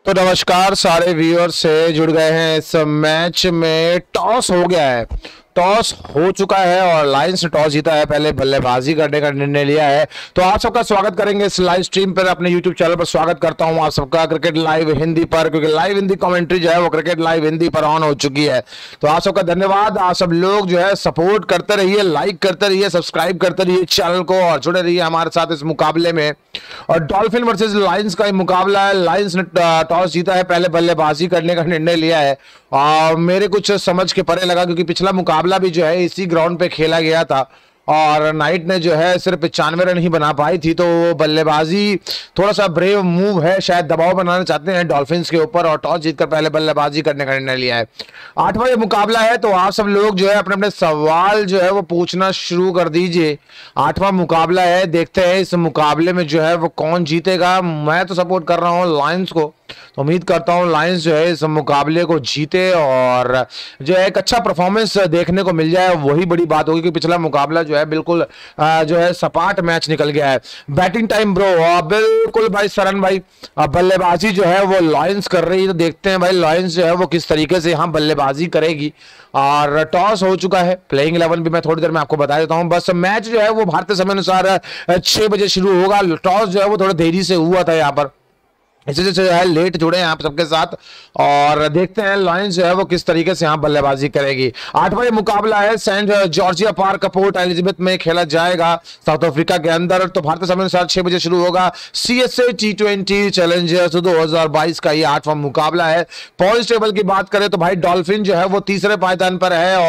तो नमस्कार सारे व्यूअर्स से जुड़ गए हैं। इस मैच में टॉस हो गया है, टॉस हो चुका है और लायंस ने टॉस जीता है, पहले बल्लेबाजी करने का निर्णय लिया है। तो आप सबका स्वागत करेंगे इस लाइव स्ट्रीम पर, अपने यूट्यूब चैनल पर स्वागत करता हूं आप सबका क्रिकेट लाइव हिंदी पर, क्योंकि लाइव हिंदी कमेंट्री जो है वो क्रिकेट लाइव हिंदी पर ऑन हो चुकी है। तो आप सबका धन्यवाद। आप सब लोग जो है सपोर्ट करते रहिए, लाइक करते रहिए, सब्सक्राइब करते रहिए चैनल को और जुड़े रहिए हमारे साथ इस मुकाबले में। और डॉल्फिन वर्सेस लायंस का मुकाबला है। लायंस ने टॉस जीता है, पहले बल्लेबाजी करने का निर्णय लिया है और मेरे कुछ समझ के परे लगा, क्योंकि पिछला मुकाबला भी जो है इसी ग्राउंड पे खेला गया था और नाइट ने जो है सिर्फ 95 रन ही बना पाई थी। तो बल्लेबाजी थोड़ा सा ब्रेव मूव है, शायद दबाव बनाना चाहते हैं डॉल्फिन्स के ऊपर और टॉस जीतकर पहले बल्लेबाजी करने का निर्णय लिया है। 8वां ये मुकाबला है, तो आप सब लोग जो है अपने अपने सवाल जो है वो पूछना शुरू कर दीजिए। 8वां मुकाबला है, देखते हैं इस मुकाबले में जो है वो कौन जीतेगा। मैं तो सपोर्ट कर रहा हूँ लायंस को, तो उम्मीद करता हूं लायंस जो है इस मुकाबले को जीते और जो है एक अच्छा परफॉर्मेंस देखने को मिल जाए, वही बड़ी बात होगी कि पिछला मुकाबला जो है बिल्कुल जो है सपाट मैच निकल गया है। बैटिंग टाइम ब्रो, बिल्कुल भाई सरन भाई, बल्लेबाजी जो है वो लायंस कर रही है, तो देखते हैं भाई लायंस जो है वो किस तरीके से यहाँ बल्लेबाजी करेगी। और टॉस हो चुका है, प्लेइंग 11 भी मैं थोड़ी देर में आपको बता देता हूं। बस मैच जो है वो भारतीय समय अनुसार 6 बजे शुरू होगा। टॉस जो है वो थोड़ा देरी से हुआ था यहाँ पर, इसी से है लेट जुड़े हैं आप सबके साथ और देखते हैं लायंस जो है वो किस तरीके से यहाँ बल्लेबाजी करेगी। 8वां ये मुकाबला है Saint George's Park Port Elizabeth में खेला जाएगा, साउथ अफ्रीका के अंदर। तो भारतीय समय अनुसार 6 बजे शुरू होगा। CSA T20 चैलेंजर्स 2022 का ये 8वां मुकाबला है। पॉइंट्स टेबल की बात करें तो भाई डॉल्फिन जो है वो तीसरे पायदान पर है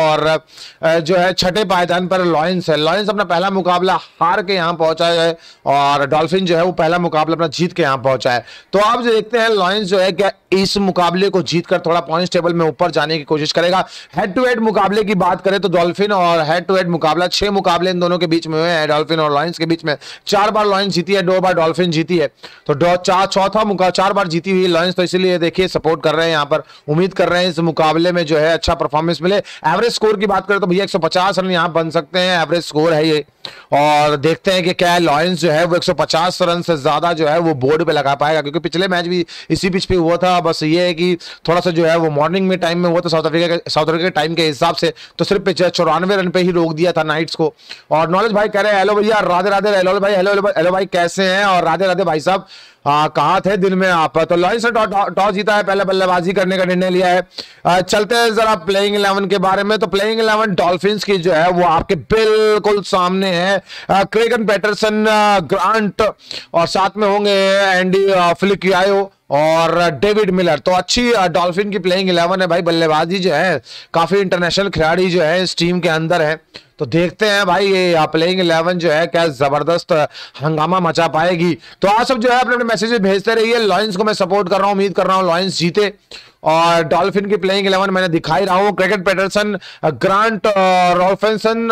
और जो है छठे पायदान पर लायंस है। लायंस अपना पहला मुकाबला हार के यहाँ पहुंचा है और डॉल्फिन जो है वो पहला मुकाबला अपना जीत के यहाँ पहुंचा है। तो आप जो देखते हैं लायंस जो है क्या इस मुकाबले को जीतकर थोड़ा पॉइंट्स टेबल में ऊपर जाने की कोशिश करेगा। हेड टू हेड मुकाबले की बात करें तो डॉल्फिन और हेड टू हेड मुकाबला 6 मुकाबले इन दोनों के बीच में हुए हैं, डॉल्फिन और लायंस के बीच में। 4 बार लायंस जीती है, 2 बार डॉल्फिन जीती है, तो चौथा मुकाबला 4 बार जीती हुई लायंस, तो इसीलिए देखिए सपोर्ट कर रहे हैं यहाँ पर, उम्मीद कर रहे हैं इस मुकाबले में जो है अच्छा परफॉर्मेंस मिले। एवरेज स्कोर की बात करें तो भैया 150 रन यहाँ बन सकते हैं, एवरेज स्कोर है ये। और देखते हैं कि क्या लायंस जो है वो 150 रन से ज्यादा जो है वो बोर्ड पे लगा पाएगा, क्योंकि पिछले मैच भी इसी पिच पे हुआ था। बस ये है कि थोड़ा सा जो है वो मॉर्निंग में टाइम में हुआ था साउथ अफ्रीका के टाइम के हिसाब से, तो सिर्फ 94 रन पे ही रोक दिया था नाइट्स को। और नॉलेज भाई कह रहे हैं हेलो भैया, राधे राधे, हेलो भाई, हेलो भाई कैसे हैं, और राधे राधे भाई साहब, कहाँ थे दिन में आप। तो लायंस ने टॉस जीता है, पहले बल्लेबाजी करने का निर्णय लिया है। चलते हैं जरा प्लेइंग 11 के बारे में। तो प्लेइंग 11 डॉल्फिन्स की जो है वो आपके बिल्कुल सामने है। क्रेगन पैटरसन, ग्रांट और साथ में होंगे एंडी फिलिकियायो और डेविड मिलर। तो अच्छी डॉल्फिन की प्लेइंग 11 है भाई। बल्लेबाजी जो है काफी इंटरनेशनल खिलाड़ी जो है इस टीम के अंदर है, तो देखते हैं भाई ये प्लेइंग 11 जो है क्या जबरदस्त हंगामा मचा पाएगी। तो आप सब जो है अपने अपने मैसेज भेजते रहिए। लायंस को मैं सपोर्ट कर रहा हूं, उम्मीद कर रहा हूं लायंस जीते। और डॉल्फिन की प्लेइंग 11 मैंने दिखाई रहा हूं। क्रिकेट Patterson, Grant Roelofsen,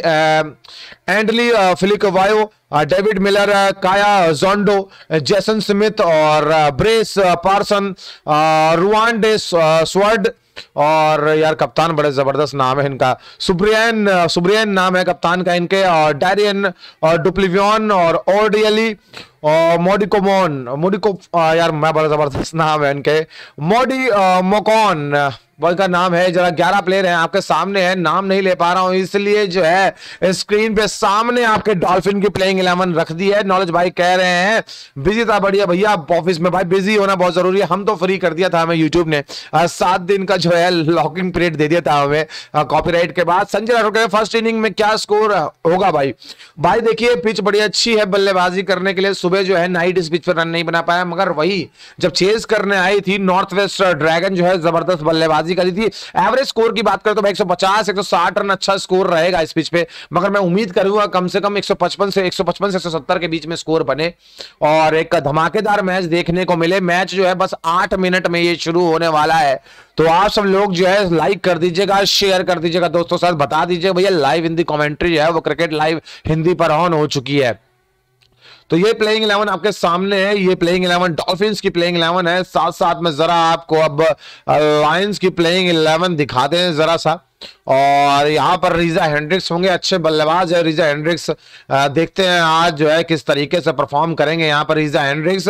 Andile Phehlukwayo, David Miller, Kaya Zondo, Jason Smith और Bryce Parsons, Rouan de Swardt और यार कप्तान बड़े जबरदस्त नाम है इनका, सुब्रियन नाम है कप्तान का इनके, और डैरियन और डुप्लिवियन और ओडियली और मोडिको यार मैं बड़ा जबरदस्त नाम है इनके, मोडी मोकॉन का नाम है। जरा 11 प्लेयर हैं आपके सामने है, नाम नहीं ले पा रहा हूं इसलिए जो है स्क्रीन पे सामने आपके डॉल्फिन की प्लेइंग 11 रख दी है। नॉलेज भाई कह रहे हैं बिजी था, बढ़िया भैया ऑफिस में भाई, बिजी होना बहुत जरूरी है। हम तो फ्री कर दिया था हमें यूट्यूब ने, 7 दिन का जो है लॉकिंग पीरियड दे दिया था हमें कॉपीराइट के बाद। संजय राठौर कह फर्स्ट इनिंग में क्या स्कोर होगा भाई। भाई देखिए पिच बड़ी अच्छी है बल्लेबाजी करने के लिए। सुबह जो है नाइट इस पिच पर रन नहीं बना पाया, मगर वही जब चेज करने आई थी नॉर्थ वेस्ट ड्रैगन जो है जबरदस्त बल्लेबाजी करी थी। एवरेज स्कोर की बात करें तो 150 160 रन अच्छा स्कोर रहेगा इस पिच पे, मगर मैं उम्मीद करूंगा कम से कम 155 से 170 के बीच में स्कोर बने और एक धमाकेदार मैच देखने को मिले। मैच जो है बस 8 मिनट में ये शुरू होने वाला है, तो आप सब लोग जो है लाइक कर दीजिएगा, शेयर कर दीजिएगा, दोस्तों साथ बता दीजिएगा भैया लाइव हिंदी कमेंट्री जो है वो क्रिकेट लाइव हिंदी पर ऑन हो चुकी है। तो ये प्लेइंग 11 आपके सामने है, ये प्लेइंग 11 डॉल्फिन्स की प्लेइंग 11 है। साथ साथ में जरा आपको अब लायंस की प्लेइंग 11 दिखाते हैं जरा सा। और यहाँ पर रीजा हेंड्रिक्स होंगे, अच्छे बल्लेबाज है रीजा हेंड्रिक्स। देखते हैं आज जो है किस तरीके से परफॉर्म करेंगे यहाँ पर रीजा हेंड्रिक्स।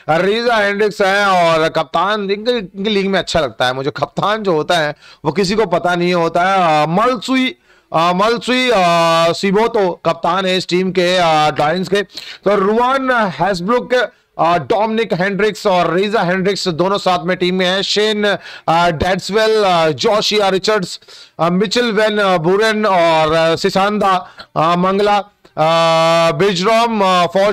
है और कप्तान इनकी लीग में अच्छा लगता है मुझे, कप्तान जो होता है वो किसी को पता नहीं होता है। मलसुई सिबोतो कप्तान है इस टीम के डायंस के। तो रुआन हैसब्रुक, डोमिनिक हेंड्रिक्स और रीजा हेंड्रिक्स दोनों साथ में टीम में है। Shane Dadswell, Josiah Richards, Mitchell van Buuren और सिसांदा मंगला, बिजरोम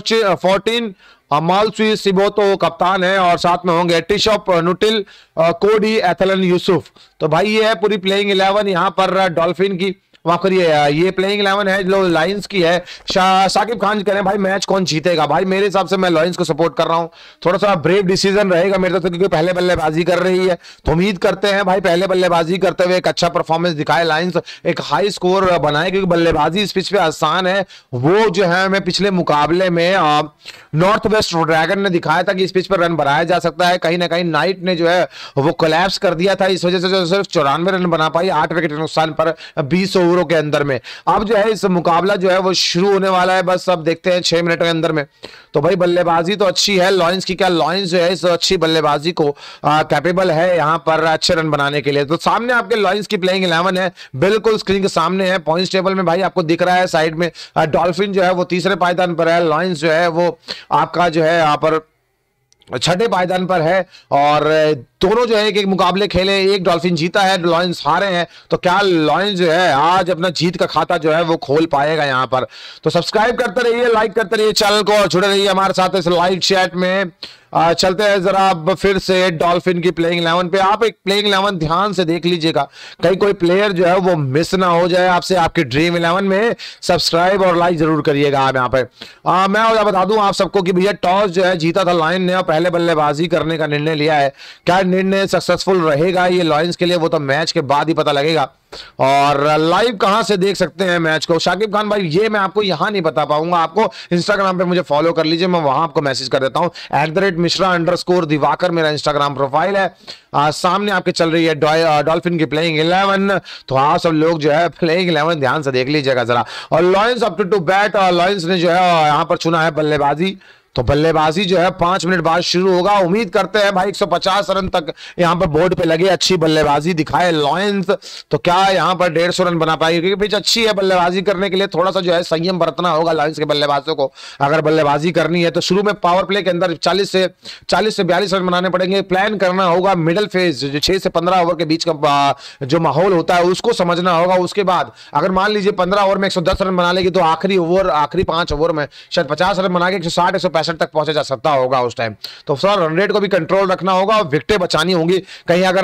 14 मालसुई सिबोतो कप्तान है और साथ में होंगे टिशॉप नुटिल, कोडी एथलन यूसुफ। तो भाई ये है पूरी प्लेइंग 11 यहाँ पर डॉल्फिन की। माफ करिए, ये प्लेइंग 11 है जो लायंस की है। साकिब खान कह रहे हैं भाई मैच कौन जीतेगा। भाई मेरे हिसाब से मैं लायंस को सपोर्ट कर रहा हूं, थोड़ा सा ब्रेव डिसीजन रहेगा मेरे तो, क्योंकि पहले बल्लेबाजी कर रही है तो उम्मीद करते हैं भाई पहले बल्लेबाजी करते हुए एक अच्छा परफॉर्मेंस दिखाए लायंस, एक हाई स्कोर बनाए, क्योंकि बल्लेबाजी इस पिच पे आसान है। वो जो है मैं पिछले मुकाबले में नॉर्थ वेस्ट ड्रैगन ने दिखाया था कि इस पिच पर रन बनाया जा सकता है। कहीं ना कहीं नाइट ने जो है वो कोलैप्स कर दिया था, इस वजह से जो सिर्फ 94 रन बना पाई 8 विकेट के नुकसान पर 20 ओवरों के अंदर में। अब जो है इस मुकाबला जो है वो शुरू होने वाला है, बस अब देखते हैं 6 मिनट के अंदर में। तो भाई बल्लेबाजी तो अच्छी है लॉयंस की, क्या लॉयंस जो है इस अच्छी बल्लेबाजी को कैपेबल है यहाँ पर अच्छे रन बनाने के लिए। तो सामने आपके लॉयंस की प्लेइंग 11 है, बिल्कुल स्क्रीन के सामने है। पॉइंट्स टेबल में भाई आपको दिख रहा है साइड में डॉल्फिन जो है वो तीसरे पायदान पर है, लॉयंस जो है वो आपका जो है यहाँ पर छठे पायदान पर है। और दोनों जो है एक मुकाबले खेले, एक डॉल्फिन जीता है, लॉयंस हारे हैं। तो क्या लॉयंस जो है आज अपना जीत का खाता जो है वो खोल पाएगा यहाँ पर। तो सब्सक्राइब करते रहिए, लाइक करते रहिए चैनल को और जुड़े रहिए हमारे साथ इस लाइव चैट में। चलते हैं जरा अब फिर से डॉल्फिन की प्लेइंग 11 पे। आप एक प्लेइंग 11 ध्यान से देख लीजिएगा, कहीं कोई प्लेयर जो है वो मिस ना हो जाए आपसे। आपके ड्रीम 11 में सब्सक्राइब और लाइक जरूर करिएगा आप यहाँ पे। मैं बता दूं आप सबको कि भैया टॉस जो है जीता था लायन ने और पहले बल्लेबाजी करने का निर्णय लिया है। क्या निर्णय सक्सेसफुल रहेगा ये लॉयंस के लिए, वो तो मैच के बाद ही पता लगेगा। और लाइव कहां से देख सकते हैं मैच को शाकिब खान भाई, ये मैं आपको यहां नहीं बता पाऊंगा। आपको इंस्टाग्राम पे मुझे फॉलो कर लीजिए, मैं वहां आपको मैसेज कर देता हूं। @मिश्रा_दिवाकर मेरा इंस्टाग्राम प्रोफाइल है। सामने आपके चल रही है डॉल्फिन की प्लेइंग 11। तो आप सब लोग जो है प्लेइंग 11 ध्यान से देख लीजिएगा जरा। और Lions up to bat, Lions ने जो है यहां पर चुना है बल्लेबाजी। तो बल्लेबाजी जो है 5 मिनट बाद शुरू होगा। उम्मीद करते हैं भाई 150 रन तक यहां पर बोर्ड पे लगे, अच्छी बल्लेबाजी दिखाए लॉयंस। तो क्या यहां पर 150 रन बना पाएगी, क्योंकि पिच अच्छी है बल्लेबाजी करने के लिए। थोड़ा सा जो है संयम बरतना होगा लॉयंस के बल्लेबाजों को अगर बल्लेबाजी करनी है। तो शुरू में पावर प्ले के अंदर 40 से 42 रन बनाने पड़ेंगे। प्लान करना होगा मिडिल फेज जो 6 से 15 ओवर के बीच का जो माहौल होता है उसको समझना होगा। उसके बाद अगर मान लीजिए 15 ओवर में 110 रन बना लेगी तो आखिरी 5 ओवर में शायद 50 रन बना के 160-165 तक पहुंचा जा सकता होगा उस टाइम। तो सर रन रेट को भी कंट्रोल रखना होगा और विकेटें बचानी होंगी। कहीं अगर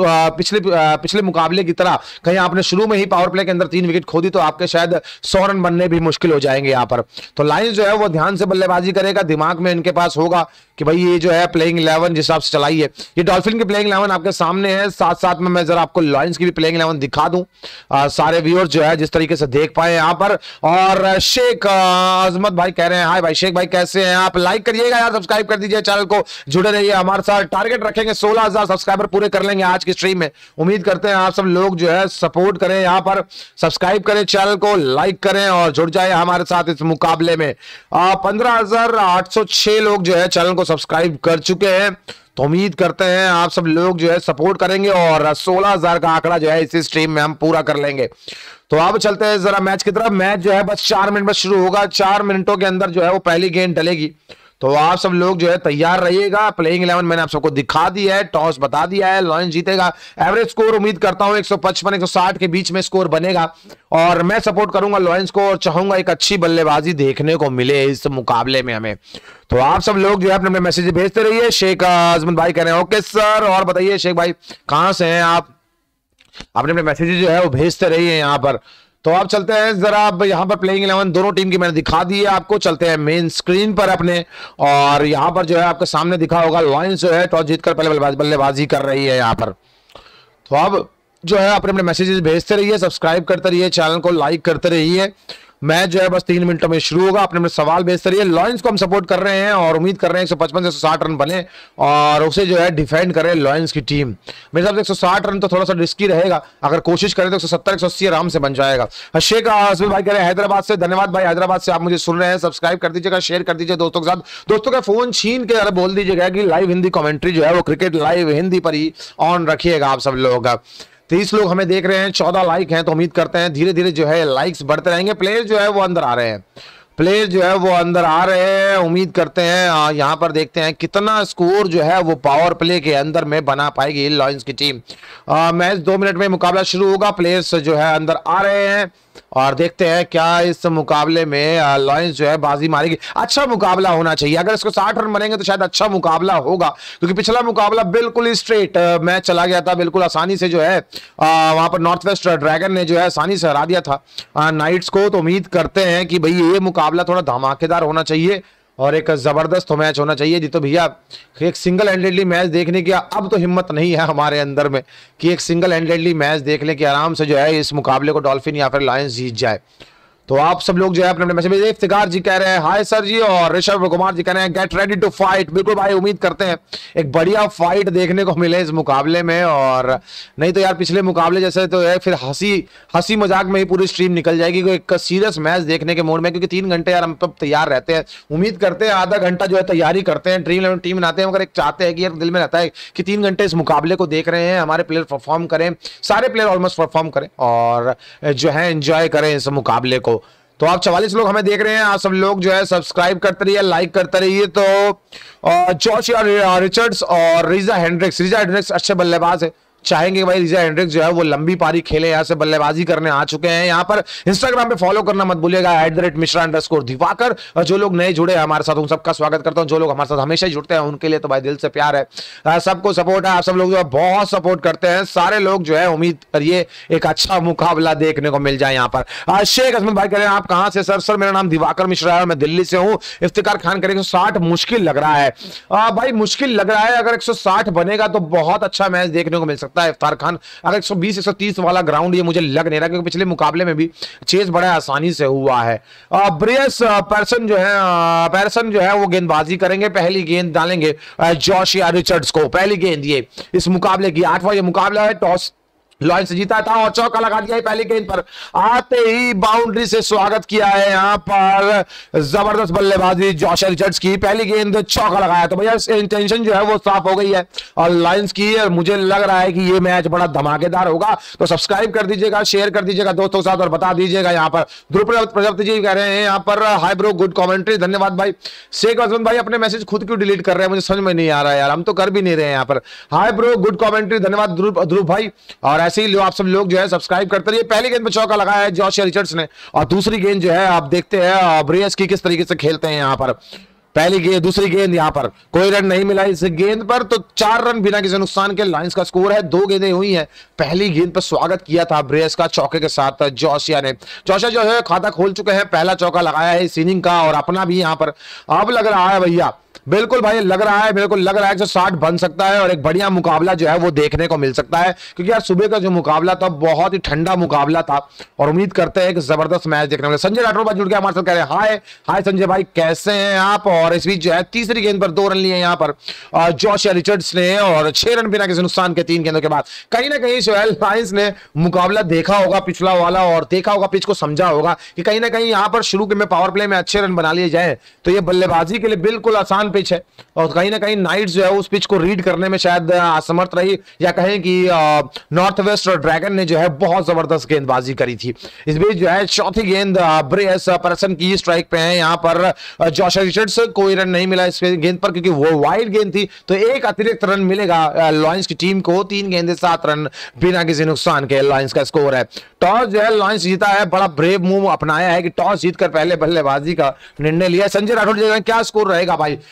पिछले मुकाबले की तरह कहीं आपने शुरू में ही पावर प्ले के अंदर 3 विकेट खो दी तो आपके शायद 100 रन बनने भी मुश्किल हो जाएंगे यहाँ पर। तो लायंस जो है वो ध्यान से बल्लेबाजी करेगा, दिमाग में इनके पास होगा कि भाई ये जो है प्लेइंग 11 जिस हिसाब से चलाई है। ये डॉल्फिन की प्लेइंग 11 आपके सामने है, साथ साथ में मैं जरा आपको लॉयंस की भी प्लेइंग 11 दिखा दूं, सारे व्यूअर्स जो है जिस तरीके से देख पाए यहाँ पर। और शेख अजमत भाई कह रहे हैं हाय भाई शेख भाई कैसे हैं आप, लाइक करिएगा यार, सब्सक्राइब कर दीजिए चैनल को, जुड़े रहिए हमारे साथ। टारगेट रखेंगे 16,000 सब्सक्राइबर पूरे कर लेंगे आज की स्ट्रीम में। उम्मीद करते हैं आप सब लोग जो है सपोर्ट करें, यहाँ पर सब्सक्राइब करें चैनल को, लाइक करें और जुड़ जाए हमारे साथ इस मुकाबले में। 15,806 लोग जो है चैनल को सब्सक्राइब कर चुके हैं। तो उम्मीद करते हैं आप सब लोग जो है सपोर्ट करेंगे और 16,000 का आंकड़ा जो है इसी स्ट्रीम में हम पूरा कर लेंगे। तो अब चलते हैं जरा मैच की तरफ। मैच जो है बस 4 मिनट में शुरू होगा, 4 मिनटों के अंदर जो है वो पहली गेंद डलेगी। तो आप सब लोग जो है तैयार रहिएगा। प्लेइंग 11 मैंने आप सबको दिखा दिया है, टॉस बता दिया है, लॉयंस जीतेगा। एवरेज स्कोर उम्मीद करता हूं 155-160 के बीच में स्कोर बनेगा और मैं सपोर्ट करूंगा लॉयंस को और चाहूंगा एक अच्छी बल्लेबाजी देखने को मिले इस मुकाबले में हमें। तो आप सब लोग जो है अपने मैसेज भेजते रहिए। शेख अजमत भाई कह रहे हैं ओके सर, और बताइए शेख भाई कहां से हैं आप, अपने मैसेज जो है वो भेजते रहिए यहाँ पर। तो आप चलते हैं जरा, अब यहाँ पर प्लेइंग 11 दोनों टीम की मैंने दिखा दी है आपको। चलते हैं मेन स्क्रीन पर अपने, और यहाँ पर जो है आपके सामने दिखा होगा लॉयंस जो है टॉस जीतकर पहले बल्लेबाजी कर रही है यहाँ पर। तो अब जो है अपने मैसेजेस भेजते रहिए, सब्सक्राइब करते रहिए, चैनल को लाइक करते रहिए मैच जो है बस 3 मिनटों में शुरू होगा। अपने अपने सवाल भेजते रहिए। लॉयंस को हम सपोर्ट कर रहे हैं और उम्मीद कर रहे हैं 155 से 160 रन बने और उसे जो है डिफेंड करे लॉयंस की टीम। मेरे हिसाब से 160 रन तो थोड़ा सा रिस्की रहेगा, अगर कोशिश करें तो 170 180 आराम से बन जाएगा। शेख हसबी भाई कह रहे हैं हैदराबाद से, धन्यवाद भाई हैदराबाद से आप मुझे सुन रहे हैं। सब्सक्राइब कर दीजिएगा, शेयर कर दीजिए दोस्तों के साथ। दोस्तों का फोन छीन के जरा बोल दीजिएगा कि लाइव हिंदी कमेंट्री जो है वो क्रिकेट लाइव हिंदी पर ही ऑन रखिएगा आप सब लोग। 30 लोग हमें देख रहे हैं, 14 लाइक हैं, तो उम्मीद करते हैं धीरे धीरे जो है लाइक्स बढ़ते रहेंगे। प्लेयर जो है वो अंदर आ रहे हैं, प्लेयर जो है वो अंदर आ रहे हैं। उम्मीद करते हैं यहाँ पर देखते हैं कितना स्कोर जो है वो पावर प्ले के अंदर में बना पाएगी लॉयंस की टीम। मैच 2 मिनट में मुकाबला शुरू होगा। प्लेयर्स जो है अंदर आ रहे हैं और देखते हैं क्या इस मुकाबले में लॉयंस जो है बाजी मारेगी। अच्छा मुकाबला होना चाहिए, अगर इसको 60 रन बनेंगे तो शायद अच्छा मुकाबला होगा, क्योंकि पिछला मुकाबला बिल्कुल ही स्ट्रेट मैच चला गया था। बिल्कुल आसानी से जो है वहां पर नॉर्थ वेस्ट ड्रैगन ने जो है आसानी से हरा दिया था नाइट्स को। तो उम्मीद करते हैं कि भाई ये मुकाबला थोड़ा धमाकेदार होना चाहिए और एक जबरदस्त मैच होना चाहिए। जी तो भैया एक सिंगल हैंडेडली मैच देखने की अब तो हिम्मत नहीं है हमारे अंदर में कि एक सिंगल हैंडेडली मैच देख ले कि आराम से जो है इस मुकाबले को डॉल्फिन या फिर लायंस जीत जाए। तो आप सब लोग जो है अपने अपने मैसेज। इफ्तिकार जी कह रहे हैं हाय सर जी, और ऋषभ कुमार जी कह रहे हैं गेट रेडी टू फाइट। बिल्कुल भाई, उम्मीद करते हैं एक बढ़िया फाइट देखने को मिले इस मुकाबले में, और नहीं तो यार पिछले मुकाबले जैसे तो है फिर हंसी मजाक में ही पूरी स्ट्रीम निकल जाएगी। एक सीरियस मैच देखने के मूड में, क्योंकि 3 घंटे यार हम तो तैयार रहते हैं। उम्मीद करते हैं आधा घंटा जो है तैयारी करते हैं, ड्रीम 11 टीम बनाते हैं, मगर एक चाहते हैं कि यार दिल में रहता है कि 3 घंटे इस मुकाबले को देख रहे हैं, हमारे प्लेयर परफॉर्म करें, सारे प्लेयर ऑलमोस्ट परफॉर्म करें और जो है एंजॉय करें इस मुकाबले को। तो आप 44 लोग हमें देख रहे हैं, आप सब लोग जो है सब्सक्राइब करते रहिए, लाइक करते रहिए। तो जॉश रिचर्ड्स और रिजा हेंड्रिक्स अच्छे बल्लेबाज है, चाहेंगे भाई रिजा हेंड्रिक्स जो है वो लंबी पारी खेले, यहाँ से बल्लेबाजी करने आ चुके हैं। यहाँ पर इंस्टाग्राम पे फॉलो करना मत भूलिएगा @मिश्रा_दिवाकर। और जो लोग नए जुड़े हैं हमारे साथ उन सबका स्वागत करता हूँ। जो लोग हमारे साथ हमेशा ही जुड़ते हैं उनके लिए तो भाई दिल से प्यार है, सबको सपोर्ट है। आप सब लोग जो है बहुत सपोर्ट करते हैं, सारे लोग जो है उम्मीद करिए एक अच्छा मुकाबला देखने को मिल जाए। यहाँ पर शेख हसमत भाई कह रहे हैं आप कहाँ से सर? मेरा नाम दिवाकर मिश्रा है, मैं दिल्ली से हूँ। इफ्तिकार खान करेंगे 160 मुश्किल लग रहा है भाई, मुश्किल लग रहा है। अगर 160 बनेगा तो बहुत अच्छा मैच देखने को मिल सकता है। इफ्तार खान अगर 120 130 वाला ग्राउंड ये मुझे लग नहीं रहा, क्योंकि पिछले मुकाबले में भी चेस बड़ा आसानी से हुआ है। ब्रियस पैरसन जो है वो गेंदबाजी करेंगे, पहली गेंद डालेंगे जॉश रिचर्ड्स को। पहली गेंद ये इस मुकाबले की 8वां ये मुकाबला है। टॉस लॉयंस जीता था और चौका लगा दिया है पहली गेंद पर, आते ही बाउंड्री से स्वागत किया है यहाँ पर जबरदस्त बल्लेबाजी जॉश रिचर्ड्स की। पहली गेंद चौका लगाया, तो भैया इंटेंशन जो है वो साफ हो गई है और लॉयंस की। मुझे लग रहा है कि ये मैच बड़ा धमाकेदार होगा। तो सब्सक्राइब कर दीजिएगा, शेयर कर दीजिएगा दोस्तों के साथ और बता दीजिएगा। यहाँ पर ध्रुव प्रजापति जी कह रहे हैं यहाँ पर हाय ब्रो गुड कमेंट्री, धन्यवाद भाई। शेख हसबैंड भाई अपने मैसेज खुद क्यों डिलीट कर रहे हैं, मुझे समझ में नहीं आ रहा है यार, हम तो कर भी नहीं रहे हैं यहाँ पर। हाय ब्रो गुड कमेंट्री, धन्यवाद ध्रुव भाई। और ऐसे ही आप सब लोग जो है सब्सक्राइब करते रहिए। पहली गेंद पे चौका लगाया है जॉश रिचर्ड्स ने, और दूसरी गेंद जो है आप देखते हैं ब्रियस की किस तरीके से खेलते हैं। यहाँ पर पहली गेंद, दूसरी गेंद, यहाँ पर कोई रन नहीं मिला इस गेंद पर, तो 4 रन बिना किसी नुकसान के लायंस का स्कोर है। 2 गेंदें हुई हैं, पहली गेंद पर स्वागत किया था ब्रियस का चौके के साथ जोशिया ने। जोशिया जो है खाता खोल चुके हैं, पहला चौका लगाया है इस इनिंग का और अपना भी यहाँ पर अब लग रहा है भैया, बिल्कुल भाई लग रहा है, मेरे को लग रहा है 160 बन सकता है और एक बढ़िया मुकाबला जो है वो देखने को मिल सकता है। क्योंकि यार सुबह का जो मुकाबला था बहुत ही ठंडा मुकाबला था और उम्मीद करते हैं कि जबरदस्त मैच देखने को मिले। संजय राठौर भाई जुड़ गया हमारे साथ, कह रहे हैं हाय संजय भाई कैसे हैं आप। और इस बीच जो है तीसरी गेंद पर 2 रन लिए यहाँ पर जॉश रिचर्ड्स ने और 6 रन बिना किसी नुकसान के 3 गेंदों के बाद। कहीं ना कहीं सोहेल लायंस ने मुकाबला देखा होगा पिछला वाला और देखा होगा, पिच को समझा होगा कि कहीं ना कहीं यहाँ पर शुरू में पावर प्ले में अच्छे रन बना लिए जाए तो ये बल्लेबाजी के लिए बिल्कुल आसान पिच है। और कहीं ना कहीं नाइट्स जो है उस पिच को रीड करने में शायद असमर्थ रही, या कहें कि नॉर्थ वेस्ट और ड्रैगन ने जो है बहुत जबरदस्त गेंदबाजी करी थी। इस बीच जो है चौथी गेंद ब्रियस पर्सन की स्ट्राइक पे है। यहाँ पर जॉश रिचर्ड्स कोई रन नहीं मिला इस गेंद पर, क्योंकि वो वाइड गेंद थी, तो एक अतिरिक्त रन मिलेगा लॉयंस की टीम को। 3 गेंदे 7 रन बिना किसी नुकसान के लॉयंस का स्कोर है। टॉस जो है लॉयंस जीता है, बड़ा ब्रेव मूव अपनाया है कि टॉस जीतकर पहले बल्लेबाजी का निर्णय लिया। संजय राठौर जी क्या स्कोर रहेगा भाई?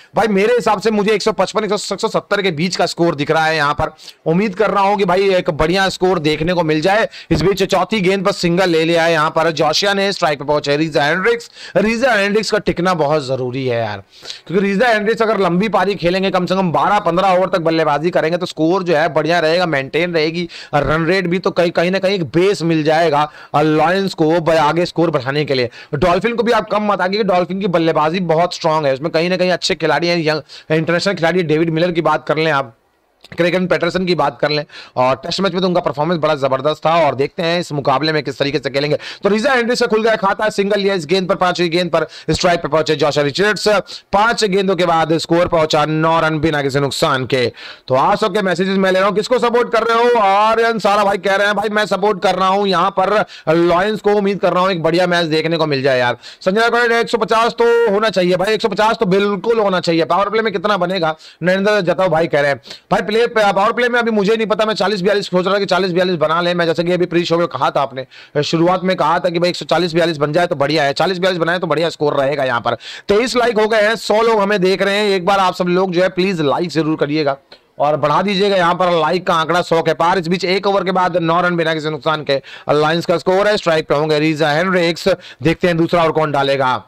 भाई मेरे हिसाब से मुझे 155 170 के बीच का स्कोर दिख रहा है यहाँ पर। उम्मीद कर रहा हूं कि भाई एक बढ़िया स्कोर देखने को मिल जाए। इस बीच चौथी गेंद पर सिंगल ले लिया है यहाँ पर जोशिया ने, स्ट्राइक पे पहुंचे रीजा हेंड्रिक्स का टिकना बहुत जरूरी है यार, क्योंकि रीजा हेंड्रिक्स अगर लंबी पारी खेलेंगे, कम से कम 12-15 ओवर तक बल्लेबाजी करेंगे, तो स्कोर जो है बढ़िया रहेगा, मेंटेन रहेगी, रन रेट भी, तो कहीं ना कहीं एक बेस मिल जाएगा लॉयंस को आगे स्कोर बढ़ाने के लिए। डॉल्फिन को भी आप कम मत आगे, डॉल्फिन की बल्लेबाजी बहुत स्ट्रांग है, उसमें कहीं ना कहीं अच्छे खिलाड़ी हैं, यंग इंटरनेशनल खिलाड़ी डेविड मिलर की बात कर लें आप, क्रेगन पैटरसन की बात कर लें, और टेस्ट मैच में तो उनका परफॉर्मेंस बड़ा जबरदस्त था, और देखते हैं इस मुकाबले में किस तरीके से खेलेंगे। तो रीजा हेंड्रिक्स से खुल गया खाता, सिंगल लिया इस गेंद पर, 5वीं गेंद पर स्ट्राइक पे पहुंचे जोशा रिचर्ड्स। 5 गेंदों के बाद स्कोर पहुंचा 9 रन बिना किसी नुकसान के। तो आप सबके मैसेजेस मैं ले रहा हूं, किसको सपोर्ट कर रहे हो? आर्यन सारा भाई कह रहे हैं भाई मैं सपोर्ट कर रहा हूं यहाँ पर लॉयंस को, उम्मीद कर रहा हूं एक बढ़िया मैच देखने को मिल जाए यार। संजय 150 तो होना चाहिए भाई, 150 तो बिल्कुल होना चाहिए। पावर प्ले में कितना बनेगा? नरेंद्र जताओ भाई कह रहे हैं भाई पावर प्ले में अभी मुझे नहीं पता, मैं 40-42 सोच रहा कि 40-42 बना ले। मैं जैसे कि अभी प्री शो में कहा था, आपने शुरुआत में कहा था कि भाई 140-42 बन जाए तो बढ़िया है, 40-42 बनाए तो बढ़िया स्कोर रहेगा यहाँ पर। 23 लाइक हो गए हैं, 100 लोग हमें देख रहे हैं। एक बार आप सब लोग जो है प्लीज लाइक जरूर करिएगा और बढ़ा दीजिएगा यहाँ पर, लाइक का आंकड़ा 100 के पार। इस बीच 1 ओवर के बाद 9 रन बिना किसी नुकसान के लायंस का स्कोर है। स्ट्राइक पे होंगे रीजा हेंड्रिक्स, देखते हैं दूसरा ओवर कौन डालेगा।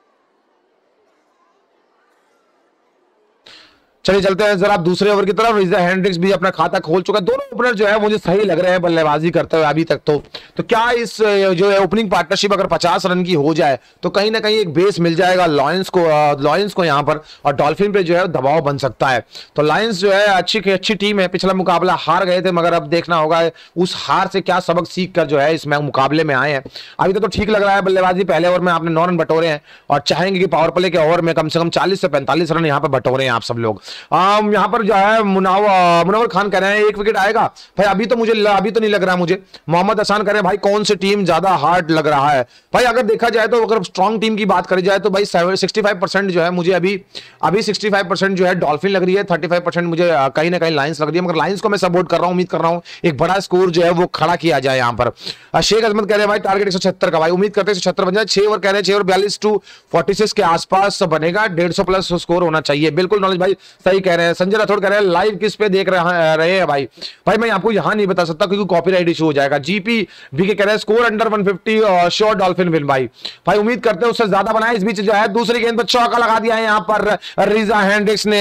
चलिए चलते हैं जरा दूसरे ओवर की तरफ। रीजा हेंड्रिक्स भी अपना खाता खोल चुका है। दोनों ओपनर जो है मुझे सही लग रहे हैं बल्लेबाजी करते हुए अभी तक। तो क्या इस जो है ओपनिंग पार्टनरशिप अगर 50 रन की हो जाए तो कहीं ना कहीं एक बेस मिल जाएगा लॉयंस को यहाँ पर, और डॉल्फिन पे जो है दबाव बन सकता है। तो लायंस जो है अच्छी टीम है, पिछला मुकाबला हार गए थे, मगर अब देखना होगा उस हार से क्या सबक सीख कर जो है इस मुकाबले में आए हैं। अभी तो ठीक लग रहा है बल्लेबाजी। पहले ओवर में आपने 9 रन बटोरे हैं और चाहेंगे कि पावर प्ले के ओवर में कम से कम 40 से 45 रन यहाँ पर बटोरे हैं आप सब लोग। यहाँ पर जो है मुनव्वर खान कह रहे हैं 1 विकेट आएगा भाई। अभी तो नहीं लग रहा मुझे। मोहम्मद हसन कह रहे हैं भाई कौन सी टीम ज्यादा हार्ड लग रहा है भाई? अगर देखा जाए तो, अगर स्ट्रॉन्ग टीम की बात करी जाए तो भाई 65% जो है मुझे अभी 65% जो है डॉल्फिन लग रही है, 35% मुझे कहीं ना कहीं लायंस लग रही है। मगर लायंस को मैं सपोर्ट कर रहा हूं, उम्मीद कर रहा हूं एक बड़ा स्कोर जो है वो खड़ा किया जाए यहाँ पर। शेख अजमत कह रहे हैं भाई टारगेट 176 का भाई, उम्मीद करते हैं 176 बन जाए। 6 ओवर कह रहे हैं 6 ओवर 42 to 46 के आसपास बनेगा, 150 प्लस स्कोर होना चाहिए। बिल्कुल नॉलेज भाई सही कह रहे हैं। संजय राठौड़ कह रहे हैं लाइव किस पे देख रहे हैं भाई? मैं आपको यहां नहीं बता सकता क्योंकि कॉपीराइट इशू हो जाएगा। जीपी बीके कह रहे हैं स्कोर अंडर 150 और श्योर डॉल्फिन विन भाई उम्मीद करते हैं उससे ज्यादा बनाए। इस बीच जो है दूसरी गेंद पर चौका लगा दिया है यहाँ पर रीजा हेंड्रिक्स ने।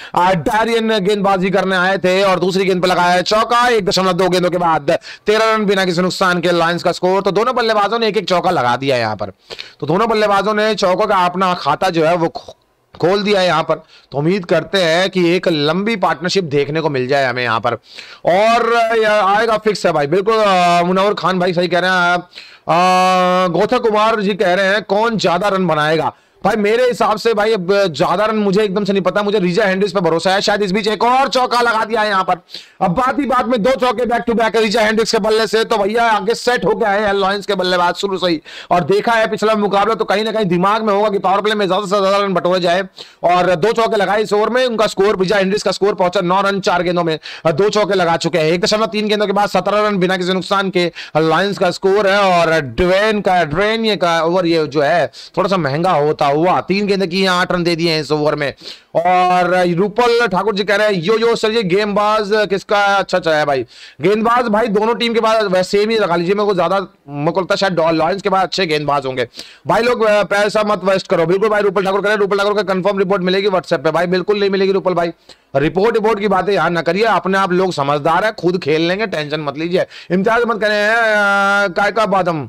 डारियन गेंदबाजी करने आए थे और दूसरी गेंद पर लगाया है चौका। 1.2 गेंदों के बाद 13 रन बिना किसी नुकसान के लायंस का स्कोर। तो दोनों बल्लेबाजों ने एक चौका लगा दिया है यहाँ पर। तो दोनों बल्लेबाजों ने चौकों का अपना खाता जो है वो खोल दिया है यहाँ पर। तो उम्मीद करते हैं कि एक लंबी पार्टनरशिप देखने को मिल जाए हमें यहाँ पर, और आएगा फिक्स है भाई। बिल्कुल मुनव्वर खान भाई सही कह रहे हैं। गौथम कुमार जी कह रहे हैं कौन ज्यादा रन बनाएगा भाई? मेरे हिसाब से भाई अब ज्यादा रन मुझे एकदम से नहीं पता, मुझे रीजा हेंड्रिक्स पे भरोसा है। शायद इस बीच एक और चौका लगा दिया है यहाँ पर। अब बात ही बात में 2 चौके back to back Reeza Hendricks के बल्ले से, तो भैया आगे सेट हो गया है लॉयंस के बल्लेबाज शुरू से ही। और देखा है पिछला मुकाबला, तो कहीं ना कहीं दिमाग में होगा कि पावर प्ले में ज्यादा से ज्यादा रन बटोरे जाए, और 2 चौके लगाए इस ओवर में। उनका स्कोर रीजा हेंड्रिक्स का स्कोर पहुंचा 9 रन 4 गेंदों में, 2 चौके लगा चुके हैं। 1.3 गेंदों के बाद 17 रन बिना किसी नुकसान के लॉयंस का स्कोर है। और ड्वेन का ओवर ये जो है थोड़ा सा महंगा होता हुआ, 3 गेंद की 8 रन दे दिए हैं इस ओवर में। और रूपल ठाकुर जी कह रहे हैं यो सर ये गेंदबाज किसका अच्छा है भाई? गेंदबाज भाई दोनों टीम के बाद वैसे ही लगा लीजिए, मेरे को लगता है शायद लॉयंस के बाद अच्छे गेंदबाज होंगे भाई। लोग पैसा मत वेस्ट करो। बिल्कुल भाई रूपल ठाकुर कह रहे हैं रूपल ठाकुर का कंफर्म रिपोर्ट मिलेगी व्हाट्सएप पे भाई? बिल्कुल नहीं मिलेगी रूपल भाई, रिपोर्ट की बातें यहाँ ना करिए। अपने आप लोग समझदार है, खुद खेल लेंगे, टेंशन मत लीजिए। इम्तियाज मत करें काय का बादाम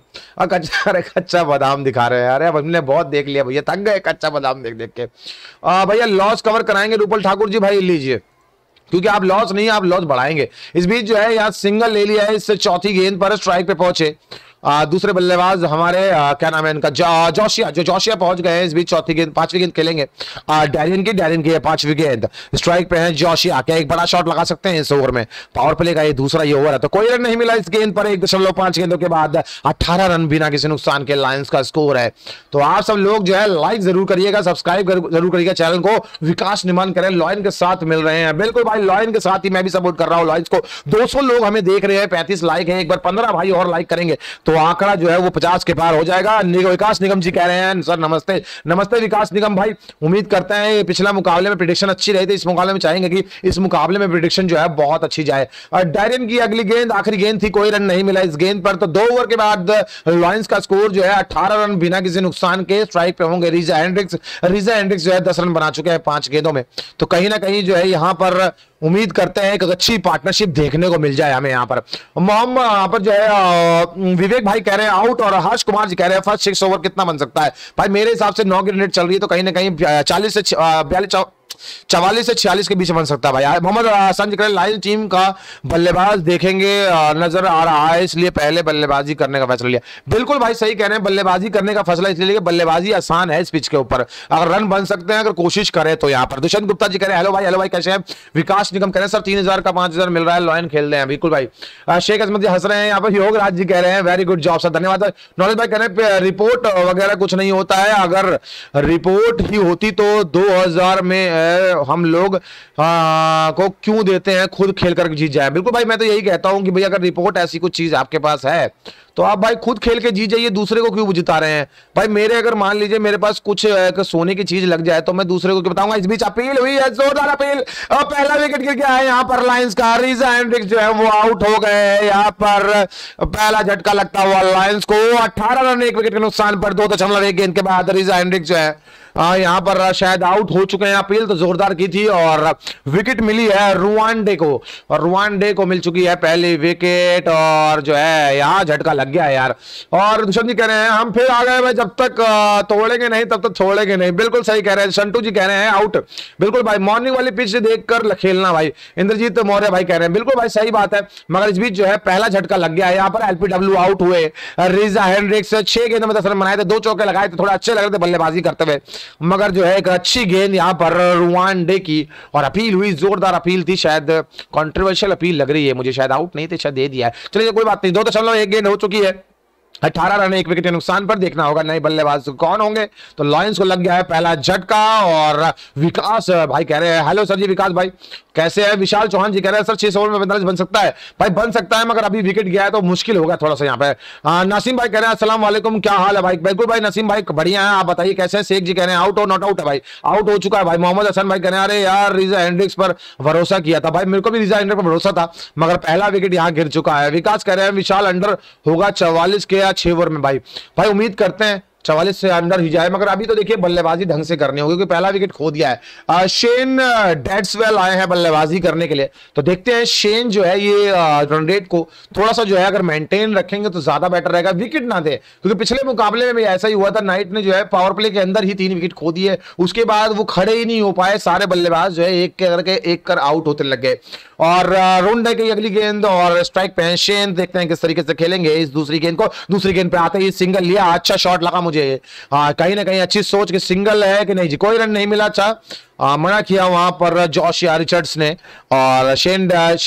कच्चा बादाम दिखा रहे हैं। अरे हमने बहुत देख लिया भैया, थक गए कच्चा बादाम देख देख के। भैया लॉस कवर कराएंगे रूपल ठाकुर जी भाई, लीजिए, क्योंकि आप लॉस नहीं आप लॉस बढ़ाएंगे। इस बीच जो है यहाँ सिंगल ले लिया है, इससे चौथी गेंद पर स्ट्राइक पे पहुंचे दूसरे बल्लेबाज हमारे क्या नाम है इनका, जोशिया पहुंच गए हैं। इस बीच चौथी गेंद 5वीं गेंद खेलेंगे डैरियन की 5वीं गेंद। स्ट्राइक पे है जोशिया। क्या एक बड़ा शॉट लगा सकते हैं इस ओवर में? पावर प्ले का ये दूसरा ये ओवर है, तो कोई रन नहीं मिला इस गेंद पर। 1.5 गेंदों के बाद 18 रन बिना किसी नुकसान के लायंस का स्कोर है। तो आप सब लोग जो है लाइक जरूर करिएगा, सब्सक्राइब जरूर करिएगा चैनल को। विकास निमान करें लॉयन के साथ मिल रहे हैं। बिल्कुल भाई लॉयन के साथ ही मैं भी सपोर्ट कर रहा हूँ लॉयंस को। 200 लोग हमें देख रहे हैं, 35 लाइक है। एक बार 15 भाई और लाइक करेंगे तो आंकड़ा जो है वो 50 के पार हो जाएगा। विकास निगम जी कह रहे हैं सर नमस्ते। नमस्ते विकास निगम भाई, उम्मीद करते हैं पिछला मुकाबले में प्रेडिक्शन अच्छी रही थी, इस मुकाबले में चाहेंगे कि इस मुकाबले में प्रेडिक्शन जो है बहुत अच्छी जाए। और डायरन की अगली गेंद आखिरी गेंद थी, कोई रन नहीं मिला इस गेंद पर। तो 2 ओवर के बाद लॉयंस का स्कोर जो है 18 रन बिना किसी नुकसान के। स्ट्राइक पे होंगे रिजा हेंड्रिक्स जो है 10 रन बना चुके हैं 5 गेंदों में। तो कहीं ना कहीं जो है यहां पर उम्मीद करते हैं एक अच्छी पार्टनरशिप देखने को मिल जाए हमें यहाँ पर। मोहम्मद यहाँ पर जो है विवेक भाई कह रहे हैं आउट, और हर्ष कुमार जी कह रहे हैं फर्स्ट 6 ओवर कितना बन सकता है। भाई मेरे हिसाब से 9 की रन रेट चल रही है, तो कहीं ना कहीं 40 से 44 से 46 के बीच बन सकता है भाई। मोहम्मद हसन जी कह रहे हैं लाइन टीम का बल्लेबाज देखेंगे नजर आ रहा है, इसलिए पहले बल्लेबाजी करने का फैसला लिया। बिल्कुल भाई सही कह रहे हैं, बल्लेबाजी करने का फैसला इसलिए लिया, बल्लेबाजी आसान है इस पिच के ऊपर, अगर रन बन सकते हैं अगर कोशिश करें तो। यहाँ पर दुष्यंत गुप्ता जी कह रहे हैं हेलो भाई कैसे हैं। विकास निगम कह रहे हैं सर 3000 का 5000 मिल रहा है, लॉयन खेल रहे हैं। बिल्कुल भाई। शेख अजमत जी हंस रहे हैं। यहाँ पर योगराज जी कह रहे हैं वेरी गुड जॉब सर, धन्यवाद। नॉलेज भाई कह रहे हैं रिपोर्ट वगैरह कुछ नहीं होता है, अगर रिपोर्ट ही होती तो 2000 में हम लोग को क्यों देते हैं, खुद खेल कर जीत जाए। बिल्कुल भाई मैं तो यही कहता हूं कि भाई अगर रिपोर्ट ऐसी कुछ चीज आपके पास है तो आप भाई खुद खेल के जीत जाइए, दूसरे को क्यों जिता रहे हैं भाई। मेरे अगर मान लीजिए मेरे पास कुछ सोने की चीज लग जाए तो मैं दूसरे को क्यों बताऊंगा। इस बीच अपील हुई है, जोरदार अपील, और पहला विकेट गिर गया है यहाँ पर लायंस का। रिजा हेंड्रिक्स जो है वो आउट हो गए हैं यहाँ पर, पहला झटका लगता हुआ लायंस को। 18 रन 1 विकेट के नुकसान पर 2.1 गेंद के बाद रिजा हेंड्रिक्स जो है यहाँ पर शायद आउट हो चुके हैं। अपील तो जोरदार की थी और विकेट मिली है रुवांडे को, और रुवांडे को मिल चुकी है पहली विकेट, और जो है यहाँ झटका लग गया है यार। और दुष्यंत जी कह रहे हैं हम फिर आ गए भाई, जब तक तोड़ेंगे नहीं तब तक छोड़ेंगे नहीं। बिल्कुल सही कह रहे हैं। संटू जी कह रहे हैं आउट। बिल्कुल भाई मॉर्निंग वाली पिच देखकर खेलना भाई। इंद्रजीत मौर्य भाई कह रहे हैं बिल्कुल भाई सही बात है, मगर इस बीच जो है पहला झटका लग गया है यहाँ पर। एलपीडब्ल्यू आउट हुए रिजा हेंड्रिक्स। 6 गेंदों में 10 रन बनाए थे, 2 चौके लगाए थे, थोड़ा अच्छे लग रहे थे बल्लेबाजी करते हुए, मगर जो है एक अच्छी गेंद यहां पर रुवांडे की। और अपील हुई, जोरदार अपील थी, शायद कंट्रोवर्शियल अपील लग रही है मुझे, शायद आउट नहीं थे, शायद दे दिया है। चलिए कोई बात नहीं, 2.1 गेंद हो चुकी है। 18 रन 1 विकेट के नुकसान पर। देखना होगा नए बल्लेबाज कौन होंगे। तो लॉयंस को लग गया है पहला झटका। और विकास भाई कह रहे हैं हेलो सर जी विकास भाई कैसे है। विशाल चौहान जी कह रहे हैं सर 6 ओवर में 45 बन सकता है। भाई बन सकता है, मगर अभी विकेट गया है तो मुश्किल होगा थोड़ा सा यहाँ पे। नसीम भाई कह रहे हैं अस्सलाम वालेकुम, क्या हाल है भाई। बिल्कुल भाई नसीम भाई बढ़िया है, आप बताइए कैसे हैं। शेख जी कह रहे हैं आउट और नॉट आउट है भाई, आउट हो चुका है भाई। मोहम्मद हसन भाई कह रहे हैं अरे यार रिजा हेंड्रिक्स पर भरोसा किया था भाई, मेरे को भी रिजा हेंड्रिक्स पर भरोसा था, मगर पहला विकेट यहाँ गिर चुका है। विकास कह रहे हैं विशाल अंडर होगा 44 के या 6 ओवर में। भाई उम्मीद करते हैं 44 से अंदर ही जाए, मगर अभी तो देखिए बल्लेबाजी ढंग से करनी होगी क्योंकि पहला विकेट खो दिया है। शेन डेड्सवेल आए हैं बल्लेबाजी करने के लिए, तो देखते हैं शेन जो है ये रन रेट को थोड़ा सा जो है अगर मेंटेन रखेंगे तो ज्यादा बेटर रहेगा, विकेट ना दे। क्योंकि पिछले मुकाबले में भी ऐसा ही हुआ था, नाइट ने जो है पावर प्ले के अंदर ही 3 विकेट खो दिए, उसके बाद वो खड़े ही नहीं हो पाए, सारे बल्लेबाज जो है एक के करके एक कर आउट होते लग गए। और रुंडे की अगली गेंद और स्ट्राइक पे शेन, देखते हैं किस तरीके से खेलेंगे इस दूसरी गेंद को। दूसरी गेंद पे आते ही सिंगल लिया, अच्छा शॉट लगा मुझे। कहीं ना कहीं अच्छी सोच के सिंगल है कि नहीं जी, कोई रन नहीं मिला। अच्छा मना किया वहां पर जोशिया रिचर्ड्स ने, और शेन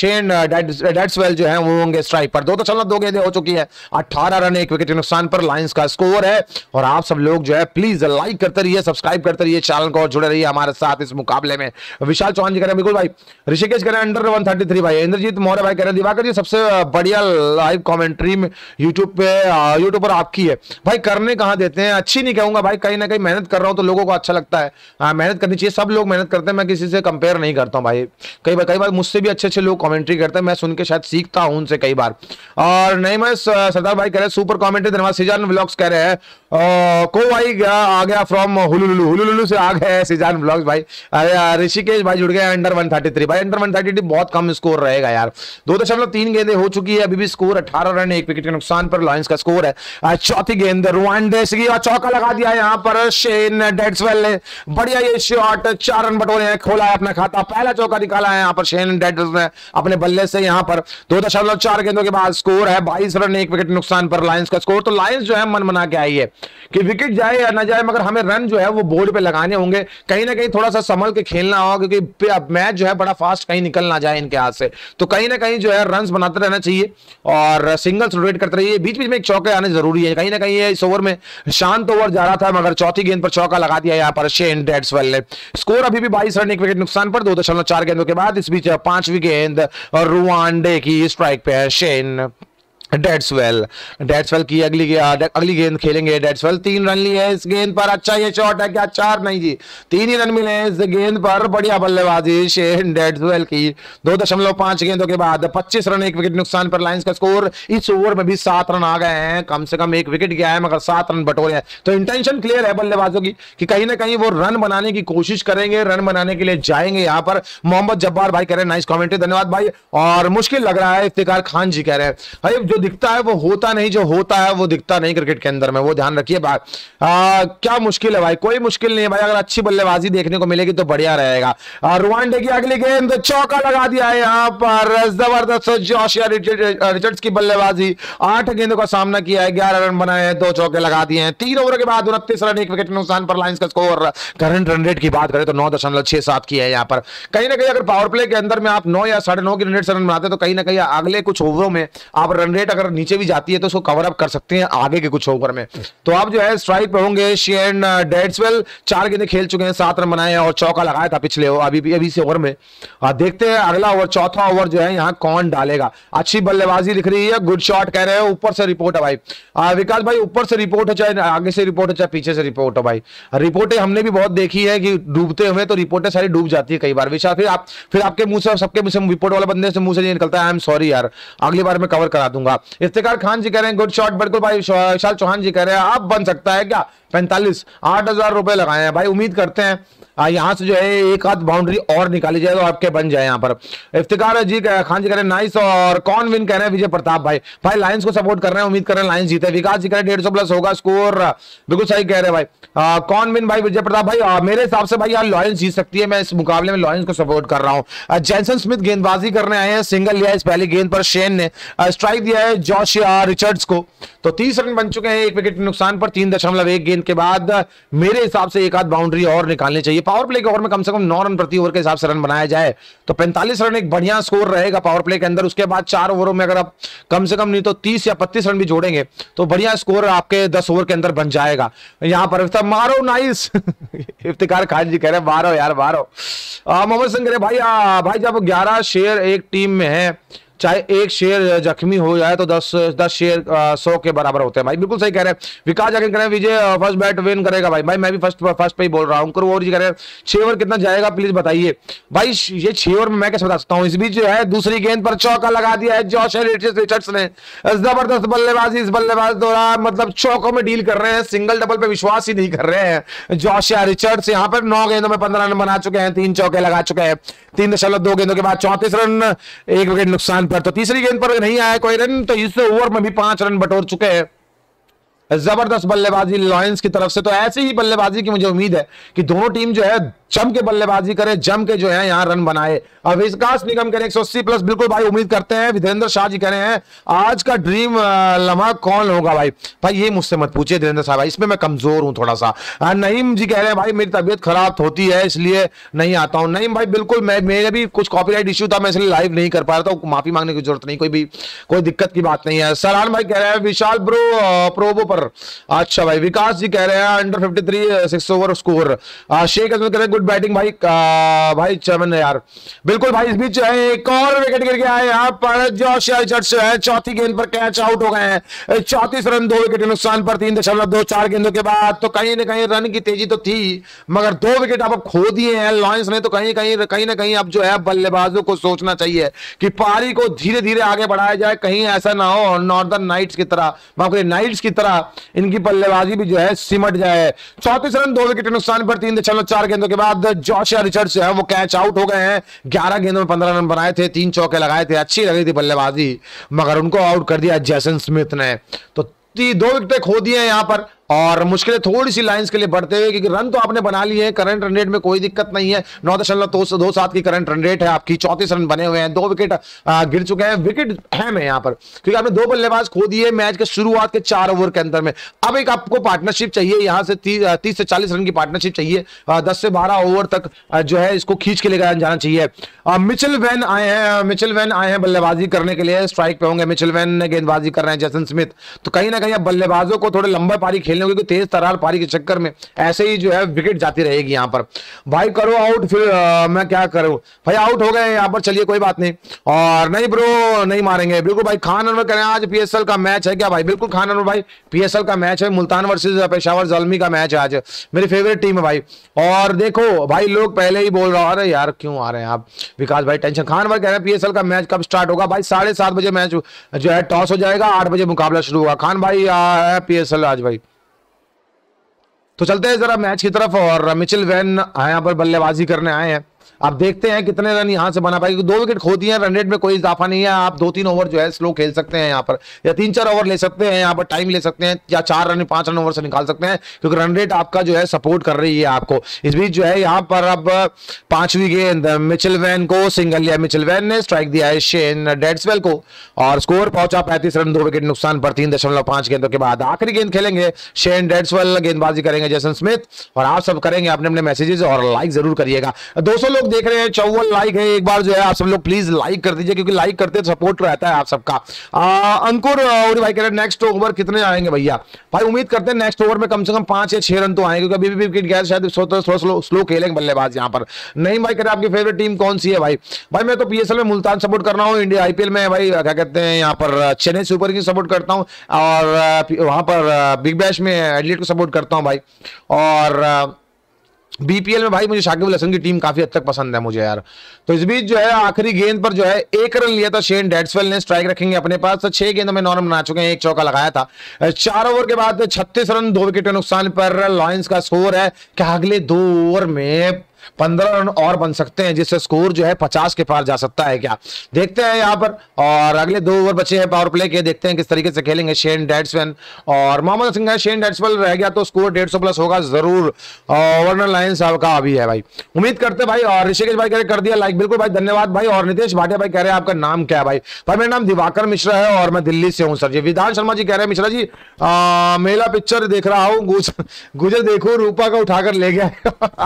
डेड्सवेल जो है वो होंगे स्ट्राइक पर। 2.2 गेंदें हो चुकी है, 18 रन 1 विकेट के नुकसान पर लायंस का स्कोर है। और आप सब लोग जो है प्लीज लाइक करते रहिए, सब्सक्राइब करते रहिए चैनल को और जुड़े रहिए हमारे साथ इस मुकाबले में। विशाल चौहान जी कह रहे हैं बिल्कुल भाई। ऋषिकेश कह रहे हैं अंडर 133 भाई। इंद्रजीत मौर्य भाई कह रहे हैं दिवाकर जी सबसे बढ़िया लाइव कॉमेंट्री में यूट्यूब पर आपकी है। भाई करने कहाँ देते हैं, अच्छी नहीं कहूंगा भाई, कहीं ना कहीं मेहनत कर रहा हूं तो लोगों को अच्छा लगता है। मेहनत करनी चाहिए, सब लोग मेहनत करते हैं, मैं किसी से कंपेयर नहीं करता हूं भाई। कई बार मुझसे भी अच्छे लोग कमेंट्री करते हैं, मैं सुन के शायद सीखता हूं उनसे कई बार। और नहीं मैं सरदार भाई कह रहे हैं सुपर कमेंट्री, धन्यवाद। सिजान व्लॉग्स कह रहे हैं को भाई आ गया फ्रॉम हुलुलुलु से आ गए सिजान व्लॉग्स भाई। अरे ऋषिकेश भाई जुड़ गए अंडर 133 भाई। अंडर 133 बहुत कम स्कोर रहेगा यार। 2.3 गेंदें हो चुकी है, अभी भी स्कोर 18 रन 1 विकेट के नुकसान पर लायंस का स्कोर है। चौथी गेंद रुवांडे से चौका लगा दिया यहाँ पर शेन डेड्सवेल ने, बढ़िया ये शॉट, 4 रन बटोरे हैं, खोला है अपना खाता, पहला चौका निकाला है यहाँ पर शेन डेड्सवेल ने अपने बल्ले से। यहाँ पर 2.4 गेंदों के बाद स्कोर है 22 रन 1 विकेट नुकसान पर लायंस का स्कोर। तो लायंस जो है मन बना के आई है कि विकेट जाए या ना जाए, मगर हमें रन जो है वो बोर्ड पे लगाने होंगे। कहीं ना कहीं थोड़ा सा संभल के खेलना होगा क्योंकि अब मैच जो है बड़ा फास्ट कहीं निकल ना जाए इनके हाथ से। तो कहीं ना कहीं जो है रन बनाते रहना चाहिए और सिंगल्स रोटेट करते रहिए, बीच बीच में एक चौके आने जरूरी है। कहीं ना कहीं इस ओवर में शांत ओवर जा रहा था, मगर चौथी गेंद पर चौका लगा दिया यहाँ पर शेन डेड्सवेल ने। स्कोर अभी भी 22 रन 1 विकेट नुकसान पर 2.4 गेंदों के बाद। इस बीच 5वीं गेंद रुवांडे की स्ट्राइक पे है शेन डेट्सवेल की अगली गेंद खेलेंगे। डेट्सवेल 3 रन लिए इस गेंद पर। अच्छा ये शॉट है क्या? 4 नहीं जी, 3 ही रन मिले इस गेंद पर। बढ़िया बल्लेबाजी शेन डेट्सवेल की। 2.5 गेंदों के बाद 25 रन, 1 विकेट नुकसान पर लायंस का स्कोर। इस ओवर में भी 7 रन आ गए हैं, कम से कम 1 विकेट गया है मगर 7 रन बटोरे हैं। तो इंटेंशन क्लियर है बल्लेबाजों की कि कहीं ना कहीं वो रन बनाने की कोशिश करेंगे, रन बनाने के लिए जाएंगे यहाँ पर। मोहम्मद जब्बार भाई कह रहे हैं नाइस कमेंट्री, धन्यवाद भाई। और मुश्किल लग रहा है, इफ्तिकार खान जी कह रहे हैं भाई जो दिखता है वो होता नहीं, जो होता है वो दिखता नहीं क्रिकेट के अंदर में, वो ध्यान रखिए बात। क्या मुश्किल है भाई? कोई मुश्किल नहीं है भाई, अगर अच्छी बल्लेबाजी देखने को मिलेगी तो बढ़िया रहेगा। रुवांडे की अगली गेंद, चौका लगा दिया है यहाँ पर। जबरदस्त जोशिया रिचर्ड्स की बल्लेबाजी। 8 गेंदों का सामना किया है, 11 रन बनाए हैं, 2 चौके लगा दिए हैं। 3 ओवर के बाद 29 रन, 1 विकेट नुकसान पर लायंस का स्कोर। करंट रन रेट की बात करें तो 9.67 की है यहाँ पर। कहीं ना कहीं अगर पावर प्ले के अंदर में आप 9 या 9.5 की रन रेट से रन बनाते तो कहीं ना कहीं अगले कुछ ओवरों में आप रन रेट अगर नीचे भी जाती है तो उसको कवर अप कर सकते हैं आगे के कुछ ओवर में। तो आप जो है स्ट्राइक पे होंगे। शेन डेट्सवेल 4 गेंदें खेल चुके हैं, 7 रन बनाए हैं और चौका लगाया था पिछले अभी से ओवर में। देखते हैं अगला ओवर, चौथा ओवर जो है यहाँ कौन डालेगा। अच्छी बल्लेबाजी दिख रही है, गुड शॉट कह रहे हैं। ऊपर से रिपोर्ट है भाई विकास भाई, ऊपर से रिपोर्ट है, चाहे आगे से रिपोर्ट है चाहे पीछे से रिपोर्ट है भाई। रिपोर्टें हमने भी बहुत देखी है कि डूबते हुए तो रिपोर्टें सारी डूब जाती है कई बार। विशाल फिर आपके मुंह से, सबके मुंह से, रिपोर्ट वाले बंदे से मुंह से नहीं निकलता है। आई एम सॉरी यार, अगली बार मैं कवर करा दूंगा। इफ्तिकार खान जी कह रहे हैं गुड शॉट, बिल्कुल भाई। विशाल चौहान जी कह रहे हैं आप बन सकता है क्या? 45, 8,000 रुपए लगाए हैं भाई। उम्मीद करते हैं यहां से जो है एक आध बाउंड्री और निकाली जाए तो आपके बन जाए यहाँ पर। इफ्तिकार जी खान जी कह रहे हैं नाइस। और कौन विन कह रहे हैं? विजय प्रताप भाई लायंस को सपोर्ट कर रहे हैं, उम्मीद कर रहे हैं लायंस जीते। विकास जी कह रहे हैं 150 प्लस होगा स्कोर, बिल्कुल सही कह रहे हैं भाई। कौन विन भाई? विजय प्रताप भाई मेरे हिसाब से भाई यार लायंस जीत सकती है, मैं इस मुकाबले में लायंस को सपोर्ट कर रहा हूं। जैसन स्मिथ गेंदबाजी करने आए हैं, सिंगल लिया इस पहली गेंद पर शेन ने, स्ट्राइक दिया है जॉश रिचर्ड्स को। तो 30 रन बन चुके हैं, 1 विकेट नुकसान पर 3.1 गेंद के बाद। मेरे हिसाब से एक आध बाउंड्री और निकालनी चाहिए। पावर प्ले के ओवर में कम से कम 9 रन प्रति ओवर के हिसाब से रन बनाया जाए तो 45 रन एक बढ़िया स्कोर रहेगा पावर प्ले के अंदर। उसके बाद 4 ओवरों में अगर आप कम से कम नहीं तो 30 या 35 रन भी जोड़ेंगे तो बढ़िया स्कोर आपके 10 ओवर के अंदर बन जाएगा। यहां पर मारो नाइस। इफ्तिकार खान जी कह रहे हैं मारो यार मारो। मोहम्मद सिंह कह रहे भाई जब 11 शेयर एक टीम में है, चाहे एक शेयर जख्मी हो जाए तो 10 शेयर 100 के बराबर होते हैं भाई, बिल्कुल सही कह रहे हैं। विकास जाके कह रहे हैं विजय फर्स्ट बैट विन करेगा भाई मैं भी फर्स्ट पे ही बोल रहा हूं। और जी कह रहे हैं 6 ओवर कितना जाएगा प्लीज बताइए भाई। ये 6 ओवर में मैं कैसे बता सकता हूं। इस बीच जो है दूसरी गेंद पर चौका लगा दिया है जॉश रिचर्ड्स ने। जबरदस्त बल्लेबाजी इस बल्लेबाज द्वारा, मतलब चौकों में डील कर रहे हैं, सिंगल डबल पे विश्वास ही नहीं कर रहे हैं जॉश रिचर्ड्स। यहाँ पर 9 गेंदों में 15 रन बना चुके हैं, 3 चौके लगा चुके हैं। 3.2 गेंदों के बाद 34 रन, 1 विकेट नुकसान पर। तो तीसरी गेंद पर नहीं आया कोई रन, तो इस ओवर में भी 5 रन बटोर चुके हैं। जबरदस्त बल्लेबाजी लायंस की तरफ से। तो ऐसी ही बल्लेबाजी की मुझे उम्मीद है कि दोनों टीम जो है जम के बल्लेबाजी करे, जम के जो है यहां रन बनाए। अब विकास निगम कह रहे हैं 180 प्लस, बिल्कुल भाई उम्मीद करते हैं। विजेंद्र शाह जी कह रहे हैं आज का ड्रीम लम्हा कौन होगा भाई ये मुझसे मत पूछिए धीरेन्द्र साहब, इसमें मैं कमजोर हूं थोड़ा सा। नईम जी कह रहे हैं भाई मेरी तबीयत खराब होती है इसलिए नहीं आता हूं। नईम भाई बिल्कुल, मेरे भी कुछ कॉपीराइट इश्यू था, मैं इसलिए लाइव नहीं कर पा रहा था, माफी मांगने की जरूरत नहीं, कोई दिक्कत की बात नहीं है। सरान भाई कह रहे हैं विशाल ब्रो प्रोबो पर। अच्छा भाई विकास जी कह रहे हैं under 53 6 over score. Sheikh Azmat कह रहे हैं गुड बैटिंग भाई चमन यार, बिल्कुल भाई। इस बीच एक और विकेट गिर गया है यहाँ पर। जॉश रिचर्ड्स है चौथी गेंद पर कैच आउट हो गए हैं। 34 रन, 2 विकेट नुकसान पर 3.24 गेंदों के बाद। तो कहीं ना कहीं रन की तेजी तो थी मगर 2 विकेट आप खो दिए हैं लायंस ने। तो कहीं ना कहीं अब जो है बल्लेबाजों को सोचना चाहिए कि पारी को धीरे धीरे आगे बढ़ाया जाए, कहीं ऐसा ना हो नॉर्दर्न नाइट्स की तरह, नाइट्स की तरह इनकी बल्लेबाजी भी जो है सिमट जाए। 34 रन, 2 विकेट नुकसान पर 3.4 गेंदों के बाद जॉश रिचर्ड्स है वो कैच आउट हो गए हैं। 11 गेंदों में 15 रन बनाए थे, 3 चौके लगाए थे, अच्छी लगी थी बल्लेबाजी मगर उनको आउट कर दिया जैसन स्मिथ ने। तो 2 विकेट खो दिए हैं यहां पर और मुश्किलें थोड़ी सी लाइंस के लिए बढ़ते हुए, क्योंकि रन तो आपने बना लिए हैं, करंट रन रेट में कोई दिक्कत नहीं है। 9.27 की करंट रन रेट है आपकी, 34 रन बने हुए हैं, 2 विकेट गिर चुके हैं। विकेट अहम है यहां पर क्योंकि आपने 2 बल्लेबाज खो दिए मैच के शुरुआत के 4 ओवर के अंदर में। अब एक आपको पार्टनरशिप चाहिए, यहां से 30 से 40 रन की पार्टनरशिप चाहिए। 10 से 12 ओवर तक जो है इसको खींच के लेकर जाना चाहिए। मिचेल वैन आए हैं बल्लेबाजी करने के लिए, स्ट्राइक पे होंगे। मिचेल वैन ने गेंदबाजी कर रहे हैं जैसन स्मिथ। तो कहीं ना कहीं अब बल्लेबाजों को थोड़े लंबा पारी खेलने, क्योंकि तेज तरार पारी के चक्कर में ऐसे ही जो है विकेट जाती रहेगी यहाँ पर। भाई करो आउट, फिर मैं क्या करूं भाई, आउट हो गए यहाँ पर, चलिए कोई बात नहीं। और नहीं ब्रो नहीं मारेंगे बिल्कुल भाई। खान अनवर करें आज पीएसएल का मैच है क्या भाई? बिल्कुल खान अनवर भाई, पीएसएल का मैच है, मुल्तान वर्सेस पेशावर ज़ल्मी का मैच है आज, मेरी फेवरेट टीम है भाई। और देखो भाई लोग पहले ही बोल रहा, अरे यार क्यों आ रहे हैं आप विकास भाई, टेंशन। खान भाई कह रहे हैं पीएसएल का मैच कब स्टार्ट होगा भाई? 7:30 बजे मैच जो है टॉस हो जाएगा, 8 बजे मुकाबला शुरू होगा। खान भाई पीएसएल आज भाई। तो चलते हैं जरा मैच की तरफ। और मिचेल वैन यहाँ पर बल्लेबाजी करने आए हैं, आप देखते हैं कितने रन यहां से बना पाएगी। 2 विकेट खो दिए हैं, रन रेट में कोई इजाफा नहीं है। आप 2-3 ओवर जो है स्लो खेल सकते हैं यहाँ पर, या 3-4 ओवर ले सकते हैं यहाँ पर, टाइम ले सकते हैं, या 4 रन 5 रन ओवर से निकाल सकते हैं, क्योंकि रन रेट आपका जो है सपोर्ट कर रही है आपको। इस बीच जो है यहाँ पर अब 5वीं गेंद मिचेल वैन को सिंगल लिया, मिचेल वैन ने स्ट्राइक दिया है शेन डेड्सवेल को, और स्कोर पहुंचा 35 रन, 2 विकेट नुकसान पर 3.5 गेंदों के बाद। आखिरी गेंद खेलेंगे शेन डेड्सवेल, गेंदबाजी करेंगे जेसन स्मिथ, और आप सब करेंगे अपने अपने मैसेजेस और लाइक जरूर करिएगा। 200 लोग देख रहे हैं, 54 लाइक है, एक बार जो है आप सब लोग प्लीज लाइक कर दीजिए, क्योंकि लाइक करते सपोर्ट रहता है आप सबका। अंकुर और भाई कह रहे हैं नेक्स्ट ओवर कितने आएंगे भैया? भाई उम्मीद करते हैं नेक्स्ट ओवर में कम से कम 5 या 6 रन तो आएंगे, क्योंकि अभी भी विकेट गया, शायद थोड़ा स्लो खेलेंगे बल्लेबाज यहाँ पर। नहीं भाई कह रहे आपकी फेवरेट टीम कौन सी है भाई? भाई मैं तो पीएसएल में मुल्तान सपोर्ट कर रहा हूँ, इंडिया आईपीएल में भाई क्या कहते हैं यहाँ पर चेन्नई सुपर किंग्स सपोर्ट करता हूँ, और वहां पर बिग बैश में एडिलेड को सपोर्ट करता हूँ भाई। और बीपीएल में भाई मुझे शाकिब अल हसन की टीम काफी हद तक पसंद है मुझे यार। तो इस बीच जो है आखिरी गेंद पर जो है 1 रन लिया था शेन डेड्सवेल ने, स्ट्राइक रखेंगे अपने पास। तो 6 गेंदों में 9 रन बना चुके हैं, 1 चौका लगाया था। 4 ओवर के बाद 36 रन, 2 विकेट के नुकसान पर लॉयंस का स्कोर है। क्या अगले 2 ओवर में 15 रन और बन सकते हैं, जिससे स्कोर जो है 50 के पार जा सकता है क्या? देखते हैं यहाँ पर। और अगले 2 ओवर बचे हैं पावर प्ले के, देखते हैं किस तरीके से खेलेंगे शेन डेड्सवेल और मोहम्मद सिंह। शेन डेड्सवेल रह गया तो स्कोर 150 प्लस होगा जरूर। वर्नर लायंस साहब का अभी है भाई, उम्मीद करते भाई। और ऋषिकेश भाई कह रहे कर दिया लाइक, बिल्कुल भाई धन्यवाद भाई। और नितेश भाटिया भाई कह रहे हैं आपका नाम क्या है भाई? भाई मेरा नाम दिवाकर मिश्रा है और मैं दिल्ली से हूं सर जी। विधान शर्मा जी कह रहे हैं मिश्रा जी मेला पिक्चर देख रहा हूं, गुजर देखो रूपा का उठाकर ले गया।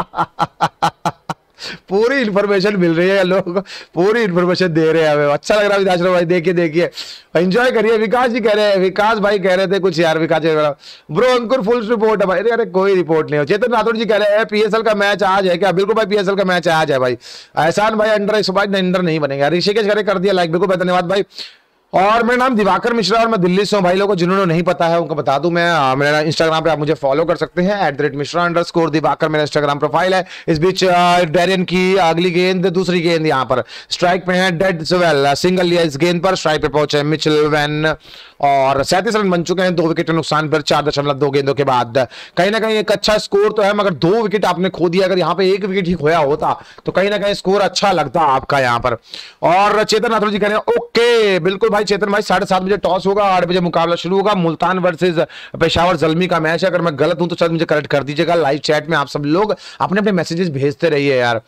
पूरी इन्फॉर्मेशन मिल रही है, लोग पूरी इन्फॉर्मेशन दे रहे हैं हमें, अच्छा लग रहा है विकास भाई। देखिए देखिए एंजॉय करिए। विकास जी कह रहे हैं, विकास भाई कह रहे थे कुछ यार, Vikas ji bro Ankur full report है भाई। अरे कोई रिपोर्ट नहीं हो। चेतन राठौर जी कह रहे हैं पीएसएल का मैच आज है क्या? बिल्कुल भाई पीएसएल का मैच आज है भाई। एहसान भाई अंडर नहीं बनेगा। ऋषिकेश कर दिया लाइक, बिल्कुल धन्यवाद भाई। और मेरा नाम दिवाकर मिश्रा और मैं दिल्ली से हूं भाई। लोगों को जिन्होंने नहीं पता है उनको बता दूं मैं, मेरा इंस्टाग्राम पे आप मुझे फॉलो कर सकते हैं @मिश्रा_दिवाकर मेरा इंस्टाग्राम प्रोफाइल है। इस बीच डेरियन की अगली गेंद, दूसरी गेंद यहाँ पर स्ट्राइक पे है डेड्सवेल, सिंगल लिया इस गेंद पर, स्ट्राइक पे पहुंचे मिचेल वैन और 37 रन बन चुके हैं, 2 विकेट के नुकसान पर 4.2 गेंदों के बाद। कहीं ना कहीं एक अच्छा स्कोर तो है, मगर 2 विकेट आपने खो दिया। अगर यहाँ पे 1 विकेट ही खोया होता तो कहीं ना कहीं स्कोर अच्छा लगता आपका यहाँ पर। और चेतन राठौर जी कह रहे हैं ओके बिल्कुल भाई चेतन भाई, 7:30 बजे टॉस होगा, 8 बजे मुकाबला शुरू होगा। मुल्तान वर्सेस पेशावर ज़ल्मी का मैच है। अगर मैं गलत हूं तो शायद मुझे करेक्ट कर दीजिएगा। लाइव चैट में आप सब लोग अपने अपने मैसेजेस भेजते रहिए यार।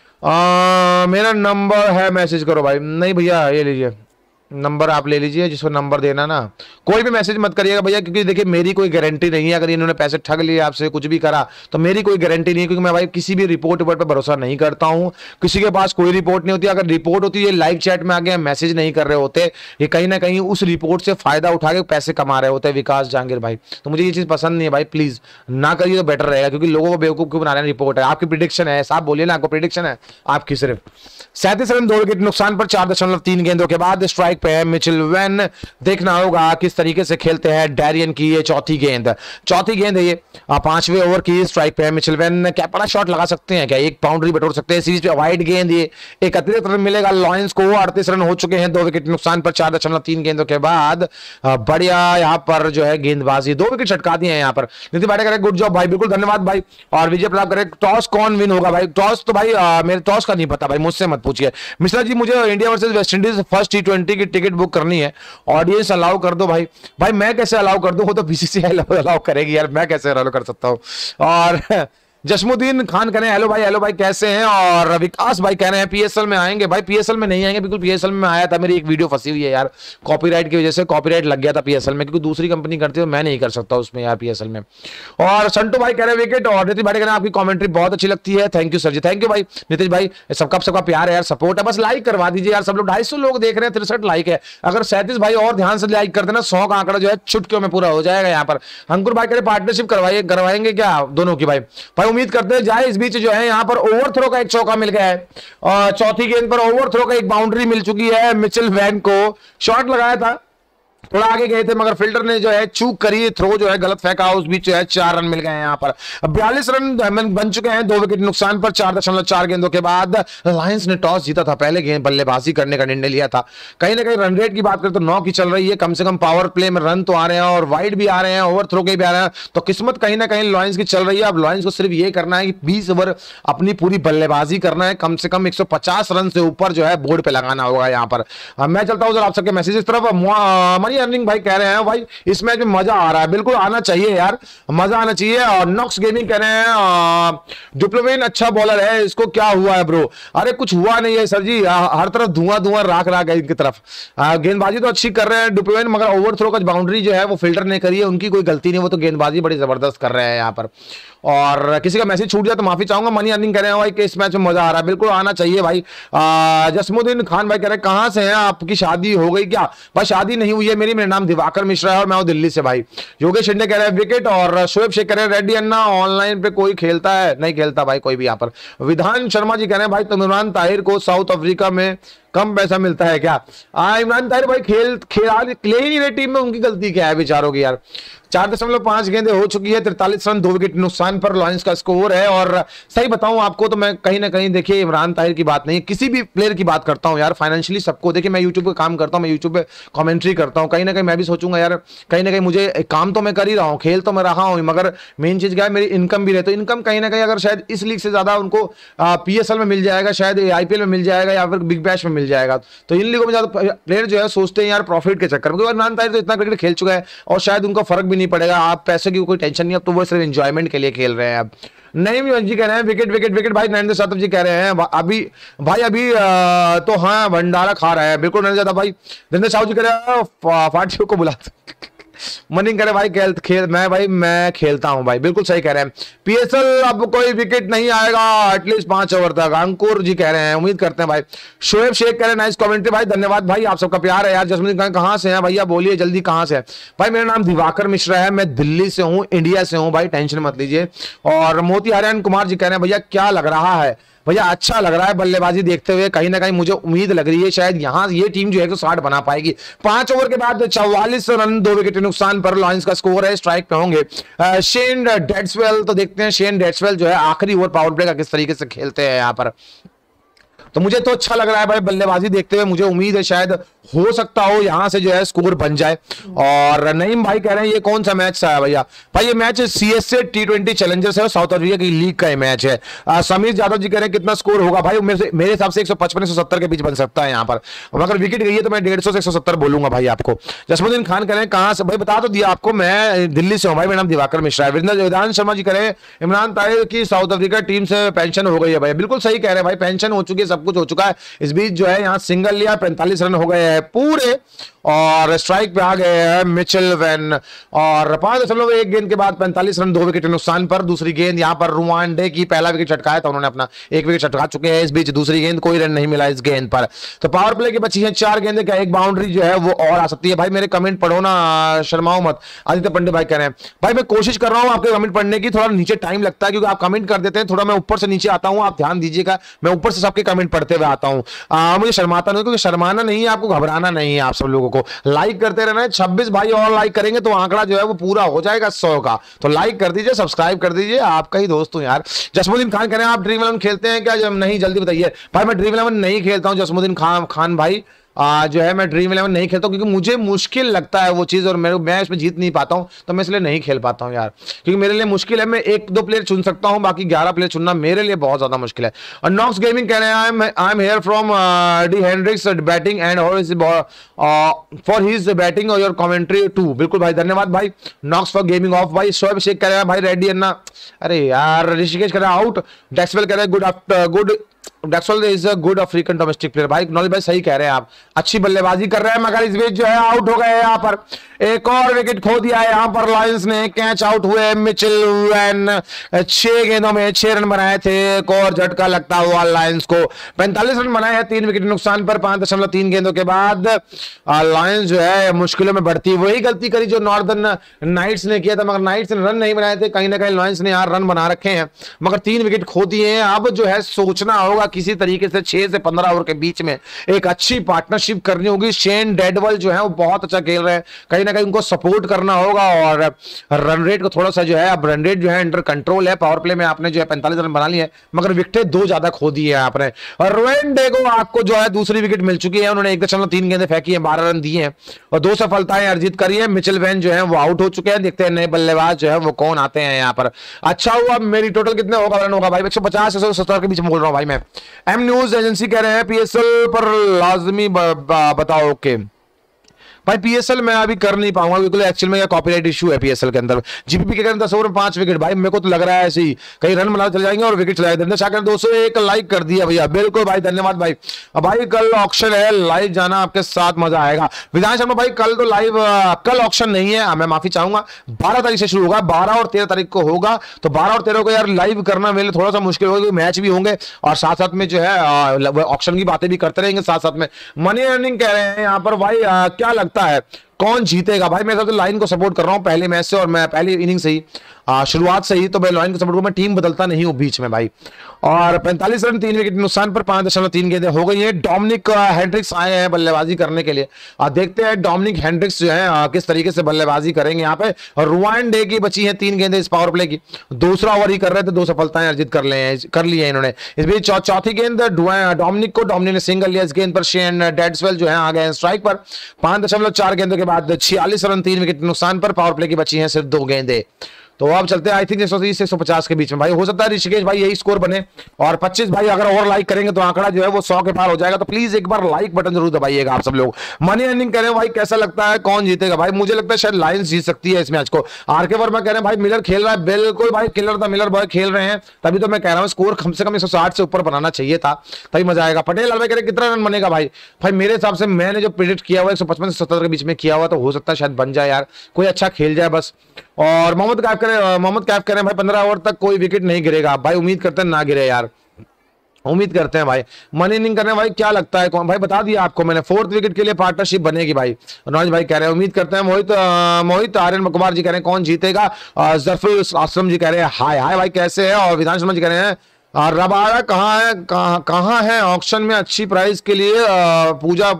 मेरा नंबर है, मैसेज करो भाई। नहीं भैया ये लीजिए नंबर, आप ले लीजिए जिसको नंबर देना ना। कोई भी मैसेज मत करिएगा भैया, क्योंकि देखिए मेरी कोई गारंटी नहीं है। अगर इन्होंने पैसे ठग लिए आपसे, कुछ भी करा, तो मेरी कोई गारंटी नहीं है, क्योंकि मैं भाई किसी भी रिपोर्ट पर भरोसा नहीं करता हूं। किसी के पास कोई रिपोर्ट नहीं होती। अगर रिपोर्ट होती है लाइव चैट में आगे मैसेज नहीं कर रहे होते, ये कहीं ना कहीं उस रिपोर्ट से फायदा उठा के पैसे कमा रहे होते हैं विकास जहांगीर भाई। तो मुझे ये चीज पसंद नहीं है भाई, प्लीज ना करिए तो बेटर रहेगा, क्योंकि लोगों को बेवकूफ क्यों बना रहे हैं। रिपोर्ट है आपकी, प्रिडिक्शन है, साहब बोलिए ना, आपको प्रिडिक्शन है आपकी सिर्फ। 37 रन, 2 विकेट नुकसान पर 4.3 गेंदों के बाद स्ट्राइक पे है मिचेल वैन। देखना होगा किस तरीके से खेलते हैं डैरियन की ये चौथी गेंद है ये 5वें ओवर की। स्ट्राइक पे है मिचेल वैन। क्या बड़ा शॉट लगा सकते हैं क्या? 1 बाउंड्री बटोर सकते हैं। सीरीज पे वाइड गेंद, ये 31 रन मिलेगा लॉयंस को। 38 रन हो चुके हैं, 2 विकेट नुकसान पर 4.3 गेंदों के बाद। बढ़िया यहाँ पर जो है गेंदबाजी, 2 विकेट छटका दिए हैं यहाँ पर। नितिन भाई करे गुड जॉब भाई, बिल्कुल धन्यवाद भाई। और विजय प्रताप करे टॉस कौन विन होगा भाई? टॉस तो भाई मेरे टॉस का नहीं पता भाई, मुझसे मत पूछिए। मिश्रा जी मुझे India versus West Indies first T20 की टिकट बुक करनी है, ऑडियंस अलाउ कर दो भाई। भाई मैं कैसे अलाउ कर दूं? वो तो बीसीसीआई अलाउ करेगी यार, मैं कैसे अलाउ कर सकता हूं? और जसमुद्दीन खान कह रहे हैं हेलो भाई कैसे हैं। और विकास भाई कह रहे हैं पीएसएल में आएंगे। भाई पीएसएल में नहीं आएंगे, बिल्कुल पीएसएल में आया था, मेरी एक वीडियो फंसी हुई है यार, कॉपीराइट की वजह से कॉपीराइट लग गया था पीएसएल में, क्योंकि दूसरी कंपनी करती है, मैं नहीं कर सकता उसमें यार पीएसएल में। और संटू भाई कह रहे हैं विकेट। और नीतीश भाई कह रहे हैं आपकी कमेंट्री बहुत अच्छी लगती है, thank you sir ji, thank you भाई नीतीश भाई, सबका प्यार है यार, सपोर्ट है, बस लाइक करवा दीजिए यार सब लोग। 250 लोग देख रहे हैं, 63 लाइक है, अगर 37 भाई और ध्यान से लाइक कर देना 100 का आंकड़ा जो है चुटकियों में पूरा हो जाएगा यहाँ पर। अंकुर भाई कह रहे पार्टनरशिप करवाएंगे क्या दोनों की। भाई उम्मीद करते हैं जाए। इस बीच जो है यहाँ पर ओवर थ्रो का एक चौका मिल गया है और चौथी गेंद पर ओवर थ्रो का एक बाउंड्री मिल चुकी है। मिचेल वैन को शॉट लगाया था, थोड़ा आगे गए थे मगर फील्डर ने जो है चूक करी, थ्रो जो है गलत फेंका, उस बीच जो है 4 रन मिल गए हैं यहाँ पर। 42 रन बन चुके हैं 2 विकेट नुकसान पर 4.4 गेंदों के बाद। लायंस ने टॉस जीता था, पहले गेंद बल्लेबाजी करने का निर्णय लिया था। कहीं ना कहीं रन रेट की बात करें तो 9 की चल रही है, कम से कम पावर प्ले में रन तो आ रहे हैं और वाइड भी आ रहे हैं, ओवर थ्रो के भी आ रहे हैं, तो किस्मत कहीं ना कहीं लॉयंस की चल रही है। अब लॉयंस को सिर्फ ये करना है कि 20 ओवर अपनी पूरी बल्लेबाजी करना है, कम से कम 150 रन से ऊपर जो है बोर्ड पे लगाना होगा यहाँ पर। मैं चलता हूँ आप सबके मैसेज तरफ। मनी अर्निंग भाई कह रहे हैं भाई इस मैच में मजा आ रहा है, बिल्कुल आना चाहिए यार, मजा आना चाहिए। और नॉक्स गेमिंग कह रहे हैं डिप्लोमेन अच्छा बॉलर है, इसको क्या हुआ है ब्रो। अरे कुछ हुआ नहीं है सर जी, हर तरफ धुआं राख है इनकी तरफ। गेंदबाजी तो अच्छी कर रहे हैं डिप्लोमेन, मगर ओवर थ्रो का बाउंड्री जो है वो फील्डर ने करी है, उनकी कोई गलती नहीं, वो तो गेंदबाजी बड़ी जबरदस्त कर रहे हैं यहाँ पर। और किसी का मैसेज छूट जाए तो माफी चाहूंगा। मनी अर्निंग कह रहे हैं भाई कि इस मैच में मजा आ रहा है, बिल्कुल आना चाहिए भाई। जसमुद्दीन खान भाई कह रहे हैं कहां से हैं, आपकी शादी हो गई क्या। भाई शादी नहीं हुई है मेरी, मेरा नाम दिवाकर मिश्रा है और मैं हूं दिल्ली से भाई। योगेश शिंदे कह रहे हैं विकेट। और शोएब शेख कह रहे हैं रेड्डी अन्ना ऑनलाइन पे कोई खेलता है, नहीं खेलता भाई कोई भी यहाँ पर। विधान शर्मा जी कह रहे हैं भाई तो इमरान ताहिर को साउथ अफ्रीका में कम पैसा मिलता है क्या। इमरान ताहिर भाई खेल ही नहीं रहे टीम में, उनकी गलती क्या है बेचारों की यार। 4.5 गेंदें हो चुकी है, 43 रन 2 विकेट नुकसान पर लॉयंस का स्कोर है। और सही बताऊं आपको तो मैं कहीं ना कहीं देखिए इमरान ताहिर की बात नहीं, किसी भी प्लेयर की बात करता हूं यार, फाइनेंशियली सबको देखिए, मैं यूट्यूब पे काम करता हूं, मैं यूट्यूब पे कमेंट्री करता हूं, कहीं ना कहीं मैं भी सोचूंगा यार कहीं ना कहीं मुझे काम तो मैं कर ही रहा हूं, खेल तो मैं रहा हूं, मगर मेन चीज क्या है मेरी इनकम भी रहे, तो इनकम कहीं ना कहीं अगर शायद इस लीग से ज्यादा उनको पीएसएल में मिल जाएगा, शायद आईपीएल में मिल जाएगा या फिर बिग बैश में मिल जाएगा, तो इन लीगों में ज्यादा प्लेयर जो है सोचते हैं यार प्रॉफिट के चक्कर में, क्योंकि इमरान ताहिर तो इतना क्रिकेट खेल चुका है और शायद उनको फर्क भी नहीं पड़ेगा, आप पैसे की कोई टेंशन नहीं, अब तो वो सिर्फ एंजॉयमेंट के लिए खेल रहे हैं। अब नहीं जी कह रहे हैं विकेट विकेट विकेट भाई। नरेंद्र यादव जी कह रहे हैं अभी भाई अभी तो हाँ भंडारा खा रहा है, बिल्कुल नरेंद्र यादव भाई। नरेंद्र साहू जी कह रहे हैं फाटियों को बुला मनिंग करे भाई मैं खेलता हूं भाई, बिल्कुल सही कह रहे हैं। पीएसएल अब कोई विकेट नहीं आएगा एटलीस्ट 5 ओवर तक, अंकुर जी कह रहे हैं, उम्मीद करते हैं भाई। शोएब शेख कह रहे हैं नाइस कमेंट्री भाई, धन्यवाद भाई, आप सबका प्यार है यार। जसमीन कहां से हैं भैया, बोलिए जल्दी कहां से है भाई। मेरा नाम दिवाकर मिश्रा है, मैं दिल्ली से हूं, इंडिया से हूं भाई, टेंशन मत लीजिए। और मोती हरियाण कुमार जी कह रहे हैं भैया क्या लग रहा है, भैया अच्छा लग रहा है बल्लेबाजी देखते हुए, कहीं ना कहीं मुझे उम्मीद लग रही है शायद यहां ये टीम जो है 160 बना पाएगी। 5 ओवर के बाद 44 रन 2 विकेट नुकसान पर लॉयंस का स्कोर है, स्ट्राइक पे होंगे शेन डेट्सवेल, तो देखते हैं शेन डेट्सवेल जो है आखिरी ओवर पावर प्ले का किस तरीके से खेलते हैं यहाँ पर। तो मुझे तो अच्छा लग रहा है भाई बल्लेबाजी देखते हुए, मुझे उम्मीद है शायद हो सकता हो यहां से जो है स्कोर बन जाए। और नईम भाई कह रहे हैं ये कौन सा मैच है भैया, भाई ये मैच सीएसए T20 चैलेंजर्स है, साउथ अफ्रीका की लीग का मैच है। समीर यादव जी कह रहे हैं कितना स्कोर होगा, भाई मेरे हिसाब से 155-170 के बीच बन सकता है यहाँ पर, अगर विकेट गई है तो मैं 150 से 170 बोलूंगा भाई आपको। जसमुद्दीन खान कह रहे हैं कहां से, भाई बता तो दिया आपको, मैं दिल्ली से हूं भाई, मेरा नाम दिवाकर मिश्रा है। विधान शर्मा जी कह रहे हैं इमरान ताहिर की साउथ अफ्रीका टीम से पेंशन हो गई है, भाई बिल्कुल सही कह रहे हैं भाई, पेंशन हो चुकी है, सब कुछ हो चुका है। इस बीच जो है यहाँ सिंगल लिया, 45 रन हो गए हैं पूरे और स्ट्राइक पे आ गए हैं मिचेल वैन। और 5.1 गेंद के बाद 45 रन 2 विकेट नुकसान पर दूसरी गेंद यहाँ पर रुवांडे की पहला विकेट चटकाया था उन्होंने, अपना 1 विकेट चटका चुके हैं। इस बीच दूसरी गेंद कोई रन नहीं मिला इस गेंद पर, तो पावर प्ले की बची है 4 गेंदें, क्या एक बाउंड्री जो है वो और आ सकती है। भाई मेरे कमेंट पढ़ो ना, शर्माओ मत। आदित्य पंडित भाई कह रहे हैं भाई मैं कोशिश कर रहा हूं आपके कमेंट पढ़ने की, थोड़ा नीचे टाइम लगता है क्योंकि आप कमेंट कर देते हैं, थोड़ा मैं ऊपर से नीचे आता हूं, आप ध्यान दीजिएगा, मैं ऊपर से सबके कमेंट पढ़ते हुए आता हूं। मुझे शर्माता नहीं, क्योंकि शर्माना नहीं है, आपको घबराना नहीं है, आप सब लोगों को लाइक करते रहना है। 26 भाई और लाइक करेंगे तो आंकड़ा जो है वो पूरा हो जाएगा 100 का, तो लाइक कर दीजिए, सब्सक्राइब कर दीजिए, आपका ही दोस्त हूं यार। जसमुद्दीन खान कह रहे हैं आप ड्रीम 11 खेलते हैं क्या, जब नहीं जल्दी बताइए। भाई मैं ड्रीम 11 नहीं खेलता हूं जसमुद्दीन खान भाई, जो है मैं ड्रीम 11 नहीं खेलता क्योंकि मुझे मुश्किल लगता है वो चीज़, और मैं इसमें जीत नहीं पाता हूँ, तो मैं इसलिए नहीं खेल पाता हूँ यार, क्योंकि मेरे लिए मुश्किल है। मैं 1-2 प्लेयर चुन सकता हूँ, बाकी 11 प्लेयर चुनना मेरे लिए बहुत ज़्यादा मुश्किल है। और नॉक्स गेमिंग कह रहे हैं I am here from D Hendricks batting and for his batting और योर कमेंट्री टू। बिल्कुल भाई, धन्यवाद भाई नॉक्स फॉर गेमिंग ऑफ। भाई शोएब शेख कह रहे हैं भाई रेड्डी अन्ना, अरे यार ऋषिकेश कह रहे हैं आउट। डेक्सवेल कह रहे हैं good Dadswell is a good African domestic player. भाई नॉलेज भाई सही कह रहे हैं आप, अच्छी बल्लेबाजी कर रहे हैं, मगर इस बीच जो है आउट हो गए यहाँ पर। एक और विकेट खो दिया है यहाँ पर लायंस ने, कैच आउट हुए मिचेल वैन। 6 गेंदों में 6 रन बनाए थे, एक और झटका लगता हुआ लायंस को। 45 रन बनाए हैं 3 विकेट नुकसान पर 5.3 गेंदों के बाद। लायंस जो है मुश्किलों में बढ़ती, वही गलती करी जो नॉर्दर्न नाइट्स ने किया था, मगर नाइट्स ने रन नहीं बनाए थे। कहीं ना कहीं लायंस ने यहाँ रन बना रखे हैं, मगर 3 विकेट खो दिए हैं। अब जो है सोचना होगा किसी तरीके से 6 से 15 ओवर के बीच में एक अच्छी पार्टनरशिप करनी होगी। शेन डेडवल जो है वो बहुत अच्छा खेल रहे हैं, कहीं ना कहीं उनको सपोर्ट करना होगा। और रन रेट को थोड़ा सा जो है, अब रन रेट जो है अंडर कंट्रोल है। पावर प्ले में आपने जो है 45 रन बना लिए हैं, मगर विकेटें 2 ज्यादा खो दी है आपने। और रोएन डेगो आपको जो है दूसरी विकेट मिल चुकी है, उन्होंने 1.3 गेंदें फेंकी है, 12 रन दिए हैं और 2 सफलताएं अर्जित करी है। मिचेल वैन जो है वो आउट हो चुके हैं, देखते हैं नए बल्लेबाज जो है वो कौन आते हैं यहाँ पर। अच्छा हुआ, मेरी टोटल कितने होगा रन होगा भाई, 150 से 170 के बीच में बोल रहा हूँ भाई मैं। एम न्यूज एजेंसी कह रहे हैं पीएसएल पर लाजमी बताओ ओके भाई। पीएसएल मैं अभी कर नहीं पाऊंगा बिल्कुल, एक्चुअल में कॉपीराइट इशू है पीएसएल के अंदर। जीपीपी के अंदर 10 ओवर में 5 विकेट, भाई मेरे को तो लग रहा है ऐसे ही कहीं रन बना चले जाएंगे और विकेट चले जाएंगे। शाकर 201 लाइक कर दिया भैया, बिल्कुल भाई धन्यवाद भाई। अब भाई कल ऑक्शन है, लाइव जाना आपके साथ मजा आएगा। विधान शर्मा भाई कल तो लाइव, कल ऑक्शन नहीं है, मैं माफी चाहूंगा। 12 तारीख से शुरू होगा, 12 और 13 तारीख को होगा, तो 12 और 13 को यार लाइव करना मेरे लिए थोड़ा सा मुश्किल होगा क्योंकि मैच भी होंगे और साथ साथ में जो है ऑक्शन की बातें भी करते रहेंगे साथ साथ में। मनी अर्निंग कह रहे हैं यहाँ पर भाई, क्या लगता है कौन जीतेगा भाई? मैं तो लाइन को सपोर्ट कर रहा हूं पहले मैच से, और मैं पहली इनिंग से ही शुरुआत से ही तो मैं लाइन को सपोर्ट करूं, मैं टीम बदलता नहीं हूं बीच में भाई। और 45 रन 3 विकेट नुकसान पर 5.3 गेंदें हो गई है। डोमिनिक हेंड्रिक्स आए हैं बल्लेबाजी करने के लिए, देखते हैं डोमिनिक हेंड्रिक्स जो है किस तरीके से बल्लेबाजी करेंगे यहाँ पे। और रुआन डे की बची है 3 गेंदें इस पावर प्ले की, दूसरा ओवर ही कर रहे थे, 2 सफलताएं अर्जित कर ली है इन्होंने। इस बीच चौथी गेंद डोमिनिक ने सिंगल लिया, इस गेंद पर शेन डेड्सवेल जो है आ गए स्ट्राइक पर। 5.4 गेंदों के बाद 46 रन 3 विकेट नुकसान पर पावर प्ले की बची है सिर्फ 2 गेंदें। तो अब चलते हैं आई थिंक 130 से 150 के बीच में भाई, हो सकता है ऋषिकेश भाई यही स्कोर बने। और 25 भाई अगर और लाइक करेंगे तो आंकड़ा जो है वो 100 के पार हो जाएगा, तो प्लीज एक बार लाइक बटन जरूर दबाइएगा आप सब लोग। मनी अर्निंग करें भाई, कैसा लगता है कौन जीतेगा भाई? मुझे लगता है शायद लायंस जीत सकती है इस मैच को। आरके वर्मा कह रहे हैं भाई मिलर खेल रहा है, बिल्कुल भाई किलर था, मिलर बॉय खेल रहे हैं, तभी तो मैं कह रहा हूँ स्कोर कम से कम 160 से ऊपर बनाना चाहिए था, तभी मजा आएगा। पटेल लाल भाई कह रहे कितना रन बनेगा भाई? भाई मेरे हिसाब से मैंने जो प्रेडिक्ट किया हुआ 155 से 70 के बीच में किया हुआ, तो हो सकता है शायद बन जाए यार, कोई अच्छा खेल जाए बस। और मोहम्मद कैफ कह रहे हैं भाई 15 ओवर तक कोई विकेट नहीं गिरेगा भाई, उम्मीद करते हैं ना गिरे यार, उम्मीद करते हैं भाई। मनी इनिंग करने भाई क्या लगता है कौन? भाई बता दिया आपको मैंने, 4th विकेट के लिए पार्टनरशिप बनेगी भाई। नॉज भाई कह रहे हैं उम्मीद करते हैं। मोहित आर्यन कुमार जी कह रहे हैं कौन जीतेगा? जरफुल आसलम जी कह रहे हैं हाय हाय भाई कैसे है? और विधान शर्मा जी कह रहे हैं रबाड़ा कहाँ है ऑक्शन में अच्छी प्राइस के लिए पूजा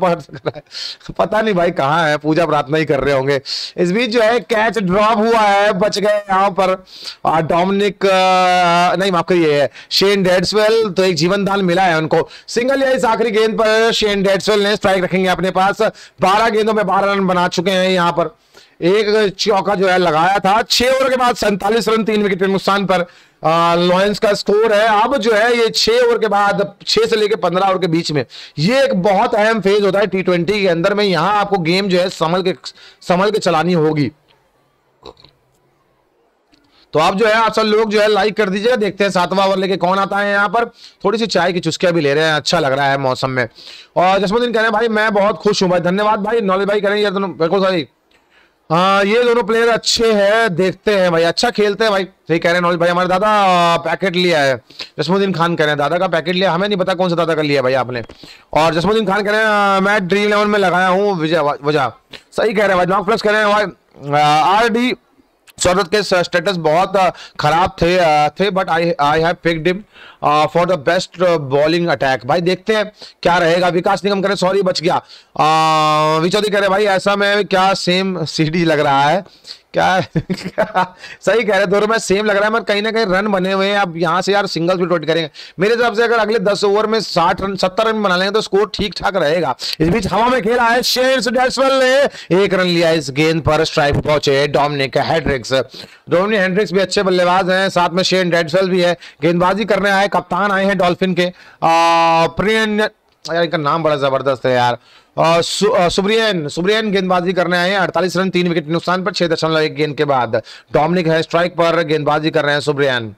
पता नहीं भाई कहाँ है, पूजा प्रार्थना ही कर रहे होंगे। इस बीच जो है कैच ड्रॉप हुआ है, बच गए यहाँ पर डोमिनिक नहीं माफ करिए शेन डेड्सवेल, तो एक जीवन दान मिला है उनको। सिंगल या इस आखिरी गेंद पर शेन डेड्सवेल ने स्ट्राइक रखेंगे अपने पास। 12 गेंदों में 12 रन बना चुके हैं यहाँ पर, एक चौका जो है लगाया था। 6 ओवर के बाद 47 रन 3 विकेट के नुकसान पर लॉयंस का स्कोर है। अब जो है ये 6 ओवर के बाद 6 से लेकर 15 ओवर के बीच में ये एक बहुत अहम फेज होता है T20 के अंदर में, यहां आपको गेम जो है संभल के चलानी होगी। तो आप जो है आप सब लोग जो है लाइक कर दीजिएगा, देखते हैं 7वां ओवर लेके कौन आता है यहाँ पर। थोड़ी सी चाय की चुस्कियां भी ले रहे हैं, अच्छा लग रहा है मौसम में। और जसमुद्दीन कह रहे हैं भाई मैं बहुत खुश हूं भाई, धन्यवाद भाई। नॉलेज भाई कह रहे हैं ये दोनों बिल्कुल सही, हाँ ये दोनों प्लेयर अच्छे हैं, देखते हैं भाई, अच्छा खेलते हैं भाई, सही कह रहे हैं नॉलेज भाई। हमारे दादा पैकेट लिया है, जसमुद्दीन खान कह रहे हैं दादा का पैकेट लिया, हमें नहीं पता कौन सा दादा का लिया भाई आपने। और जसमुद्दीन खान कह रहे हैं मैं ड्रीम 11 में लगाया हूँ वजह, सही कह रहे हैं भाई। नॉक प्लस कह रहे हैं भाई आरडी शौरत के स्टेटस बहुत खराब थे but I have picked him for the best bowling attack. भाई देखते हैं क्या रहेगा। विकास निगम करे सॉरी बच गया। विचौदी कह रहे भाई ऐसा में क्या सेम सीडी लग रहा है, क्या सही कह रहे, दोनों में सेम लग रहा है, मगर कहीं ना कहीं रन बने हुए हैं। अब यहाँ से यार सिंगल्स भी टोट करेंगे मेरे हिसाब से। अगर अगले 10 ओवर में 60 रन 70 रन बना लेंगे तो स्कोर ठीक ठाक रहेगा। इस बीच हवा में खेला है शेन डेक्सवेल ने 1 रन लिया इस गेंद पर, स्ट्राइक पहुंचे डोमिनिक हेंड्रिक्स। डोमिनिक हेंड्रिक्स भी अच्छे बल्लेबाज हैं, साथ में शेन डेक्सवेल भी है, गेंदबाजी करने आए, कप्तान आए हैं डॉल्फिन के। प्रियन, यार इनका नाम बड़ा जबरदस्त है यार, सुब्रियन गेंदबाजी करने आए हैं। 48 रन 3 विकेट नुकसान पर 6.1 गेंद के बाद। डोमिनिक है स्ट्राइक पर, गेंदबाजी कर रहे हैं सुब्रियन,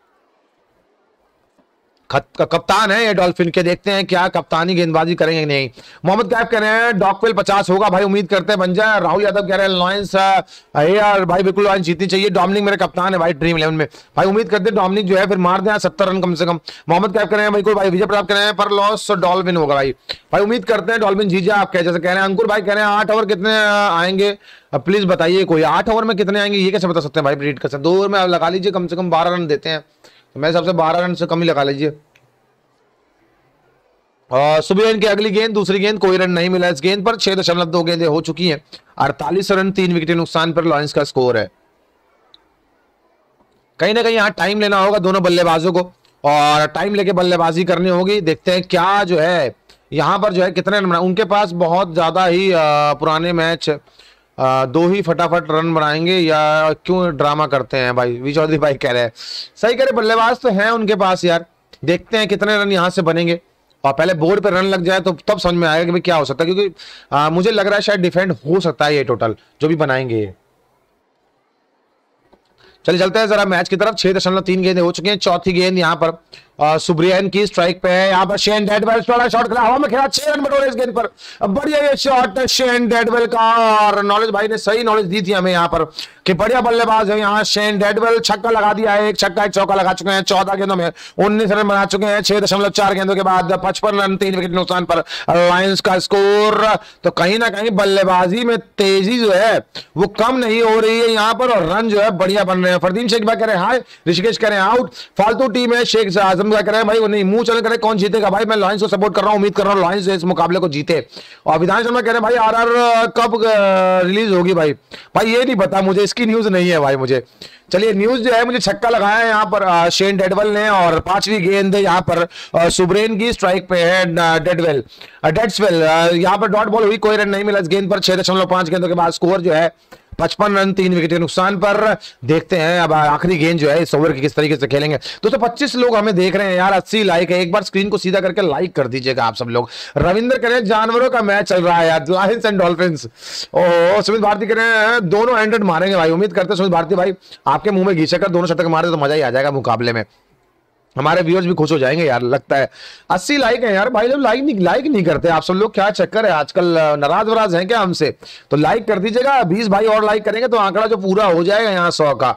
कप्तान है ये डॉल्फिन के। देखते हैं क्या कप्तानी गेंदबाजी करेंगे नहीं। मोहम्मद कैफ कह रहे हैं डॉकवेल 50 होगा भाई, उम्मीद करते हैं बन जाए। राहुल यादव कह रहे हैं लॉयंस यार भाई बिल्कुल लॉयंस जीतनी चाहिए। डोमिनिक मेरे कप्तान है भाई ड्रीम 11 में भाई, उम्मीद करते हैं डोमिनिक जो है फिर मार दें 70 रन कम से कम। मोहम्मद कैफ कह रहे हैं बिल्कुल भाई। विजय प्रताप कह रहे हैं पर लॉस डॉल्फिन होगा भाई, भाई उम्मीद करते हैं डॉल्फिन जीत जाए। आप जैसे कह रहे हैं। अंकुर भाई कह रहे हैं 8 ओवर कितने आएंगे प्लीज बताइए कोई। 8 ओवर में कितने आएंगे ये कैसे बता सकते हैं भाई, प्रीडिक्ट कर सकते। 2 ओवर में आप लगा लीजिए, कम से कम 12 रन देते हैं तो मेरे हिसाब से 12 रन से कम ही लगा लीजिए। सुब्रियन की अगली गेंद, दूसरी गेंद, कोई रन नहीं मिला इस गेंद पर। 6.2 गेंदें हो चुकी हैं, 48 रन 3 विकेट नुकसान पर लॉयंस का स्कोर है। कहीं ना कहीं यहाँ टाइम लेना होगा दोनों बल्लेबाजों को, और टाइम लेके बल्लेबाजी करनी होगी। देखते हैं क्या जो है यहाँ पर जो है कितने रन बनाए। उनके पास बहुत ज्यादा ही पुराने मैच, 2 ही फटाफट रन बनाएंगे या क्यों ड्रामा करते हैं भाई। वी चौधरी भाई कह रहे हैं, सही कह रहे, बल्लेबाज तो हैं उनके पास यार। देखते हैं कितने रन यहाँ से बनेंगे, और पहले बोर्ड पे रन लग जाए तो तब समझ में आएगा कि भाई क्या हो सकता है। क्योंकि मुझे लग रहा है शायद डिफेंड हो सकता है ये टोटल जो भी बनाएंगे ये। चलिए चलते हैं जरा मैच की तरफ। 6.3 गेंदें हो चुकी हैं, चौथी गेंद यहाँ पर सुब्रियन की स्ट्राइक पे है। यहाँ पर शेन डेडवेल शॉट खेला, हवा में खेला, 6 रन बटोरे इस गेंद पर। बढ़िया ये शॉट शेन डेडवेल का, और नॉलेज भाई ने सही नॉलेज दी थी हमें यहाँ पर कि बढ़िया बल्लेबाज है यहाँ शेन डेडवेल। छक्का लगा दिया है, एक छक्का एक चौका लगा चुके हैं। 14 गेंदों में 19 रन बना चुके हैं। 6.4 गेंदों के बाद 55 रन 3 विकेट नुकसान पर लायंस का स्कोर। तो कहीं ना कहीं बल्लेबाजी में तेजी जो है वो कम नहीं हो रही है यहाँ पर, और रन जो है बढ़िया बन रहे हैं। फरदीन शेख भाई कह रहे हैं हाय, ऋषिकेश कह रहे हैं आउट। फालतू टीम है, शेख आजम का कह रहे हैं भाई वो नहीं मुंह चल करे कौन जीतेगा भाई। मैं लॉयंस को सपोर्ट कर रहा हूं, उम्मीद कर रहा हूं लॉयंस इस मुकाबले को जीते। और विधान शर्मा कह रहे हैं भाई आरआर कब रिलीज होगी भाई। भाई ये नहीं पता मुझे, इसकी न्यूज नहीं है भाई मुझे। चलिए न्यूज जो है, मुझे छक्का लगाया है यहाँ पर शेन डेडवेल ने, और 5वीं गेंद यहाँ पर सुब्रेन की स्ट्राइक पे है डेड्सवेल। यहाँ पर डॉट बॉल हुई, कोई रन नहीं मिला इस गेंद पर। 6.5 गेंदों के बाद स्कोर जो है 55 रन 3 विकेट के नुकसान पर। देखते हैं अब आखिरी गेंद जो है इस ओवर की किस तरीके से खेलेंगे। 225 लोग हमें देख रहे हैं यार, 80 लाइक है। एक बार स्क्रीन को सीधा करके लाइक कर दीजिएगा आप सब लोग। रविंद्र कह रहे हैं जानवरों का मैच चल रहा है यार, Lions and Dolphins. Oh Sumit Bharti कह रहे हैं दोनों 100 मारेंगे भाई। उम्मीद करते हैं सुमित भारती भाई आपके मुंह में घी शक्कर दोनों शतक मारे तो मजा ही आ जाएगा मुकाबले में। हमारे व्यूअर्स भी खुश हो जाएंगे यार, लगता है। 80 लाइक है यार भाई, लोग लाइक नहीं करते आप सब लोग, क्या चक्कर है आजकल, नाराज वराज हैं क्या हमसे? तो लाइक कर दीजिएगा, 20 भाई और लाइक करेंगे तो आंकड़ा जो पूरा हो जाएगा यहाँ 100 का।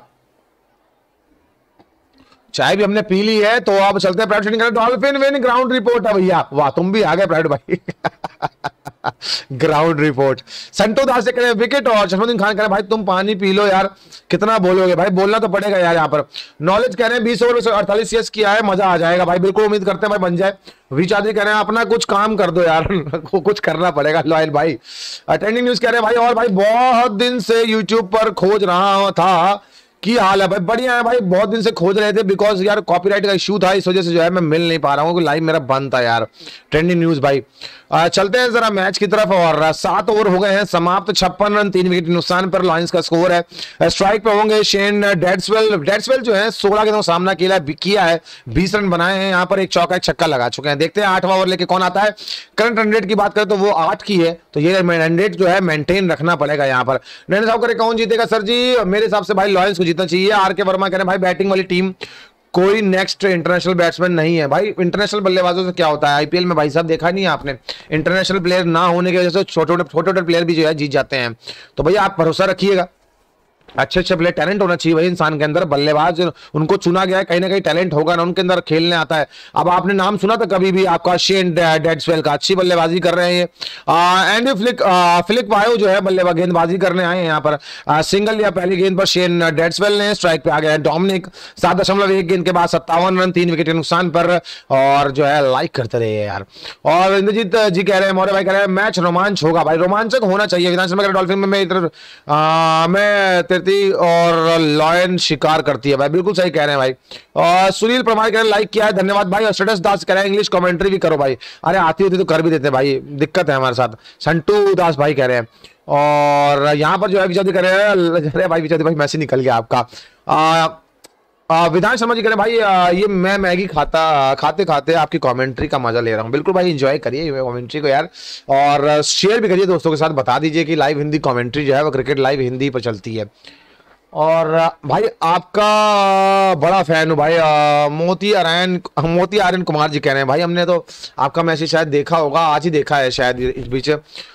चाय भी हमने पी ली है, तो अब चलते हैं प्राइवेट शेडिंग करने। डॉल्फिन विन ग्राउंड रिपोर्ट है भैया, वाह तुम भी आ गए प्राइवेट भाई। Ground report. संतो दास से करें विकेट, और जसमुद्दीन खान कह रहे भाई तुम पानी पी लो यार, कितना बोलोगे भाई, बोलना तो पड़ेगा यार यहाँ पर। नॉलेज कह रहे हैं 20 ओवर में 48 सीएस किया है, मजा आ जाएगा भाई, बिल्कुल उम्मीद करते हैं भाई बन जाए। विचादी कह रहे हैं अपना कुछ काम कर दो यार। कुछ करना पड़ेगा लॉयल भाई। अटेंडिंग न्यूज कह रहे हैं भाई और भाई बहुत दिन से यूट्यूब पर खोज रहा था, की हाल है भाई? बढ़िया है भाई, बहुत दिन से खोज रहे थे, बिकॉज यार कॉपीराइट का इशू था, इस वजह से जो है मैं मिल नहीं पा रहा हूँ, लाइव मेरा बंद था यार। ट्रेंडिंग न्यूज भाई। चलते हैं जरा मैच की तरफ, और 7 ओवर हो गए हैं समाप्त, 56 रन 3 विकेट नुकसान पर लायंस का स्कोर है। स्ट्राइक पे होंगे शेन डेड्सवेल जो है 16 गेंदों सामना किया है, 20 रन बनाए हैं, यहाँ पर एक चौका एक छक्का लगा चुके हैं। देखते हैं 8वां ओवर लेके कौन आता है। करंट रन रेट की बात करें तो वो 8 की है, तो ये रन रेट जो है मेंटेन रखना पड़ेगा यहाँ पर। नैना साहब करें कौन जीतेगा सर जी? मेरे हिसाब से भाई लॉयंस को जीतना चाहिए। आर के वर्मा कह रहे हैं भाई बैटिंग वाली टीम कोई नेक्स्ट इंटरनेशनल बैट्समैन नहीं है भाई। इंटरनेशनल बल्लेबाजों से क्या होता है आईपीएल में भाई साहब, देखा नहीं है आपने? इंटरनेशनल प्लेयर ना होने की वजह से छोटे छोटे प्लेयर भी जो है जीत जाते हैं। तो भैया आप भरोसा रखिएगा, अच्छे प्लेयर, टैलेंट होना चाहिए भाई इंसान के अंदर। बल्लेबाज उनको चुना गया है, कहीं ना कहीं टैलेंट होगा ना उनके अंदर, खेलने आता है। अब आपने नाम सुना था कभी भी आपका शेन डेड्सवेल का? अच्छी बल्लेबाजी कर रहे हैं। एंडी फ्लिक वायो जो है बल्लेबाज गेंदबाजी करने आए हैं यहाँ पर। सिंगल या पहली गेंद पर शेन डेड्सवेल ने, स्ट्राइक पे आ गया है डोमिनिक। 7.1 गेंद के बाद 57 रन 3 विकेट के नुकसान पर, और जो है लाइक करते रहे यार। और इंद्रजीत जी कह रहे हैं, मौर्य भाई कह रहे हैं मैच रोमांच होगा भाई, रोमांचक होना चाहिए। विधानसभा डॉल्फिन में मैं रहती और लॉयन शिकार करती है भाई, बिल्कुल सही कह रहे हैं भाई। और सुनील परमार कह रहे हैं लाइक किया है, धन्यवाद भाई। और स्टेटस दास कह रहे हैं इंग्लिश कमेंट्री भी करो भाई। अरे आती होती तो कर भी देते भाई, दिक्कत है हमारे साथ। संटू दास भाई कह रहे हैं। और यहाँ पर जो है विचौदी कह रहे हैं भाई, विचौदी भाई मैसेज निकल गया आपका। विधान शर्मा जी कह रहे हैं भाई ये मैं मैगी खाते खाते आपकी कमेंट्री का मजा ले रहा हूँ। बिल्कुल भाई एंजॉय करिए कमेंट्री को यार, और शेयर भी करिए दोस्तों के साथ। बता दीजिए कि लाइव हिंदी कमेंट्री जो है वो क्रिकेट लाइव हिंदी पर चलती है। और भाई आपका बड़ा फैन हूँ भाई। मोती आर्यन कुमार जी कह रहे हैं भाई हमने तो आपका मैसेज शायद देखा होगा, आज ही देखा है शायद इस बीच।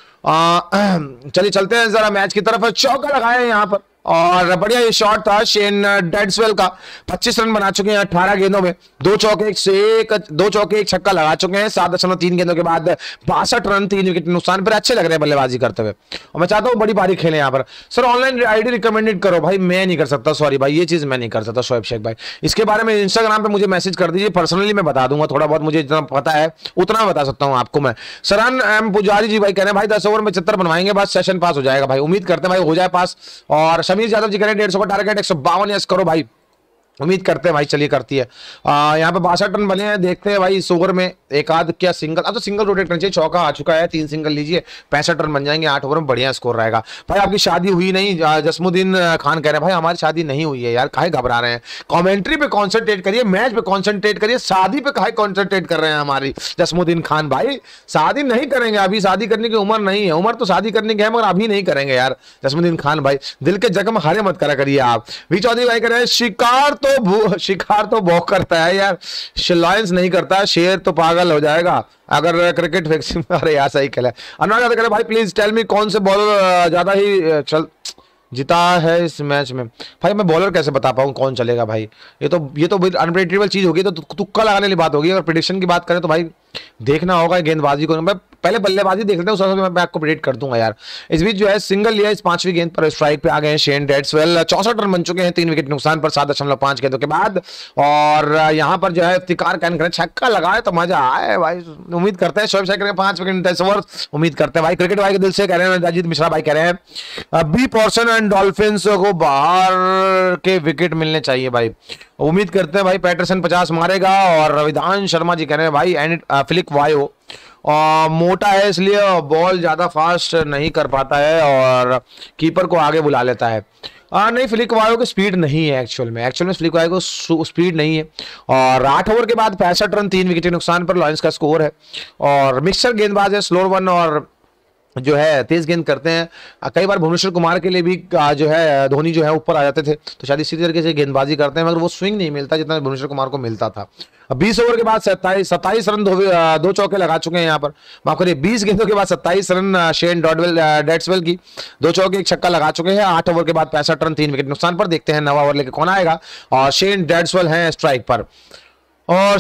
चलिए चलते हैं जरा मैच की तरफ। चौका लगाए हैं यहाँ पर और बढ़िया ये शॉट था शेन डेड्सवेल का। 25 रन बना चुके हैं 18 गेंदों में, 2 चौके एक छक्का लगा चुके हैं। 7.3 गेंदों के बाद 62 रन 3 विकेट नुकसान पर। अच्छे लग रहे हैं बल्लेबाजी करते हुए और मैं चाहता हूं बड़ी पारी खेलें यहाँ पर। सर ऑनलाइन आईडी रिकमेंडेड करो भाई, मैं नहीं कर सकता, सॉरी भाई, ये चीज मैं नहीं कर सकता शोएब शेख भाई। इसके बारे में इंस्टाग्राम पे मुझे मैसेज कर दीजिए, पर्सनली मैं बता दूंगा। थोड़ा बहुत मुझे जितना पता है उतना बता सकता हूँ आपको मैं। सरन एम पुजारी जी भाई कह रहे हैं भाई 10 ओवर में 76 बनवाएंगे बस सेशन पास हो जाएगा भाई। उम्मीद करते हैं भाई हो जाए पास। और समीर यादव जी कह रहे हैं 150 का टारगेट 152 यस करो भाई, उम्मीद करते हैं भाई। चलिए करती है। यहाँ पे 62 रन बने हैं, देखते हैं भाई इस ओवर में एक आध क्या सिंगल। अब तो सिंगल रोटेट करना चाहिए, चौका आ चुका है, 3 सिंगल लीजिए 65 रन बन जाएंगे 8 ओवर में, बढ़िया स्कोर रहेगा भाई। आपकी शादी हुई नहीं, जसमुद्दीन खान कह रहे हैं भाई हमारी शादी नहीं हुई है यार, काहे घबरा रहे हैं। कमेंट्री पे कॉन्सेंट्रेट करिए, मैच पे कॉन्सेंट्रेट करिए, शादी पे काहे कॉन्सेंट्रेट कर रहे हैं हमारी जसमुद्दीन खान भाई। शादी नहीं करेंगे, अभी शादी करने की उम्र नहीं है। उम्र तो शादी करने की है मगर अभी नहीं करेंगे यार जसमुद्दीन खान भाई। दिल के जख्म हरे मत करा करिए आप। वी चौधरी भाई कह रहे हैं शिकार तो भौंक करता है यार, लॉयंस नहीं करता, शेर तो पागल हो जाएगा अगर क्रिकेट फिक्सिंग। अरे यार सही खेला। अनुराग यादव कह रहे भाई प्लीज टेल मी कौन से बॉलर ज्यादा ही जीता है इस मैच में। भाई मैं बॉलर कैसे बता पाऊँ कौन चलेगा भाई, ये तो अनप्रेडिक्टेबल चीज होगी, तो तुक्का लगाने वाली बात होगी। अगर प्रेडिक्शन की बात करें तो भाई देखना होगा गेंदबाजी को। मैं पहले बल्लेबाजी देख लेते हैं, उसके बाद मैं आपको प्रेडिक्ट कर दूंगा यार। इस बीच जो है सिंगल लिया इस 5वीं गेंद पर, स्ट्राइक पे आ गए हैं शेन डेड्सवेल। 64 रन बन चुके हैं 3 विकेट नुकसान पर 7.5 गेंदों के बाद। और यहाँ पर जो है इफ्तिकार कैन करें, छक्का लगाए तो मजा आए भाई। उम्मीद करते हैं शोएब शेख करेंगे 5 विकेट 10 ओवर, उम्मीद करते हैं भाई। क्रिकेट भाई के दिल से कह रहे हैं, अजीत मिश्रा भाई कह रहे हैं बी पॉर्सन एंड डॉल्फिन्स को बाहर के विकेट मिलने चाहिए भाई। उम्मीद करते हैं भाई पैटरसन 50 मारेगा। और विधान शर्मा जी कह रहे हैं भाई एंड फिलिक वायो मोटा है इसलिए बॉल ज्यादा फास्ट नहीं कर पाता है और कीपर को आगे बुला लेता है। नहीं, फिलिक वायो की स्पीड नहीं है एक्चुअल में फिलिक वायो को स्पीड नहीं है। और 8 ओवर के बाद 65 रन 3 विकेट नुकसान पर लॉयंस का स्कोर है। और मिक्सर गेंदबाज है, स्लोअर वन और जो है तेज गेंद करते हैं। कई बार भुवनेश्वर कुमार के लिए भी जो है धोनी जो है ऊपर आ जाते थे, तो शायद इसी तरीके से गेंदबाजी करते हैं, मगर वो स्विंग नहीं मिलता जितना भुवनेश्वर कुमार को मिलता था। 20 ओवर के बाद 27 रन 2 चौके लगा चुके हैं यहाँ पर, माफ करिए 20 गेंदों के बाद 27 रन शेन डेड्सवेल की, 2 चौके एक छक्का लगा चुके हैं। 8 ओवर के बाद 65 रन 3 विकेट नुकसान पर। देखते हैं नवा ओवर लेके कौन आएगा। और शेन डेड्सवेल हैं स्ट्राइक पर। और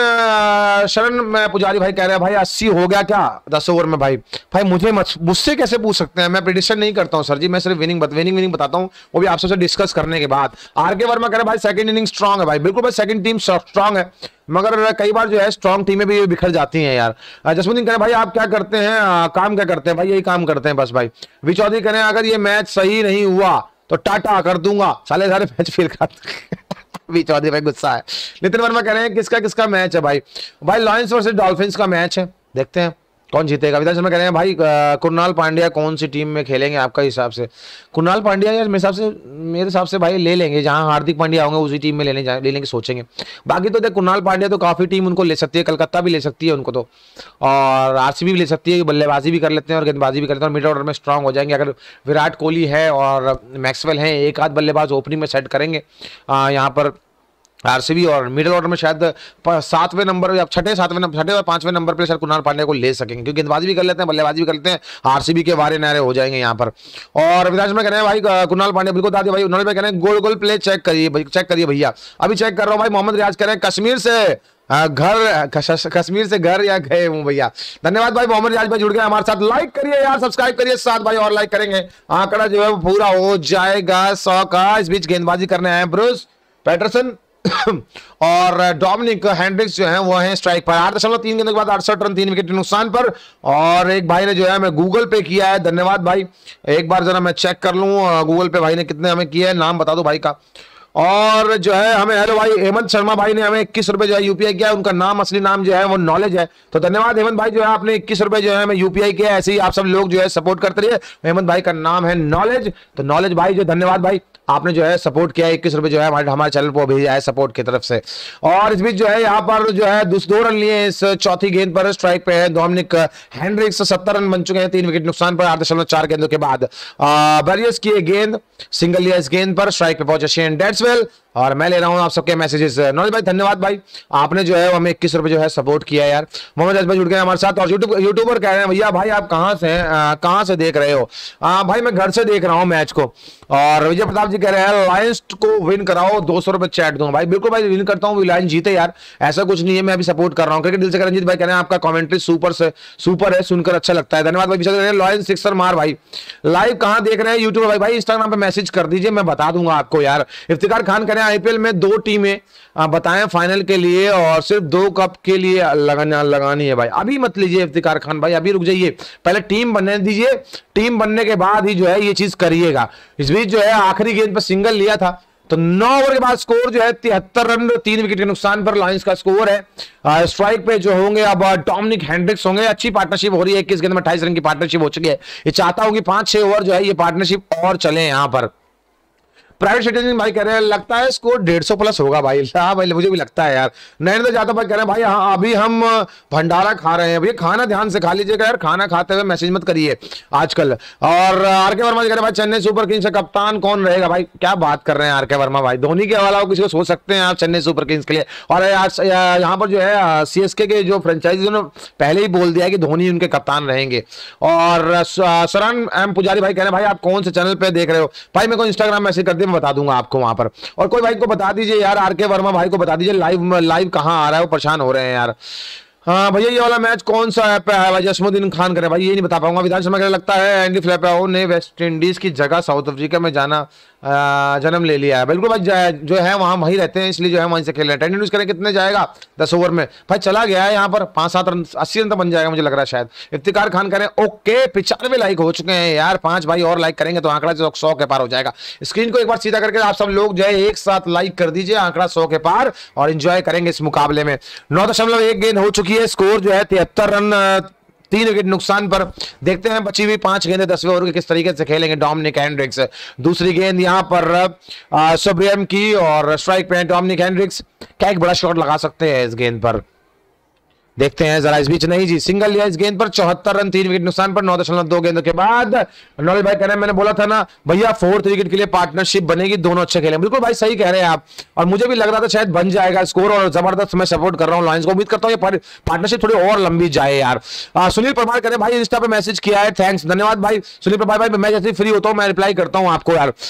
शरण में पुजारी भाई कह रहे हैं भाई 80 हो गया क्या 10 ओवर में। भाई मुझसे कैसे पूछ सकते हैं, मैं प्रेडिक्शन नहीं करता हूं सर जी, मैं सिर्फ विनिंग बताता हूं, वो भी आपसे डिस्कस करने के बाद। आरके वर्मा कह रहे हैं भाई सेकंड इनिंग स्ट्रांग है भाई। बिल्कुल भाई सेकंड टीम स्ट्रांग है, मगर कई बार जो है स्ट्रांग टीमें भी बिखर जाती हैं यार। जसमुद्दीन कह रहे हैं भाई आप क्या करते हैं, काम क्या करते हैं भाई, यही काम करते हैं बस भाई। वी चौधरी कह रहे हैं अगर ये मैच सही नहीं हुआ तो टाटा कर दूंगा, सारे मैच फेल कर। वी चौधरी भाई गुस्सा है। नितिन वर्मा कह रहे हैं किसका मैच है भाई लॉयंस वर्सेस डॉल्फिन्स का मैच है, देखते हैं कौन जीतेगा। विधान शर्मा कह रहे हैं भाई कुणाल पांड्या कौन सी टीम में खेलेंगे आपका हिसाब से। कुणाल पांड्या यार मेरे हिसाब से भाई ले लेंगे, जहां हार्दिक पांड्या होंगे उसी टीम में ले लेंगे सोचेंगे। बाकी तो देख कुणाल पांड्या तो काफी टीम उनको ले सकती है, कलकत्ता भी ले सकती है उनको तो, और आरसीबी भी ले सकती है, बल्लेबाजी भी कर लेते हैं और गेंदबाजी भी कर लेते हैं और मिडिल ऑर्डर में स्ट्रांग हो जाएंगे। अगर विराट कोहली है और मैक्सवेल है, एक आध बल्लेबाज ओपनिंग में सेट करेंगे यहाँ पर आरसीबी, और मिडिल ऑर्डर में शायद 7वें नंबर या 6ठे और 5वें नंबर पर शायद कुणाल पांड्या को ले सकेंगे, क्योंकि गेंदबाजी भी कर लेते हैं बल्लेबाजी भी कर लेते हैं। आरसीबी के वारे नारे हो जाएंगे यहाँ पर। और विराज में कह रहे हैं भाई कुणाल पांड्या बिल्कुल बता दिया भाई। उन्होंने कह रहे हैं गोल प्ले चेक करिए भैया, अभी चेक कर रहा हूँ भाई। मोहम्मद रियाज कह रहे हैं कश्मीर से घर या गए हूँ भैया। धन्यवाद भाई मोहम्मद रियाज भाई जुड़ गए हमारे साथ। लाइक करिए यार, सब्सक्राइब करिए, 7 भाई और लाइक करेंगे आंकड़ा जो है वो पूरा हो जाएगा 100 का। इस बीच गेंदबाजी करने आए ब्रूस पैटरसन और डोमिनिक हेनरिक्स जो है वो है स्ट्राइक पर 8.3 गेंदों के बाद 68 रन 3 विकेट के नुकसान पर। और एक भाई ने जो है मैं गूगल पे किया है, धन्यवाद भाई। एक बार जरा मैं चेक कर लूं गूगल पे भाई ने कितने हमें किया है, नाम बता दो भाई का। और जो है हमें हेलो भाई हेमंत शर्मा भाई ने हमें 21 रुपए जो है यूपीआई किया, उनका नाम असली नाम जो है वो नॉलेज है, तो धन्यवाद हेमंत भाई जो है आपने 21 रुपए जो है हमें यूपीआई किया। ऐसे ही आप सब लोग जो है सपोर्ट करते रहिए। हेमंत भाई का नाम है नॉलेज, तो नॉलेज भाई जो धन्यवाद भाई, आपने जो है सपोर्ट किया, 21 रुपए जो है हमारे चैनल को भेजा है सपोर्ट की तरफ से। और इस बीच जो है यहाँ पर जो है 2 रन लिए इस चौथी गेंद पर, स्ट्राइक पे है डोमिनिक हेनरिक्स। 70 रन बन चुके हैं 3 विकेट नुकसान पर 8.4 गेंदों के बाद। बैरियर्स की गेंद सिंगल लिया इस गेंद पर, स्ट्राइक पे पहुंचे शेन डेट्सवेल। और मैं ले रहा हूं आप सबके मैसेजेस। नॉलेज भाई धन्यवाद भाई, आपने जो है हमें 21 रुपए जो है सपोर्ट किया यार। मोहम्मद अजय भाई जुड़ गए हमारे साथ। और यूट्यूबर कह रहे हैं भैया भाई आप कहां से हैं, कहां से देख रहे हो? भाई मैं घर से देख रहा हूं मैच को। और विजय प्रताप जी कह रहे हैं लायंस को विन कराओ, 200 रुपए चैट दूंगा। भाई बिल्कुल भाई विन करता हूं, लायंस जीते यार, ऐसा कुछ नहीं है, मैं अभी सपोर्ट कर रहा हूं। क्रिकेट दिल से रंजीत भाई कह रहे हैं आपका कमेंट्री सुपर है, सुनकर अच्छा लगता है, धन्यवाद भाई। लायंस सिक्सर मार भाई। लाइव कहां देख रहे हैं? यूट्यूब भाई इंस्टाग्राम पे मैसेज कर दीजिए, मैं बता दूंगा आपको यार। इफ्तिकार खान कह रहे हैं आईपीएल में 2 टीमें बताएं फाइनल के लिए और सिर्फ 2 कप के लिए लगानी है भाई। अभी मत लीजिए इफ्तिकार खान भाई, अभी रुक जाइए, पहले टीम बनने दीजिए, टीम बनने के बाद ही जो है ये चीज करिएगा। इस बीच जो है आखिरी गेंद पर सिंगल लिया था, तो 9 ओवर के बाद स्कोर जो है 73 रन 3 विकेट के नुकसान पर लायंस का स्कोर है। स्ट्राइक पे जो होंगे अब डोमिनिक हेनरिक्स होंगे। अच्छी पार्टनरशिप हो रही है, 21 गेंद में 28 रन की पार्टनरशिप हो चुकी है। ये चाहता हूं कि 5-6 ओवर जो है ये पार्टनरशिप और चले यहां पर। प्राइवेट सिटीजन भाई कह रहे हैं लगता है स्कोर 150 प्लस होगा भाई। हाँ भाई मुझे भी लगता है यार। नरेंद्र जादव भाई कह रहे हैं भाई हाँ अभी हम भंडारा खा रहे हैं। भैया खाना ध्यान से खा लीजिएगा यार, खाना खाते हुए मैसेज मत करिए आजकल। और आरके वर्मा जी कह रहे हैं भाई चेन्नई सुपर किंग्स का कप्तान कौन रहेगा? भाई क्या बात कर रहे हैं आरके वर्मा भाई, धोनी के अलावा किसी को सोच सकते हैं आप चेन्नई सुपर किंग्स के लिए? और यहाँ पर जो है सीएसके के जो फ्रेंचाइजी उन्होंने पहले ही बोल दिया है कि धोनी उनके कप्तान रहेंगे। और शरण एम पुजारी भाई कह रहे हैं भाई आप कौन से चैनल पे देख रहे हो? भाई मेरे को इंस्टाग्राम मैसेज कर दिए, मैं बता दूंगा आपको वहां पर। और कोई भाई को बता दीजिए यार, आरके वर्मा भाई को बता दीजिए लाइव कहां आ रहा है, वो परेशान हो रहे हैं यार। हाँ भैया ये वाला मैच कौन सा ऐप पे है भाई? जसमुद्दीन खान करे भाई, ये नहीं बता पाऊंगा। विधान शर्मा लगता है एंडी फ्लैपो ने वेस्ट इंडीज की जगह साउथ अफ्रीका में जाना जन्म ले लिया है। बिल्कुल भाई जो है वहां वहीं रहते हैं, इसलिए जो है वहीं से खेल रहे हैं। 10 न्यूज करें कितने जाएगा 10 ओवर में? भाई चला गया है यहाँ पर 5-7 रन, 80 रन तो बन जाएगा मुझे लग रहा है शायद। इफ्तिकार खान करें ओके 95 लाइक हो चुके हैं यार, 5 भाई और लाइक करेंगे तो आंकड़ा 100 के पार हो जाएगा। स्क्रीन को एक बार सीधा करके आप सब लोग जो है एक साथ लाइक कर दीजिए, आंकड़ा 100 के पार, और एंजॉय करेंगे इस मुकाबले में। 9.1 गेंद हो चुकी है, स्कोर जो है 73 रन 3 विकेट नुकसान पर। देखते हैं बची हुई 5 गेंदें 10वें ओवर के किस तरीके से खेलेंगे डोमिनिक हेनरिक्स। दूसरी गेंद यहां पर सुब्रियम की, और स्ट्राइक पे डोमिनिक हेनरिक्स। क्या एक बड़ा शॉट लगा सकते हैं इस गेंद पर? देखते हैं जरा। इस बीच नहीं जी, सिंगल लिया इस गेंद पर, 74 रन 3 विकेट नुकसान पर 9.2 गेंदों के बाद। नॉलेज भाई कह रहे हैं मैंने बोला था ना भैया 4th विकेट के लिए पार्टनरशिप बनेगी, दोनों अच्छे खेले। बिल्कुल भाई सही कह रहे हैं आप, और मुझे भी लग रहा था शायद बन जाएगा स्कोर, और जबरदस्त मैं सपोर्ट कर रहा हूं लायंस को। उम्मीद करता हूं ये पार्टनरशिप थोड़ी और लंबी जाए यार। सुनील परमार कह रहे हैं भाई इंस्टा पे मैसेज किया है, थैंक्स धन्यवाद भाई सुनील परमार भाई। मैं जैसे फ्री होता हूं मैं रिप्लाई करता हूं आपको यार।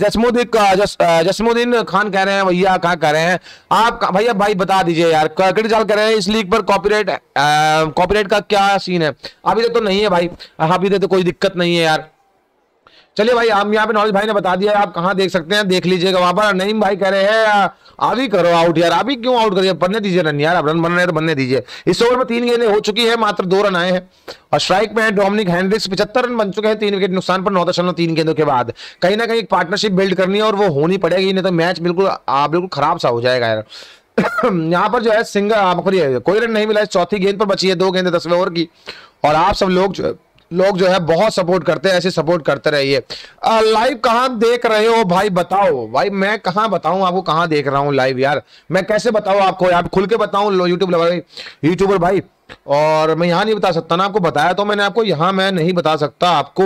जसमुद्दीन खान कह रहे हैं भैया क्या कह रहे हैं आप भैया? भाई बता दीजिए यार। क्रिकेट जाल कह रहे हैं इस लीग पर कॉपीराइट का क्या सीन है? अभी तो नहीं है भाई, अभी तो कोई दिक्कत नहीं है यार। चलिए भाई हम यहाँ पे नॉलेज भाई ने बता दिया, आप कहाँ देख सकते हैं देख लीजिएगा वहां पर। नईम भाई कह रहे हैं अभी करो आउट यार, अभी क्यों आउट करिए, बनने दीजिए रन यार, अब रन बन रहे हैं तो बनने दीजिए। इस ओवर में 3 गेंदें हो चुकी है, मात्र 2 रन आए हैं। और स्ट्राइक में है डोमिनिक हेनरिक्स, 75 रन बन चुके हैं 3 विकेट नुकसान पर 9.3 गेंदों के बाद। कहीं ना कहीं एक पार्टनरशिप बिल्ड करनी है और वो होनी पड़ेगी, नहीं तो मैच बिल्कुल खराब सा हो जाएगा यार। यहाँ पर जो है सिंगल कोई रन नहीं मिला, चौथी गेंद पर बची है 2 गेंदें 10वें ओवर की। और आप सब लोग जो है बहुत सपोर्ट करते हैं, ऐसे सपोर्ट करते रहिए। लाइव कहां देख रहे हो भाई बताओ? भाई मैं कहां बताऊं आपको कहां देख रहा हूं लाइव यार, मैं कैसे बताऊं आपको यार, खुल के बताऊं यूट्यूबर भाई। और मैं यहां नहीं बता सकता ना आपको, बताया तो मैंने आपको, यहां मैं नहीं बता सकता आपको।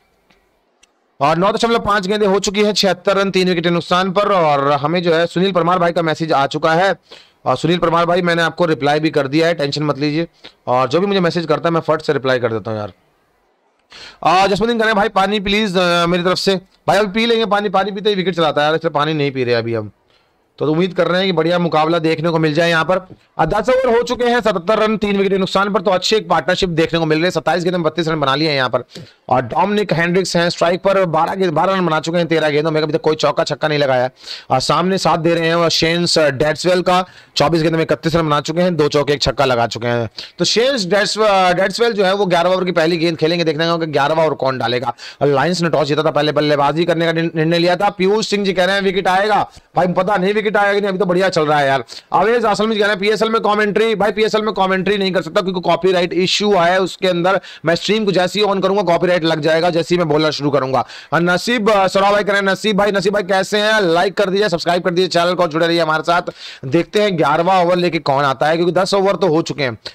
और 9.5 गेंदें हो चुकी है, 76 रन 3 विकेट नुकसान पर। और हमें जो है सुनील परमार भाई का मैसेज आ चुका है, और सुनील परमार भाई मैंने आपको रिप्लाई भी कर दिया है, टेंशन मत लीजिए। और जो भी मुझे मैसेज करता है मैं फट से रिप्लाई कर देता हूं यार। जसमुद्दीन करें भाई पानी प्लीज मेरी तरफ से। भाई अभी पी लेंगे पानी, पानी पीते ही विकेट चलाता है यार, इसलिए पानी नहीं पी रहे अभी हम। तो उम्मीद कर रहे हैं कि बढ़िया मुकाबला देखने को मिल जाए यहाँ पर। 10 ओवर हो चुके हैं, 77 रन 3 विकेट नुकसान पर, तो अच्छी एक पार्टनरशिप देखने को मिल रही है। 27 गेंदों में 32 रन बना लिए हैं यहाँ पर। और डोमिनिक हेनरिक्स हैं स्ट्राइक पर, 12 रन बना चुके हैं 13 गेंदों में, अभी तक कोई चौका छक्का नहीं लगाया। और सामने साथ दे रहे हैं शेन्स डेट्सवेल का, 24 गेंदों में 31 रन बना चुके हैं, 2 चौके 1 छक्का लगा चुके हैं। तो शेन्स डेट्सवेल जो है वो 11 ओवर की पहली गेंद खेलेंगे, देखने का 11वां ओवर कौन डालेगा। लायंस ने टॉस जीता था, पहले बल्लेबाजी करने का निर्णय लिया था। पीयूष सिंह जी कह रहे हैं विकेट आएगा, भाई पता नहीं विकेट आएगा कि नहीं, अभी तो बढ़िया चल रहा है यार। अवेज आसल में कह रहे हैं पीएसएल में कमेंट्री, भाई पीएसएल में कमेंट्री नहीं कर सकता क्योंकि कॉपीराइट इश्यू है उसके अंदर। मैं स्ट्रीम को जैसे ही ऑन करूंगा कॉपीराइट लग जाएगा, जैसे ही मैं बोलना शुरू करूंगा। नसीब सौरभ भाई कह रहे हैं नसीब भाई कैसे हैं, लाइक कर दीजिए, सब्सक्राइब कर दीजिए चैनल को, जुड़े रहिए हमारे साथ। देखते हैं 11वां ओवर लेके कौन आता है, क्योंकि 10 ओवर तो हो चुके हैं।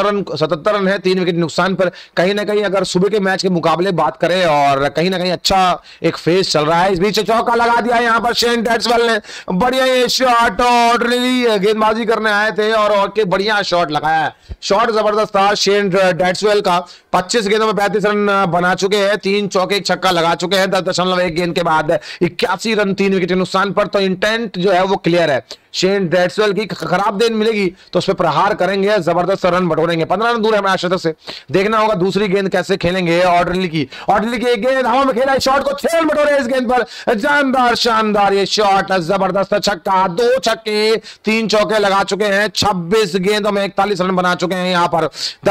77 रन है 3 विकेट नुकसान पर। कहीं ना कहीं अगर सुबह के मैच के मुकाबले बात करें और कहीं ना कहीं अच्छा एक फेस चल रहा है। इस बीच चौका लगा दिया यहाँ पर शेन डेट्सवेल ने, बढ़िया ये शॉट, ऑर्डरली गेंदबाजी करने आए थे और के बढ़िया शॉट लगाया। शॉट जबरदस्त था शेन डेट्सवेल का। 25 गेंदों में 35 रन बना चुके हैं, 3 चौके 1 छक्का लगा चुके हैं। 10.1 गेंद के बाद 81 रन 3 विकेट नुकसान पर। तो इंटेंट जो है वो क्लियर है, शेन डेट्सवेल की खराब गेंद मिलेगी तो उस पर प्रहार करेंगे, जबरदस्त रन बटोरेंगे। 15 रन दूर है मैच से। देखना होगा दूसरी गेंद कैसे खेलेंगे। ऑर्डरली की एक गेंद हवा में खेला, शॉट को 6 रन बटोरे इस गेंद पर। जानदार शानदार ये शॉट, जबरदस्त छक्का, 2 छक्के 3 चौके लगा चुके हैं। 26 गेंदों में 41 रन बना चुके हैं यहाँ पर।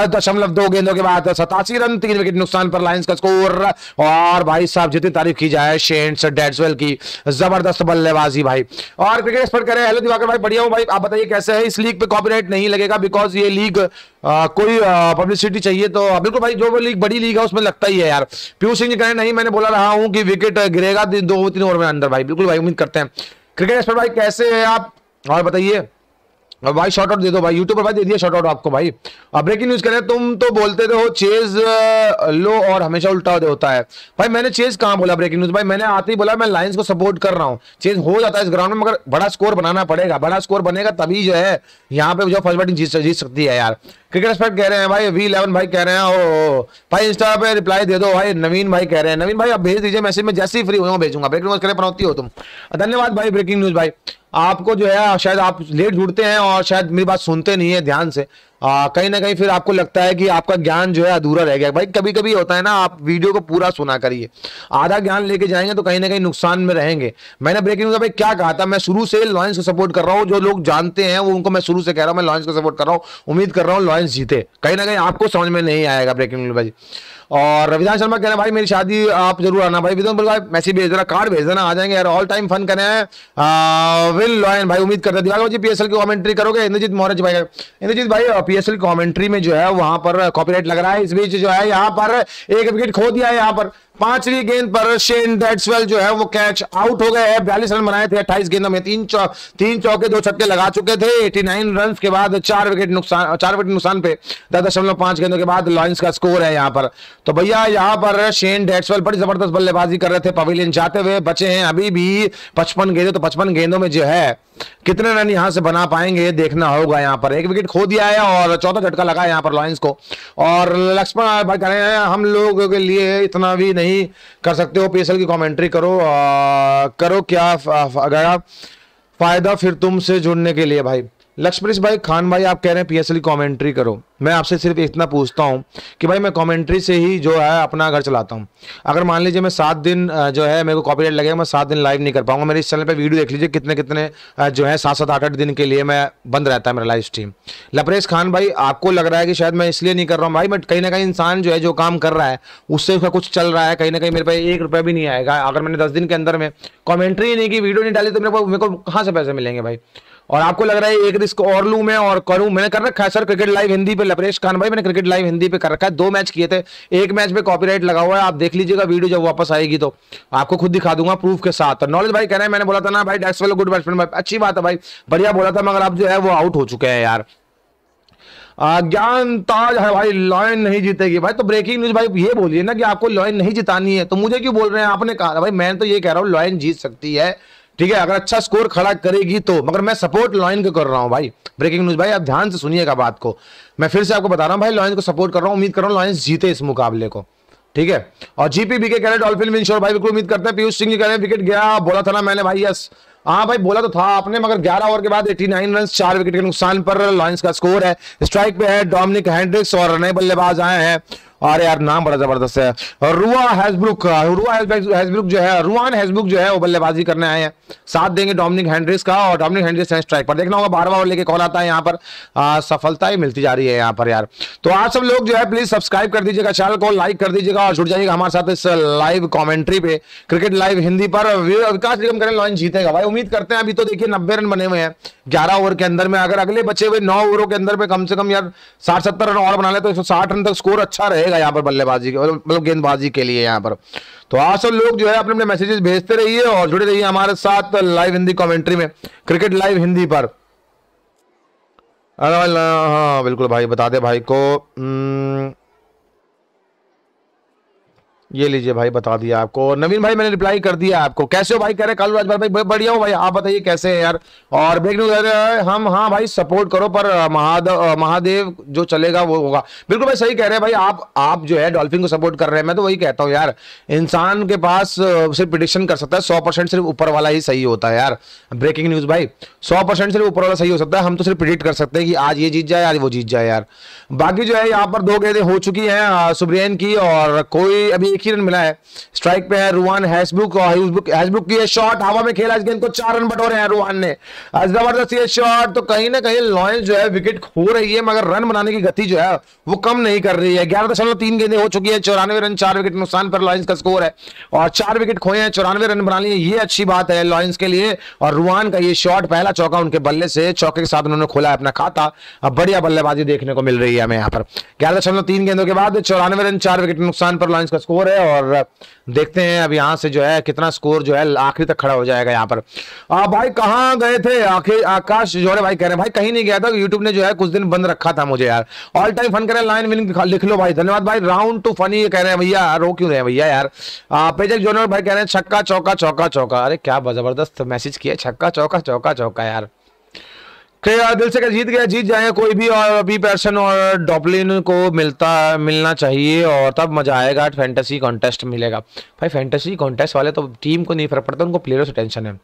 10.2 गेंदों के बाद 87 रन 3 विकेट नुकसान पर लायंस का स्कोर। और भाई साहब जितनी तारीफ की जाए शेन डेट्सवेल की, जबरदस्त बल्लेबाजी भाई। और क्रिकेट एक्सपर्ट करें हेलो दिवाकर भाई, बढ़िया हूं भाई, आप बताइए कैसे है। इस लीग पे कॉपीराइट नहीं लगेगा बिकॉज ये लीग कोई पब्लिसिटी चाहिए तो बिल्कुल भाई, जो वो लीग बड़ी लीग है उसमें लगता ही है यार। पीयूष सिंह जी कहें नहीं, मैंने बोला रहा हूं कि विकेट गिरेगा 2-3 ओवर में अंदर भाई। बिल्कुल भाई, उम्मीद करते हैं। क्रिकेट एक्सपर्ट भाई कैसे है आप, और बताइए। और भाई शॉर्ट आउट दे दो भाई, यूट्यूब पर भाई दे दिया शॉर्ट आउट आपको भाई। अब ब्रेकिंग न्यूज करें, तुम तो बोलते थे हो चेज लो और हमेशा उल्टा होता है। भाई मैंने चेज कहां बोला ब्रेकिंग न्यूज भाई, मैंने आते ही बोला मैं लायंस को सपोर्ट कर रहा हूं। चेज हो जाता है इस ग्राउंड में, मगर बड़ा स्कोर बनाना पड़ेगा, बड़ा स्कोर बनेगा तभी जो है यहाँ पे जो फर्स्ट बैटिंग जीत सकती है यार। क्रिकेट एक्सपर्ट कह रहे हैं भाई, V11 भाई कह रहे हैं ओ भाई इंस्टा पे रिप्लाई दे दो भाई। नवीन भाई कह रहे हैं, नवीन भाई आप भेज दीजिए मैसेज में, जैसे ही फ्री हो भेजूंगा। ब्रेकिंग न्यूज करे पनौती हो तुम, धन्यवाद भाई ब्रेकिंग न्यूज भाई। आपको जो है शायद आप लेट जुड़ते हैं और शायद मेरी बात सुनते नहीं है ध्यान से, कहीं ना कहीं फिर आपको लगता है कि आपका ज्ञान जो है अधूरा रह गया। भाई कभी कभी होता है ना, आप वीडियो को पूरा सुना करिए, आधा ज्ञान लेके जाएंगे तो कहीं ना कहीं नुकसान में रहेंगे। मैंने ब्रेकिंग न्यूज भाई क्या कहा था, मैं शुरू से लॉयंस को सपोर्ट कर रहा हूं, जो लोग जानते हैं वो उनको मैं शुरू से कह रहा हूं मैं लॉयंस को सपोर्ट कर रहा हूं, उम्मीद कर रहा हूं लॉयंस जीते। कहीं ना कहीं आपको समझ में नहीं आएगा ब्रेकिंग न्यूज भाई। और रविदान शर्मा कह रहे हैं भाई मेरी शादी आप जरूर आना भाई। विदोन भाई मैसेज भेज देना, कार्ड भेज देना, आ जाएंगे यार। ऑल टाइम फन कर रहे हैं विल लॉयन भाई, उम्मीद करते हैं दिवाकर जी पीएसएल की कमेंट्री करोगे। इंद्रजीत मौर्य भाई, इंद्रजीत भाई पीएसएल कमेंट्री में जो है वहां पर कॉपीराइट लग रहा है। इस बीच जो है यहाँ पर एक विकेट खो दिया है यहाँ पर। 5वीं गेंद पर शेन डेट्सवेल जो है वो कैच आउट हो गए हैं। 42 रन बनाए थे 28 गेंदों में, 3 चौके 2 छक्के लगा चुके थे। 89 रन के बाद 4 विकेट नुकसान पे 10.5 गेंदों के बाद लॉयंस का स्कोर है यहाँ पर। तो भैया यहाँ पर शेन डेट्सवेल बड़ी जबरदस्त बल्लेबाजी कर रहे थे, पवेलियन जाते हुए बचे हैं अभी भी 55 गेंदों। तो 55 गेंदों में जो है कितने रन यहां से बना पाएंगे देखना होगा। यहाँ पर एक विकेट खो दिया है और चौथा झटका लगा है यहाँ पर लॉयंस को। और लक्ष्मण भाई कह रहे हैं हम लोगों के लिए इतना भी नहीं कर सकते हो, पीएसएल की कमेंट्री करो क्या फायदा फिर तुमसे जुड़ने के लिए भाई। लक्ष्मण भाई खान भाई आप कह रहे हैं पीएसएल की कमेंट्री करो, मैं आपसे सिर्फ इतना पूछता हूं कि भाई मैं कमेंट्री से ही जो है अपना घर चलाता हूं। अगर मान लीजिए मैं 7 दिन जो है मेरे को कॉपीराइट लगेगा, मैं 7 दिन लाइव नहीं कर पाऊंगा। मेरे इस चैनल पे वीडियो देख लीजिए कितने कितने जो है 7-7 8-8 दिन के लिए मैं बंद रहता है मेरा लाइव स्ट्रीम। लपरेश खान भाई आपको लग रहा है कि शायद मैं इसलिए नहीं कर रहा हूँ भाई, मैं कहीं ना कहीं इंसान जो है जो काम कर रहा है उससे उसका कुछ चल रहा है, कहीं ना कहीं मेरे पास 1 रुपया भी नहीं आएगा। अगर मैंने 10 दिन के अंदर में कॉमेंट्री नहीं की, वीडियो नहीं डाली तो मेरे को कहाँ से पैसे मिलेंगे भाई। और आपको लग रहा है एक रिस्क और लूं मैं और करूं, मैंने कर रखा है सर क्रिकेट लाइव हिंदी पे। लपरेश खान भाई मैंने क्रिकेट लाइव हिंदी पे कर रखा है, 2 मैच किए थे, 1 मैच पे कॉपीराइट लगा हुआ है, आप देख लीजिएगा वीडियो जब वापस आएगी तो आपको खुद दिखा दूंगा प्रूफ के साथ। नॉलेज भाई कह रहे हैं मैंने बोला था ना भाई डेट्सवेल गुड बैट्समैन भाई, अच्छी बात है भाई, बढ़िया बोला था, मगर आप जो है वो आउट हो चुके हैं यार। ज्ञान ताज है भाई, लॉयन नहीं जीतेगी भाई। तो ब्रेकिंग न्यूज भाई ये बोलिए ना कि आपको लॉयन नहीं जितानी है, तो मुझे क्यों बोल रहे हैं, आपने कहा भाई, मैं तो ये कह रहा हूँ लॉयन जीत सकती है, ठीक है, अगर अच्छा स्कोर खड़ा करेगी तो, मगर मैं सपोर्ट लॉयन को कर रहा हूं भाई। ब्रेकिंग न्यूज भाई आप ध्यान से सुनिएगा बात को, मैं फिर से आपको बता रहा हूं भाई लॉयन को सपोर्ट कर रहा हूं, उम्मीद कर रहा हूं लॉयन जीते इस मुकाबले को, ठीक है। और जीपीबी के कह रहे डॉल्फिन विन श्योर भाई, बिल्कुल उम्मीद करते हैं। पीयूष सिंह जी कह रहे हैं विकेट गया, बोला था ना मैंने भाई, यस हाँ भाई बोला तो था आपने, मगर 11 ओवर के बाद 89 रन 4 विकेट के नुकसान पर लॉयंस का स्कोर है। स्ट्राइक पे है डोमिनिक हेंड्रिक्स और नए बल्लेबाज आए हैं, और यार नाम बड़ा जबरदस्त है, रुआन हेसब्रुक जो है वो बल्लेबाजी करने आए हैं, साथ देंगे डोमिनिक हेंड्रिक्स का, और डोमिनिक हेंड्रिक्स है स्ट्राइक पर। देखना होगा 12वां ओवर लेके कौन आता है यहाँ पर। सफलता ही मिलती जा रही है यहाँ पर यार। तो आप सब लोग जो है प्लीज सब्सक्राइब कर दीजिएगा, चैनल को लाइक कर दीजिएगा और जुड़ जाइएगा हमारे साथ इस लाइव कॉमेंट्री पे, क्रिकेट लाइव हिंदी पर। विकास निगम करें लॉयंस जीतेगा भाई, उम्मीद करते हैं। अभी तो देखिए 90 रन बने हुए हैं 11 ओवर के अंदर में, अगर अगले बचे हुए 9 ओवरों के अंदर में कम से कम यार 60-70 रन और बना ले तो 160 रन तक स्कोर अच्छा रहेगा यहाँ पर बल्लेबाजी, मतलब गेंदबाजी के लिए यहाँ पर। तो आप सब लोग जो है अपने अपने मैसेजेस भेजते रहिए और जुड़े रहिए हमारे साथ लाइव हिंदी कमेंट्री में, क्रिकेट लाइव हिंदी पर। हाँ बिल्कुल भाई, बता दे भाई को। ये लीजिए भाई, बता दिया आपको। नवीन भाई मैंने रिप्लाई कर दिया आपको। कैसे हो भाई? कह रहे कालू राजभर भाई बढ़िया हो भाई, आप बताइए कैसे है यार। और ब्रेक न्यूज हम, हाँ भाई सपोर्ट करो, पर महादेव जो चलेगा वो होगा। बिल्कुल भाई सही कह रहे हैं भाई, आप जो है डॉल्फिन को सपोर्ट कर रहे हैं। मैं तो वही कहता हूँ यार, इंसान के पास सिर्फ प्रिडिक्शन कर सकता है, 100% सिर्फ ऊपर वाला ही सही होता है यार। ब्रेकिंग न्यूज भाई 100% सिर्फ ऊपर वाला सही हो सकता है, हम तो सिर्फ प्रिडिक्ट कर सकते हैं कि आज ये जीत जाए आज वो जीत जाए यार। बाकी जो है यहाँ पर 2 गेंदें हो चुकी हैं सुब्रियन की, और कोई अभी 1 ही रन मिला है। स्ट्राइक पे है रुआन हेसब्रुक, और हेसब्रुक की शॉट हवा में खेला, इस गेंद को 4 रन बटोरे हैं रुआन ने, जबरदस्त ये शॉट। तो कहीं ना कहीं लॉयंस जो है विकेट खो रही है, मगर रन बनाने की गति जो है वो कम नहीं कर रही है। 11.3 गेंदें हो चुकी है, 94 रन 4 विकेट नुकसान पर लॉयंस का स्कोर है, और 4 विकेट खोए हैं, 94 रन बना लिए, ये अच्छी बात है लॉयंस के लिए। और रुआन का ये शॉट, पहला चौका उनके बल्ले से, चौके के साथ उन्होंने खोला अपना खाता। अब बढ़िया बल्लेबाजी देखने को मिल रही है हमें यहाँ पर। 11.3 गेंदों के बाद 94 रन 4 विकेट नुकसान पर लॉयंस का स्कोर है, और देखते हैं अब यहां से जो है कितना स्कोर जो है आखिरी तक खड़ा हो जाएगा यहाँ पर। भाई कहां गए थे आखिर? आकाश जोड़े भाई कह रहे हैं भाई कहीं नहीं गया था, यूट्यूब ने जो है कुछ दिन बंद रखा था मुझे यार। ऑल टाइम फन करें, लाइन विनिंग लिख लो भाई, धन्यवाद भाई। राउंड टू फनी कह रहे हैं भैया, रो क्यों रहे हैं भैया यार। पेजक जोनर भाई कह रहे हैं छक्का चौका चौका चौका, अरे क्या जबरदस्त मैसेज किया, छक्का चौका चौका चौका यार। दिल से जीत गया, जीत जाए कोई भी, और बी पर्सन और डॉपलिन को मिलना चाहिए, और तब मजा आएगा, फैंटेसी कॉन्टेस्ट मिलेगा। भाई फैंटेसी कॉन्टेस्ट वाले तो टीम को नहीं फर्क पड़ता, उनको प्लेयरों से टेंशन है।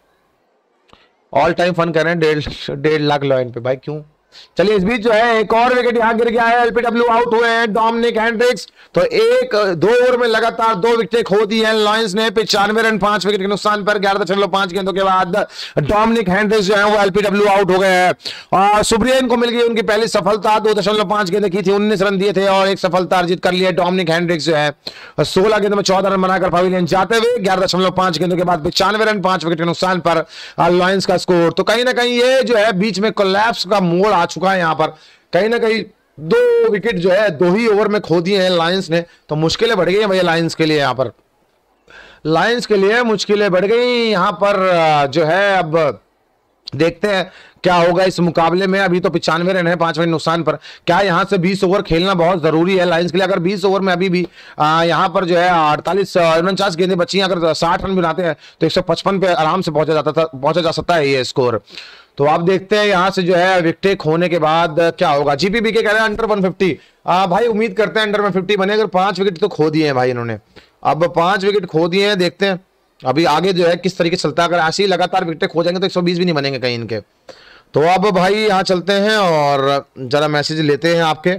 ऑल टाइम फन कर रहे हैं 1.5 लाख लॉइन पे भाई, क्यों? चलिए इस बीच जो है एक और विकेट यहां गिर गया है, एलपीडब्ल्यू आउट हुए हैं डोमिनिक हेंड्रिक्स। तो 2 ओवर में लगातार 2 विकेटें खो दी हैं लॉयंस ने, 95 रन 5 विकेट के नुकसान पर। 11.5 गेंदों के बाद डोमिनिक हेंड्रिक्स जो है वो एलपीडब्ल्यू आउट हो गए हैं, और सुब्रियन को मिल गई उनकी पहली सफलता। 2.5 गेंदें की थी, 19 रन दिए थे, और एक सफलता अर्जित कर लिया डोमिनिक हेंड्रिक्स जो है 16 गेंदों में 14 रन बनाकर पवेलियन जाते हुए। 11.5 गेंदों के बाद 95 रन 5 विकेट के नुकसान पर लॉयंस का स्कोर। तो कहीं ना कहीं ये जो है बीच में कोलैप्स का मोड़ आ चुका है यहाँ पर, कहीं ना कहीं 2 विकेट जो है 2 ही ओवर में खो दिए हैं लायंस ने। तो मुश्किलें बढ़ गई हैं भैया लायंस के लिए, यहाँ पर लायंस के लिए मुश्किलें बढ़ गई यहाँ पर जो है। अब देखते हैं क्या होगा इस मुकाबले में। अभी तो 95 रन है 5 विकेट नुकसान पर। क्या यहां से 20 ओवर खेलना बहुत जरूरी है लायंस के लिए? अगर 20 ओवर में अभी भी यहां पर जो है 49 गेंदें बची हैं, अगर 60 रन बनाते हैं तो 155 पे आराम से पहुंचा जा सकता है ये स्कोर। तो आप देखते हैं यहां से जो है विकेट खोने के बाद क्या होगा। जीपीबी के कह रहे हैं अंडर 150। भाई उम्मीद करते हैं अंडर 150 बने, अगर 5 विकेट तो खो दिए हैं भाई इन्होंने, अब 5 विकेट खो दिए हैं। देखते हैं अभी आगे जो है किस तरीके से चलता है। अगर ऐसे ही लगातार विकेट खो जाएंगे तो 120 भी नहीं बनेंगे कहीं इनके। तो अब भाई यहाँ चलते हैं और जरा मैसेज लेते हैं आपके।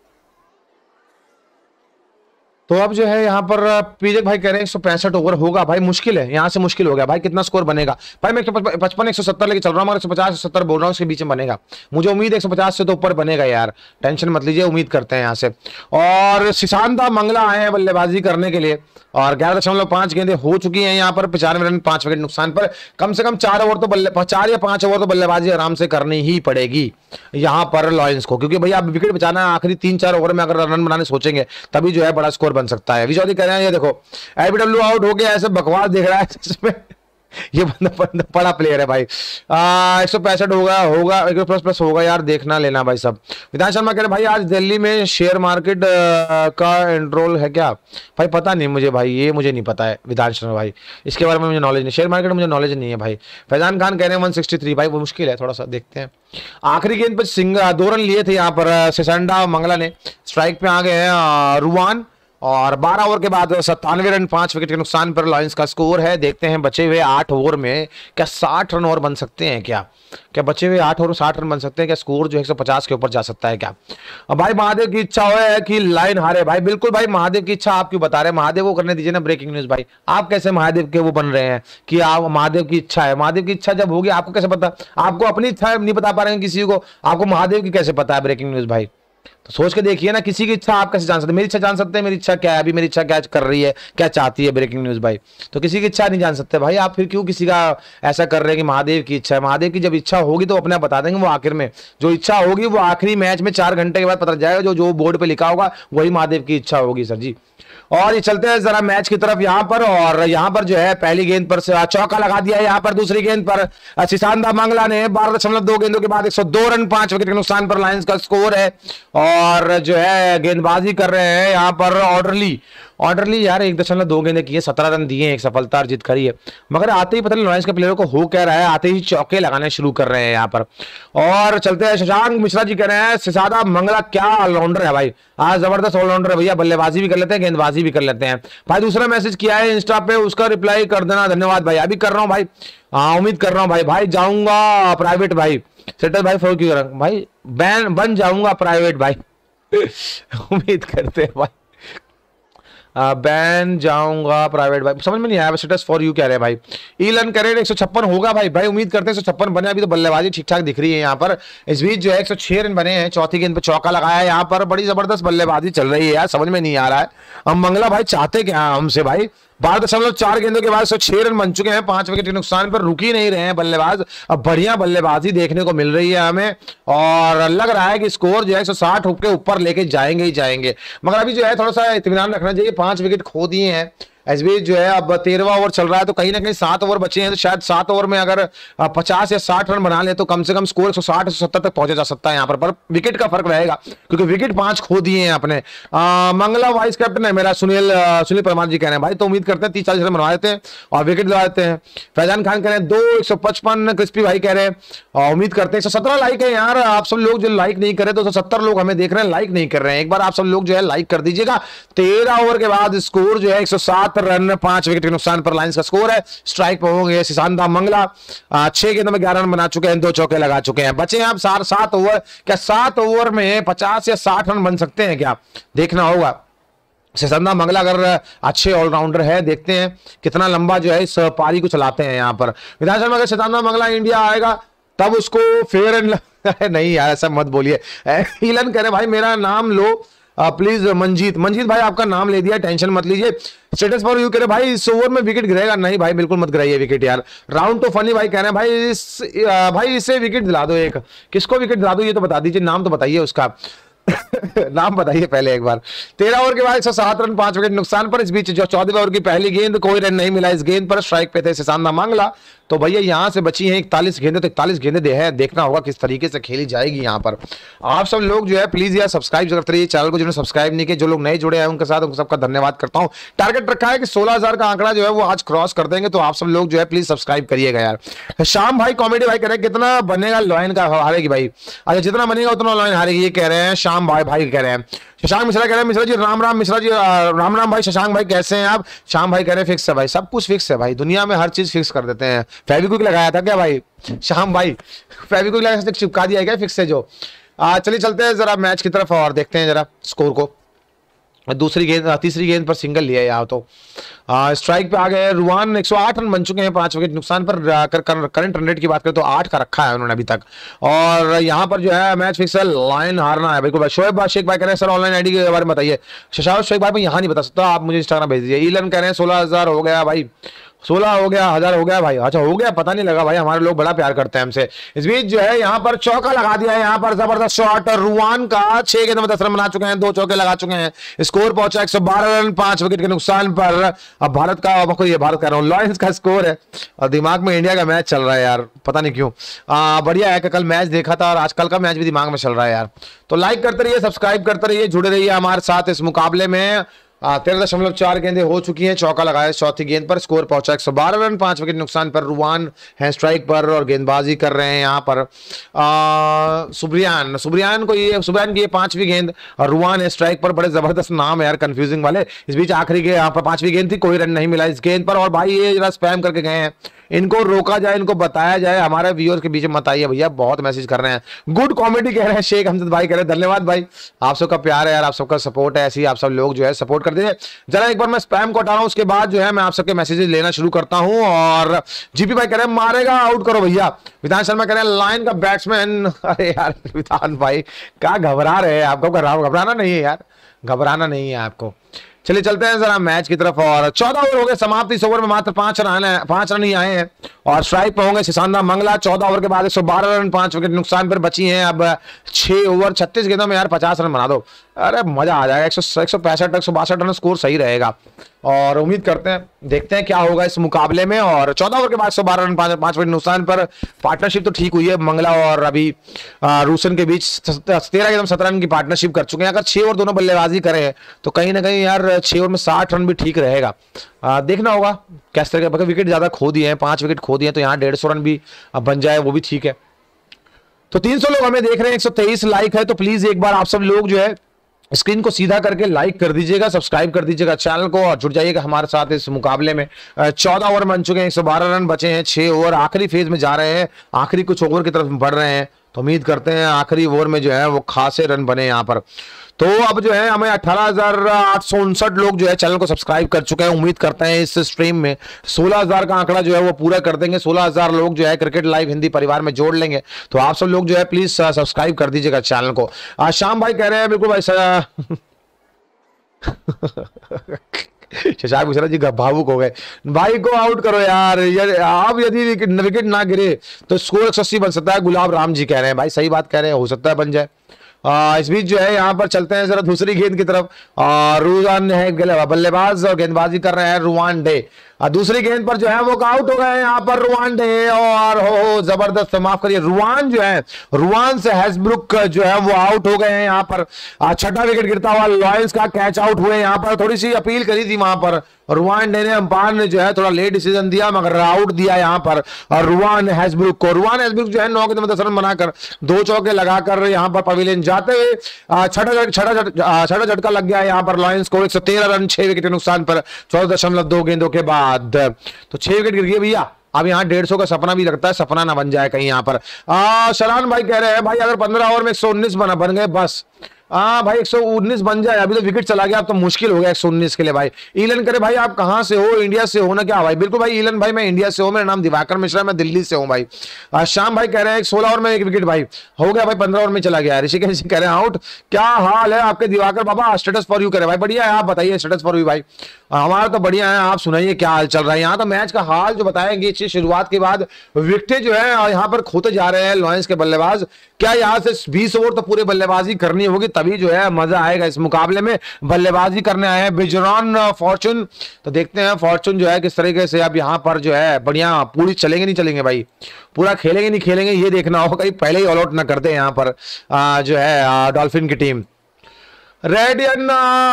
तो अब जो है यहाँ पर पीजक भाई कह रहे हैं 165 ओवर होगा भाई, मुश्किल है, यहाँ से मुश्किल हो गया भाई। कितना स्कोर बनेगा भाई? मैं 155 170 लेके चल रहा हूँ, मगर 150 170 बोल रहा हूँ, इसके बीच में बनेगा। मुझे उम्मीद है 150 से तो ऊपर बनेगा यार, टेंशन मत लीजिए, उम्मीद करते हैं यहाँ से। और सिशांता मंगला आए हैं बल्लेबाजी करने के लिए, और 11.5 गेंदें हो चुकी हैं यहाँ पर, 95 रन 5 विकेट नुकसान पर। कम से कम 4 या 5 ओवर तो बल्लेबाजी आराम से करनी ही पड़ेगी यहाँ पर लॉयंस को, क्योंकि भैया आप विकेट बचाना है। आखिरी 3-4 ओवर में अगर रन बनाने सोचेंगे तभी जो है बड़ा स्कोर बन सकता है। विजय कह रहे हैं ये देखो एलबीडब्ल्यू आउट हो गया, ऐसे बकवास दिख रहा है इसमें। ये बंदा बड़ा प्लेयर है भाई। 165 होगा 1+ होगा यार, देखना लेना भाई सब। विधान शर्मा कह रहे भाई आज दिल्ली में शेयर मार्केट का एंड्रोल है क्या? भाई पता नहीं मुझे भाई, ये मुझे नहीं पता है विधान शर्मा भाई, इसके बारे में मुझे नॉलेज नहीं, शेयर मार्केट में मुझे नॉलेज नहीं है भाई। फैजान खान कह रहे हैं 163 भाई, वो मुश्किल है थोड़ा सा, देखते हैं। आखिरी गेंद पर 2 रन लिए थे यहाँ पर सिसंडा मंगला ने। स्ट्राइक पे आ गए हैं रुआन, और 12 ओवर के बाद 97 रन 5 विकेट के नुकसान पर लॉयंस का स्कोर है। देखते हैं बचे हुए 8 ओवर में क्या 60 रन और बन सकते हैं क्या? क्या बचे हुए 8 ओवर 60 रन बन सकते हैं क्या? स्कोर जो है 150 के ऊपर जा सकता है क्या? अब भाई महादेव की इच्छा है कि लाइन हारे। भाई बिल्कुल भाई, महादेव की इच्छा आप क्यों बता रहे हैं? महादेव को करने दीजिए ना ब्रेकिंग न्यूज। भाई आप कैसे महादेव के वो बन रहे हैं कि आप महादेव की इच्छा है? महादेव की इच्छा जब होगी आपको कैसे पता? आपको अपनी इच्छा नहीं बता पा रहे हैं किसी को, आपको महादेव की कैसे पता है ब्रेकिंग न्यूज? भाई तो सोच के देखिए ना, किसी की इच्छा आप कैसे जान सकते हैं? मेरी इच्छा जान सकते हैं, मेरी इच्छा क्या है, अभी मेरी इच्छा क्या कर रही है, क्या चाहती है ब्रेकिंग न्यूज। भाई तो किसी की इच्छा नहीं जान सकते भाई आप, फिर क्यों किसी का ऐसा कर रहे हैं कि महादेव की इच्छा है? महादेव की जब इच्छा होगी तो अपने आप बता देंगे, वो आखिर में जो इच्छा होगी वो आखिरी मैच में 4 घंटे के बाद पता जाएगा, जो जो बोर्ड पे लिखा होगा वही महादेव की इच्छा होगी सर जी। और ये चलते हैं जरा मैच की तरफ यहाँ पर, और यहाँ पर जो है पहली गेंद पर चौका लगा दिया है। यहाँ पर दूसरी गेंद पर सिसांदा मंगला ने 12.2 गेंदों के बाद 102 रन 5 विकेट के नुकसान पर लायंस का स्कोर है। और जो है गेंदबाजी कर रहे हैं यहाँ पर ऑर्डरली यार 1.2 गेंदें की है, 17 रन दिए, एक सफलता अर्जित करी है। मगर आते ही पता नहीं लॉयंस के प्लेयरों को हो क्या रहा है, आते ही चौके लगाने शुरू कर रहे हैं यहाँ पर। और चलते हैं शशांक मिश्रा जी कह रहे हैं सिसादा मंगला क्या ऑलराउंडर है भाई, आज जबरदस्त ऑलराउंडर है भैया, बल्लेबाजी भी कर लेते हैं गेंदबाजी भी कर लेते हैं। भाई दूसरा मैसेज किया है इंस्टा पे, उसका रिप्लाई कर देना, धन्यवाद भाई। अभी कर रहा हूँ भाई, हाँ उम्मीद कर रहा हूँ भाई जाऊंगा प्राइवेट भाई। सेटल भाई फॉर क्यों कर रहा हूं भाई, बन जाऊंगा प्राइवेट भाई उम्मीद करते हैं भाई बैन जाऊंगा प्राइवेट भाई, समझ में नहीं आया। स्टेटस फॉर यू कह रहे हैं भाई। ईलन करें 156 होगा भाई उम्मीद करते हैं 156 बने। अभी तो बल्लेबाजी ठीक ठाक दिख रही है यहाँ पर। इस बीच जो है 106 रन बने हैं, चौथी गेंद पर चौका लगाया है। यहाँ पर बड़ी जबरदस्त बल्लेबाजी चल रही है यार, समझ में नहीं आ रहा है अब मंगला भाई चाहते क्या हमसे भाई। 12.4 गेंदों के बाद 106 रन बन चुके हैं 5 विकेट के नुकसान पर, रुक ही नहीं रहे हैं बल्लेबाज। अब बढ़िया बल्लेबाजी देखने को मिल रही है हमें, और लग रहा है कि स्कोर जो है 160 के ऊपर लेके जाएंगे ही जाएंगे। मगर अभी जो है थोड़ा सा इत्मीनान रखना चाहिए, 5 विकेट खो दिए हैं। इस बीच जो है अब 13वां ओवर चल रहा है, तो कहीं ना कहीं 7 ओवर बचे हैं, तो शायद 7 ओवर में अगर 50 या 60 रन बना ले तो कम से कम स्कोर 160-170 तक पहुंचा जा सकता है यहाँ पर विकेट का फर्क रहेगा, क्योंकि विकेट 5 खो दिए हैं अपने। मंगला वाइस कैप्टन है मेरा सुनील परमार जी कह रहे हैं भाई, तो उम्मीद करते हैं 30-40 रन बनवा देते हैं और विकेट दिला देते हैं। फैजान खान कह रहे हैं 155 क्रिस्पी भाई कह रहे हैं, उम्मीद करते हैं 117 लाइक है यार। आप सब लोग जो लाइक नहीं कर रहे, 270 लोग हमें देख रहे हैं लाइक नहीं कर रहे हैं, एक बार आप सब लोग जो है लाइक कर दीजिएगा। 13 ओवर के बाद स्कोर जो है 107 रन 5 विकेट के नुकसान पर लायंस का स्कोर है। स्ट्राइक पर होंगे सिसांदा मंगला, 6 गेंदों में 11 रन बना चुके हैं, 2 चौके लगा चुके हैं। बचे हैं अब 7 ओवर, क्या 7 ओवर में 50 या 60 रन बन सकते हैं क्या, देखना होगा। सिसांदा मंगला अगर अच्छे ऑलराउंडर है, देखते हैं कितना लंबा जो है इस पारी को चलाते हैं यहाँ पर। विधानसभा अगर सिसांदा मंगला इंडिया आएगा तब उसको फेयर एंड नहीं यार ऐसा मत बोलिए। ईलन कह रहे भाई मेरा नाम लो प्लीज। मंजीत भाई आपका नाम ले दिया, टेंशन मत लीजिए। स्टेटस पर यू कह रहे भाई इस ओवर में विकेट गिरेगा, नहीं भाई बिल्कुल मत गिराइए विकेट यार। राउंड तो फनी भाई कह रहे हैं भाई इसे विकेट दिला दो एक। किसको विकेट दिला दो ये तो बता दीजिए, नाम तो बताइए उसका नाम बताइए पहले एक बार। 13 ओवर के बाद 107 रन 5 विकेट नुकसान पर। इस बीच जो 14वें ओवर की पहली गेंद, कोई रन नहीं मिला इस गेंद पर, स्ट्राइक पे थे सिसांदा मंगला। तो भैया यहां से बची हैं 41 गेंदें, तो 41 गेंदें देखना होगा किस तरीके से खेली जाएगी यहां पर। आप सब लोग जो है प्लीज यार सब्सक्राइब करते रहिए चैनल को, जिन्होंने सब्सक्राइब नहीं किया, जो लोग नए जुड़े हैं उनके साथ उन सबका धन्यवाद करता हूं। टारगेट रखा है कि 16,000 का आंकड़ा जो है वो आज क्रॉस कर देंगे, तो आप सब लोग जो है प्लीज सब्सक्राइब करिएगा यार। श्याम भाई कॉमेडी भाई कह रहे हैं कितना बनेगा लॉयन का हारेगी भाई, अच्छा जितना बनेगा उतना लॉयन हारेगी ये कह रहे हैं श्याम भाई कह रहे हैं। शशांक मिश्रा कह रहे हैं मिश्रा जी राम मिश्रा जी राम भाई। शशांक भाई कैसे हैं आप? श्याम भाई कह रहे हैं फिक्स है भाई, सब कुछ फिक्स है भाई, दुनिया में हर चीज फिक्स कर देते हैं। फेविक्विक लगाया था क्या भाई श्याम भाई? फेविक्विक लगा चिपका दिया क्या फिक्स है जो? चलिए चलते हैं जरा मैच की तरफ और देखते हैं जरा स्कोर को। तीसरी गेंद पर सिंगल लिया यहाँ तो स्ट्राइक पे आ गए रुआन। 108 रन बन चुके हैं 5 विकेट नुकसान पर। करंट रन रेट की बात करें तो 8 का रखा है उन्होंने अभी तक। और यहाँ पर जो है मैच फिक्स है, लाइन हारना है बिल्कुल। शोएब शेख भाई कह रहे हैं सर ऑनलाइन आईडी के बारे में बताइए। शशांक शेख भाई मैं यहाँ नहीं बता सकता, आप मुझे इंस्टाग्राम भेज दीजिए। ईलन कह रहे हैं 16,000 हो गया भाई, 16 हो गया, 1000 हो गया भाई, अच्छा हो गया पता नहीं लगा भाई, हमारे लोग बड़ा प्यार करते हैं हमसे। इस बीच जो है यहाँ पर चौका लगा दिया है, यहाँ पर जबरदस्त शॉट रुआन का, 6 गेंदों में 10 रन बना चुके हैं, 2 चौके लगा चुके हैं। स्कोर पहुंचा 112 रन 5 विकेट के नुकसान पर। अब भारत का ये भारत कह रहा हूँ लॉयंस का स्कोर है और दिमाग में इंडिया का मैच चल रहा है यार, पता नहीं क्यों। बढ़िया है कि कल मैच देखा था और आजकल का मैच भी दिमाग में चल रहा है यार। तो लाइक करते रहिए, सब्सक्राइब करते रहिए, जुड़े रहिए हमारे साथ इस मुकाबले में। 13.4 गेंदें हो चुकी हैं, चौका लगाया चौथी गेंद पर, स्कोर पहुंचा 112 रन, 5 विकेट नुकसान पर। रुवान है स्ट्राइक पर और गेंदबाजी कर रहे हैं यहाँ पर सुब्रियान की ये 5वीं गेंद और रुवान है स्ट्राइक पर। बड़े जबरदस्त नाम है यार, कंफ्यूजिंग वाले। इस बीच आखिरी के यहाँ पर 5वीं गेंद थी, कोई रन नहीं मिला इस गेंद पर। और भाई ये जरा स्पैम करके गए हैं, इनको रोका जाए, इनको बताया जाए। हमारे व्यूअर्स के बीच में मत आइए भैया, बहुत मैसेज कर रहे हैं। गुड कॉमेडी कह रहे हैं शेख हमजद भाई, कह रहे हैं धन्यवाद भाई, आप सबका प्यार है यार, आप सबका सपोर्ट है, ऐसे ही आप सब लोग जो है सपोर्ट कर दीजिए। जरा एक बार मैं स्पैम को हटा रहा हूं, उसके बाद जो है मैं आप सबके मैसेजेस लेना शुरू करता हूं। और जीपी भाई कह रहे हैं मारेगा, आउट करो भैया। विधान शर्मा कह रहे हैं लाइन का बैट्समैन। अरे यार विधान भाई क्या घबरा रहे हैं, आपको घबराना नहीं है यार, घबराना नहीं है आपको। चलिए चलते हैं जरा मैच की तरफ। और 14 ओवर हो गए समाप्त, इस ओवर में मात्र 5 रन ही आए हैं और स्ट्राइक पर होंगे सिसांदा मंगला। 14 ओवर के बाद 112 रन, 5 विकेट नुकसान पर बची हैं। अब 6 ओवर 36 गेंदों में यार 50 रन बना दो, अरे मजा आ जाएगा। 165 162 रन स्कोर सही रहेगा और उम्मीद करते हैं, देखते हैं क्या होगा इस मुकाबले में। और 14 ओवर के बाद 112 रन, 5 विकेट नुकसान पर। पार्टनरशिप तो ठीक हुई है मंगला और अभी रूसन के बीच 13 गेंदों में 17 रन की पार्टनरशिप कर चुके हैं। अगर 6 ओवर दोनों बल्लेबाजी करें तो कहीं ना कहीं यार 6 ओवर में 60 रन भी ठीक रहेगा। देखना होगा किस तरह का, विकेट ज्यादा खो दिए हैं, 5 विकेट खो दिए हैं, तो यहाँ 150 रन भी बन जाए वो भी ठीक है। तो 300 लोग हमें देख रहे हैं, 123 लाइक है, तो प्लीज एक बार आप सब लोग जो है स्क्रीन को सीधा करके लाइक कर दीजिएगा, सब्सक्राइब कर दीजिएगा चैनल को और जुड़ जाइएगा हमारे साथ इस मुकाबले में। 14 ओवर बन चुके हैं, 112 रन बचे हैं, 6 ओवर आखिरी फेज में जा रहे हैं, आखिरी कुछ ओवर की तरफ बढ़ रहे हैं। तो उम्मीद करते हैं आखिरी ओवर में जो है वो खासे रन बने यहाँ पर। तो अब जो है हमें 18,859 लोग जो है चैनल को सब्सक्राइब कर चुके हैं। उम्मीद करते हैं इस स्ट्रीम में 16,000 का आंकड़ा जो है वो पूरा कर देंगे। 16,000 लोग जो है क्रिकेट लाइव हिंदी परिवार में जोड़ लेंगे। तो आप सब लोग जो है प्लीज सब्सक्राइब कर दीजिएगा चैनल को। श्याम भाई कह रहे हैं बिल्कुल भाई शशांक मिश्रा जी भावुक हो गए, भाई को आउट करो यार, आप यदि विकेट ना गिरे तो स्कोर 180 बन सकता है। गुलाब राम जी कह रहे हैं, भाई सही बात कह रहे हैं, हो सकता है बन जाए। इस बीच जो है यहाँ पर चलते हैं जरा दूसरी गेंद की तरफ। रुवान है बल्लेबाज और गेंदबाजी कर रहे हैं रुवान डे। दूसरी गेंद पर जो है वो आउट हो गए यहाँ पर रुवान डे। और हो जबरदस्त, माफ करिए, रुवान जो है, रुवान से हैसब्रुक जो है वो आउट हो गए हैं यहाँ पर। छठा विकेट गिरता हुआ लॉयंस का कैच आउट हुए यहाँ पर। थोड़ी सी अपील करी थी वहां पर रुवान डे ने, अंपायर ने जो है थोड़ा लेट डिसीजन दिया मगर आउट दिया यहाँ पर और रुवान हैसब्रुक को। रुवान हैसब्रुक जो है 9 गेंद में 10 रन बनाकर 2 चौके लगाकर यहाँ पर पवेलियन जाते हुए छठा झटका लग गया यहाँ पर लॉयंस को। 113 रन, 6 विकेट के नुकसान पर 14.2 गेंदों के बाद। तो 6 विकेट गिर गए भैया। अब यहाँ 150 का सपना भी लगता है, सपना ना बन जाए कहीं यहाँ पर। शरान भाई कह रहे हैं भाई अगर 15 ओवर में 119 बन गए बस। भाई 119 बन जाए, अभी तो विकेट चला गया, अब तो मुश्किल हो गया 119 के लिए। भाई ईलन करे भाई आप कहां से हो, इंडिया से हो ना क्या भाई? बिल्कुल भाई ईलन भाई मैं इंडिया से हूं, मेरा नाम दिवाकर मिश्रा, मैं दिल्ली से हूं भाई। श्याम भाई कह रहे हैं 16 ओवर में 1 विकेट भाई हो गया भाई, 15 ओवर में चला गया। ऋषिकेश कह रहे हैं आउट। क्या हाल है आपके Diwakar Baba? Status for you कह रहे भाई, बढ़िया है, आप बताइए स्टेटस फॉर यू भाई। हमारा तो बढ़िया है, आप सुनाइए क्या हाल चल रहा है। यहाँ तो मैच का हाल जो बताएंगे अच्छी शुरुआत के बाद विकेटें जो है यहाँ पर खोते जा रहे हैं लॉयंस के बल्लेबाज। क्या यहाँ से 20 ओवर तो पूरे बल्लेबाजी करनी होगी तभी जो है मजा आएगा इस मुकाबले में। बल्लेबाजी करने आए हैं बिजरॉन फॉर्चून, तो देखते हैं फॉर्चून जो है किस तरीके से अब यहाँ पर जो है बढ़िया पूरी चलेंगे नहीं चलेंगे भाई, पूरा खेलेंगे नहीं खेलेंगे ये देखना होगा, कहीं पहले ही ऑल आउट ना कर दे यहाँ पर जो है डॉल्फिन की टीम। रेडियन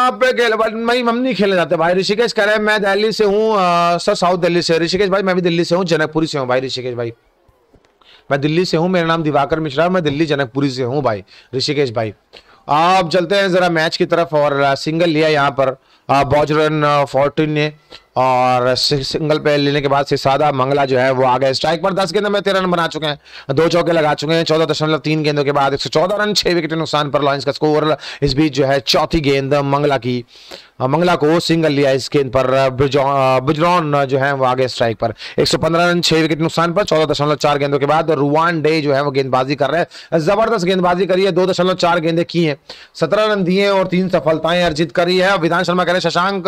हम नहीं खेलने जाते भाई। ऋषिकेश कह रहे हैं मैं दिल्ली से हूँ सर, साउथ दिल्ली से। ऋषिकेश भाई मैं भी दिल्ली से हूँ, जनकपुरी से हूँ भाई। ऋषिकेश भाई मैं दिल्ली से हूँ, मेरा नाम दिवाकर मिश्रा, मैं दिल्ली जनकपुरी से हूँ भाई ऋषिकेश भाई। आप चलते हैं जरा मैच की तरफ। और सिंगल लिया यहाँ पर बॉजरन 14 ने और सिंगल पे लेने के बाद से सादा मंगला जो है वो आ गए स्ट्राइक पर। 10 गेंदों में 13 रन बना चुके हैं, 2 चौके लगा चुके हैं। 14.3 गेंदों के बाद 114 रन, 6 विकेट नुकसान पर लॉयंस का स्कोर। इस बीच जो है चौथी गेंद मंगला को सिंगल लिया इस गेंद पर। बिजरॉन जो है वो आगे स्ट्राइक पर। 115 रन, 6 विकेट नुकसान पर 14.4 गेंदों के बाद। रुवान डे जो है वो गेंदबाजी कर रहे हैं, जबरदस्त गेंदबाजी करी है, 2.4 गेंदें की हैं, 17 रन दिए और 3 सफलताएं अर्जित करी है। विधान शर्मा कह रहे हैं शशांक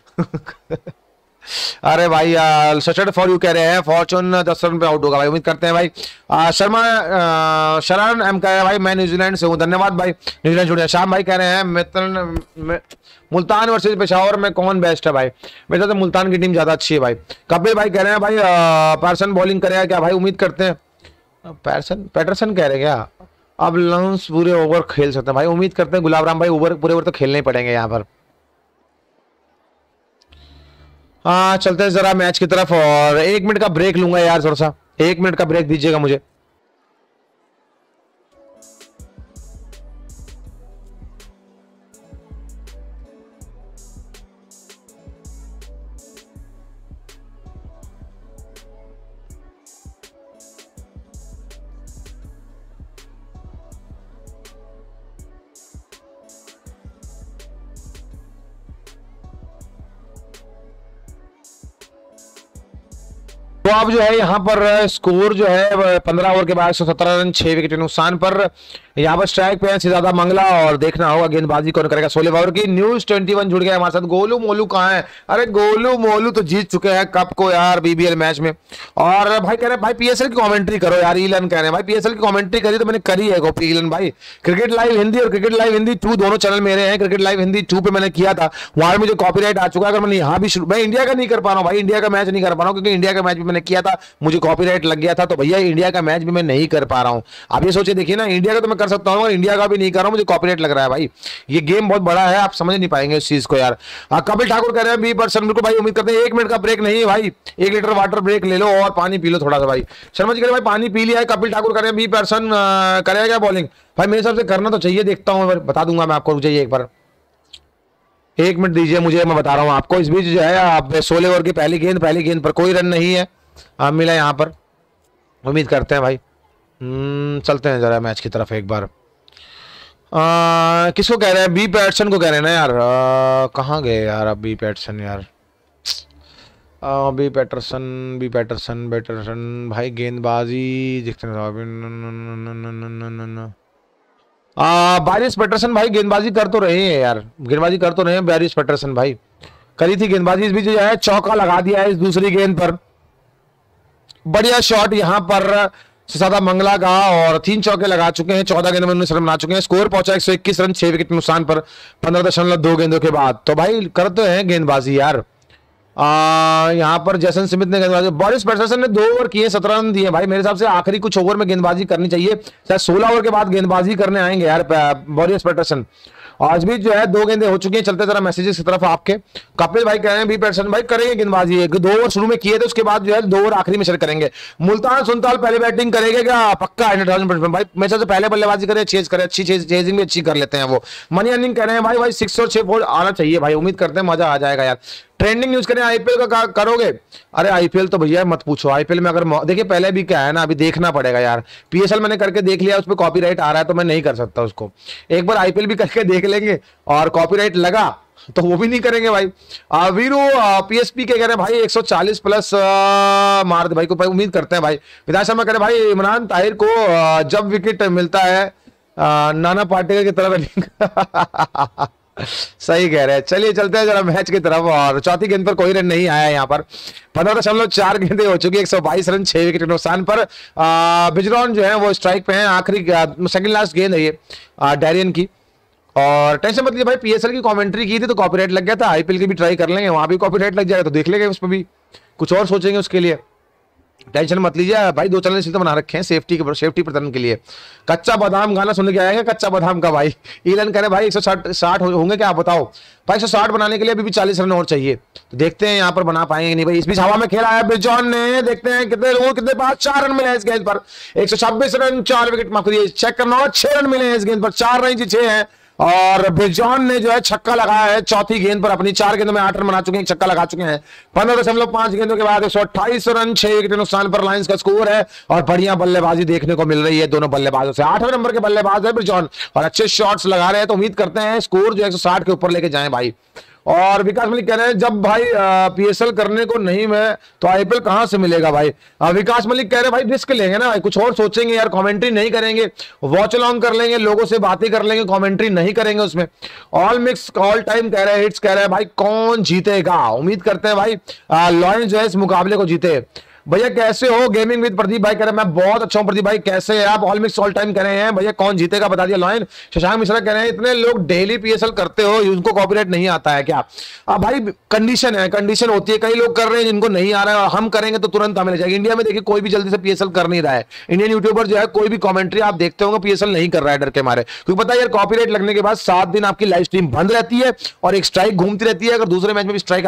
अरे भाई सचेड फॉर यू कह रहे हैं फॉर्चून 10 रन पे आउट होगा भाई, उम्मीद करते हैं भाई। शरण एम कह रहे हैं भाई मैं न्यूजीलैंड से हूं, धन्यवाद भाई न्यूजीलैंड जुड़े। श्याम भाई कह रहे हैं मुल्तान वर्सेस पेशावर में कौन बेस्ट है भाई? वैसे तो मुल्तान की टीम ज्यादा अच्छी है भाई। कपिल भाई कह रहे हैं भाई पैटरसन बॉलिंग करेगा क्या भाई? उम्मीद करते हैं पैटरसन कह रहे हैं क्या? अब लॉयंस पूरे ओवर खेल सकते हैं भाई, उम्मीद करते हैं। गुलाब राम भाई पूरे ओवर तो खेलने ही पड़ेंगे यहाँ पर। हाँ चलते हैं जरा मैच की तरफ, और 1 मिनट का ब्रेक लूंगा यार, थोड़ा सा 1 मिनट का ब्रेक दीजिएगा मुझे। तो अब जो है यहाँ पर स्कोर जो है 15 ओवर के बाद 117 रन 6 विकेट नुकसान पर। यहाँ पर स्ट्राइक पे है सिद्धार्थ मंगला, और देखना होगा गेंदबाजी कौन करेगा। 16 ओवर की न्यूज 21 जुड़ गया हमारे साथ। गोलू मोलू कहाँ है? अरे गोलू मोलू तो जीत चुके हैं कप को यार बीबीएल मैच में। और भाई कह रहे हैं भाई पीएसएल की कमेंट्री करो यार, ईलन कह रहे हैं भाई पीएसएल की कमेंट्री करी, तो मैंने करी है गोपी ईलन भाई। क्रिकेट लाइव हिंदी और क्रिकेट लाइव हिंदी 2 दोनों चैनल मेरे हैं। क्रिकेट लाइव हिंदी 2 पे मैंने किया था, वहां मुझे कॉपीराइट आ चुका है। अगर मैंने यहाँ भी मैं इंडिया का नहीं कर पा रहा हूँ भाई, इंडिया का मैच नहीं कर पा रहा हूँ, क्योंकि इंडिया का मैच भी मैंने किया था, मुझे कॉपीराइट लग गया था। तो भैया इंडिया का मैच भी मैं नहीं कर पा रहा हूँ। आप ये सोचिए, देखिए ना, इंडिया का तो मैं कर सकता हूँ, इंडिया का भी नहीं कर रहा हूँ, मुझे कॉपीराइट लग रहा है भाई। ये गेम बहुत बड़ा है, आप समझ नहीं पाएंगे इस चीज को यार। कपिल ठाकुर कह रहे हैं 20% बिल्कुल भाई, उम्मीद करते हैं 1 मिनट का ब्रेक नहीं है भाई, 1 लीटर वाटर ब्रेक ले लो और पानी पी लो थोड़ा सा भाई। शर्मा जी कह रहे हैं भाई पानी पी लिया है। कपिल ठाकुर कह रहे हैं 20% करेगा क्या बॉलिंग? भाई मेरे हिसाब से करना तो चाहिए, देखता हूँ बता दूंगा मैं आपको, चाहिए एक बार 1 मिनट दीजिए मुझे, मैं बता रहा हूँ आपको। इस बीच जो है आप 16 ओवर की पहली गेंद पर कोई रन नहीं है मिला यहाँ पर। उम्मीद करते हैं भाई चलते हैं जरा मैच की तरफ एक बार। किसको कह रहे हैं? बी पैटसन को कह रहे हैं ना यार। कहाँ गए यार अब बी पैटसन यार? बी पैटरसन भाई गेंदबाजी देखते हैं। बैरिस पैटरसन भाई गेंदबाजी कर तो रहे हैं यार, गेंदबाजी कर तो रहे हैं बैरिस पैटरसन भाई। करी थी गेंदबाजी, इस बीच जो है चौका लगा दिया है इस दूसरी गेंद पर। बढ़िया शॉट यहाँ पर सिद्धार्थ मंगला का, और 3 चौके लगा चुके हैं, 14 गेंदों में 19 रन बना चुके हैं। स्कोर पहुंचा 121 रन 6 विकेट नुकसान पर 15.2 गेंदों के बाद। तो भाई करते हैं गेंदबाजी यार। यहाँ पर जैसन स्मिथ ने गेंदबाजी, बोरिस पैटरसन ने 2 ओवर किए 17 रन दिए भाई। मेरे हिसाब से आखिरी कुछ ओवर में गेंदबाजी करनी चाहिए, शायद 16 ओवर के बाद गेंदबाजी करने आएंगे यार बोरिस पैटरसन। आज भी जो है 2 गेंदें हो चुकी हैं। चलते जरा मैसेजेस की तरफ आपके। कपिल भाई कह रहे हैं बी पैटरसन भाई करेंगे गेंदबाजी, 2 ओवर शुरू में किए थे, उसके बाद जो है 2 ओवर आखिरी में शेयर करेंगे। मुल्तान सुनताल पहले बैटिंग करेंगे क्या? पक्का 100,000% भाई। मेरे हिसाब से पहले बल्लेबाजी करें, चेज करें, अच्छी चेजिंग भी अच्छी कर लेते हैं वो। मनी अर्निंग कह रहे हैं भाई 6 और 6 फोर आना चाहिए भाई, उम्मीद करते हैं मजा आ जाएगा यार। ट्रेंडिंग न्यूज करें आईपीएल का करोगे? अरे आईपीएल तो भैया मत पूछो। आईपीएल में अगर देखिए पहले भी क्या है ना, अभी देखना पड़ेगा यार। पीएसएल मैंने करके देख लिया, उस पर कॉपीराइट आ रहा है तो मैं नहीं कर सकता उसको। एक बार आईपीएल भी करके देख लेंगे, और कॉपीराइट लगा तो वो भी नहीं करेंगे भाई। वीरू पीएसपी के कह रहे हैं भाई 140 प्लस मार दे भाई को। भाई उम्मीद करते हैं भाई। विधान शर्मा कह रहे भाई इमरान ताहिर को जब विकेट मिलता है नाना पाटेकर की तरह सही कह रहे हैं। चलिए चलते हैं जरा मैच की तरफ, और चौथी गेंद पर कोई रन नहीं आया यहाँ पर। 15.4 गेंदें हो चुकी है, 122 रन 6 विकेट नुकसान पर। बिजरॉन जो है वो स्ट्राइक पे हैं। आखिरी सेकंड लास्ट गेंद है ये डैरियन की। और टेंशन मत लीजिए भाई, पीएसएल की कमेंट्री की थी तो कॉपीराइट लग गया था, आईपीएल की भी ट्राई कर लेंगे, वहां भी कॉपीराइट लग जाएगा तो देख लेंगे, उस पर भी कुछ और सोचेंगे उसके लिए। टेंशन मत लीजिए भाई, 2 चैनल इसलिए तो बना रखे हैं सेफ्टी प्रदान के लिए। कच्चा बादाम गाना सुनने के आएंगे, कच्चा बादाम का भाई। ईलन कह रहे भाई 160 होंगे क्या, आप बताओ भाई। 160 बनाने के लिए अभी भी 40 रन और चाहिए, तो देखते हैं यहाँ पर बना पाएंगे नहीं भाई। इस बीच हवा में खेला है ब्रिजॉन ने, देखते हैं कितने लोगों कितने पास 4 रन मिले इस गेंद पर। 126 रन 4 विकेट, माफ करिए चेक करना, 6 रन मिले इस गेंद पर, 4 नहीं 6 हैं। और ब्रिजॉन ने जो है छक्का लगाया है चौथी गेंद पर, अपनी 4 गेंदों में 8 रन बना चुके हैं, छक्का लगा चुके हैं। 15.5 गेंदों के बाद 128 रन 6 विकेट नुकसान पर लायंस का स्कोर है। और बढ़िया बल्लेबाजी देखने को मिल रही है दोनों बल्लेबाजों से। 8वें नंबर के बल्लेबाज है ब्रिजॉन, और अच्छे शॉट्स लगा रहे हैं, तो उम्मीद करते हैं स्कोर जो 160 के ऊपर लेके जाए भाई। और विकास मलिक कह रहे हैं जब भाई पीएसएल करने को नहीं मैं तो आईपीएल कहां से मिलेगा भाई। विकास मलिक कह रहे हैं भाई रिस्क लेंगे ना, कुछ और सोचेंगे यार, कमेंट्री नहीं करेंगे, वॉच अलॉन्ग कर लेंगे, लोगों से बातें कर लेंगे, कमेंट्री नहीं करेंगे उसमें। ऑल मिक्स ऑल टाइम कह रहे हैं, हिट्स कह रहे हैं भाई कौन जीतेगा। उम्मीद करते हैं भाई लॉयंस जो है इस मुकाबले को जीते। भैया कैसे हो? गेमिंग विद प्रदीप भाई कह रहे हैं मैं बहुत अच्छा हूं प्रदीप भाई, कैसे हैं आप? ऑल मिक्स ऑल टाइम कह रहे हैं भैया कौन जीतेगा बता दिया लॉयन। शशांक मिश्रा कह रहे हैं इतने लोग डेली पीएसएल करते हो, उनको कॉपीराइट नहीं आता है क्या? भाई कंडीशन है, कंडीशन होती है, कई लोग कर रहे हैं जिनको नहीं आ रहा है, और हम करेंगे तो तुरंत हमें जाएगी। इंडिया में देखिए कोई भी जल्दी से पीएसएल कर नहीं रहा है। इंडियन यूट्यूबर जो है कोई भी कमेंट्री आप देखते होंगे पीएसएल नहीं कर रहा है डर के मारे, क्योंकि पता है यार कॉपीराइट लगने के बाद 7 दिन आपकी लाइव स्ट्रीम बंद रहती है और एक स्ट्राइक घूमती रहती है। अगर दूसरे मैच में भी स्ट्राइक आ गया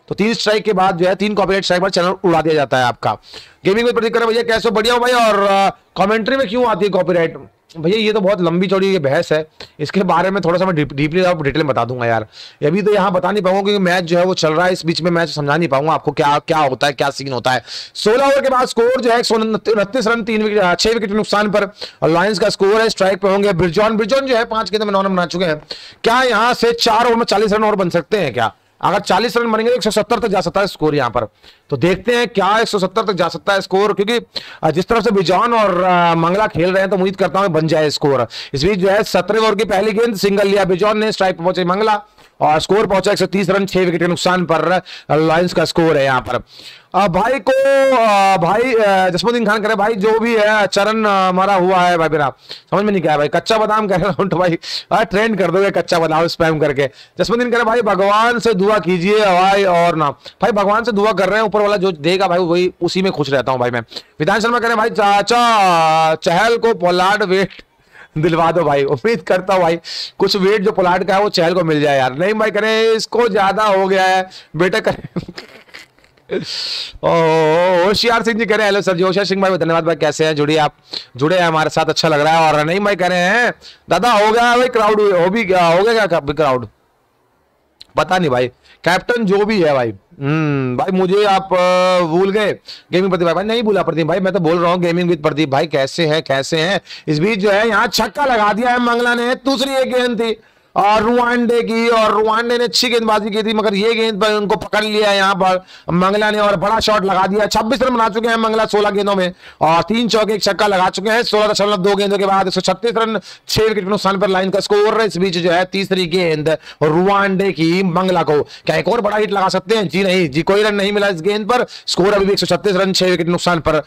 तो 3 स्ट्राइक के बाद जो है 3 कॉपीराइट स्ट्राइक पर चैनल उड़ा दिया जाता है आपका। गेमिंग में प्रतीक कर भैया कैसे हो? बढ़िया हो भाई। और कमेंट्री में क्यों आती है कॉपीराइट? भैया ये तो बहुत लंबी चौड़ी ये बहस है, इसके बारे में थोड़ा सा मैं डीपली आपको डिटेल बता दूंगा यार। अभी तो यहाँ बता नहीं पाऊंगा क्योंकि मैच जो है वो चल रहा है, इस बीच में मैच समझा नहीं पाऊंगा आपको क्या क्या होता है, क्या सीन होता है। 16 ओवर के बाद स्कोर जो है 129 रन 6 विकेट नुकसान पर और लायंस का स्कोर है। स्ट्राइक पे होंगे बिरजॉन जो है 5 गेंदों में 9 रन बना चुके हैं। क्या यहाँ से 4 ओवर में 40 रन और बन सकते हैं क्या? अगर 40 रन बनेंगे तो 170 तक जा सकता है स्कोर यहां पर। तो देखते हैं क्या 170 तक जा सकता है स्कोर, क्योंकि जिस तरह से बिजॉन और मंगला खेल रहे हैं तो उम्मीद करता हूं बन जाए स्कोर। इस बीच जो है 17वें ओवर की पहली गेंद सिंगल लिया बिजॉन ने, स्ट्राइक पर पहुंचे मंगला और स्कोर पहुंचा 130 रन 6 विकेट के नुकसान पर। लायंस का स्कोर है यहां पर। भाई को भाई जसमुद्दीन खान करे भाई जो भी है चरण मरा हुआ है भाई, मेरा समझ में नहीं क्या है भाई। कच्चा बादाम कह रहा हूं तो भाई ट्रेंड कर दोगे कच्चा बादाम स्पैम करके। जसमुद्दीन करे भाई भगवान से दुआ कीजिए भाई, और ना भाई भगवान से दुआ कर रहे हैं, ऊपर वाला जो देगा भाई वही उसी में खुश रहता हूं भाई मैं। विधान शर्मा कह रहे भाई चाचा चहल को पोलार्ड वेट दिलवा दो भाई। उम्मीद करता हूं भाई कुछ वेट जो पोलार्ड का है वो चहल को मिल जाए यार। नहीं भाई करे इसको ज्यादा हो गया है बेटा करे। होशियार सिंह जी कह रहे हैं हेलो सर जी। होशियार सिंह भाई धन्यवाद भाई, कैसे हैं? जुड़े हैं हमारे साथ, अच्छा लग रहा है। और नहीं भाई कह रहे हैं दादा हो गया भाई क्राउड, हो गया क्या क्राउड? पता नहीं भाई, कैप्टन जो भी है भाई। भाई मुझे आप भूल गए गेमिंग प्रदीप भाई। नहीं भूला प्रदीप भाई, मैं तो बोल रहा हूँ गेमिंग विद प्रदीप भाई कैसे हैं। इस बीच जो है यहाँ छक्का लगा दिया है मंगला ने, दूसरी एक गेंद थी और रुवांडे की, और रुवांडे ने अच्छी गेंदबाजी की थी मगर ये गेंद पर उनको पकड़ लिया यहाँ पर मंगला ने और बड़ा शॉट लगा दिया। 26 रन बना चुके हैं मंगला 16 गेंदों में और 3 चौके 1 छक्का लगा चुके हैं। 16.2 गेंदों के बाद 136 रन 6 विकेट के नुकसान पर लाइन का स्कोर। इस बीच जो है तीसरी गेंद रुवांडे की मंगला को, क्या एक और बड़ा हिट लगा सकते हैं? जी नहीं जी, कोई रन नहीं मिला इस गेंद पर। स्कोर अभी 136 रन 6 विकेट नुकसान पर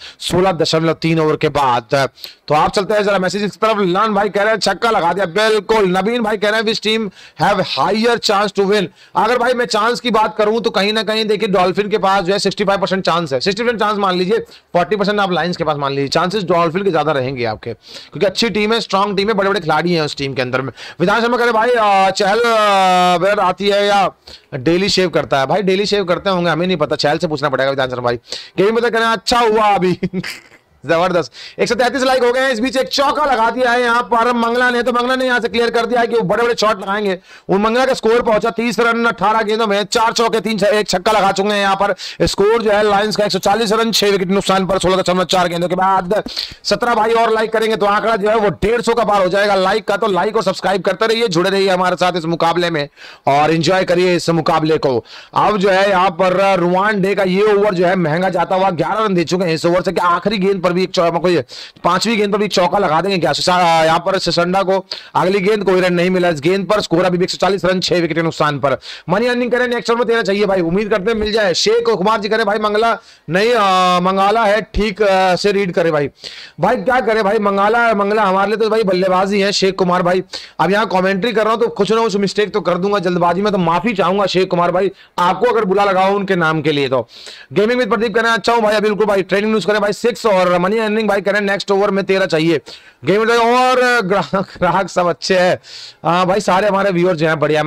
16.3 ओवर के बाद। तो आप चलते हैं जरा मैसेज की तरफ। लान भाई कह रहे हैं छक्का लगा दिया, बिल्कुल। नवीन भाई कह रहे हैं team have higher chance to win. अगर भाई मैं चांस की बात करूं तो कहीं ना कहीं देखिए डॉल्फिन के पास जो है 65% चांस है, 60% चांस मान लीजिए, 40% आप लायंस के पास मान लीजिए। चांसेस डॉल्फिन के ज्यादा रहेंगे आपके, क्योंकि अच्छी टीम है, स्ट्रांग टीम है, बड़े बड़े खिलाड़ी हैं उस टीम के अंदर में। विधान शर्मा कह रहे भाई चहल वेयर आती है या डेली शेव करता है? भाई डेली शेव करते होंगे, हमें नहीं पता, चहल से पूछना पड़ेगा विधान शर्मा भाई। गेम में तो अच्छा हुआ अभी जबरदस्त। 133 लाइक हो गए हैं। इस बीच एक चौका लगा दिया है यहाँ पर मंगला ने, तो मंगला ने यहाँ से क्लियर कर दिया है कि वो बड़े बड़े शॉट लगाएंगे। उन मंगला का स्कोर पहुंचा 30 रन 18 गेंदों में, 4 चौके 1 छक्का लगा चुके हैं यहाँ पर। स्कोर जो है लायंस का 140 रन 6 विकेट नुकसान पर 16.4 गेंदों के बाद। 17 भाई और लाइक करेंगे तो आंकड़ा जो है वो 150 का पार हो जाएगा लाइक का। तो लाइक और सब्सक्राइब करते रहिए, जुड़े रहिए हमारे साथ इस मुकाबले में और एंजॉय करिए इस मुकाबले को। अब जो है यहाँ पर रुवांडे का ये ओवर जो है महंगा जाता हुआ 11 रन दे चुके हैं इस ओवर से। क्या आखिरी गेंद पर भी एक 5वीं गेंद पर भी चौका लगा देंगे क्या यहाँ पर सिसंडा को? अगली गेंद कोई रन नहीं मिला इस गेंद पर। स्कोर अभी 140 रन 6 विकेट नुकसान पर। मनी अर्निंग करें नेक्स्ट ओवर में देना चाहिए भाई, उम्मीद करते हैं मिल जाए। शेख कुमार जी करें भाई मंगला नहीं मंगाला है ठीक से रीड करे भाई। भाई क्या करे भाई, मंगला हमारे लिए तो भाई बल्लेबाजी है शेख कुमार भाई। अब यहाँ कमेंट्री कर रहा हूं तो कुछ ना कुछ मिस्टेक तो कर दूंगा जल्दबाजी में, तो माफी चाहूंगा शेख कुमार भाई आपको अगर बुला लगाओ उनके नाम के लिए। तो गेमिंग विद प्रदीप कहना अच्छा हूं भाई, बिल्कुल भाई। ट्रेनिंग न्यूज करें भाई 6 और मनी अर्निंग भाई करें नेक्स्ट ओवर में 13 चाहिए। गेम और ग्राहक सब अच्छे हैं भाई, सारे हमारे व्यूअर जो हैं बढ़िया।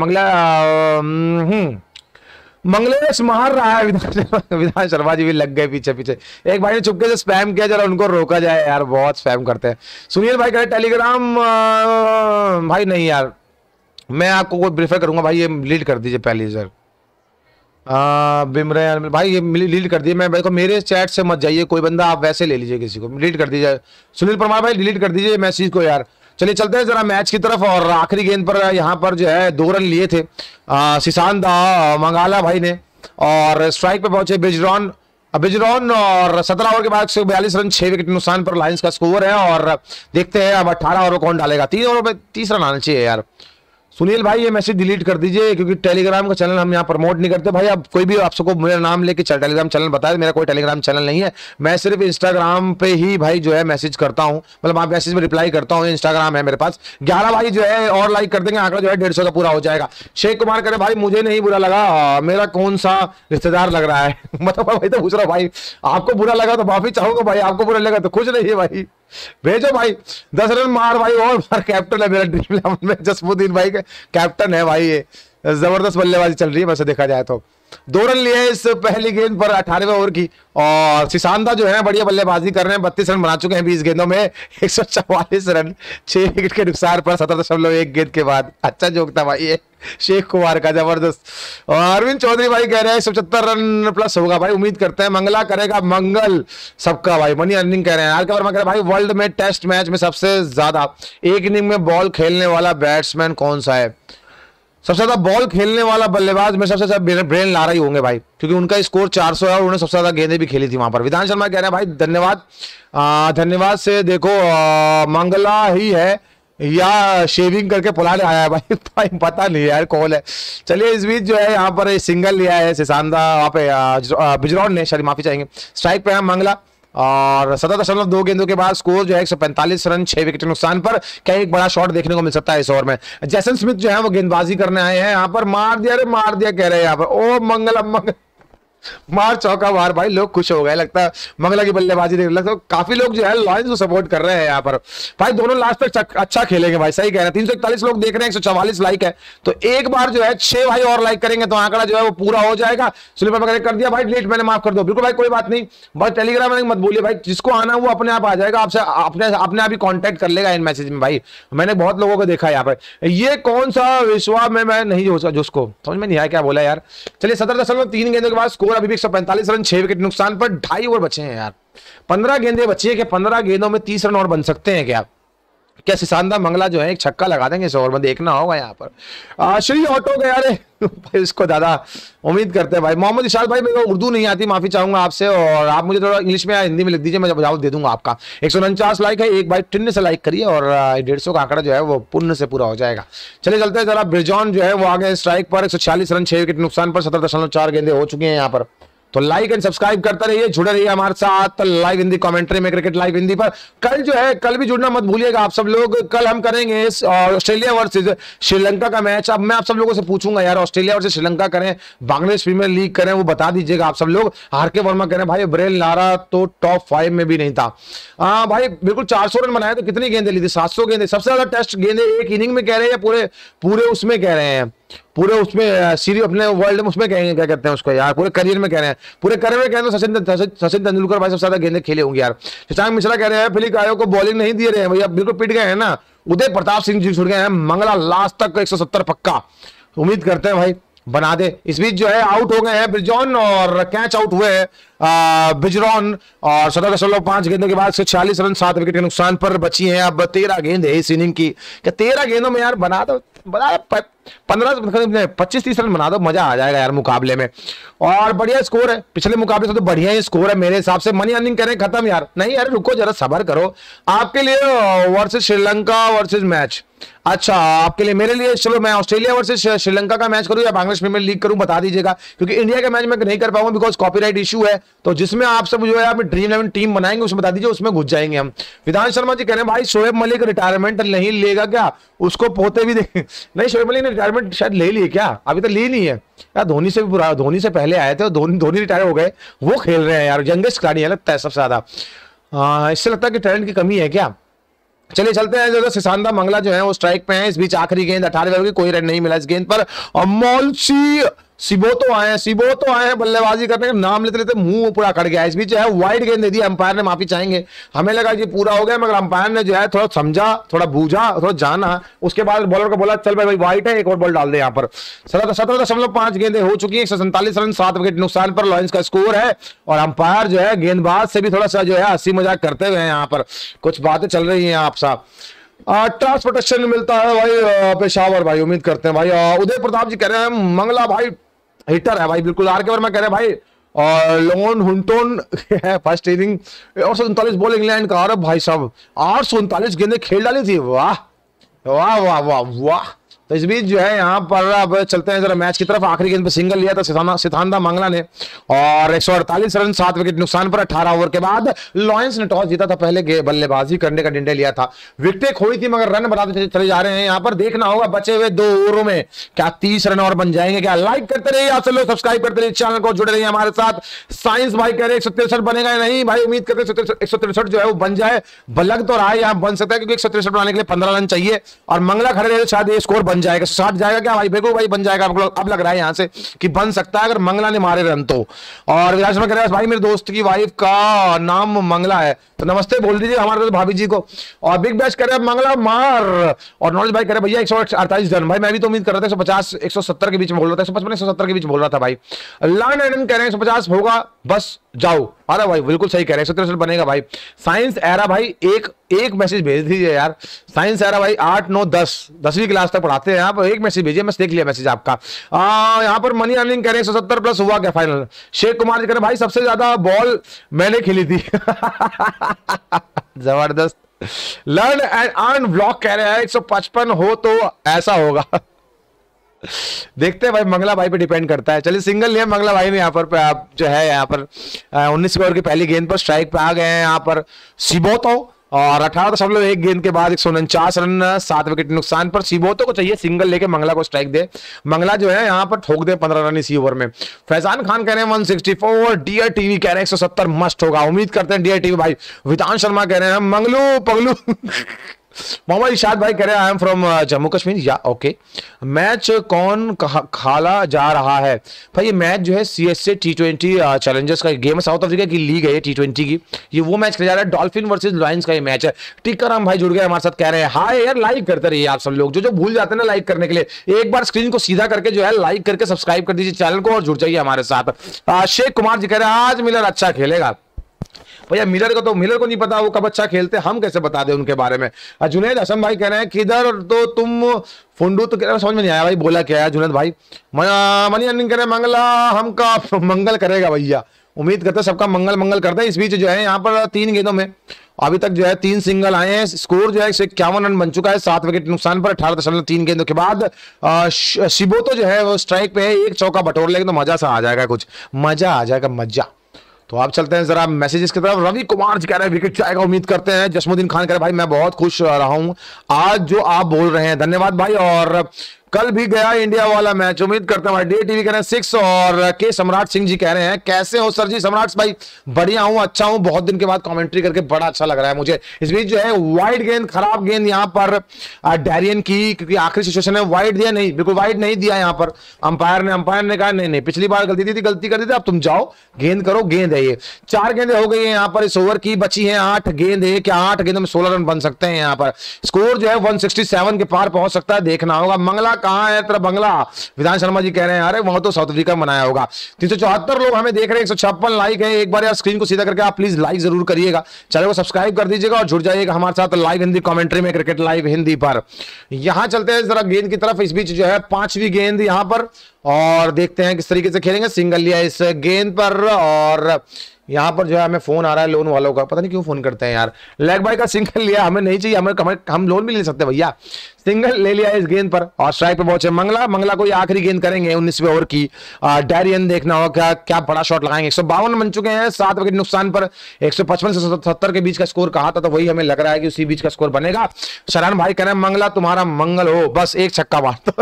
मंगलेश मार रहा है विधान शर्मा जी भी लग गए पीछे। एक भाई ने चुपके से स्पैम किया, जरा उनको रोका जाए यार, बहुत स्पैम करते हैं। सुनील भाई कह रहे टेलीग्राम भाई नहीं यार, मैं आपको कोई प्रेफर करूंगा भाई, ये लीड कर दीजिए पहले सर। बिमरे भाई ये डिलीट कर दिए। मैं भाई को मेरे चैट से मत जाइए, कोई बंदा आप वैसे ले लीजिए, किसी को डिलीट कर दीजिए। सुनील परमार भाई डिलीट कर दीजिए मैसेज को यार। चलिए चलते हैं जरा मैच की तरफ। और आखिरी गेंद पर यहाँ पर जो है 2 रन लिए थे सिशांत मंगाला भाई ने, और स्ट्राइक पे पहुंचे बिजरॉन और 17 ओवर के बाद 142 रन 6 विकेट नुकसान पर लायंस का स्कोर है। और देखते हैं अब 18 ओवर कौन डालेगा। 3 ओवर में 30 रन आना चाहिए यार। सुनील भाई ये मैसेज डिलीट कर दीजिए, क्योंकि टेलीग्राम का चैनल हम यहाँ प्रमोट नहीं करते भाई। अब कोई भी आप सबको मेरा नाम लेके टेलीग्राम चैनल बताए, मेरा कोई टेलीग्राम चैनल नहीं है। मैं सिर्फ इंस्टाग्राम पे ही भाई जो है मैसेज करता हूँ, मतलब आप मैसेज में रिप्लाई करता हूँ, इंस्टाग्राम है मेरे पास। 11 भाई जो है और लाइक कर देंगे, आंकड़ा जो है 150 का पूरा हो जाएगा। शेख कुमार करे भाई मुझे नहीं बुरा लगा, मेरा कौन सा रिश्तेदार लग रहा है मतलब भाई तो पूछ रहा भाई, आपको बुरा लगा तो माफी चाहूंगा भाई, आपको बुरा लगा तो खुश रहिए भाई, भेजो भाई 10 रन मार भाई। और बार कैप्टन है मेरा ड्रीम 11 में, जसमुद्दीन भाई का कैप्टन है भाई, ये जबरदस्त बल्लेबाजी चल रही है वैसे देखा जाए तो। 2 रन लिए इस पहली गेंद पर 18वें ओवर की। और सिसांदा जो है बढ़िया बल्लेबाजी कर रहे हैं, 32 रन बना चुके हैं 20 गेंदों में, 144 रन 6 विकेट के नुकसान पर 17.1 गेंद के बाद। अच्छा जोक था भाई ये शेख कुमार का, जबरदस्त। और अरविंद चौधरी भाई कह रहे हैं 175 रन प्लस होगा भाई, उम्मीद करते हैं मंगला करेगा मंगल सबका भाई। मनी अर्निंग कह रहे हैं, आर.के. वर्मा कह रहे हैं भाई वर्ल्ड में टेस्ट मैच में सबसे ज्यादा एक इनिंग में बॉल खेलने वाला बैट्समैन कौन सा है? सबसे ज्यादा बॉल खेलने वाला बल्लेबाज में सबसे ज्यादा ब्रेन लारा ही होंगे भाई, क्योंकि उनका स्कोर 400 है और उन्होंने सबसे ज्यादा गेंदें भी खेली थी वहां पर। विधान शर्मा कह रहे हैं भाई धन्यवाद, धन्यवाद से देखो मंगला ही है या शेविंग करके पुलाने आया है भाई। भाई पता नहीं यार कौन है। चलिए इस बीच जो है यहाँ पर सिंगल लिया है सिसांदा, वहां पे बिजरौन ने, सॉरी माफी चाहेंगे, स्ट्राइक पे है मंगला। और 17.2 गेंदों के बाद स्कोर जो है 145 रन 6 विकेट के नुकसान पर। क्या एक बड़ा शॉट देखने को मिल सकता है इस ओवर में? जैसन स्मिथ जो है वो गेंदबाजी करने आए हैं यहाँ पर, मार दिया रे मार दिया कह रहे हैं यहाँ पर। ओ मंगल मार चौका मार भाई, लोग खुश हो गए लगता है मंगला की बल्लेबाजी देख, लगता है काफी लोग जो है लॉयंस को सपोर्ट कर रहे हैं यहाँ पर भाई। दोनों लास्ट तक अच्छा खेलेंगे भाई, सही कह रहे हैं। 341 लोग देख रहे हैं, 144 लाइक है, तो एक बार जो है 6 भाई और लाइक करेंगे तो आंकड़ा जो है वो पूरा हो जाएगा। सुलेमान वगैरह कर दिया भाई डिलीट, मैंने माफ कर दो, बिल्कुल भाई कोई बात नहीं, बस टेलीग्राम में मत बोलिए भाई, जिसको आना वो अपने आप आ जाएगा, आपसे अपने आप ही कॉन्टेक्ट कर लेगा इन मैसेज में भाई। मैंने बहुत लोगों को देखा है यहाँ पर। ये कौन सा विश्वा में मैं नहीं जो उसको समझ में नहीं आया क्या बोला यार। चलिए 17.3 गेंदों के बाद स्कोर अभी भी 145 रन 6 विकेट नुकसान पर। 2.5 ओवर बचे हैं यार, 15 गेंदें बची है कि 15 गेंदों में 30 रन और बन सकते हैं क्या? क्या सिसांदा मंगला जो है एक छक्का लगा देंगे इस ओवर में? देखना होगा यहाँ पर। श्री ऑटो गया भाई, इसको दादा उम्मीद करते हैं भाई। मोहम्मद इशाल भाई मेरे को उर्दू नहीं आती, माफी चाहूंगा आपसे, और आप मुझे थोड़ा इंग्लिश में या हिंदी में लिख दीजिए, मैं जवाब दे दूंगा आपका। 149 लाइक है, एक भाई टिन्न से लाइक करिए और 150 का आंकड़ा जो है वो पुण्य से पूरा हो जाएगा। चले चलते हैं जरा। बिरजॉन जो है वो आगे स्ट्राइक पर 146 रन 6 विकेट नुकसान पर, 17.4 गेंदें हो चुकी हैं यहाँ पर। तो लाइक एंड सब्सक्राइब करते रहिए, जुड़े रहिए हमारे साथ लाइव हिंदी कमेंट्री में, क्रिकेट लाइव हिंदी पर। कल जो है, कल भी जुड़ना मत भूलिएगा आप सब लोग। कल हम करेंगे ऑस्ट्रेलिया वर्सेस श्रीलंका का मैच। अब मैं आप सब लोगों से पूछूंगा यार, ऑस्ट्रेलिया वर्सेस श्रीलंका करें, बांग्लादेश प्रीमियर लीग करें, वो बता दीजिएगा आप सब लोग। आर.के. वर्मा कह रहे हैं भाई ब्रेन लारा तो टॉप 5 में भी नहीं था। हाँ भाई बिल्कुल, 400 रन बनाए तो कितनी गेंदें ली थी? 700 गेंदें, सबसे ज्यादा टेस्ट गेंदें एक इनिंग में कह रहे हैं, पूरे उसमें कह रहे हैं, पूरे उसमें सीरीज अपने वर्ल्ड में उसमें कहेंगे, क्या कहते हैं उसको यार, पूरे करियर में कह रहे हैं, पूरे करियर में कह रहे हैं सचिन तेंदुलकर भाई सबसे ज्यादा गेंदें खेले होंगे यार। शशांक मिश्रा कह रहे हैं फिलिप आयो को बॉलिंग नहीं दे रहे हैं भैया, बिल्कुल पिट गए हैं ना। उदय प्रताप सिंह जी छुट गए हैं, मंगला लास्ट तक 170 पक्का, उम्मीद करते हैं भाई बना दे। इस बीच जो है आउट हो गए हैं बिरजॉन और कैच आउट हुए हैं बिजरॉन, और 17.5 गेंदों के बाद 146 रन 7 विकेट के नुकसान पर बची हैं अब 13 गेंद है इस इनिंग की। क्या 13 गेंदों में यार बना दो 25-30 रन बना दो, मजा आ जाएगा यार मुकाबले में। और बढ़िया स्कोर है, पिछले मुकाबले से तो बढ़िया ही स्कोर है मेरे हिसाब से। मनी अर्निंग करें खत्म यार, नहीं यार रुको जरा सब्र करो। आपके लिए वर्सेस श्रीलंका वर्सेस मैच, अच्छा आपके लिए, मेरे लिए चलो मैं ऑस्ट्रेलिया वर्सेस श्रीलंका का मैच करूं या बांग्लादेश प्रीमियर लीग करूं, बता दीजिएगा, क्योंकि इंडिया का मैच मैं नहीं कर पाऊंगा बिकॉज कॉपीराइट इशू है। तो जिसमें आप सब जो है आप ड्रीम 11 टीम बनाएंगे उसमें बता दीजिए, उसमें घुस जाएंगे हम। विधान शर्मा जी कह रहे हैं भाई शोएब मलिक रिटायरमेंट नहीं लेगा क्या? उसको पोते भी देख नहीं, शोएब मलिक ने रिटायरमेंट शायद ले ली क्या? अभी तो ली नहीं है यार, धोनी से भी बुरा, धोनी से पहले आए थे, धोनी रिटायर हो गए, वो खेल रहे हैं यार, यंगेस्ट खिलाड़ी है लगता है सबसे ज्यादा। इससे लगता है कि टैलेंट की कमी है क्या? चलिए चलते हैं। जो सिसांदा मंगला जो है वो स्ट्राइक पे हैं। इस बीच आखिरी गेंद 18 ओवर की, कोई रन नहीं मिला इस गेंद पर। और मॉल्सी सिबोतो आए हैं बल्लेबाजी करने का, नाम लेते लेते मुंह पूरा कट गया। इस बीच जो है वाइड गेंद दे दी, अंपायर ने माफी चाहेंगे, हमें लगा कि पूरा हो गया, मगर अंपायर ने जो है थोड़ा समझा, थोड़ा बूझा, थोड़ा जाना, उसके बाद बॉलर को बोला चल भाई वाइड है, एक और बॉल डाल दे। यहाँ पर 17.5 गेंदें हो चुकी है, 147 रन 7 विकेट नुकसान पर लॉयंस का स्कोर है। और अंपायर जो है गेंदबाज से भी थोड़ा सा जो है हंसी मजाक करते हुए यहाँ पर कुछ बातें चल रही है आप साहब। ट्रांसपोर्टेशन मिलता है भाई पेशावर भाई, उम्मीद करते हैं भाई। उदय प्रताप जी कह रहे हैं मंगला भाई हिटर है भाई, बिल्कुल। आर.के. वर्मा कह रहे हैं भाई और लोन हुंटोन है फर्स्ट इनिंग 839 बॉल इंग्लैंड का। और भाई साहब 839 गेंदें खेल डाली थी, वाह वाह वाह वाह वाह। तो इस बीच जो है यहाँ पर अब चलते हैं जरा मैच की तरफ। आखिरी गेंद पे सिंगल लिया था सितांदा मंगला ने, और 148 रन 7 विकेट नुकसान पर 18 ओवर के बाद लॉयंस ने टॉस जीता था, पहले बल्लेबाजी करने का निर्णय लिया था। विकेटें खोई थी मगर रन बनाते चले जा रहे हैं। यहाँ पर देखना होगा बचे हुए 2 ओवरों में क्या 30 रन और बन जाएंगे क्या? लाइक करते रहिए आप सब लोग, सब्सक्राइब करते रहिए चैनल को, जुड़े रहिए हमारे साथ। साइंस भाई कह रहे 163 बनेगा या नहीं भाई, उम्मीद करते 163 जो है वो बन जाए, लग तो रहा है यहाँ बन सकता है, क्योंकि 163 बनाने के लिए 15 रन चाहिए और मंगला खड़े रहे शायद ये स्कोर बन बन जाएगा, 60 जाएगा क्या भाई? बिल्कुल भाई बन जाएगा। अब लग रहा है यहां से कि बन सकता है अगर मंगला ने मारे रन तो। और विराज शर्मा कह रहा है भाई मेरे दोस्त की वाइफ का नाम मंगला है, तो नमस्ते बोल दीजिए हमारे तो भाभी जी को। और बिग बैश कह रहे हैं मंगला मार। और नॉलेज भाई कह रहे भैया 148 रन। भाई मैं भी तो उम्मीद कर रहा था 150 170 के बीच में बोल रहा था, 155 170 के बीच बोल रहा था भाई। लाइन एडन कह रहे हैं 150 होगा बस जाओ। अरे भाई बिल्कुल सही कह रहे हैं, 170 बनेगा भाई। साइंस एरा भाई एक मैसेज भेज दीजिए यार। साइंस एरा भाई 8 9 10 10वीं क्लास तक पढ़ाते हैं आप, एक मैसेज भेजिए, मैं देख लिया मैसेज आपका। यहाँ पर मनी अर्निंग कह रहे हैं 170 प्लस हुआ क्या फाइनल? शेख कुमार जी कह रहे भाई सबसे ज्यादा बॉल मैंने खेली थी। जबरदस्त। लर्न एंड अर्न ब्लॉक कह रहे हैं 155 हो तो ऐसा होगा। देखते हैं भाई, मंगला भाई पे डिपेंड करता है। चलिए सिंगल लिया मंगला भाई ने यहाँ पर आप जो है यहाँ पर 19 ओवर की पहली गेंद पर स्ट्राइक पे आ गए हैं यहाँ पर सिबोतो। और 18.1 गेंद के बाद 149 रन 7 विकेट नुकसान पर। सिबोतो को चाहिए सिंगल लेके मंगला को स्ट्राइक दे, मंगला जो है यहाँ पर ठोक दे 15 रन इसी ओवर में। फैजान खान कह रहे हैं 164, डियर टीवी कह रहे हैं 170 मस्ट होगा। उम्मीद करते हैं डियर टीवी भाई। विधान शर्मा कह रहे हैं मंगलू पगलू। मोहम्मद इशाद भाई कह रहे हैं I am from Jammu Kashmir या ओके। मैच कौन खाला जा रहा है भाई? ये मैच जो है CSA T20 चैलेंजर्स का गेम है, साउथ अफ्रीका की लीग है ये T20 की। ये वो मैच खेला जा रहा है, डॉल्फिन वर्सेस लायंस का ये मैच है। टीकाराम भाई जुड़ गए हमारे साथ, कह रहे हैं हाय यार लाइक करते रहिए आप सब लोग, जो भूल जाते हैं ना लाइक करने के लिए। एक बार स्क्रीन को सीधा करके जो है लाइक करके सब्सक्राइब कर दीजिए चैनल को और जुड़ जाइए हमारे साथ। शेख कुमार जी कह रहे हैं आज मिलर अच्छा खेलेगा। भैया मिलर को नहीं पता वो कब अच्छा खेलते, हम कैसे बता दें उनके बारे में। जुनैद हसन भाई कह रहे हैं किधर तो तुम फुंडू, तो कह रहे हैं समझ में नहीं आया भाई बोला क्या है जुनैद भाई। मनी अर्निंग कह रहे हैं मंगला हमका मंगल करेगा भैया। उम्मीद करते हैं सबका मंगल करते हैं। इस बीच जो है यहाँ पर 3 गेंदों में अभी तक जो है 3 सिंगल आए हैं। स्कोर जो है 151 रन बन चुका है 7 विकेट नुकसान पर 18.3 गेंदों के बाद। शिबोतो जो है वो स्ट्राइक पे है, एक चौका बटोर लेंगे तो मजा सा आ जाएगा, कुछ मजा आ जाएगा मजा। तो आप चलते हैं जरा मैसेजेस की तरफ। रवि कुमार जी कह रहे हैं विकेट जाएगा उम्मीद करते हैं। जसमुद्दीन खान कह रहे हैं भाई मैं बहुत खुश रहा हूं आज जो आप बोल रहे हैं, धन्यवाद भाई। और कल भी गया इंडिया वाला मैच, उम्मीद करते हैं भाई। डे टीवी कह रहे हैं 6। और के सम्राट सिंह जी कह रहे हैं कैसे हो सर जी? सम्राट भाई बढ़िया हूं, अच्छा हूं, बहुत दिन के बाद कमेंट्री करके बड़ा अच्छा लग रहा है मुझे। इस बीच जो है वाइड गेंद, खराब गेंद यहाँ पर डैरियन की, क्योंकि आखिरी सिचुएशन है। वाइड दिया नहीं, बिल्कुल वाइड नहीं दिया यहाँ पर। अंपायर ने कहा नहीं पिछली बार गलती थी, गलती कर दी थी, अब तुम जाओ गेंद करो, गेंद है ये। 4 गेंदें हो गई है यहाँ पर इस ओवर की, बची है 8 गेंदें। क्या 8 गेंदों में 16 रन बन सकते हैं यहाँ पर? स्कोर जो है 167 के पार पहुंच सकता है, देखना होगा। मंगला कहां है तेरा बंगला? विधान शर्मा जी कह रहे हैं अरे वहां तो साउथ अफ्रीका बनाया होगा। 374 लोग हमें देख रहे हैं, 156 लाइक है। एक बार यार स्क्रीन को सीधा करके आप प्लीज लाइक जरूर करिएगा, चैनल को सब्सक्राइब कर दीजिएगा और जुड़ जाइएगा हमारे साथ लाइव हिंदी कमेंट्री में, क्रिकेट लाइव हिंदी पर। यहां चलते हैं जरा गेंद की तरफ। इस बीच जो है 5वीं गेंद यहां पर, और देखते हैं किस तरीके से खेलेंगे। सिंगल लिया इस गेंद पर, और यहाँ पर जो है हमें फोन आ रहा है लोन वालों का, पता नहीं क्यों फोन करते हैं यार। लेग बाय का सिंगल लिया, हमें नहीं चाहिए, हम लोन भी ले सकते भैया। सिंगल ले लिया इस गेंद पर और स्ट्राइक पे पहुंचे मंगला को ये आखिरी गेंद करेंगे 19वें ओवर की। डैरियन देखना होगा क्या बड़ा शॉट लगाएंगे। 152 बन चुके हैं 7 विकेट नुकसान पर। 155 से 77 के बीच का स्कोर कहा था, तो वही हमें लग रहा है कि उसी बीच का स्कोर बनेगा। शरण भाई कह रहे हैं मंगला तुम्हारा मंगल हो, बस एक छक्का मार दो।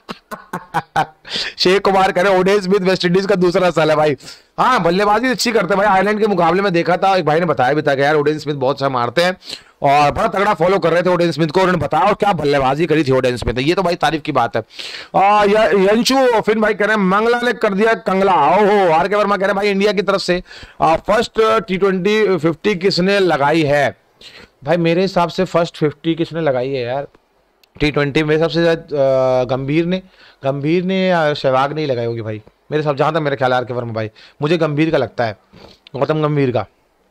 शेख कुमार कह रहे ओडे स्मिथ वेस्ट इंडीज का दूसरा साल है भाई। हाँ बल्लेबाजी अच्छी करते हैं भाई। आयरलैंड के मुकाबले में देखा था, एक भाई ने बताया भी था कि यार ओडेन स्मिथ बहुत अच्छा मारते हैं और बड़ा तगड़ा फॉलो कर रहे थे ओडेन स्मिथ को। उन्होंने बताया और क्या बल्लेबाजी करी थी ओडेन स्मिथ, ये तो भाई तारीफ की बात है। यंशु फिन भाई कह रहे हैं मंगला ने कर दिया कंगला। ओहो आर के वर्मा कह रहे हैं भाई इंडिया की तरफ से फर्स्ट T20 50 किसने लगाई है? भाई मेरे हिसाब से फर्स्ट 50 किसने लगाई है यार T20 में? सबसे ज्यादा गंभीर ने या सहवाग नहीं लगाई होगी भाई मेरे साथ, जहां तक मेरा ख्याल है। आर के वर्मा भाई मुझे गंभीर का लगता है, गौतम गंभीर का।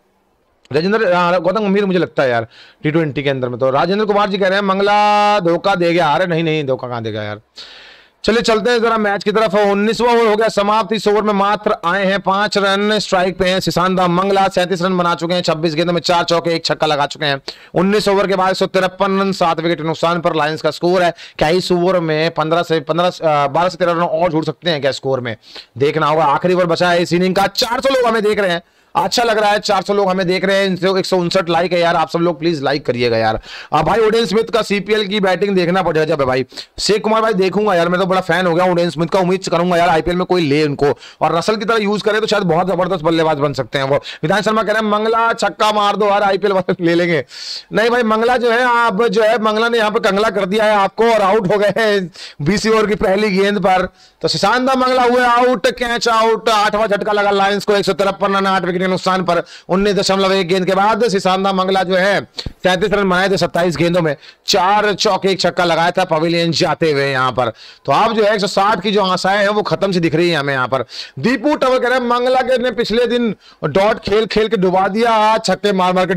गौतम गंभीर मुझे लगता है यार T20 के अंदर में। तो राजेंद्र कुमार जी कह रहे हैं मंगला धोखा दे गया। अरे नहीं धोखा कहां देगा यार। चलिए चलते हैं जरा मैच की तरफ। 19वां ओवर हो गया समाप्त। इस ओवर में मात्र आए हैं 5 रन। स्ट्राइक पे हैं सिसांदा मंगला, 37 रन बना चुके हैं। 26 गेंदों में 4 चौके 1 छक्का लगा चुके हैं। 19 ओवर के बाद 153 रन 7 विकेट नुकसान पर लायंस का स्कोर है। क्या इस ओवर में 12 से 13 रन और जुड़ सकते हैं क्या स्कोर में? देखना होगा। आखिरी ओवर बचा है इस इनिंग का। 400 लोग हमें देख रहे हैं अच्छा लग रहा है। 400 लोग हमें देख रहे हैं, 159 लाइक है यार। आप सब लोग प्लीज लाइक करिएगा यार। भाई ओडेन स्मिथ का सीपीएल की बैटिंग देखना पड़ेगा जब भाई। शेख कुमार भाई देखूंगा यार, मैं तो बड़ा फैन हो गया ओडेन स्मिथ का। उम्मीद करूंगा यार आईपीएल में कोई ले उनको, और रसल की तरह यूज करे तो शायद बहुत जबरदस्त बल्लेबाज बन सकते हैं वो। विधान शर्मा कह रहे हैं मंगला छक्का मार दो यार, आईपीएल वाले ले लेंगे। नहीं भाई, मंगला जो है आप जो है मंगला ने यहाँ पे कंगला कर दिया है आपको, और आउट हो गए हैं 20 ओवर की पहली गेंद पर। तो सुशांत मंगला हुए आउट, कैच आउट। 8वां झटका लगा लायंस को, 153 रन 8 विकेट के नुकसान पर 19.1 गेंद के बाद। सुशांत मंगला जो है 33 रन बनाए थे 27 गेंदों में, 4 चौके 1 छक्का लगाया था पवेलियन जाते हुए यहाँ पर। तो आप जो है 160 की जो आशाएं हैं वो खत्म से दिख रही है हमें यहाँ पर। दीपू टवर कह रहे हैं मंगला के ने पिछले दिन डॉट खेल खेल के डुबा दिया, आज छक्के मार मार के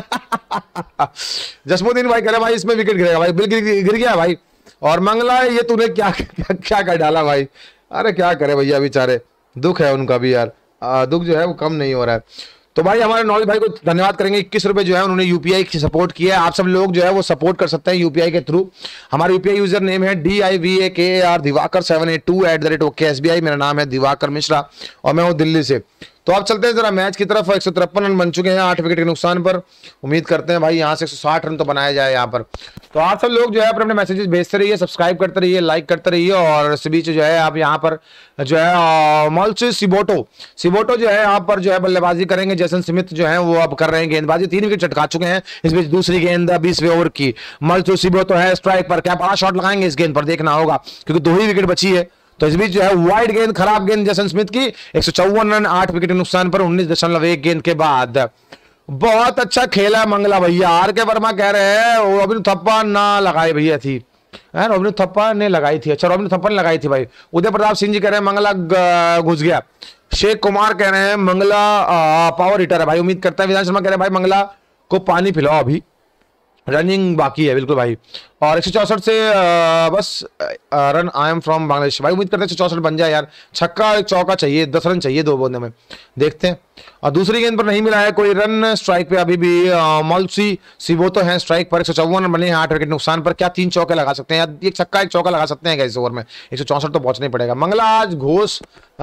डुबा। जसमुद्दीन भाई कह रहे भाई इसमें विकेट गिरेगा भाई, बिल्कुल गिर गया भाई। और मंगला ये तूने क्या क्या क्या कर डाला भाई। अरे क्या करे भैया बेचारे, दुख है उनका भी यार, दुख जो है वो कम नहीं हो रहा है। तो भाई हमारे नॉलेज भाई को धन्यवाद करेंगे, 21 रुपए जो है उन्होंने यूपीआई की सपोर्ट किया है। आप सब लोग जो है वो सपोर्ट कर सकते हैं यूपीआई के थ्रू। हमारा यूपीआई यूजर नेम है DIVAKAR दिवाकर 782@OKSBI। मेरा नाम है दिवाकर मिश्रा और मैं हूँ दिल्ली से। तो आप चलते हैं जरा मैच की तरफ। 153 रन बन चुके हैं 8 विकेट के नुकसान पर। उम्मीद करते हैं भाई यहाँ से 160 रन तो बनाया जाए यहाँ पर। तो आप सब लोग जो है अपने मैसेजेस भेजते रहिए, सब्सक्राइब करते रहिए, लाइक करते रहिए। और इस बीच जो है आप यहाँ पर जो है मल्च सिबोटो जो है यहाँ पर जो है बल्लेबाजी करेंगे। जैसन स्मिथ जो है वो अब कर रहे हैं गेंदबाजी, 3 विकेट चटका चुके हैं। इस बीच दूसरी गेंद 20वें ओवर की, मल्च सिबोटो है स्ट्राइक पर। क्या बड़ा शॉट लगाएंगे इस गेंद पर, देखना होगा क्योंकि 2 ही विकेट बची है। तो इस बीच जो है वाइड गेंद, खराब गेंद जैसन स्मिथ की, 154 रन 8 विकेट के नुकसान पर 19.1 गेंद के बाद। बहुत अच्छा खेला मंगला भैया। RK वर्मा कह रहे हैं रॉबिन थप्पा ना लगाई भैया थी, रॉबिन थप्पा ने लगाई थी। अच्छा रॉबिन थप्पा ने लगाई थी भाई। उदय प्रताप सिंह जी कह रहे हैं मंगला घुस गया। शेख कुमार कह रहे हैं मंगला पावर हिटर है भाई, उम्मीद करता है। विधान शर्मा कह रहे हैं भाई मंगला को पानी पिलाओ, अभी रनिंग बाकी है बिल्कुल भाई। और 164 से बस run I am from Bangladesh भाई। उम्मीद करते हैं 164 बन जाए यार। छक्का एक चौका चाहिए, 10 रन चाहिए 2 गेंदों में, देखते हैं। और दूसरी गेंद पर नहीं मिला है कोई रन। स्ट्राइक पे अभी भी मल्सी सिबोतो है स्ट्राइक पर। 154 रन बने हैं 8 विकेट नुकसान पर। क्या 3 चौके लगा सकते हैं, एक छक्का एक चौका लगा सकते हैं इस ओवर में। 164 तो पहुंचना ही पड़ेगा। मंगला आज घोष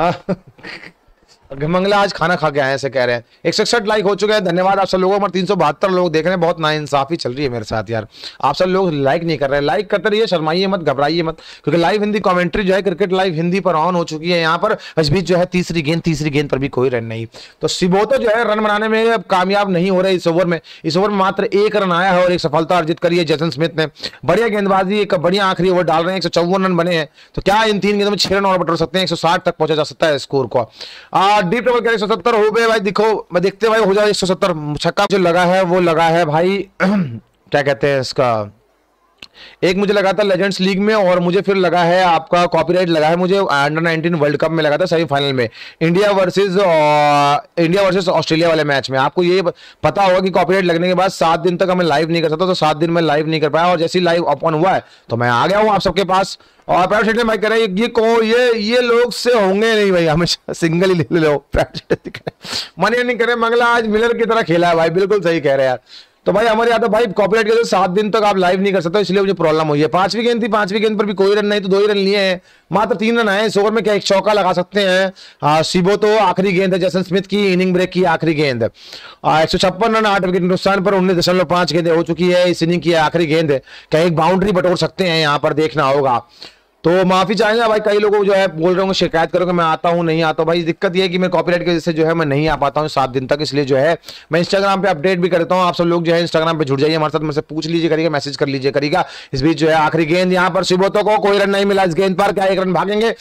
मंगला आज खाना खा के आए ऐसे कह रहे हैं। 161 लाइक हो चुके हैं, धन्यवाद आप सब लोगों पर। 372 लोग देख रहे हैं, बहुत नाइंसाफी चल रही है मेरे साथ यार। आप सब लोग लाइक नहीं कर रहे हैं, लाइक करते रहिए, शर्माइए मत, घबराइए मत, क्योंकि लाइव हिंदी कमेंट्री जो है क्रिकेट लाइव हिंदी पर ऑन हो चुकी है यहाँ पर। इस बीच जो है तीसरी गेंद पर भी कोई रन नहीं। तो सिबोतो जो है रन बनाने में कामयाब नहीं हो रहे इस ओवर में। इस ओवर में मात्र 1 रन आया है और एक सफलता अर्जित करी है जैसन स्मिथ ने। बढ़िया गेंदबाजी, एक बढ़िया आखिरी ओवर डाल रहे हैं। 154 रन बने हैं, तो क्या इन 3 गेंदों में 6 रन और बटोर सकते हैं। 160 तक पहुंचा जा सकता है स्कोर को। डीप टेबल कह 170 हो गए भाई। दिखो मैं देखते भाई हो जाए 170। छक्का जो लगा है वो लगा है भाई क्या कहते हैं इसका, एक मुझे लगा था लेजेंड्स लीग में, और मुझे फिर लगा है आपका कॉपीराइट लगा है मुझे अंडर-19 वर्ल्ड कप में लगा था सेमीफाइनल में, इंडिया वर्सेस ऑस्ट्रेलिया वाले मैच में। आपको ये पता होगा कि कॉपीराइट लगने के बाद 7 दिन तक हमें लाइव नहीं कर सकता, तो 7 दिन में लाइव नहीं कर पाया। और जैसे ही लाइव ओपन हुआ है तो मैं आ गया हूँ आप सबके पास। और प्राइवेट सेट भाई कह रहे हैं ये लोग से होंगे नहीं भाई, हमेशा सिंगल ही ले लो। मनी नहीं करे मंगला आज मिलर की तरह खेला है भाई, बिल्कुल सही कह रहे हैं यार। तो भाई हमारे यहाँ तो भाई कॉपीराइट के 7 दिन तक आप लाइव नहीं कर सकते, इसलिए मुझे प्रॉब्लम हुई है। 5वीं गेंद थी, 5वीं गेंद पर भी कोई रन नहीं, तो 2 ही रन लिए हैं, मात्र 3 रन आए इस ओवर में। क्या एक चौका लगा सकते हैं। सिबोतो आखिरी गेंद है जैसन स्मिथ की, इनिंग ब्रेक की आखिरी गेंद। 156 रन 8 विकेट नुकसान पर 19.5 गेंदें हो चुकी है इस इनिंग की आखिरी गेंद। क्या एक बाउंड्री बटोर सकते हैं यहाँ पर, देखना होगा। तो माफी चाहेंगे भाई, कई लोगों जो है बोल रहे होंगे शिकायत करोगे मैं आता हूं नहीं आता। भाई दिक्कत ये है कि मैं कॉपीराइट की वजह से जो है मैं नहीं आ पाता हूं 7 दिन तक, इसलिए जो है मैं इंस्टाग्राम पे अपडेट भी करता हूं। आप सब लोग जो है इंस्टाग्राम पे जुड़ जाइए हमारे साथ, मुझसे पूछ लीजिए करिएगा, मैसेज कर लीजिए करिएगा। इस बीच जो है आखिरी गेंद यहाँ पर सिबोतो को, कोई रन नहीं मिला इस गेंद पर। क्या 1 रन भागेंगे?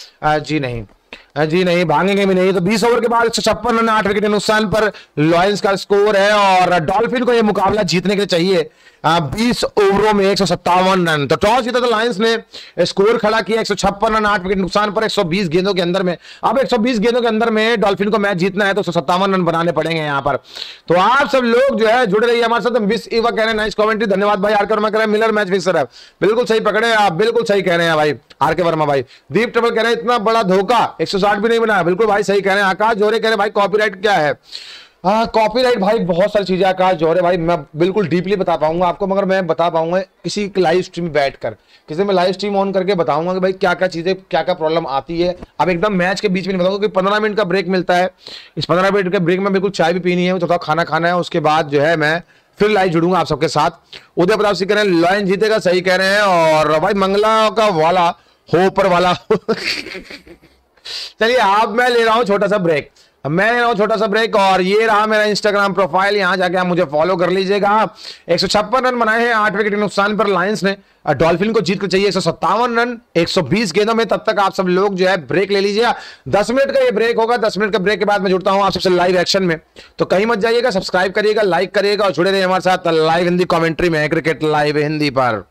जी नहीं भागेंगे भी नहीं। तो 20 ओवर के बाद 156 रन 8 विकेट के नुकसान पर लॉयंस का स्कोर है, और डॉल्फिन को यह मुकाबला जीतने के लिए चाहिए 20 ओवरों में 157 रन। तो टॉस जीता तो लायंस ने स्कोर खड़ा किया 156 रन 8 विकेट नुकसान पर 120 गेंदों के अंदर में। अब 120 गेंदों के अंदर में डॉल्फिन को मैच जीतना है तो 157 रन बनाने पड़ेंगे यहाँ पर। तो आप सब लोग जो है जुड़े रहिए हमारे साथ। विश इवा कह रहे हैं नाइस कमेंट्री, धन्यवाद भाई। आरके वर्मा कह रहे हैं मिलर मैच फिक्सर है, बिल्कुल सही पकड़े आप, बिल्कुल सही कह रहे हैं भाई आरके वर्मा भाई। दीप ट्रबल कह रहे हैं इतना बड़ा धोखा, 160 भी नहीं बनाया, बिल्कुल भाई सही कह रहे हैं। आकाश जोरे कह रहे हैं भाई कॉपीराइट क्या है। हाँ, कॉपीराइट भाई बहुत सारी चीजें आकाश जौहरे भाई, मैं बिल्कुल डीपली बता पाऊंगा आपको, मगर मैं बता पाऊंगा किसी लाइव स्ट्रीम में बैठकर, किसी में लाइव स्ट्रीम ऑन करके बताऊंगा कि भाई क्या क्या चीजें, क्या क्या प्रॉब्लम आती है। अब एकदम मैच के बीच में नहीं बताऊंगा, कि 15 मिनट का ब्रेक मिलता है, इस 15 मिनट के ब्रेक में बिल्कुल चाय भी पीनी है, थोड़ा खाना खाना है, उसके बाद जो है मैं फिर लाइव जुड़ूंगा आप सबके साथ। उदय प्रताप सिंह कह रहे हैं लॉयन जीतेगा, सही कह रहे हैं। और भाई मंगला का वाला हो ऊपर वाला चलिए अब मैं ले रहा हूं छोटा सा ब्रेक, मैं ले रहा हूं छोटा सा ब्रेक, और ये रहा मेरा इंस्टाग्राम प्रोफाइल, यहां जाके आप मुझे फॉलो कर लीजिएगा। 156 रन बनाए हैं 8 विकेट के नुकसान पर लायंस ने, डॉल्फिन को जीत कर चाहिए 157 रन 120 गेंदों में। तब तक आप सब लोग जो है ब्रेक ले लीजिए, 10 मिनट का ये ब्रेक होगा, 10 मिनट का ब्रेक के बाद मैं जुड़ता हूं आप सबसे लाइव एक्शन में। तो कहीं मत जाइएगा, सब्सक्राइब करिएगा, लाइक करिएगा और जुड़े रहिए हमारे साथ लाइव हिंदी कमेंट्री में, क्रिकेट लाइव हिंदी पर।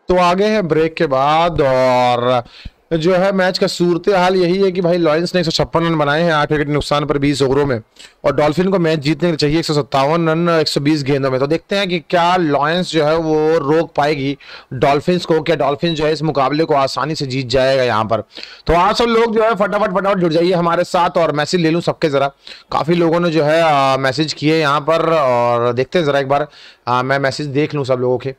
तो आगे हैं ब्रेक के बाद, और जो है मैच का सूरत हाल यही है कि भाई लॉयंस ने 156 रन बनाए हैं 8 विकेट नुकसान पर 20 ओवरों में, और डॉल्फिन को मैच जीतने के चाहिए 157 रन 120 गेंदों में। तो देखते हैं कि क्या लॉयंस जो है वो रोक पाएगी डॉल्फिन्स को, क्या डॉल्फिन जो है इस मुकाबले को आसानी से जीत जाएगा यहाँ पर। तो आप सब लोग जो है फटाफट जुड़ जाइए हमारे साथ, और मैसेज ले लूँ सबके जरा, काफी लोगों ने जो है मैसेज किए यहाँ पर, और देखते हैं जरा एक बार मैं मैसेज देख लूँ सब लोगों के,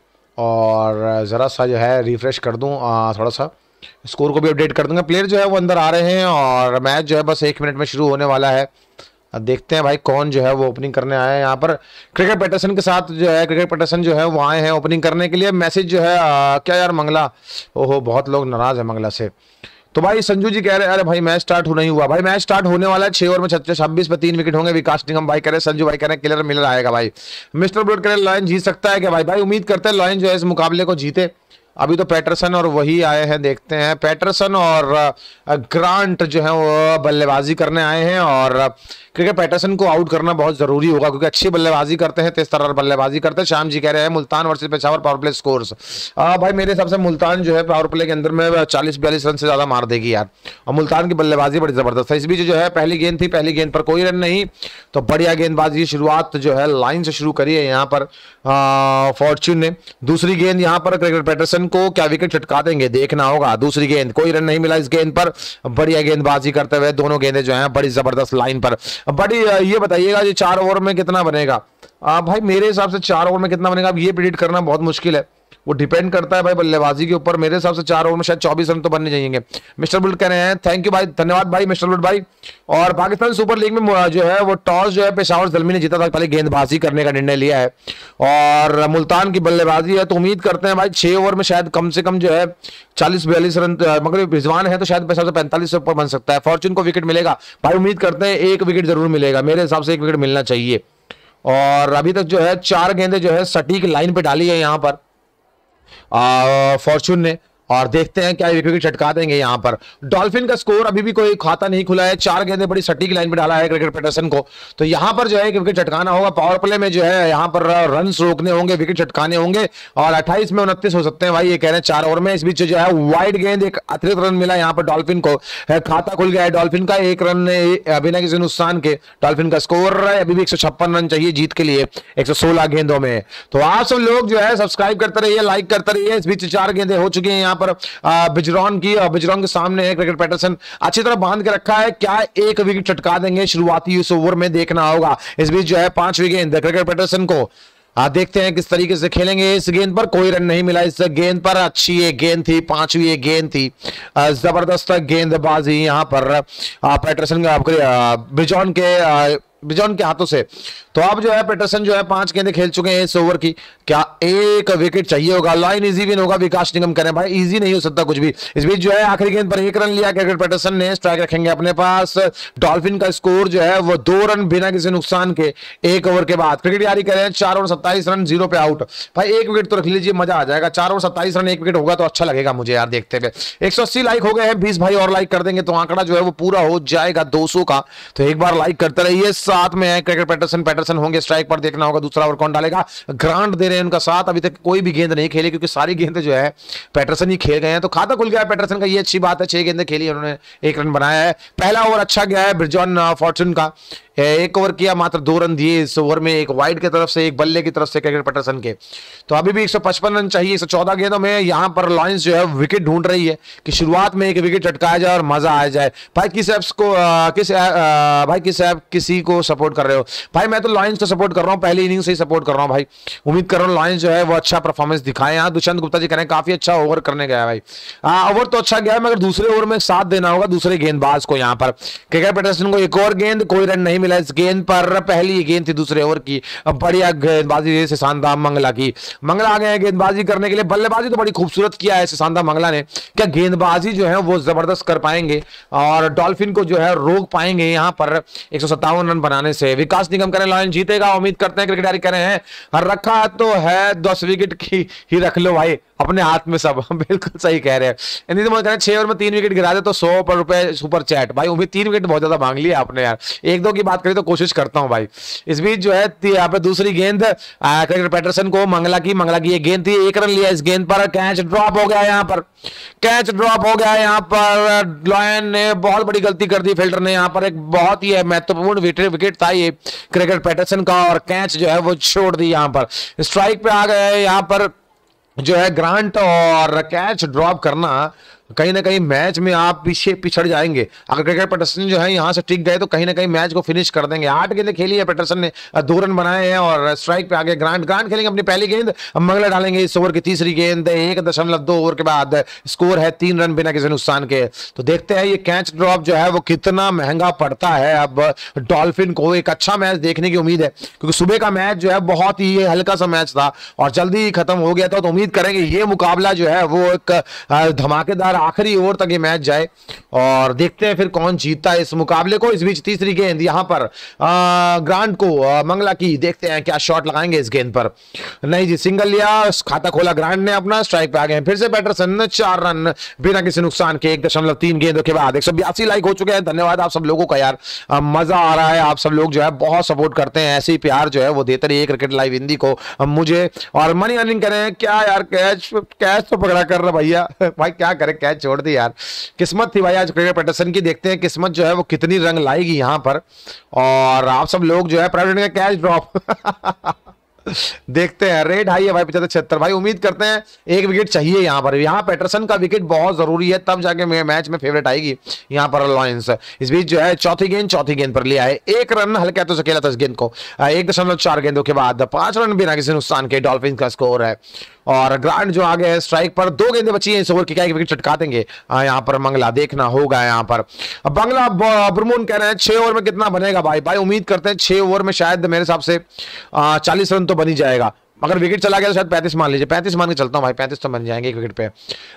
और ज़रा सा जो है रिफ्रेश कर दूं, थोड़ा सा स्कोर को भी अपडेट कर दूंगा। प्लेयर जो है वो अंदर आ रहे हैं, और मैच जो है बस 1 मिनट में शुरू होने वाला है। अब देखते हैं भाई कौन जो है वो ओपनिंग करने आया है यहाँ पर। क्रिकेट पैटर्सन के साथ जो है, क्रिकेट पैटर्सन जो है वो आए हैं ओपनिंग करने के लिए। मैसेज जो है क्या यार मंगला, ओहो बहुत लोग नाराज है मंगला से। तो भाई संजू जी कह रहे हैं अरे भाई मैच स्टार्ट नहीं हुआ। भाई मैच स्टार्ट होने वाला है, 6 ओवर में 26 पे 3 विकेट होंगे। विकास निगम भाई कह रहे हैं, संजू भाई कह रहे हैं क्लियर मिलर आएगा भाई। मिस्टर ब्रोड कह रहे हैं लॉयन जीत सकता है क्या भाई? भाई उम्मीद करते हैं लॉयन जो है इस मुकाबले को जीते। अभी तो पैटरसन और वही आए हैं, देखते हैं। पैटरसन और ग्रांट जो है वो बल्लेबाजी करने आए हैं, और क्रिकेट पैटरसन को आउट करना बहुत जरूरी होगा क्योंकि अच्छी बल्लेबाजी करते हैं, तेज तर्रार बल्लेबाजी करते हैं। श्याम जी कह रहे हैं Multan versus Peshawar power play scores. भाई मेरे हिसाब से मुल्तान जो है पावर प्ले के अंदर में 40-42 रन से ज्यादा मार देगी यार, और मुल्तान की बल्लेबाजी बड़ी जबरदस्त है। इस बीच जो है पहली गेंद थी, पहली गेंद पर कोई रन नहीं, तो बढ़िया गेंदबाजी शुरुआत जो है लाइन से शुरू करी है यहाँ पर फॉर्च्यून ने। दूसरी गेंद यहाँ पर क्रिकेट पैटरसन को क्या विकेट चटका देंगे, देखना होगा। दूसरी गेंद कोई रन नहीं मिला इस गेंद पर, बढ़िया गेंदबाजी करते हुए दोनों गेंदें जो हैं बड़ी जबरदस्त लाइन पर। बड़ी ये बताइएगा ये 4 ओवर में कितना बनेगा? भाई मेरे हिसाब से 4 ओवर में कितना बनेगा अब ये प्रेडिक्ट करना बहुत मुश्किल है, वो डिपेंड करता है भाई बल्लेबाजी के ऊपर। मेरे हिसाब से 4 ओवर में शायद 24 रन तो बनने चाहिए। मिस्टर बुल्ट कह रहे हैं थैंक यू भाई, धन्यवाद भाई मिस्टर बुल्ट भाई। और पाकिस्तान सुपर लीग में जो है वो टॉस जो है पेशावर ज़ल्मी ने जीता था, पहले गेंदबाजी करने का निर्णय लिया है, और मुल्तान की बल्लेबाजी है। तो उम्मीद करते हैं भाई 6 ओवर में शायद कम से कम जो है 40-42 रन, मगर रिजवान है तो शायद पेशावर से 45 से ऊपर बन सकता है। फॉर्च्यून को विकेट मिलेगा भाई, उम्मीद करते हैं 1 विकेट जरूर मिलेगा, मेरे हिसाब से 1 विकेट मिलना चाहिए। और अभी तक जो है 4 गेंदें जो है सटीक लाइन पे डाली है यहाँ पर फॉर्च्यून ने, और देखते हैं क्या विकेट चटका देंगे यहाँ पर। डॉल्फिन का स्कोर अभी भी कोई खाता नहीं खुला है, 4 गेंदें बड़ी सटीक लाइन पे डाला है क्रिकेट पैटरसन को, तो यहाँ पर जो है विकेट चटकाना होगा। पावर प्ले में जो है यहाँ पर रन रोकने होंगे, विकेट चटकाने होंगे, और 28 में 29 हो सकते हैं भाई, ये कह रहे हैं 4 ओवर में। इस बीच जो है वाइड गेंद, एक अतिरिक्त रन मिला यहाँ पर डॉल्फिन को, खाता खुल गया है डॉल्फिन का, 1 रन बिना किसी नुकसान के डॉल्फिन का स्कोर है। अभी भी 156 रन चाहिए जीत के लिए 116 गेंदों में। तो आप सब लोग जो है सब्सक्राइब करते रहिए, लाइक करते रहिए। इस बीच 4 गेंदें हो चुकी हैं यहाँ पर बिजरॉन की, और बिजरॉन के सामने है क्रिकेट पैटरसन, अच्छी तरह बांध के रखा है, क्या 1 विकेट चटका देंगे शुरुआती इस ओवर में, देखना होगा। इस बीच जो है 5वीं गेंद क्रिकेट पैटरसन को, देखते हैं किस तरीके से खेलेंगे। इस गेंद पर कोई रन नहीं मिला, इस गेंद पर अच्छी एक गेंद थी, 5वीं एक गेंद थी, जबरदस्त गेंदबाजी यहाँ पर पैटरसन बिजॉन के हाथों से। तो अब जो है पैटरसन जो है 5 गेंदें खेल चुके हैं इस ओवर की, क्या 1 विकेट चाहिए होगा? लाइन इजी विन होगा, विकास निगम करें भाई, इजी नहीं हो सकता कुछ भी। इस बीच जो है आखिरी गेंद पर 1 रन लिया क्रिकेट पैटरसन ने, स्ट्राइक रखेंगे अपने पास। डॉल्फिन का स्कोर जो है वो 2 रन बिना किसी नुकसान के 1 ओवर के बाद। क्रिकेट यारी कह रहे हैं 4 ओवर 27 रन 0 पे आउट। भाई 1 विकेट तो रख लीजिए, मजा आ जाएगा। 4 ओवर 27 रन 1 विकेट होगा तो अच्छा लगेगा मुझे यार देखते हुए। 180 लाइक हो गए हैं, 20 भाई और लाइक कर देंगे तो आंकड़ा जो है वो पूरा हो जाएगा 200 का। तो एक बार लाइक करते रहिए। साथ में क्रिकेट पैटरसन होंगे स्ट्राइक पर, देखना होगा दूसरा ओवर कौन डालेगा। ग्रांट दे रहे हैं उनका साथ, अभी तक कोई भी गेंद नहीं खेली क्योंकि सारी गेंदें जो है पैटरसन ही खेल गए हैं, तो खाता खुल गया है पैटरसन का, ये अच्छी बात है। 6 गेंदें खेली उन्होंने, 1 रन बनाया है। पहला ओवर अच्छा गया है ब्रिजॉन फॉर्च्यून का, 1 ओवर किया, मात्र 2 रन दिए इस ओवर में, एक वाइड की तरफ से एक बल्ले की तरफ से क्रिकेट पैटरसन के। तो अभी भी 155 रन चाहिए 114 गेंदों में। यहां पर लॉयंस जो है विकेट ढूंढ रही है कि शुरुआत में 1 विकेट चटकाया जाए और मजा आ जाए। भाई किस ऐप किसी को सपोर्ट कर रहे हो? भाई मैं तो लॉयंस को सपोर्ट कर रहा हूं, पहली इनिंग से ही सपोर्ट कर रहा हूं भाई। उम्मीद कर रहा हूं लॉयंस जो है वो अच्छा परफॉर्मेंस दिखाए। यहाँ दुष्यंत गुप्ता जी कह रहे हैं काफी अच्छा ओवर करने गया है भाई। ओवर तो अच्छा गया है, मगर दूसरे ओवर में साथ देना होगा दूसरे गेंदबाज को। यहाँ पर क्रिकेट पैटरसन को 1 और गेंद, कोई रन नहीं मिला इस गेंद पर। पहली गेंद थी दूसरे ओवर की, बढ़िया गेंदबाजी से शानदार मंगला की। मंगला आ गए हैं गेंदबाजी करने के लिए, बल्लेबाजी तो बड़ी खूबसूरत किया है शानदार मंगला ने। क्या गेंदबाजी जो है वो जबरदस्त कर पाएंगे और डॉल्फिन को जो है रोक पाएंगे यहाँ पर 157 रन बनाने से? विकास निगम करें लॉयन जीतेगा, उम्मीद करते हैं। क्रिकेट कह रहे हैं रखा तो है 10 विकेट की ही रख लो भाई, अपने हाथ में सब। बिल्कुल सही कह रहे हैं। नहीं तो मैं 6 ओवर में 3 विकेट गिरा दे तो 100 रुपए सुपर चैट। भाई उम्मीद 3 विकेट बहुत ज्यादा मांग लिया आपने यार, 1-2 की बात करें तो कोशिश करता हूं भाई। इस बीच जो है यहाँ पे दूसरी गेंद क्रिकेटर पैटरसन को, मंगला की ये गेंद थी, 1 रन लिया इस गेंद पर। कैच ड्रॉप हो गया यहाँ पर, कैच ड्रॉप हो गया यहाँ पर। लॉयन ने बहुत बड़ी गलती कर दी, फील्डर ने यहाँ पर। एक बहुत ही महत्वपूर्ण विकेट था ये क्रिकेटर पैटरसन का, और कैच जो है वो छोड़ दी यहाँ पर। स्ट्राइक पे आ गए यहाँ पर जो है ग्रांट, और कैच ड्रॉप करना कहीं ना कहीं मैच में आप पीछे पिछड़ जाएंगे। अगर क्रिकेटर पैटरसन जो है यहां से टिक गए तो कहीं ना कहीं मैच को फिनिश कर देंगे। 8 गेंदें खेली है पैटरसन ने, 2 रन बनाए हैं, और स्ट्राइक पे आगे ग्रांट खेलेंगे अपनी पहली गेंद। मंगला डालेंगे इस ओवर की तीसरी गेंद। 1.2 ओवर के बाद स्कोर है 3 रन बिना किसी नुकसान के। तो देखते हैं ये कैच ड्रॉप जो है वो कितना महंगा पड़ता है अब डॉल्फिन को। एक अच्छा मैच देखने की उम्मीद है, क्योंकि सुबह का मैच जो है बहुत ही हल्का सा मैच था और जल्दी ही खत्म हो गया था। तो उम्मीद करेंगे ये मुकाबला जो है वो एक धमाकेदार आखिरी ओवर तक ये मैच जाए, और देखते हैं फिर कौन जीतता है इस मुकाबले को। इस बीच तीसरी गेंद यहां पर ग्रांट को मंगला की, देखते हैं क्या शॉट लगाएंगे इस गेंद पर। नहीं जी, सिंगल लिया, खाता खोला ग्रांट ने अपना। स्ट्राइक पे आ गए फिर से पैटरसन, 4 रन बिना किसी नुकसान के 1.3 गेंदों के बाद। 182 लाइक हो चुके हैं। धन्यवाद आप सब लोगों का यार, मजा आ रहा है। आप सब लोग जो है बहुत सपोर्ट करते हैं, ऐसे ही प्यार जो है वो देते रहिए क्रिकेट लाइव हिंदी को मुझे। और मनी अर्निंग करें क्या यार, कैच तो पकड़ा कर रहा भैया। भाई क्या करे, कैच छोड़ दी यार। किस्मत थी भाई आज क्रिकेटर पैटरसन की, देखते हैं किस्मत जो है वो कितनी रंग लाएगी यहां पर। और आप सब लोग जो है प्राइवेट का कैच ड्रॉप देखते हैं। रेट हाई है भाई 75-76। भाई उम्मीद करते हैं 1 विकेट चाहिए यहां पर। यहां पैटरसन का विकेट बहुत जरूरी है, तब जाके मैच में फेवरेट आएगी यहां पर लॉयंस। इस बीच जो है चौथी गेंद पर लिया है 1 रन, हल्का तो अकेला था इस गेंद को। 1.4 गेंदों के बाद 5 रन बिना किसी नुकसान के डॉल्फिन का स्कोर है। और ग्रांट जो आगे है स्ट्राइक पर, 2 गेंदें बची हैं इस ओवर की, क्या 1 विकेट चटका देंगे यहां पर मंगला, देखना होगा यहां पर। बंगला ब्रमून कह रहे हैं 6 ओवर में कितना बनेगा भाई। भाई उम्मीद करते हैं 6 ओवर में शायद मेरे हिसाब से 40 रन तो बन ही जाएगा। अगर विकेट चला गया तो शायद 35 मान लीजिए, 35 मान के चलता हूं भाई, 35 तो बन जाएंगे 1 विकेट पे।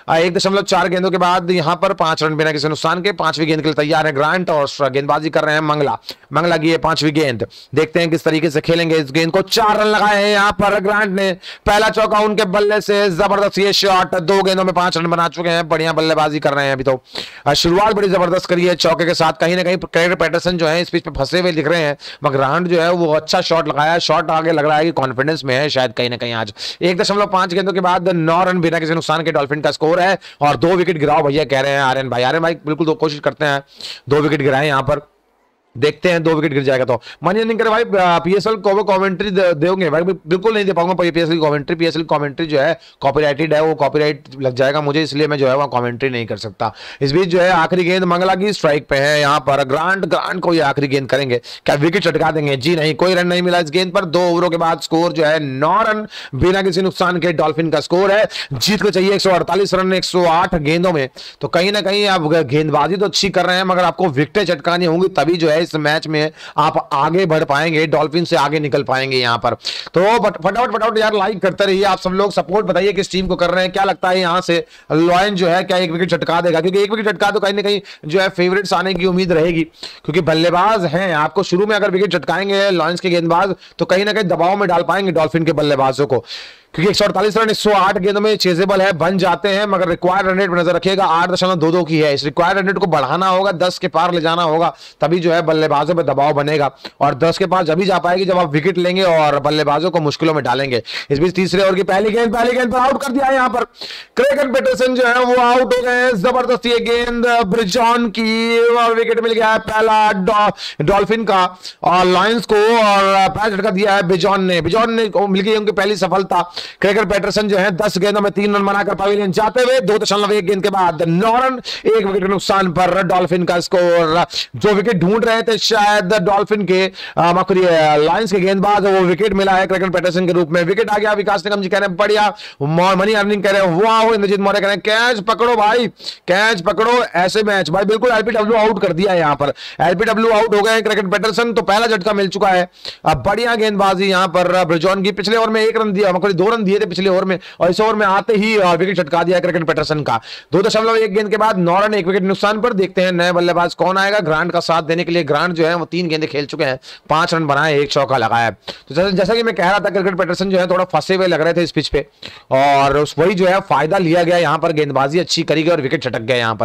1.4 गेंदों के बाद यहां पर 5 रन बिना किसी नुकसान के। 5वीं गेंद के लिए तैयार है ग्रांट, और गेंदबाजी कर रहे हैं मंगला की 5वीं गेंद। देखते हैं किस तरीके से खेलेंगे इस गेंद को। 4 रन लगाए हैं यहां पर ग्रांट ने, पहला चौका उनके बल्ले से, जबरदस्त ये शॉट। 2 गेंदों में 5 रन बना चुके हैं, बढ़िया बल्लेबाजी कर रहे हैं अभी तो। शुरुआत बड़ी जबरदस्त करी है चौके के साथ। कहीं ना कहीं क्रिकेटर पैटरसन जो है इस पिच पे फंसे हुए दिख रहे हैं, मगर ग्रांट जो है वो अच्छा शॉट लगाया। शॉट आगे लग रहा है कि कॉन्फिडेंस में है शायद कहीं ना कहीं आज। 1.5 गेंदों के बाद 9 रन बिना किसी नुकसान के डॉल्फिन का स्कोर है। और 2 विकेट गिराओ भैया कह रहे हैं आर्यन भाई बिल्कुल तो कोशिश करते हैं 2 विकेट गिराएं यहां पर। देखते हैं 2 विकेट गिर जाएगा तो। मनी नहीं करे भाई, पीएसएल को कमेंट्री दोगे भाई? बिल्कुल नहीं दे पाऊंगा पीएसएल कमेंट्री। पीएसएल कमेंट्री जो है कॉपीराइटेड है, वो कॉपीराइट लग जाएगा मुझे, इसलिए मैं जो है वहां कमेंट्री नहीं कर सकता। इस बीच जो है आखिरी गेंद मंगला की, स्ट्राइक पे है यहां पर ग्रांट को ये आखिरी गेंद करेंगे, क्या विकेट चटका देंगे? जी नहीं, कोई रन नहीं मिला इस गेंद पर। 2 ओवरों के बाद स्कोर जो है 9 रन बिना किसी नुकसान के डॉल्फिन का स्कोर है। जीत को चाहिए 148 रन 108 गेंदों में। तो कहीं ना कहीं आप गेंदबाजी तो अच्छी कर रहे हैं, मगर आपको विकेटें चटकानी होंगी, तभी जो है इस मैच में आप आगे बढ़ पाएंगे, डॉल्फिन से आगे निकल पाएंगे यहां पर। तो फटाफट यार लाइक करते रहिए आप सब लोग, सपोर्ट बताइए किस टीम को कर रहे हैं। क्या लगता है यहां से लॉयन जो है क्या 1 विकेट चटका देगा? क्योंकि 1 विकेट चटका तो कहीं ना कहीं जो है फेवरेट्स आने की उम्मीद रहेगी, क्योंकि बल्लेबाज हैं। आपको शुरू में अगर विकेट चटकाएंगे लॉयंस के गेंदबाज तो कहीं ना कहीं दबाव में डाल पाएंगे डॉल्फिन के बल्लेबाजों को, क्योंकि 148 रन 108 गेंदों में चेजेबल है, बन जाते हैं। मगर रिक्वायर्ड रन रेट पर नजर रखिएगा, 8.22 की है। इस रिक्वायर्ड रन रेट को बढ़ाना होगा, 10 के पार ले जाना होगा, तभी जो है बल्लेबाजों पे दबाव बनेगा। और 10 के पार जब ही जा पाएगी जब आप विकेट लेंगे और बल्लेबाजों को मुश्किलों में डालेंगे। इस बीच तीसरे ओवर की पहली गेंद पर आउट कर दिया है यहां पर क्रिकेटर पैटरसन जो है वो आउट हो गए। जबरदस्त ये गेंद ब्रिजॉन की, और विकेट मिल गया है पहला डॉल्फिन का और लॉयंस को, और पैच झटका दिया है बिजॉन ने मिल गई उनकी पहली सफलता। क्रिकेटर पैटरसन जो है 10 गेंदों में 3 रन बनाकर पवेलियन जाते हुए 2.1 गेंद के बाद 9 रन 1 विकेट के नुकसान पर डॉल्फिन का स्कोर। जो विकेट ढूंढ रहे थे शायद डॉल्फिन के लायंस के गेंदबाज, वो विकेट मिला है क्रिकेटर पैटरसन के रूप में। विकेट आ गया। विकास निगम जी कह रहे हैं बढ़िया, मनी अर्निंग कह रहे हैं वाह, इंद्रजीत मौर्य कह रहे हैं कैच पकड़ो भाई, कैच पकड़ो। ऐसे मैच भाई बिल्कुल एलपीडब्ल्यू आउट कर दिया है यहां पर, एलपीडब्ल्यू आउट हो गए क्रिकेटर पैटरसन। तो पहला झटका मिल चुका है। अब बढ़िया गेंदबाजी यहां पर ब्रिजॉन की। पिछले ओवर में 1 रन दिया, 2 रन दिए थे पिछले ओवर में और इस ओवर में आते ही विकेट छटका दिया क्रिकेट पैटरसन का। 2.1 गेंद के बाद 9 रन 1 विकेट नुकसान पर। देखते हैं नए बल्लेबाज कौन आएगा ग्रांट का साथ देने के लिए। ग्रांट जो है वो 3 गेंदें खेल चुके हैं, 5 रन बनाए, 1 चौका लगाया। तो जैसा कि मैं कह रहा था क्रिकेट पैटरसन जो है थोड़ा फंसे हुए लग रहे थे इस पिच पे और वही जो है फायदा लिया गया यहाँ पर, गेंदबाजी अच्छी करी गई और विकेट छटक गया यहाँ पर।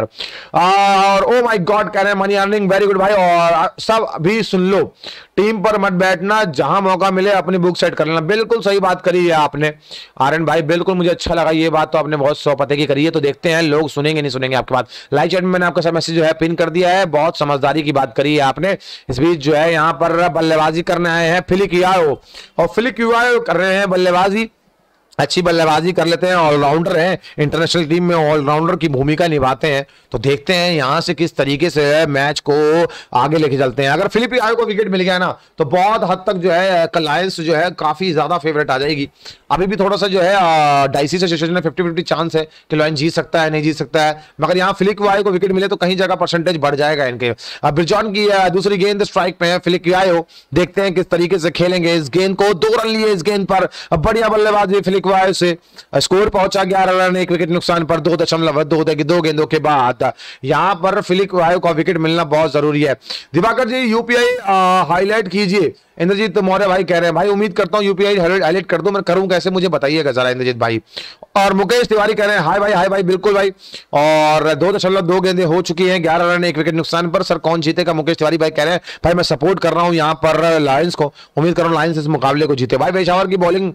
और ओ माय गॉड कह रहे हैं मनी अर्निंग वेरी गुड भाई। और सब भी सुन लो, टीम पर मत बैठना, जहां मौका मिले अपनी बुक सेट कर लेना। बिल्कुल सही बात करी है आपने आर्यन भाई, बिल्कुल मुझे अच्छा लगा ये बात, तो आपने बहुत 100 पते की करी है। तो देखते हैं लोग सुनेंगे नहीं सुनेंगे आपकी बात। लाइव चैट में मैंने आपका मैसेज जो है पिन कर दिया है, बहुत समझदारी की बात करी है आपने। इस बीच जो है यहाँ पर बल्लेबाजी करने आए हैं फिलिप ह्यूआयो, और फिलिप ह्यूआयो कर रहे हैं बल्लेबाजी, अच्छी बल्लेबाजी कर लेते हैं, ऑलराउंडर हैं, इंटरनेशनल टीम में ऑलराउंडर की भूमिका निभाते हैं। तो देखते हैं यहां से किस तरीके से मैच को आगे लेके चलते हैं। अगर फिलिप ह्यूआयो को विकेट मिल गया ना तो बहुत हद तक जो है लायंस जो है काफी ज्यादा फेवरेट आ जाएगी। अभी भी थोड़ा सा जो है डाइसी से सिचुएशन में 50-50 चांस है कि लायंस जीत सकता है, नहीं जीत सकता है, मगर यहाँ फिलिप ह्यूआयो को विकेट मिले तो कहीं जगह परसेंटेज बढ़ जाएगा इनके। ब्रिजॉन की दूसरी गेंद स्ट्राइक पे है फिलिप ह्यूआयो, देखते हैं किस तरीके से खेलेंगे इस गेंद को। 2 रन लिए इस गेंद पर, बढ़िया बल्लेबाजी फिलिप ह्यूआयो से, स्कोर पहुंचा 11 रन 1 विकेट नुकसान पर। 2.2 गेंदों के बाद यहां पर फिलिप ह्यूआयो को विकेट मिलना बहुत जरूरी है। दिवाकर जी यूपीआई हाईलाइट कीजिए, इंद्रजीत मौर्य भाई कह रहे हैं। भाई उम्मीद करता हूं यूपीआई हाईलाइट कर दूं, मैं करूं कैसे मुझे बताइएगा जरा इंद्रजीत भाई। और मुकेश तिवारी कह रहे हैं हाय भाई बिल्कुल भाई। और 2.2 गेंदें हो चुकी हैं, 11 रन 1 विकेट नुकसान पर। सर कौन जीतेगा मुकेश तिवारी भाई कह रहे हैं। भाई मैं सपोर्ट कर रहा हूं यहां पर लायंस को, उम्मीद कर रहा हूं लायंस इस मुकाबले को जीते। भाई पेशावर की बॉलिंग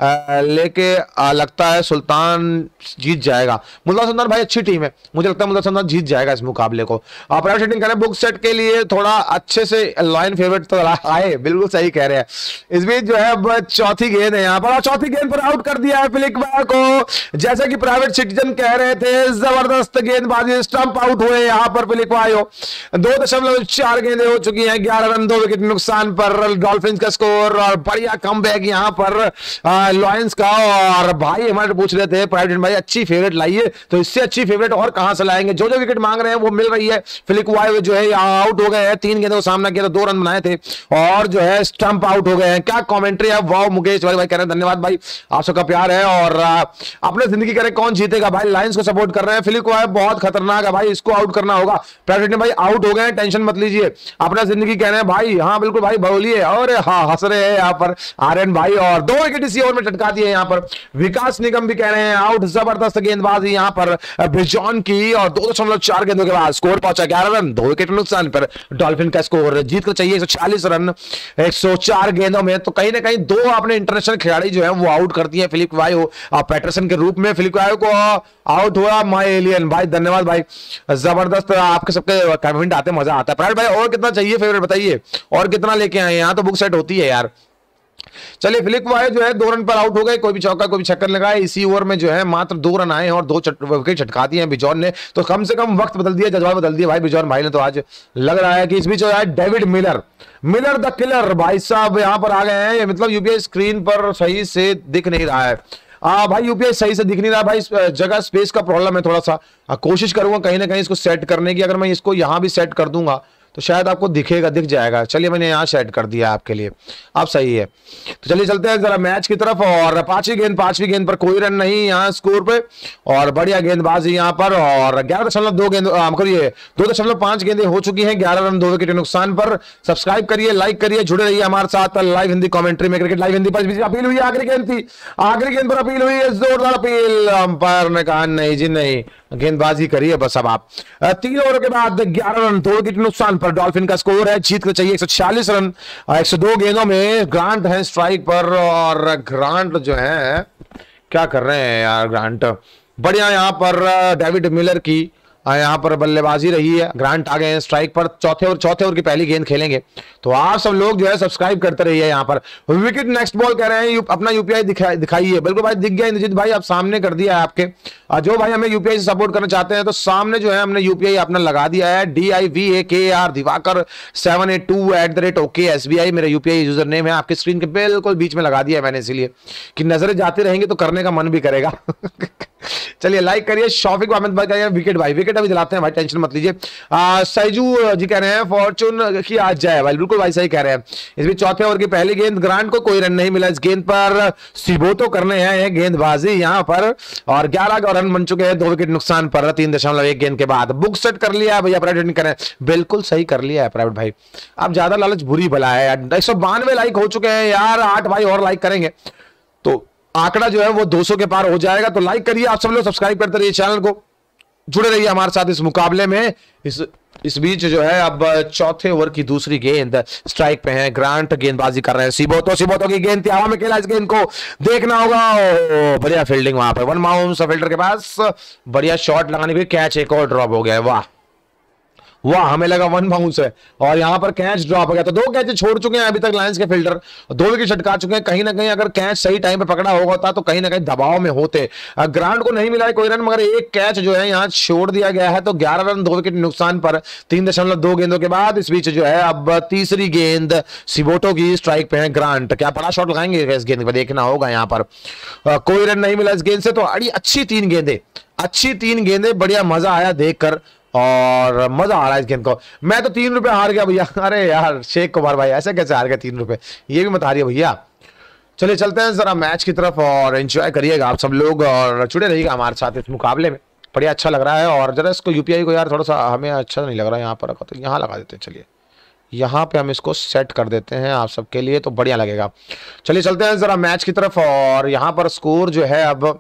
लेके लगता है सुल्तान जीत जाएगा। मुल्तान सुल्तान भाई अच्छी टीम है, मुझे लगता है मुल्तान सुल्तान जीत जाएगा इस मुकाबले को। प्राइवेट सेटिंग करें बुक सेट के लिए थोड़ा अच्छे से लाइन फेवरेट तो आए, बिल्कुल सही कह रहे हैं। इस बीच जो है चौथी गेंद है यहाँ पर, और चौथी गेंद पर आउट कर दिया है फिलिप ह्यूआयो को। जैसा कि प्राइवेट सिटीजन कह रहे थे, जबरदस्त गेंदबाजी, स्टंप आउट हुए यहाँ पर फिलिप ह्यूआयो। 2.4 गेंदें हो चुकी हैं, 11 रन 2 विकेट नुकसान पर। डॉल्फिन्स का स्कोर और बढ़िया कमबैक यहाँ पर लायंस का। और भाई हमारे पूछ रहे थे प्राइवेट भाई अच्छी फेवरेट लाइए, तो इससे अच्छी फेवरेट और कहां से लाएंगे। जो विकेट मांग रहे हैं वो मिल रही है। फिलिप ह्यूआयो जो है आउट हो गए हैं, 3 गेंदों का सामना किया तो 2 रन बनाए थे और जो है स्टंप आउट हो गए हैं। क्या कमेंट्री है, वाह मुकेश भाई कह रहे हैं धन्यवाद भाई, आप सबका प्यार है। और अपने जिंदगी करें कौन जीतेगा भाई, लायंस को सपोर्ट कर रहे हैं। फिलिप ह्यूआयो बहुत खतरनाक है भाई, इसको आउट करना होगा। प्राइवेट भाई आउट हो गए हैं, टेंशन मत लीजिए, अपना जिंदगी कह रहे हैं भाई। हाँ बिल्कुल भाई बोलिए। और हाँ हंस रहे हैं यहाँ पर आर्यन भाई, और 2 विकेट इसी ओवर में चटका दिए यहाँ पर। विकास निगम भी कह रहे हैं आउट, जबरदस्त गेंदबाजी यहाँ पर ब्रिजॉन की। और 2.4 गेंदों के बाद स्कोर पहुंचा 11 रन 2 विकेट नुकसान पर। डॉल्फिन का स्कोर जीत कर चाहिए 140 रन 104 गेंदों में। तो कहीं ना कहीं 2 अपने इंटरनेशनल खिलाड़ी जो है वो आउट करती है फिलिप ह्यूआयो पैटरसन के रूप में। फिलिप ह्यूआयो को आउट हुआ माय एलियन भाई, धन्यवाद भाई, जबरदस्त आपके सबके कमेंट आते मजा आता है। प्राइवेट भाई और कितना चाहिए फेवरेट बताइए, और कितना लेके आए, यहाँ तो बुक सेट होती है यार। चलिए फिलिप ह्यूआयो जो है 2 रन पर आउट हो गए, कोई भी चौका कोई भी छक्कर लगाए। इसी ओवर में जो है मात्र 2 रन आए हैं और 2 विकेट छटका दिए हैं बिजॉन ने। तो कम से कम वक्त बदल दिया, जज्बा बदल दिया भाई बिजॉन भाई ने। तो आज लग रहा है कि इस बीच डेविड मिलर द किलर भाई साहब यहाँ पर आ गए हैं। मतलब यूपीआई स्क्रीन पर सही से दिख नहीं रहा है भाई, यूपीआई सही से दिख नहीं रहा भाई, जगह स्पेस का प्रॉब्लम है थोड़ा सा। कोशिश करूंगा कहीं ना कहीं इसको सेट करने की। अगर मैं इसको यहां भी सेट कर दूंगा तो शायद आपको दिखेगा, दिख जाएगा। चलिए मैंने यहाँ सेट कर दिया आपके लिए, अब सही है। तो चलिए चलते हैं जरा मैच की तरफ। और पांचवी गेंद पर कोई रन नहीं यहाँ स्कोर पे, और बढ़िया गेंदबाजी यहाँ पर। और 11.2 गेंद 2.5 गेंदें हो चुकी हैं, 11 रन 2 विकेट नुकसान पर। सब्सक्राइब करिए, लाइक करिए, जुड़े रहिए हमारे साथ लाइव हिंदी कमेंट्री में। क्रिकेट लाइव हिंदी पर अपील हुई, आखिरी गेंद थी, आखिरी गेंद पर अपील हुई है, जोरदार अपील। अंपायर ने कहा नहीं जी नहीं, गेंदबाजी करिए बस। अब आप 3 ओवर के बाद 11 रन 2 विकेट नुकसान पर डॉल्फिन का स्कोर है, जीत कर चाहिए 140 रन 102 गेंदों में। ग्रांट है स्ट्राइक पर, और ग्रांट जो है क्या कर रहे हैं यार ग्रांट, बढ़िया यहाँ पर डेविड मिलर की यहाँ पर बल्लेबाजी रही है। ग्रांट आ गए हैं स्ट्राइक पर, चौथे ओवर की पहली गेंद खेलेंगे। तो आप सब लोग जो है सब्सक्राइब करते रहिए। यहाँ पर विकेट नेक्स्ट बॉल कह रहे हैं, अपना यूपीआई दिखाइए। बिल्कुल भाई दिख गया इंद्रजीत भाई, आप सामने कर दिया है आपके। जो भाई हमें यूपीआई से सपोर्ट करना चाहते हैं तो सामने जो है हमने यूपीआई अपना लगा दिया है, DIVAKR दिवाकर 782 SBI मेरा यूपीआई यूजर नेम है। आपके स्क्रीन के बिल्कुल बीच में लगा दिया है मैंने, इसीलिए कि नजरें जाती रहेंगी तो करने का मन भी करेगा। चलिए लाइक करिए, शौफिक अहमद भाई करिए विकेट भाई, विकेट अभी दिलाते हैं भाई, टेंशन मत लीजिए। सैजू जी कह रहे हैं फॉर्चून की आज जाए भाई, बिल्कुल भाई सही कह रहे हैं। इस बीच चौथे ओवर की पहली गेंद, ग्रांट को कोई रन नहीं मिला, इस गेंद पर सिबोतो करने हैं गेंदबाजी यहाँ पर, और 11 रन बन चुके हैं, 2 विकेट नुकसान पर 3.1 गेंद के बाद। बुक सेट कर लिया है भैया प्राइवेट करें, बिल्कुल सही कर लिया है प्राइवेट भाई। अब ज्यादा लालच बुरी भला है, 192 लाइक हो चुके हैं यार, 8 भाई और लाइक करेंगे तो आंकड़ा जो है वो 200 के पार हो जाएगा। तो लाइक करिए आप सब लोग, सब्सक्राइब करते रहिए चैनल को, जुड़े रहिए हमारे साथ इस मुकाबले में। इस बीच जो है अब चौथे ओवर की दूसरी गेंद, स्ट्राइक पे है ग्रांट, गेंदबाजी कर रहे हैं सिबोतो की गेंद थी हवा में, खेला, इस गेंद को देखना होगा। बढ़िया फील्डिंग वहां पर, वन बाउंस फील्डर के पास, बढ़िया शॉट लगाने के, कैच एक और ड्रॉप हो गया है, वाह वाह, हमें लगा वन बाउंस है और यहां पर कैच ड्रॉप हो गया। तो 2 कैच छोड़ चुके हैं अभी तक लायंस के फील्डर, 2 विकेट छटका चुके हैं। कहीं ना कहीं अगर कैच सही टाइम पे पकड़ा होगा तो कहीं ना कहीं दबाव में होते। ग्रांट को नहीं मिला है कोई रन, मगर एक कैच जो है यहां छोड़ दिया गया है, तो 11 रन 2 विकेट नुकसान पर 3.2 गेंदों के बाद। इस बीच जो है अब तीसरी गेंद सिबोतो की, स्ट्राइक पे है ग्रांट, क्या बड़ा शॉट लगाएंगे इस गेंद पर, देखना होगा। यहां पर कोई रन नहीं मिला इस गेंद से, तो अच्छी 3 गेंदें, बढ़िया मजा आया देखकर और मजा आ रहा है इस गेंद को। मैं तो 3 रुपए हार गया भैया, अरे यार शेख कुमार भाई ऐसे कैसे हार गया 3 रुपए, ये भी मत हारिए भैया। चलिए चलते हैं जरा मैच की तरफ और एंजॉय करिएगा आप सब लोग और जुड़े रहिएगा हमारे साथ इस मुकाबले में, बढ़िया अच्छा लग रहा है। और जरा इसको यूपीआई को यार थोड़ा सा हमें अच्छा नहीं लग रहा है यहाँ पर रखा, तो यहाँ लगा देते हैं। चलिए यहाँ पे हम इसको सेट कर देते हैं आप सबके लिए, तो बढ़िया लगेगा। चलिए चलते हैं जरा मैच की तरफ और यहाँ पर स्कोर जो है अब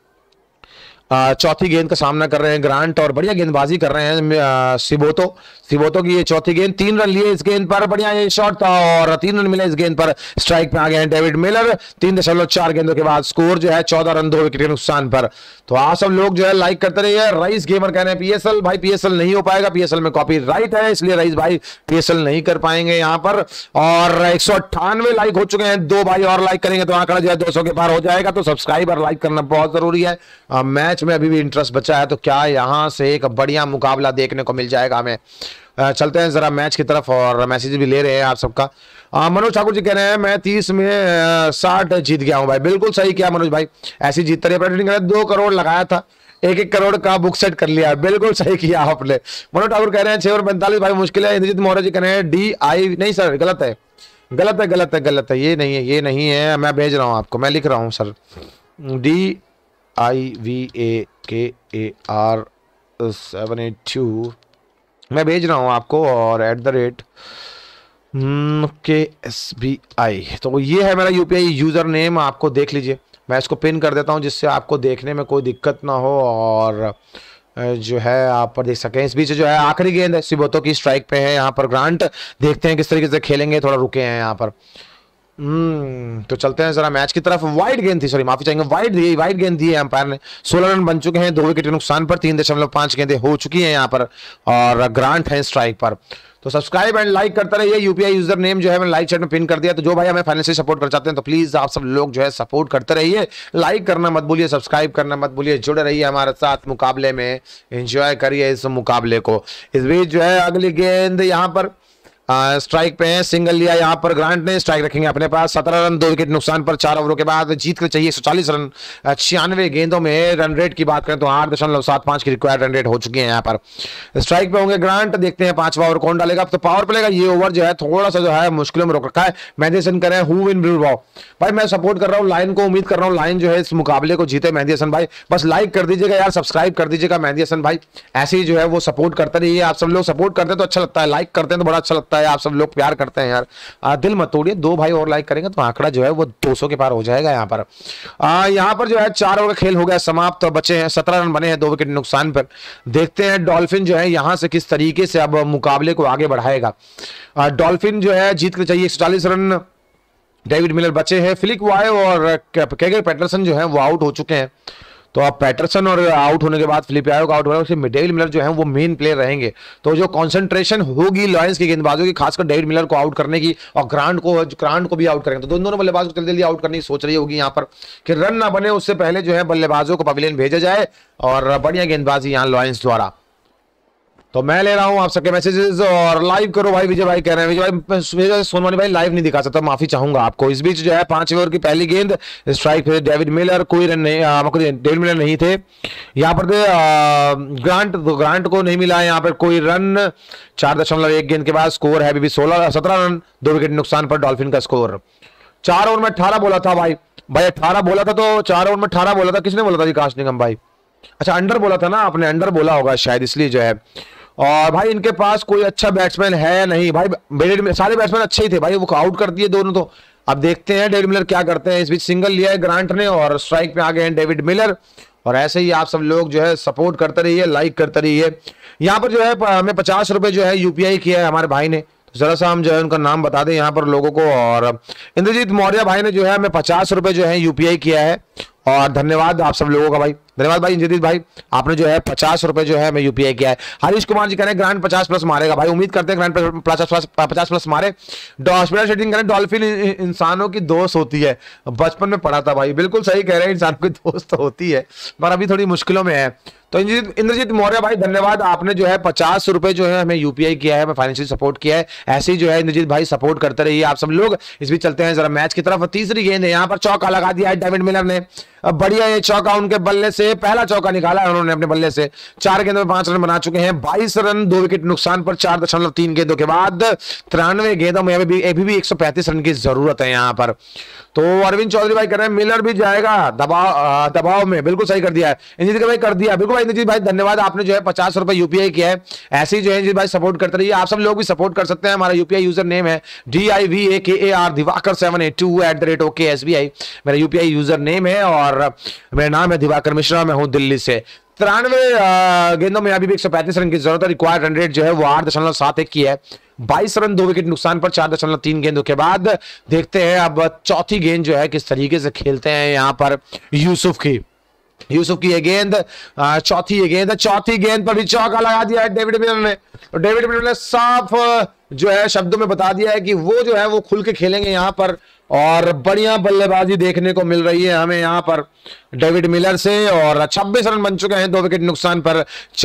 चौथी गेंद का सामना कर रहे हैं ग्रांट और बढ़िया गेंदबाजी कर रहे हैं सिबोतो की ये चौथी गेंद, 3 रन लिए इस गेंद पर, बढ़िया ये शॉट था और 3 रन मिले इस गेंद पर। स्ट्राइक पे आ गए हैं डेविड मिलर, 3.4 गेंदों के बाद स्कोर जो है 14 रन 2 विकेट के नुकसान पर। तो आप सब लोग जो है लाइक करते रहिए। रईस गेमर कह रहे हैं पीएसएल भाई, पीएसएल नहीं हो पाएगा, पीएसएल में कॉपीराइट है, इसलिए रईस भाई पीएसएल नहीं कर पाएंगे यहाँ पर। और 198 लाइक हो चुके हैं, 2 भाई और लाइक करेंगे तो आंकड़ा जो है 200 के पार हो जाएगा। तो सब्सक्राइब और लाइक करना बहुत जरूरी है। मैच में अभी भी इंटरेस्ट बचा है, तो क्या यहां से एक बढ़िया मुकाबला देखने को मिल जाएगा हमें। चलते हैं जरा मैच की तरफ और मैसेज भी ले रहे हैं आप सबका। मनोज ठाकुर जी कह रहे हैं मैं 30 में 60 जीत गया हूं भाई, बिल्कुल सही किया मनोज भाई, ऐसी जीतते रहे। 2 करोड़ लगाया था, 1-1 करोड़ का बुक सेट कर लिया, बिल्कुल सही किया आपने। मनोज ठाकुर कह रहे हैं 6 और 45 भाई मुश्किल है। इंद्रजीत मौर्य जी कह रहे हैं DI, नहीं सर गलत है, ये नहीं है, मैं भेज रहा हूं आपको, मैं लिख रहा हूं सर, DIVAKAR782 मैं भेज रहा हूं आपको, और @KSBI, तो ये है मेरा यूपीआई यूजर नेम, आपको देख लीजिए। मैं इसको पिन कर देता हूं जिससे आपको देखने में कोई दिक्कत ना हो और जो है आप पर देख सकें। इस बीच जो है आखिरी गेंद है सिबोतो की, स्ट्राइक पे है यहाँ पर ग्रांट, देखते हैं किस तरीके से खेलेंगे, थोड़ा रुके हैं यहाँ पर। तो चलते हैं जरा मैच की तरफ। वाइड गेंद थी, सॉरी माफी चाहेंगे, वाइड गेंद दी है अंपायर ने। 16 रन बन चुके हैं, 2 विकेट के नुकसान पर, 3.5 गेंदें हो चुकी हैं यहाँ पर और ग्रांट है स्ट्राइक पर। तो सब्सक्राइब एंड लाइक करते रहिए। यूपीआई यूजर नेम जो है मैंने लाइक चैट में पिन कर दिया, तो जो भाई हमें फाइनेंशियली सपोर्ट कर चाहते हैं तो प्लीज आप सब लोग जो है सपोर्ट करते रहिए, लाइक करना मत भूलिए, सब्सक्राइब करना मत भूलिए, जुड़े रहिए हमारे साथ मुकाबले में, एंजॉय करिए इस मुकाबले को। इस बीच जो है अगली गेंद यहाँ पर स्ट्राइक पे है, सिंगल लिया यहाँ पर ग्रांट ने, स्ट्राइक रखेंगे अपने पास। 17 रन 2 विकेट नुकसान पर 4 ओवरों के बाद जीत कर चाहिए 140 रन। 96 गेंदों में रन रेट की बात करें तो 8.75 की रिक्वायर्ड रन रेट हो चुकी है यहाँ पर। स्ट्राइक पे होंगे ग्रांट, देखते हैं 5वां ओवर कौन डालेगा। तो पावर प्ले का ये ओवर जो है थोड़ा सा जो है मुश्किलों में रोक रखा है। मेहदी हसन करें हु विन बिलबाओ, भाई मैं सपोर्ट कर रहा हूँ लाइन को, उम्मीद कर रहा हूँ लाइन जो है इस मुकाबले को जीते। मेहदी हसन भाई बस लाइक कर दीजिएगा यार, सब्सक्राइब कर दीजिएगा मेहदी हसन भाई, ऐसे ही जो है वो सपोर्ट करते रहिए। आप सब लोग सपोर्ट करते हैं तो अच्छा लगता है, लाइक करते हैं तो बड़ा अच्छा लगता है, आप सब लोग प्यार करते हैं यार। दिल मत तोड़िए, 2 भाई और लाइक करेंगे तो आंकड़ा जो है वो 200 के पार हो जाएगा यहाँ पर। यहाँ पर जो है 4 ओवर का खेल हो गया समाप्त, तो बचे हैं 17 रन बने हैं 2 विकेट नुकसान पर। देखते हैं डॉल्फिन जो है यहाँ से किस तरीके से अब मुकाबले को आगे बढ़ाएगा। डॉल्फिन जो है जीत कर चाहिए 140 रन। डेविड मिलर बचे हैं, फिलिप वाय और केगे पैटरसन जो है वो आउट हो चुके हैं। तो अब पैटरसन और आउट होने के बाद फिलिप आयो का आउट होगा, उससे डेविड मिलर जो है वो मेन प्लेयर रहेंगे। तो जो कंसंट्रेशन होगी लायंस की गेंदबाजों की, खासकर डेविड मिलर को आउट करने की, और ग्रांट को भी आउट करेंगे, तो दोनों बल्लेबाज को जल्दी आउट करने की सोच रही होगी यहाँ पर कि रन ना बने उससे पहले जो है बल्लेबाजों को पवेलियन भेजा जाए और बढ़िया गेंदबाजी यहाँ लायंस द्वारा। तो मैं ले रहा हूं आप सबके मैसेजेस और लाइव करो भाई। विजय भाई कह रहे हैं, विजय भाई सोनवानी भाई लाइव नहीं दिखा सकता, माफी चाहूंगा आपको। इस बीच जो है 5वें ओवर की पहली गेंद, स्ट्राइक पे डेविड मिलर, कोई रन नहीं, डेविड मिलर नहीं थे यहाँ पर। ग्रांट को नहीं मिला यहाँ पर कोई रन। 4.1 गेंद के बाद स्कोर है अभी 17 रन, 2 विकेट नुकसान पर डॉल्फिन का स्कोर। 4 ओवर में 18 बोला था भाई 18 बोला था, तो 4 ओवर में 18 बोला था। किसने बोला था? विकास निगम भाई। अच्छा अंडर बोला था ना आपने, अंडर बोला होगा शायद, इसलिए जो है। और भाई इनके पास कोई अच्छा बैट्समैन है नहीं भाई, सारे बैट्समैन अच्छे ही थे भाई, वो आउट कर दिए दोनों। तो अब देखते हैं डेविड मिलर क्या करते हैं। इस बीच सिंगल लिया है ग्रांट ने और स्ट्राइक पे आ गए हैं डेविड मिलर। और ऐसे ही आप सब लोग जो है सपोर्ट करते रहिए, लाइक करते रहिए। यहाँ पर जो है हमें 50 रुपए जो है यूपीआई किया है हमारे भाई ने, तो जरा सा हम जो है उनका नाम बता दें यहाँ पर लोगों को। और इंद्रजीत मौर्य भाई ने जो है हमें 50 रुपए जो है यूपीआई किया है, और धन्यवाद आप सब लोगों का भाई, धन्यवाद भाई इंद्रजीत भाई, आपने जो है 50 रुपए जो है हमें यूपीआई किया है। हरीश कुमार जी कह रहे हैं ग्रांट 50+ मारेगा भाई, उम्मीद करते हैं ग्रांट 50+ मारे। हॉस्पिटल सेटिंग करें, डॉल्फिन इंसानों की दोस्त होती है, बचपन में पढ़ा था भाई, बिल्कुल सही कह रहे हैं, इंसानों की दोस्त तो होती है पर अभी थोड़ी मुश्किलों में है। तो इंद्रजीत मौर्य भाई धन्यवाद, आपने जो है 50 रुपए जो है हमें यूपीआई किया है, हमें फाइनेंशियल सपोर्ट किया है। ऐसे ही जो है इंद्रजीत भाई सपोर्ट करते रहिए आप सब लोग। इस बीच चलते हैं जरा मैच की तरफ। तीसरी गेंद है, यहाँ पर चौका लगा दिया है डेविड मिलर ने, बढ़िया ये चौका उनके बल्ले से, पहला चौका निकाला है उन्होंने अपने बल्ले से। 4 गेंदों में 5 रन बना चुके हैं, 22 रन 2 विकेट नुकसान पर 4.3 गेंदों के बाद। 93 गेंदों में अभी भी 135 रन की जरूरत है यहाँ पर। तो अरविंद चौधरी भाई कह रहे हैं मिलर भी जाएगा दबाव में, बिल्कुल सही कर दिया है इंद्रजीत भाई, कर दिया बिल्कुल भाई। इंद्रजीत भाई धन्यवाद, आपने जो है 50 रुपए यूपीआई किया है। ऐसे ही जो है इंद्रजीत भाई सपोर्ट करते रहिए, आप सब लोग भी सपोर्ट कर सकते हैं। हमारा यूपीआई यूजर नेम है DIVAKAR दिवाकर 782@OKSBI, मेरा यूपीआई यूजर नेम है और मेरा नाम है दिवाकर मिश्रा, मैं हूं दिल्ली से। 93 गेंदों में अभी भी 135 रन की जरूरत है। रिक्वायर्ड रन रेट जो है वो 8.71 की है। 22 रन 2 विकेट नुकसान पर 4.3 गेंदों के बाद। देखते हैं अब चौथी गेंद जो है किस तरीके से खेलते हैं यहाँ पर यूसुफ की ये गेंद। चौथी गेंद पर भी चौका लगा दिया है डेविड मिलर ने। तो डेविड मिलर ने साफ जो है शब्दों में बता दिया है कि वो जो है वो खुल के खेलेंगे यहाँ पर, और बढ़िया बल्लेबाजी देखने को मिल रही है हमें यहाँ पर डेविड मिलर से। और 26 रन बन चुके हैं 2 विकेट नुकसान पर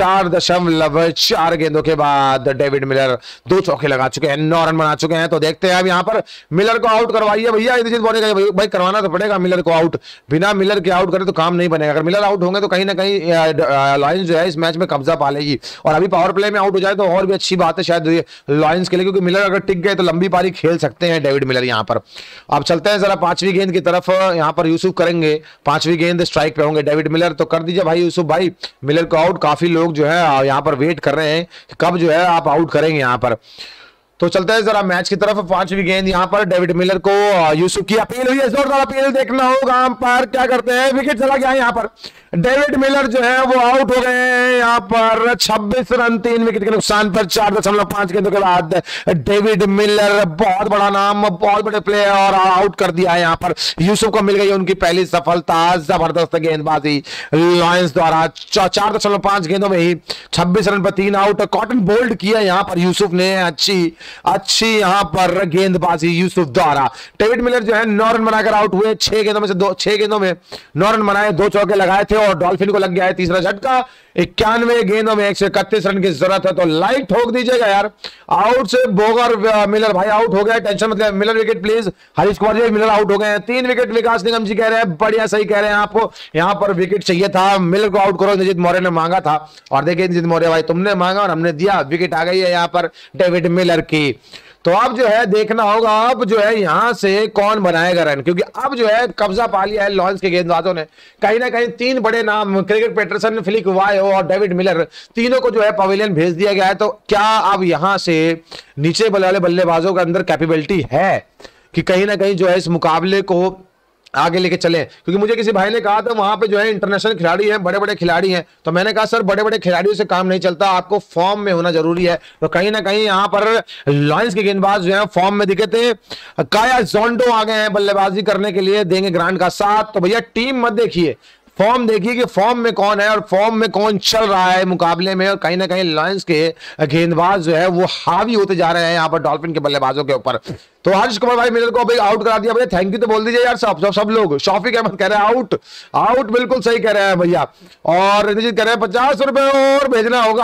4.4 गेंदों के बाद। डेविड मिलर 2 चौके लगा चुके हैं, 9 रन बना चुके हैं। तो देखते हैं अब यहाँ पर मिलर को आउट करवाइए भैया, इंद्रजीत मौर्य का भाई करवाना तो पड़ेगा मिलर को आउट, बिना मिलर के आउट करे तो काम नहीं बनेगा। अगर मिलर आउट होंगे तो कहीं ना कहीं लॉयंस जो है इस मैच में कब्जा पा लेगी, और अभी पावर प्ले में आउट हो जाए तो और भी अच्छी बात है शायद लॉयंस के लिए, क्योंकि मिलर अगर टिक गए तो लंबी पारी खेल सकते हैं डेविड मिलर यहाँ पर। अब चलते हैं जरा 5वीं गेंद की तरफ, यहाँ पर यूसुफ करेंगे 5वीं गेंद, स्ट्राइक पे होंगे डेविड मिलर। तो कर दीजिए भाई यूसुफ भाई मिलर को आउट, काफी लोग जो है यहाँ पर वेट कर रहे हैं कब जो है आप आउट करेंगे यहाँ पर। तो चलते हैं जरा मैच की तरफ। 5वीं गेंद यहाँ पर डेविड मिलर को यूसुफ की अपील हुई है, जोरदार अपील, देखना होगा अंपायर क्या करते हैं। विकेट चला गया यहाँ पर, डेविड मिलर जो है वो आउट हो गए हैं यहाँ पर। 26 रन 3 विकेट के नुकसान पर 4.5 गेंदों के बाद डेविड मिलर, बहुत बड़ा नाम, बहुत बड़े प्लेयर, और आउट कर दिया है यहाँ पर। यूसुफ को मिल गई उनकी पहली सफलता, जबरदस्त गेंदबाजी लॉयंस द्वारा। 4.5 गेंदों में ही 26 रन पर 3 आउट, कॉटन बोल्ड किया यहाँ पर यूसुफ ने। अच्छी यहाँ पर गेंदबाजी यूसुफ द्वारा। डेविड मिलर जो है 9 रन बनाकर आउट हुए। 6 गेंदों में 9 रन बनाए, 2 चौके लगाए थे, और डॉल्फिन को लग गया है तीसरा झटका। 91 गेंदों में 131 रन की जरूरत है। तो लाइक ठोक दीजिएगा यार, आउट से बोगर मिलर भाई आउट हो गया, टेंशन मतलब Miller wicket please. Harish Kumar ji Miller out हो गए हैं। 3 विकेट विकास निगम जी कह रहे हैं, बढ़िया सही कह रहे हैं आपको, यहाँ पर विकेट चाहिए था, मिलर को आउट करो। इंद्रजीत मौर्य ने मांगा था, और देखिए इंद्रजीत मौर्य भाई तुमने मांगा और हमने दिया, विकेट आ गई है यहाँ पर डेविड मिलर की। तो अब जो है देखना होगा अब जो है यहां से कौन बनाएगा रन, क्योंकि अब जो है कब्जा पा लिया है लॉयंस के गेंदबाजों ने। कहीं ना कहीं 3 बड़े नाम, क्रिकेट पैटरसन, फिलिप वायो और डेविड मिलर, तीनों को जो है पवेलियन भेज दिया गया है। तो क्या अब यहां से नीचे वाले बल्लेबाजों के अंदर कैपेबिलिटी है कि कहीं ना कहीं जो है इस मुकाबले को आगे लेके चले? क्योंकि मुझे किसी भाई ने कहा था वहां पे जो है इंटरनेशनल खिलाड़ी हैं, बड़े बड़े खिलाड़ी हैं, तो मैंने कहा सर बड़े बड़े खिलाड़ियों से काम नहीं चलता, आपको फॉर्म में होना जरूरी है। तो कहीं ना कहीं यहाँ पर लॉयंस के गेंदबाज जो है फॉर्म में दिखे थे। काया जोंडो आ गए हैं बल्लेबाजी करने के लिए, देंगे ग्रांट का साथ। तो भैया टीम मत देखिए, फॉर्म देखिए कि फॉर्म में कौन है और फॉर्म में कौन चल रहा है मुकाबले में। और कहीं ना कहीं लॉयंस के गेंदबाज जो है वो हावी होते जा रहे हैं यहाँ पर डॉल्फिन के बल्लेबाजों के ऊपर। तो हरीश कुमार भाई मिलर को भाई आउट करा दिया। भैया थैंक यू तो बोल दीजिए यार, सब लोग। शौफिक अहमद कह रहे हैं आउट, बिल्कुल सही कह रहे हैं भैया। और इंद्रजीत कह रहे हैं 50 रुपए और भेजना होगा।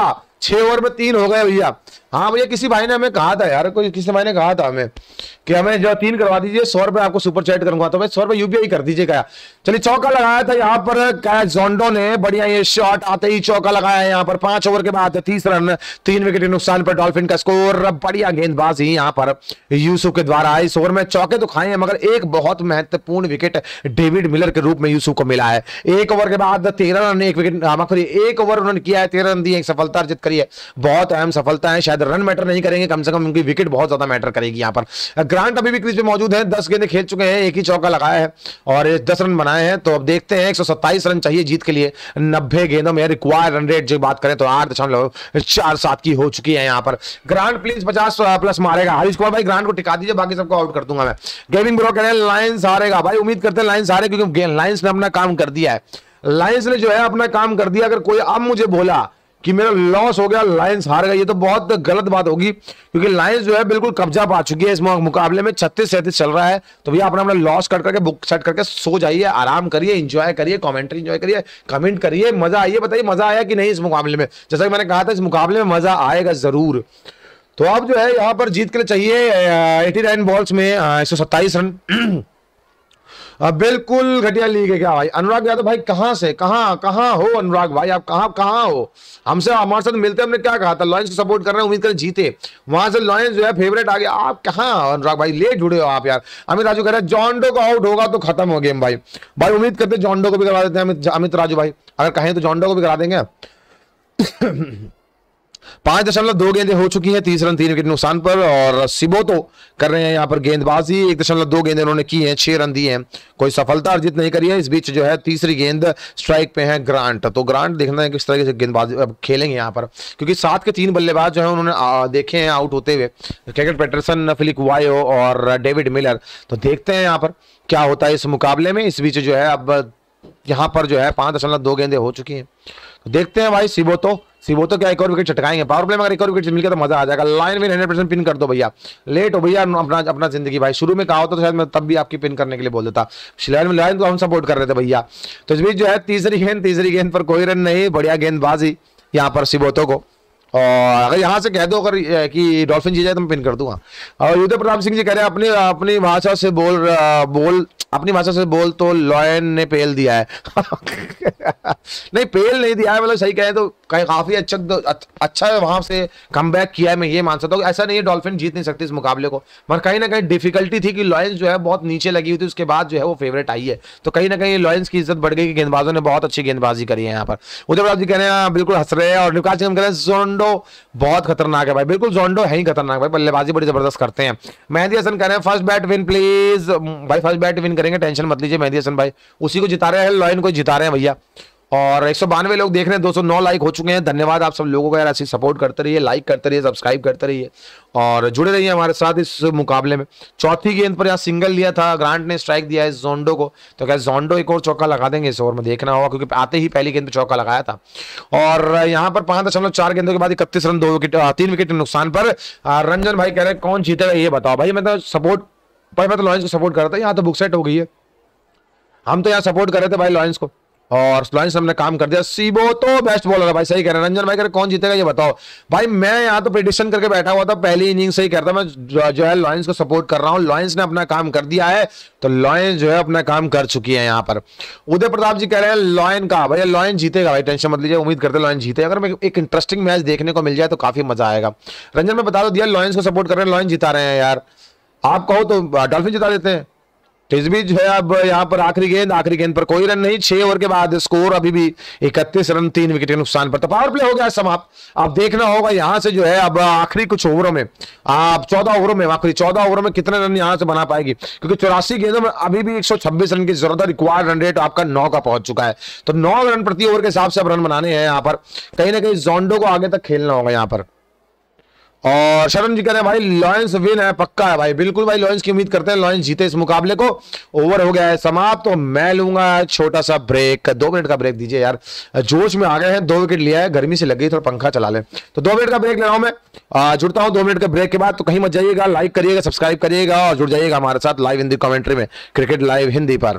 6 ओवर में 3 हो गए भैया। हाँ भैया, किसी भाई ने हमें कहा था यार, कोई किसी भाई ने कहा था हमें कि हमें जो 3 करवा दीजिए, 100 रुपए आपको सुपर चैट करूंगा, तो भाई 100 रुपए यूपीआई कर दीजिए क्या। चलिए, चौका लगाया था यहाँ पर क्या जोंडो ने, बढ़िया ये शॉट आते ही चौका लगाया है यहाँ पर। 5 ओवर के बाद 30 रन, 3 विकेट के नुकसान पर डॉल्फिन का स्कोर। बढ़िया गेंदबाजी यहाँ पर यूसुफ के द्वारा। इस ओवर में चौके तो खाए हैं, मगर एक बहुत महत्वपूर्ण विकेट डेविड मिलर के रूप में यूसुफ को मिला है। 1 ओवर के बाद 13 रन, 1 विकेट, 1 ओवर उन्होंने किया है, 13 रन दिए, एक सफलता अर्जित करी है। बहुत अहम सफलता है, शायद रन मैटर नहीं करेंगे, कम से कम उनकी विकेट बहुत ज्यादा मैटर करेगी यहाँ पर। ग्रांट अभी भी क्रीज पे मौजूद है, 10 गेंदें खेल चुके हैं, एक ही चौका लगाया है और 10 रन बनाए हैं। तो अब देखते हैं, 127 रन चाहिए जीत के लिए 90 गेंदों में। रिक्वायर्ड रन रेट जो बात करें तो 8.47 की हो चुकी है यहाँ पर। ग्रांट प्लीज 50 प्लस मारेगा। हरीश कुमार भाई ग्रांट को टिका दीजिए, बाकी सबको आउट कर दूंगा मैं। गेमिंग ब्रो कह रहे हैं लायंस हारेगा। भाई उम्मीद करते हैं लायंस हारे, क्योंकि लायंस ने अपना काम कर दिया है। लायंस ने जो है अपना काम कर दिया। अगर कोई अब मुझे बोला कि मेरा लॉस हो गया, लायंस हार गई, ये तो बहुत गलत बात होगी, क्योंकि लायंस जो है बिल्कुल कब्जा पा चुकी है इस मुकाबले में। 36-37 चल रहा है, तो भैया अपना लॉस कट करके बुक सेट करके सो जाइए, आराम करिए, एंजॉय करिए, कमेंट्री एंजॉय करिए, कमेंट करिए, मजा आइए। बताइए मजा आया कि नहीं इस मुकाबले में। जैसा कि मैंने कहा था, इस मुकाबले में मजा आएगा जरूर। तो अब जो है यहाँ पर जीत के लिए चाहिए 89 बॉल्स में 127 रन। बिल्कुल घटिया लीग है क्या भाई। अनुराग यादव भाई कहां से कहां हो अनुराग भाई, आप कहां हो। हमसे हमारे साथ मिलते हमने क्या कहा था, लॉयंस को सपोर्ट कर रहे हैं, उम्मीद करें जीते। वहां से लॉयंस जो है फेवरेट आ गया। आप कहां अनुराग भाई, लेट जुड़े हो आप यार। अमित राजू कह रहे हैं जॉन्डो को आउट होगा तो खत्म हो गेम। भाई उम्मीद करते जॉन्डो को भी करवा देते हैं अमित राजू भाई, अगर कहें तो जॉन्डो को भी करा देंगे। 5.2 गेंदें हो चुकी हैं, 30 रन 3 विकेट नुकसान पर। और सिबोतो कर रहे हैं यहाँ पर गेंदबाजी। 1.2 गेंदें उन्होंने की हैं, 6 रन दिए हैं, कोई सफलता अर्जित नहीं करी है। इस बीच जो है तीसरी गेंद स्ट्राइक पे है ग्रांट। तो ग्रांट देखना है किस तरह से गेंदबाजी अब खेलेंगे यहाँ पर, क्योंकि 7 के 3 बल्लेबाज जो है उन्होंने देखे हैं आउट होते हुए, क्रिकेट पैटरसन, फिलिप वायो और डेविड मिलर। तो देखते हैं यहाँ पर क्या होता है इस मुकाबले में। इस बीच जो है अब यहाँ पर जो है 5.2 गेंदें हो चुकी हैं, तो देखते हैं भाई। सिबोतो क्या एक और विकेट चटकाएंगे। पावर प्ले में अगर एक और विकेट मिल गया तो मजा आ जाएगा। लाइन में 100% पिन कर दो भैया, लेट हो भैया अपना जिंदगी भाई। शुरू में कहा होता तो शायद मैं तब भी आपकी पिन करने के लिए बोल देता। लाइन को हम सपोर्ट कर रहे थे भैया। तो इस बीच जो है तीसरी गेंद पर कोई रन नहीं, बढ़िया गेंदबाजी यहाँ पर सिबोतो को। और अगर यहाँ से कह दो अगर कि डॉल्फिन जीत जाए तो मैं पिन कर दूंगा। और युद्ध प्रताप सिंह जी कह रहे हैं अपनी भाषा से अपनी भाषा से बोल तो लॉयन ने पेल दिया है। नहीं पेल नहीं दिया है, मतलब सही कहें तो काफी अच्छा वहां से कमबैक किया है, मैं ये मान सकता हूँ। ऐसा नहीं है डॉल्फिन जीत नहीं सकती इस मुकाबले को, मगर कहीं ना कहीं डिफिकल्टी थी कि लॉयंस जो है बहुत नीचे लगी हुई थी, उसके बाद जो है वो फेवरेट आई है। तो कहीं ना कहीं लॉयंस की इज्जत बढ़ गई कि गेंदबाजों ने बहुत अच्छी गेंदबाजी करी है यहाँ पर। उदय प्रताप जी कह रहे हैं बिल्कुल हंस रहे हैं। और निकाल सिंह कह रहे हैं जोंडो बहुत खतरनाक है भाई। बिल्कुल जोंडो है ही खतरनाक भाई, बल्लेबाजी बड़ी जबरदस्त करते हैं। मेहदी हसन कह रहे हैं फर्स्ट बैट विन प्लीज। भाई फर्स्ट बैट विन करेंगे, टेंशन मत लीजिए मेहदी हसन भाई, उसी को जिता रहे हैं, लॉयन को जिता रहे हैं भैया। और 192 लोग देख रहे हैं, 209 लाइक हो चुके हैं। धन्यवाद आप सब लोगों को यार, ऐसी सपोर्ट करते रहिए, लाइक करते रहिए, सब्सक्राइब करते रहिए और जुड़े रहिए हमारे साथ इस मुकाबले में। चौथी गेंद पर यहाँ सिंगल लिया था, ग्रांट ने स्ट्राइक दिया है जोंडो को। तो क्या जोंडो एक और चौका लगा देंगे इस ओवर में, देखना होगा, क्योंकि आते ही पहली गेंद पर चौका लगाया था। और यहाँ पर 5.4 गेंदों के बाद 31 रन 3 विकेट नुकसान पर। रंजन भाई कह रहे हैं कौन जीतेगा ये बताओ भाई। मैं तो लॉयंस को सपोर्ट कर रहा था, यहाँ तो बुक सेट हो गई है। हम तो यहाँ सपोर्ट कर रहे थे भाई लॉयंस को, और लॉयंस हमने काम कर दिया। सीबो तो बेस्ट बॉलर है भाई, सही कह रहे हैं रंजन भाई। कह रहे कौन जीतेगा ये बताओ भाई। मैं यहाँ तो प्रेडिक्शन करके बैठा हुआ था पहली इनिंग से ही कह रहा था मैं जो है लॉयंस को सपोर्ट कर रहा हूँ। लॉयंस ने अपना काम कर दिया है, तो लॉयंस जो है अपना काम कर चुकी है यहाँ पर। उदय प्रताप जी कह रहे हैं लॉयन का भैया, लॉयन जीतेगा भाई, टेंशन मत लीजिए, उम्मीद करते हैं लॉयन जीते। अगर मैं एक इंटरेस्टिंग मैच देखने को मिल जाए तो काफी मजा आएगा। रंजन मैं बता दो दिया लॉयंस को सपोर्ट कर रहे हैं, लॉयन जिता रहे हैं यार। आप कहो तो डॉल्फिन जिता देते हैं। तो इस बीच जो है अब यहाँ पर आखिरी गेंद पर कोई रन नहीं। 6 ओवर के बाद स्कोर अभी भी 31 रन 3 विकेट के नुकसान पर। तो पावर प्ले हो गया समाप्त। अब देखना होगा यहाँ से जो है अब आखिरी कुछ ओवरों में, आप 14 ओवरों में कितने रन यहाँ से बना पाएगी, क्योंकि 84 गेंदों में अभी भी 126 रन की जरूरत है। रिक्वायर्ड रन रेट आपका 9 का पहुंच चुका है, तो 9 रन प्रति ओवर के हिसाब से अब रन बनाने हैं यहाँ पर। कहीं ना कहीं जोंडो को आगे तक खेलना होगा यहाँ पर। और शरण जी कह रहे हैं भाई लॉयंस विन है, पक्का है भाई, बिल्कुल भाई लॉयंस की उम्मीद करते हैं, लॉयंस जीते इस मुकाबले को। ओवर हो गया है समाप्त, तो मैं लूंगा छोटा सा ब्रेक, 2 मिनट का ब्रेक दीजिए यार, जोश में आ गए हैं। 2 विकेट लिया है, गर्मी से लग गई, थोड़ा पंखा चला ले, तो 2 मिनट का ब्रेक ले रहा हूं मैं। जुड़ता हूं 2 मिनट के ब्रेक के बाद, तो कहीं मत जाइएगा, लाइक करिएगा, सब्सक्राइब करिएगा और जुड़ जाइएगा हमारे साथ लाइव हिंदी कमेंट्री में, क्रिकेट लाइव हिंदी पर।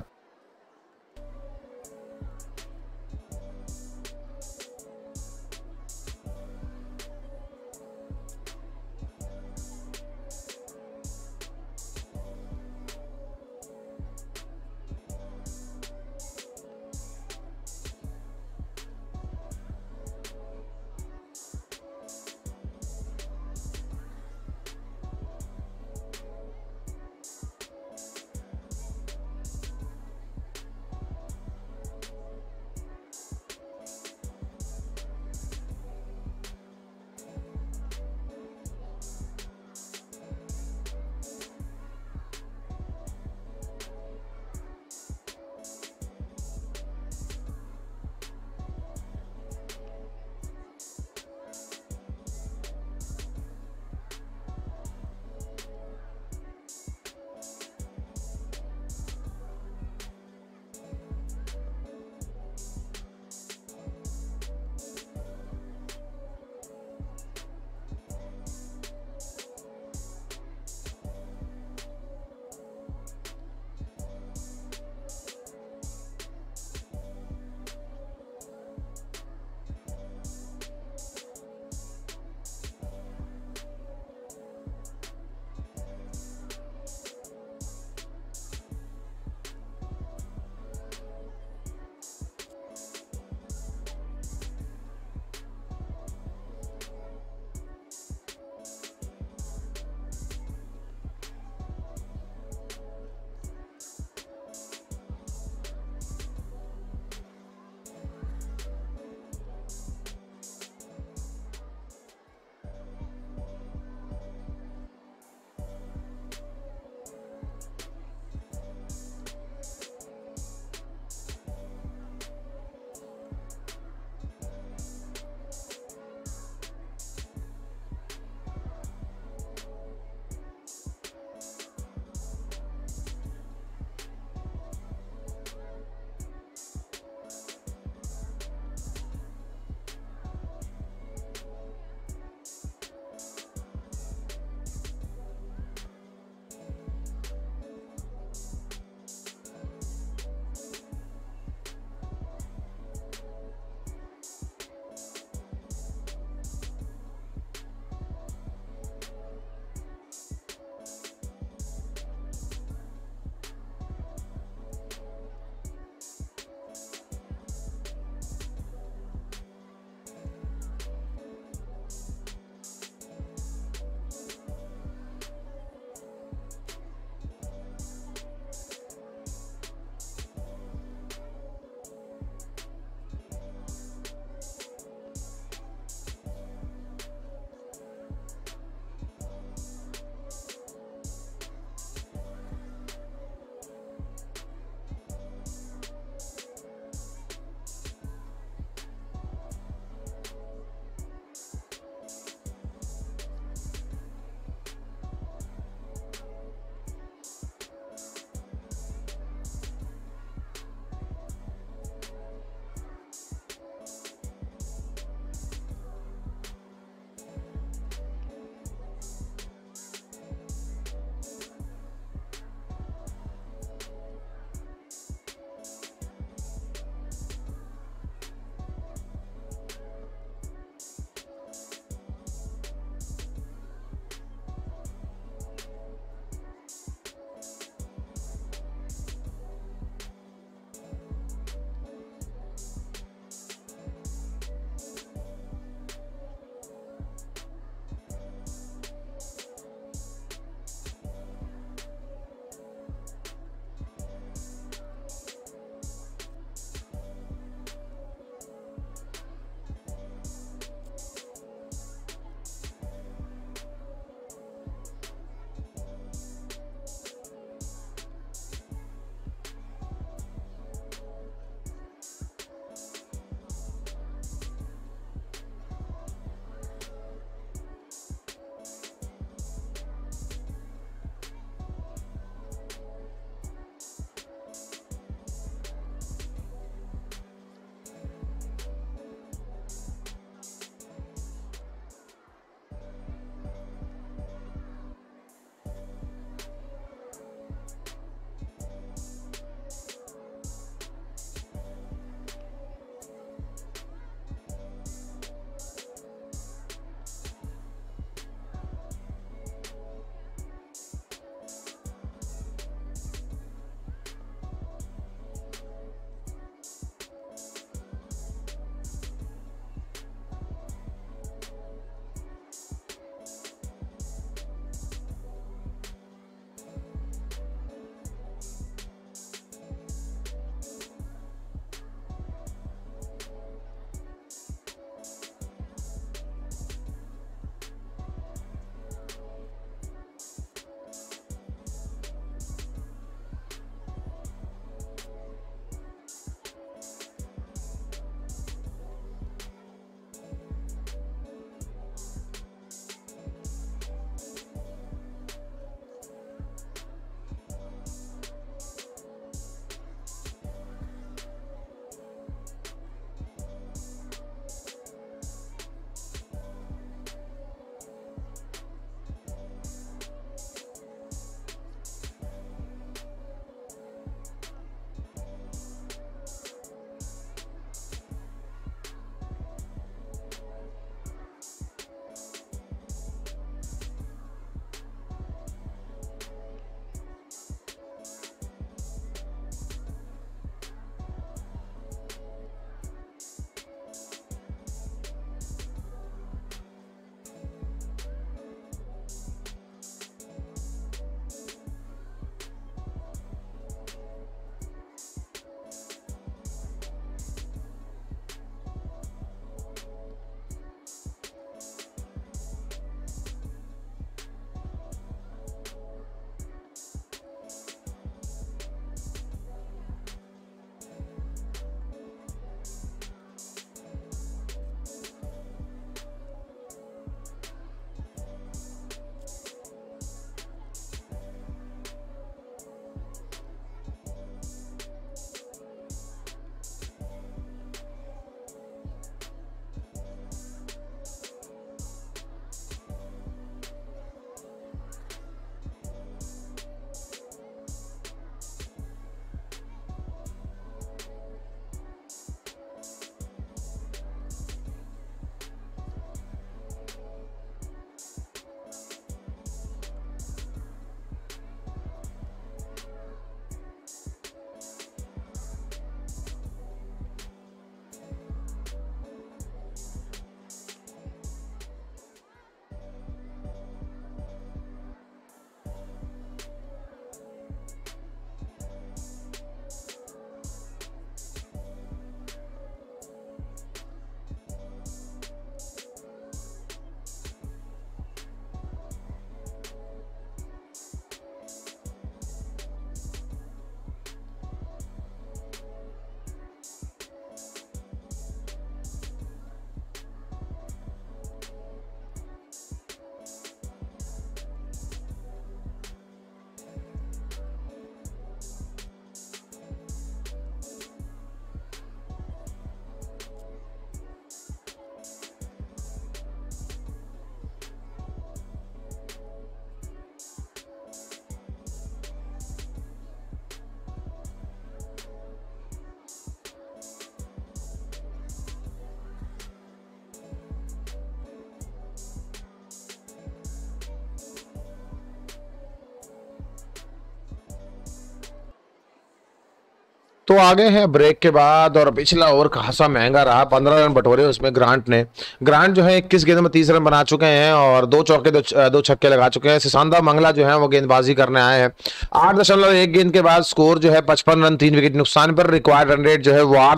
तो आगे हैं ब्रेक के बाद और पिछला ओवर खासा महंगा रहा, 15 रन बटोरे उसमें ग्रांट ने। ग्रांट जो है 21 गेंद में 30 रन बना चुके हैं और 2 चौके दो छक्के लगा चुके हैं। सिसांदा मंगला जो है वो गेंदबाजी करने आए हैं। 8.1 गेंद के बाद स्कोर जो है 55 रन 3 विकेट नुकसान पर। रिक्वायर्ड रन रेट जो है वो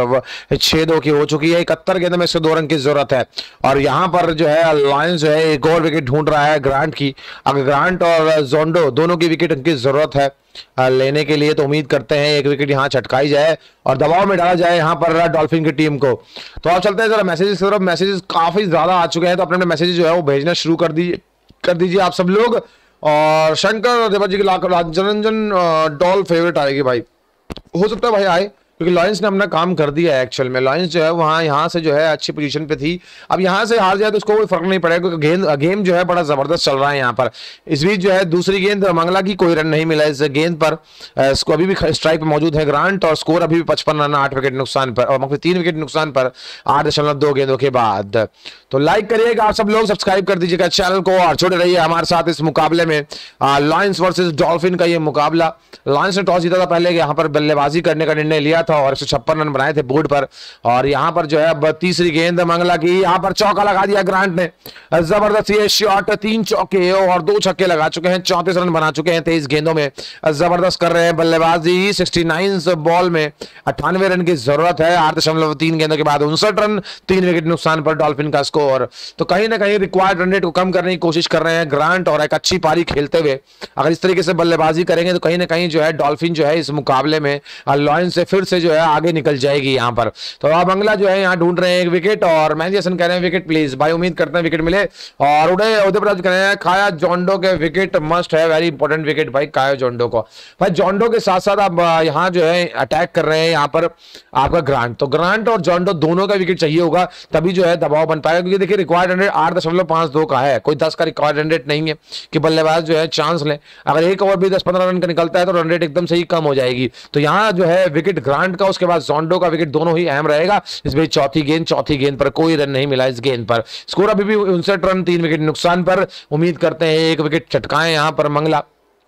8.62 की हो चुकी है। 71 गेंद में 102 रन की जरूरत है और यहाँ पर जो है लॉयंस जो है एक और विकेट ढूंढ रहा है ग्रांट की। अगर ग्रांट और जोंडो दोनों की विकेट उनकी जरूरत है लेने के लिए, तो उम्मीद करते हैं एक विकेट यहां छटकाई जाए और दबाव में डाला जाए यहां पर डॉल्फिन की टीम को। तो आप चलते हैं जरा मैसेजेस की तरफ। मैसेजेस काफी ज्यादा आ चुके हैं, तो अपने मैसेजेस जो है वो भेजना शुरू कर दीजिए आप सब लोग। और शंकर देवा जी की जनरंजन डॉल फेवरेट आएगी भाई, हो सकता है भाई आए, क्योंकि लॉयंस ने अपना काम कर दिया है। एक्चुअल में लॉयंस जो है वहाँ यहाँ से जो है अच्छी पोजीशन पे थी, अब यहाँ से हार जाए तो उसको कोई फर्क नहीं पड़ेगा, क्योंकि गेम जो है बड़ा जबरदस्त चल रहा है यहाँ पर। इस बीच जो है दूसरी गेंद मंगला की, कोई रन नहीं मिला इस गेंद पर। इसको अभी भी स्ट्राइक पे मौजूद है ग्रांट और स्कोर अभी भी 55 रन 8 विकेट नुकसान पर, और 3 विकेट नुकसान पर 8.2 गेंदों के बाद। तो लाइक करिएगा आप सब लोग, सब्सक्राइब कर दीजिएगा चैनल को और जुड़े रहिए हमारे साथ इस मुकाबले में। लॉयंस वर्सेस डॉल्फिन का ये मुकाबला। लॉयंस ने टॉस जीता था पहले, यहाँ पर बल्लेबाजी करने का निर्णय लिया था और 156 रन बनाए थे बोर्ड पर। और यहाँ पर जो है अब तीसरी गेंद मंगला की, यहाँ पर चौका लगा दिया ग्रांट ने। जबरदस्त ये शॉट, 3 चौके और 2 छक्के लगा चुके हैं, 34 रन बना चुके हैं 23 गेंदों में। जबरदस्त कर रहे हैं बल्लेबाजी। 69 बॉल में 98 रन की जरूरत है। 8.3 गेंदों के बाद 59 रन 3 विकेट नुकसान पर डॉल्फिन का स्कोर। तो कहीं ना कहीं रिक्वायर्ड रन रेट को कम करने की कोशिश कर रहे हैं ग्रांट और एक अच्छी पारी खेलते हुए अगर इस तरीके से बल्लेबाजी करेंगे तो कहीं ना कहीं जो है डॉल्फिन जो है इस मुकाबले में लॉयंस से फिर से जो है आगे निकल जाएगी यहाँ पर। तो अब मंगला जो है यहाँ ढूंढ रहे हैं एक विकेट और मेहदी हसन कह रहे हैं विकेट प्लीज भाई, उम्मीद करते हैं विकेट मिले। और उदयप्रताप कह रहे हैं काया जोंडो के विकेट मस्ट है, वेरी इंपॉर्टेंट विकेट भाई काया जोंडो को। भाई जोंडो के साथ साथ आप यहाँ जो है अटैक कर रहे हैं यहाँ पर आपका ग्रांट, तो ग्रांट और जोंडो दोनों का विकेट चाहिए होगा तभी जो है दबाव बन पाएगा, क्योंकि देखिए रिक्वायर्ड रन रेट 8.52 का है, कोई 10 का रिक्वायर्ड रन रेट नहीं है कि बल्लेबाज जो है चांस ले। अगर एक ओवर भी 10-15 रन का निकलता है तो रन रेट एकदम से ही कम हो जाएगी। तो यहाँ जो है विकेट ग्रांट का, उसके बाद जोंडो का विकेट दोनों ही अहम रहेगा। इस बीच चौथी गेंद पर कोई रन नहीं मिला। इस गेंद पर स्कोर अभी भी 59 रन 3 विकेट नुकसान पर। उम्मीद करते हैं एक विकेट चटकाएं यहां पर मंगला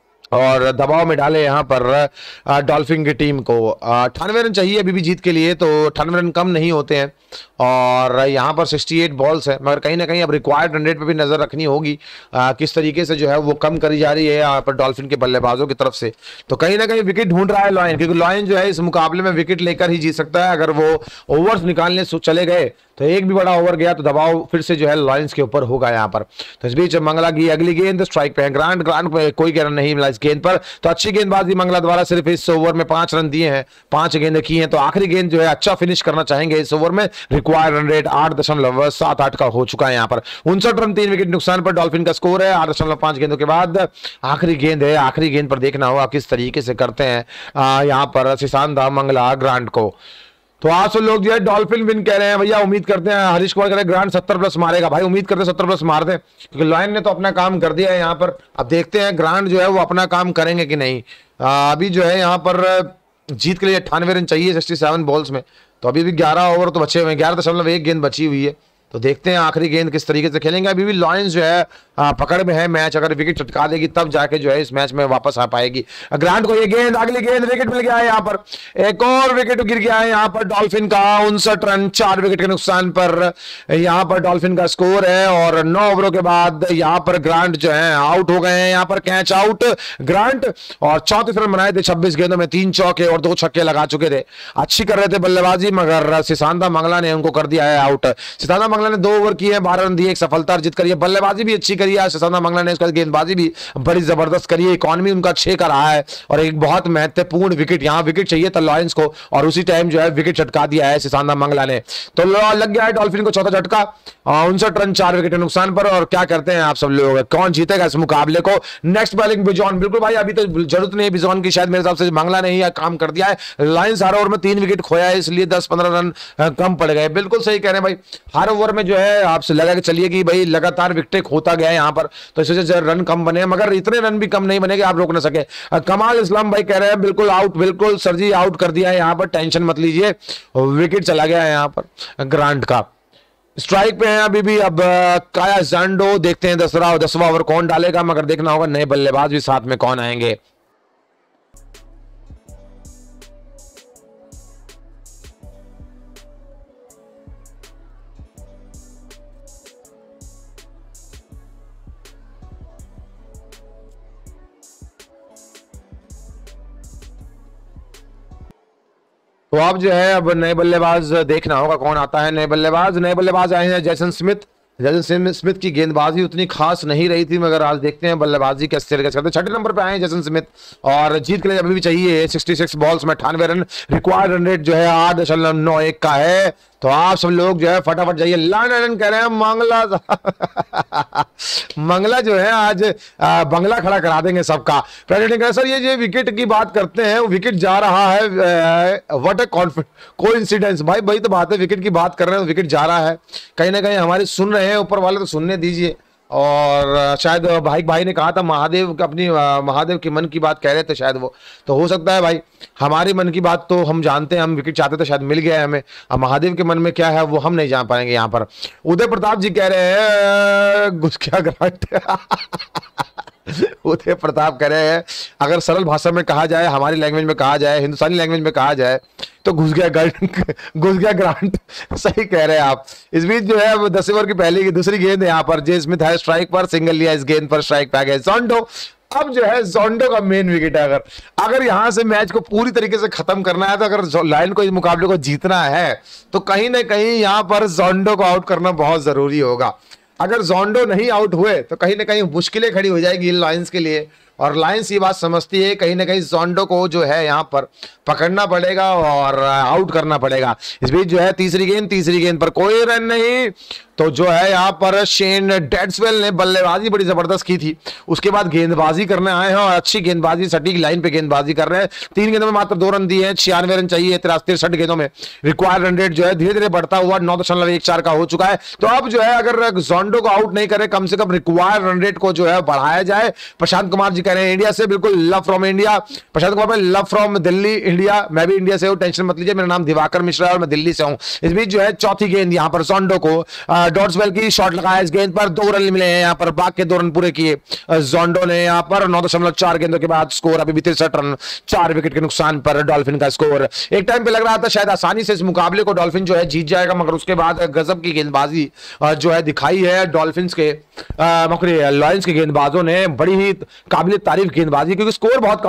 और दबाव में डाले यहां पर डॉल्फिन की टीम को। 98 रन चाहिए अभी भी जीत के लिए, तो 98 रन कम नहीं होते हैं और यहां पर 68 बॉल्स है, मगर कहीं ना कहीं अब रिक्वायर्ड रन रेट पे भी नजर रखनी होगी किस तरीके से जो है वो कम करी जा रही है यहाँ पर डॉल्फिन के बल्लेबाजों की तरफ से। तो कहीं ना कहीं विकेट ढूंढ रहा है लॉयन, क्योंकि लॉयन जो है इस मुकाबले में विकेट लेकर ही जीत सकता है। अगर वो ओवर्स निकालने चले गए तो एक भी बड़ा ओवर गया तो दबाव फिर से जो है लॉयंस के ऊपर होगा यहाँ पर। तो इस बीच मंगला की अगली गेंद स्ट्राइक पे है ग्रांट पे कोई रन नहीं मिला इस गेंद पर। तो अच्छी गेंदबाजी मंगला द्वारा, सिर्फ इस ओवर में 5 रन दिए हैं, 5 गेंदें की हैं, तो आखिरी गेंद जो है अच्छा फिनिश करना चाहेंगे इस ओवर में। रिक्वायर्ड रन रेट 8.78 का हो चुका है यहाँ पर। 59 रन 3 विकेट नुकसान पर डॉल्फिन का स्कोर है 8.5 गेंदों के बाद। आखिरी गेंद है, आखिरी गेंद पर देखना होगा किस तरीके से करते हैं यहाँ पर सिसांदा मंगला ग्रांट को। तो आप सब लोग जो है डॉल्फिन विन कह रहे हैं भैया, उम्मीद करते हैं हरीश कुमार कह रहे हैं ग्रांट 70+ मारेगा भाई, उम्मीद करते हैं 70+ मार दे, क्योंकि लॉयन ने तो अपना काम कर दिया है यहाँ पर। अब देखते हैं ग्रांट जो है वो अपना काम करेंगे कि नहीं। अभी जो है यहाँ पर जीत के लिए 98 रन चाहिए 67 बॉल्स में, तो अभी भी 11 ओवर तो बचे हुए हैं, 11.1 गेंद बची हुई है। तो देखते हैं आखिरी गेंद किस तरीके से खेलेंगे। अभी भी लॉयंस जो है पकड़ में है मैच, अगर विकेट चटका देगी तब जाके जो है इस मैच में वापस आ पाएगी। ग्रांट को ये गेंद, अगली गेंद, विकेट मिल गया है यहाँ पर, एक और विकेट गिर गया है यहाँ पर डॉल्फिन का। 59 रन 4 विकेट के नुकसान पर यहाँ पर डॉल्फिन का स्कोर है और 9 ओवरों के बाद यहाँ पर ग्रांट जो है आउट हो गए हैं, यहाँ पर कैच आउट ग्रांट। और 34 रन बनाए थे 26 गेंदों में, 3 चौके और 2 छक्के लगा चुके थे। अच्छी कर रहे थे बल्लेबाजी, मगर सिसांदा मंगला ने उनको कर दिया है आउट। सिसांदा मंगला ने 2 ओवर किए, 12 रन दिए, एक सफलता अर्जित करी है। बल्लेबाजी भी अच्छी करी है सिसांदा मंगला ने, इसका गेंदबाजी भी बड़ी जबरदस्त करी है। इकॉनमी उनका 6 का रहा है और एक बहुत महत्वपूर्ण विकेट, यहां विकेट चाहिए था लॉयंस को और उसी टाइम जो है विकेट चटका दिया है सिसांदा मंगला ने। तो लग गया है डॉल्फिन को चौथा झटका। 59 रन 4 विकेट नुकसान पर। और क्या करते हैं आप सब लोग, कौन जीतेगा इस मुकाबले को? नेक्स्ट बॉलिंग बिजॉन, बिल्कुल भाई अभी तो जरूरत नहीं है बिजॉन की, शायद मेरे हिसाब से मंगला ने ही काम कर दिया है। लॉयंस हर ओवर में 3 विकेट खोया है, इसलिए 10-15 रन कम पड़ गए। बिल्कुल सही कह रहे हैं भाई, हर ओवर में जो है आपसे लगा कि चलिए कि भाई लगातार विकेट खोता गया है यहाँ पर, तो इस वजह से रन कम बने, मगर इतने रन भी कम नहीं बने कि आप रोक ना सके। कमाल इस्लाम भाई कह रहे हैं बिल्कुल आउट, बिल्कुल सर जी आउट कर दिया है यहाँ पर, टेंशन मत लीजिए, विकेट चला गया है यहाँ पर ग्रांट का। स्ट्राइक पे है अभी भी अब काया जोंडो, देखते हैं 10वां ओवर कौन डालेगा, मगर देखना होगा नए बल्लेबाज भी साथ में कौन आएंगे। तो अब जो है अब नए बल्लेबाज देखना होगा कौन आता है। नए बल्लेबाज आए हैं जैसन स्मिथ। जैसन स्मिथ की गेंदबाजी उतनी खास नहीं रही थी, मगर आज देखते हैं बल्लेबाजी कैसे करते हैं। छठे नंबर पे आए हैं जैसन स्मिथ और जीत के लिए अभी भी चाहिए 66 बॉल्स में 98 रन। रिक्वायर्ड रन रेट जो है 8.91 का है। तो आप सब लोग जो है फटाफट जाइए। लंदन कह रहे हैं मंगला मंगला जो है आज बंगला खड़ा करा देंगे सबका। प्रेसिडेंट कह सर ये जो विकेट की बात करते हैं, विकेट जा रहा है, व्हाट ए कोइंसिडेंस। भाई वही तो बात है, विकेट की बात कर रहे हैं, विकेट जा रहा है। कहीं ना कहीं हमारी सुन रहे हैं ऊपर वाले, तो सुनने दीजिए। और शायद भाई ने कहा था महादेव अपनी महादेव के मन की बात कह रहे थे शायद वो, तो हो सकता है भाई हमारी मन की बात तो हम जानते हैं, हम विकेट चाहते तो शायद मिल गया है हमें। अब महादेव के मन में क्या है वो हम नहीं जान पाएंगे। यहाँ पर उदय प्रताप जी कह रहे हैं गुस्किया ग्रांट उदय प्रताप कह रहे हैं अगर सरल भाषा में कहा जाए, हमारी लैंग्वेज में कहा जाए, हिंदुस्तानी लैंग्वेज में कहा जाए तो घुस गया ग्रांट। सही कह रहे हैं आप। इस बीच जो है 10 ओवर की दूसरी गेंद यहाँ पर जे स्मिथ है स्ट्राइक पर, सिंगल लिया इस गेंद पर, स्ट्राइक पे आ गया जोंडो। अब जो है जोंडो का मेन विकेट है। अगर यहां से मैच को पूरी तरीके से खत्म करना है, तो अगर लाइन को इस मुकाबले को जीतना है तो कहीं ना कहीं यहां पर जोंडो को आउट करना बहुत जरूरी होगा। अगर जोंडो नहीं आउट हुए तो कहीं ना कहीं मुश्किलें खड़ी हो जाएगी लायंस के लिए, और लायंस ये बात समझती है कहीं ना कहीं जोंडो को जो है यहाँ पर पकड़ना पड़ेगा और आउट करना पड़ेगा। इस बीच जो है तीसरी गेंद पर कोई रन नहीं, तो जो है यहाँ पर शेन डेड्सवेल ने बल्लेबाजी बड़ी जबरदस्त की थी, उसके बाद गेंदबाजी करने आए हैं और अच्छी गेंदबाजी, सटीक लाइन पे गेंदबाजी कर रहे हैं। 3 गेंदों में मात्र 2 रन दिए हैं, 96 रन चाहिए 63 गेंदों में। रिक्वायर्ड रन रेट जो है धीरे धीरे बढ़ता हुआ 9.14 का हो चुका है। तो अब जो है अगर जोंडो को आउट नहीं करे, कम से कम रिक्वायर्ड रन रेट को जो है बढ़ाया जाए। प्रशांत कुमार जी कह रहे हैं इंडिया से, बिल्कुल love from India. Prashant Kumar भाई लव फ्रॉम दिल्ली इंडिया, मैं भी इंडिया से हूं, टेंशन मत लीजिए, मेरा नाम दिवाकर मिश्रा है और मैं दिल्ली से हूं। इस बीच जो है चौथी गेंद यहाँ पर जोंडो को डॉट्सवेल की शॉट लगाया, इस गेंद पर 2 रन मिले हैं यहाँ पर, बाकी के 2 रन पूरे किए जोंडो ने यहाँ पर। 9.4 गेंदों के बाद स्कोर अभी भी 63 रन, 4 विकेट के नुकसान पर डॉल्फिन का स्कोर। एक टाइम पे लग रहा था शायद आसानी से इस मुकाबले को डॉल्फिन जो है जीत जाएगा, मगर उसके बाद गजब की गेंदबाजी जो है दिखाई है डॉल्फिन के लॉयंस के गेंदबाजों ने, बड़ी ही काबिल तारीफ गेंदबाजी, क्योंकि स्कोर बहुत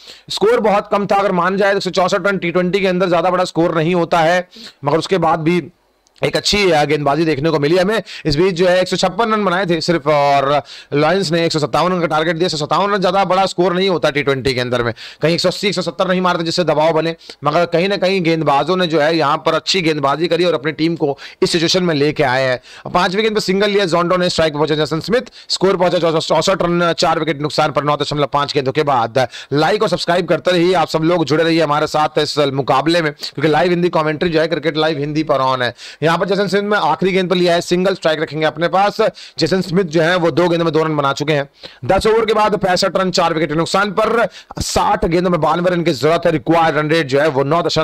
कम था। अगर मान जाए तो 164 रन T20 के अंदर ज्यादा बड़ा स्कोर नहीं होता है, मगर उसके बाद भी एक अच्छी गेंदबाजी देखने को मिली हमें। इस बीच जो है 156 रन बनाए थे सिर्फ, और लॉयंस ने 157 रन का टारगेट दिया। 157 रन ज्यादा बड़ा स्कोर नहीं होता T20 के अंदर में, कहीं 180 170 नहीं मारते जिससे दबाव बने, मगर कहीं ना कहीं गेंदबाजों ने जो है यहाँ पर अच्छी गेंदबाजी करी और अपनी टीम को इस सिचुएशन में लेके आए हैं। 5वीं गेंद पर सिंगल लिया जोंडो ने, स्ट्राइक पर पहुंचे जैसन स्मिथ, स्कोर पहुंचा 64 रन, 4 विकेट नुकसान पर 9.5 गेंदों के बाद। लाइक और सब्सक्राइब करते रहिए, आप सब लोग जुड़े रहिए हमारे साथ इस मुकाबले में, क्योंकि लाइव हिंदी कमेंट्री जो है क्रिकेट लाइव हिंदी पर ऑन है। यहाँ पर जैसन स्मिथ में आखिरी गेंद पर लिया है, सिंगल स्ट्राइक रखेंगे अपने पास। जैसन स्मिथ जो है वो 2 गेंदों में 2 रन बना चुके हैं। 10 ओवर के बाद 65 रन, 4 विकेट के नुकसान पर, 60 गेंदों में 92 रन की जरूरत है। रिक्वायर्ड रन रेट जो है वो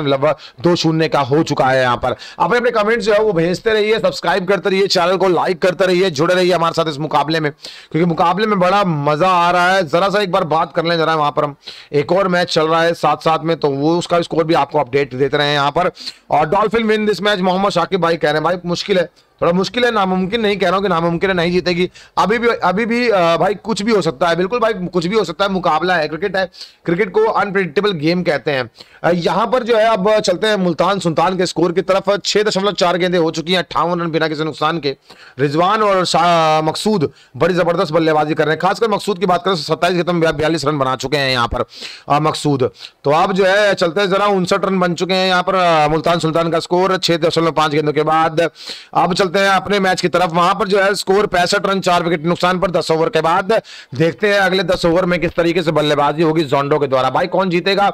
9.20 का हो चुका है। यहाँ पर अपने अपने कमेंट्स जो है वो भेजते रहिए, सब्सक्राइब करते रहिए, चैनल को लाइक करते रहिए, जुड़े रहिए हमारे साथ इस मुकाबले में, क्योंकि मुकाबले में बड़ा मजा आ रहा है। जरा सा एक बार बात कर लें, जरा वहां पर हम एक और मैच चल रहा है साथ साथ में, तो वो उसका स्कोर भी आपको अपडेट देते रहे हैं यहाँ पर। और Dolphin win this match, Mohammad Shakib भाई कह रहे हैं भाई मुश्किल है, थोड़ा मुश्किल है, नामुमकिन नहीं कह रहा हूं कि नामुमकिन है नहीं जीतेगी, अभी भी भाई कुछ भी हो सकता है, बिल्कुल भाई कुछ भी हो सकता है, मुकाबला है, क्रिकेट है, क्रिकेट को अनप्रेडिक्टेबल गेम कहते हैं। यहां पर जो है अब चलते हैं मुल्तान सुल्तान के स्कोर की तरफ। 6.4 गेंदें हो चुकी हैं, 58 रन बिना किसी नुकसान के। रिजवान और मकसूद बड़ी जबरदस्त बल्लेबाजी कर रहे हैं, खासकर मकसूद की बात करें 27 गेंदों में 42 रन बना चुके हैं यहाँ पर मकसूद। तो अब जो है चलते हैं जरा, 59 रन बन चुके हैं यहाँ पर मुल्तान सुल्तान का स्कोर 6.5 गेंदों के बाद। अब चलते हैं अपने मैच की तरफ, वहां पर जो है स्कोर 65 रन, 4 विकेट नुकसान पर 10 ओवर के बाद। देखते हैं अगले 10 ओवर में किस तरीके से बल्लेबाजी होगी जोंडो के द्वारा। भाई कौन जीतेगा?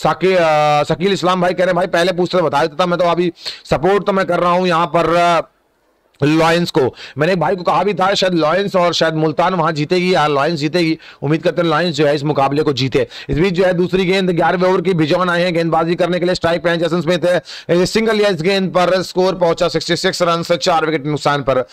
शकील इस्लाम भाई कह रहे हैं भाई पहले पूछते बता देता था, मैं तो अभी सपोर्ट तो मैं कर रहा हूं यहाँ पर लॉयंस को। मैंने एक भाई को कहा भी था शायद लॉयंस और शायद मुल्तान वहां जीतेगी या लॉयंस जीतेगी, उम्मीद करते हैं लॉयंस जो है इस मुकाबले को जीते। इस बीच जो है दूसरी गेंद 11वें ओवर की बिजॉन आए हैं गेंदबाजी करने के लिए, स्ट्राइक पे जैसन स्मिथ है, सिंगल लिया इस गेंद पर, स्कोर पहुंचा 66 रन से 4 विकेट नुकसान पर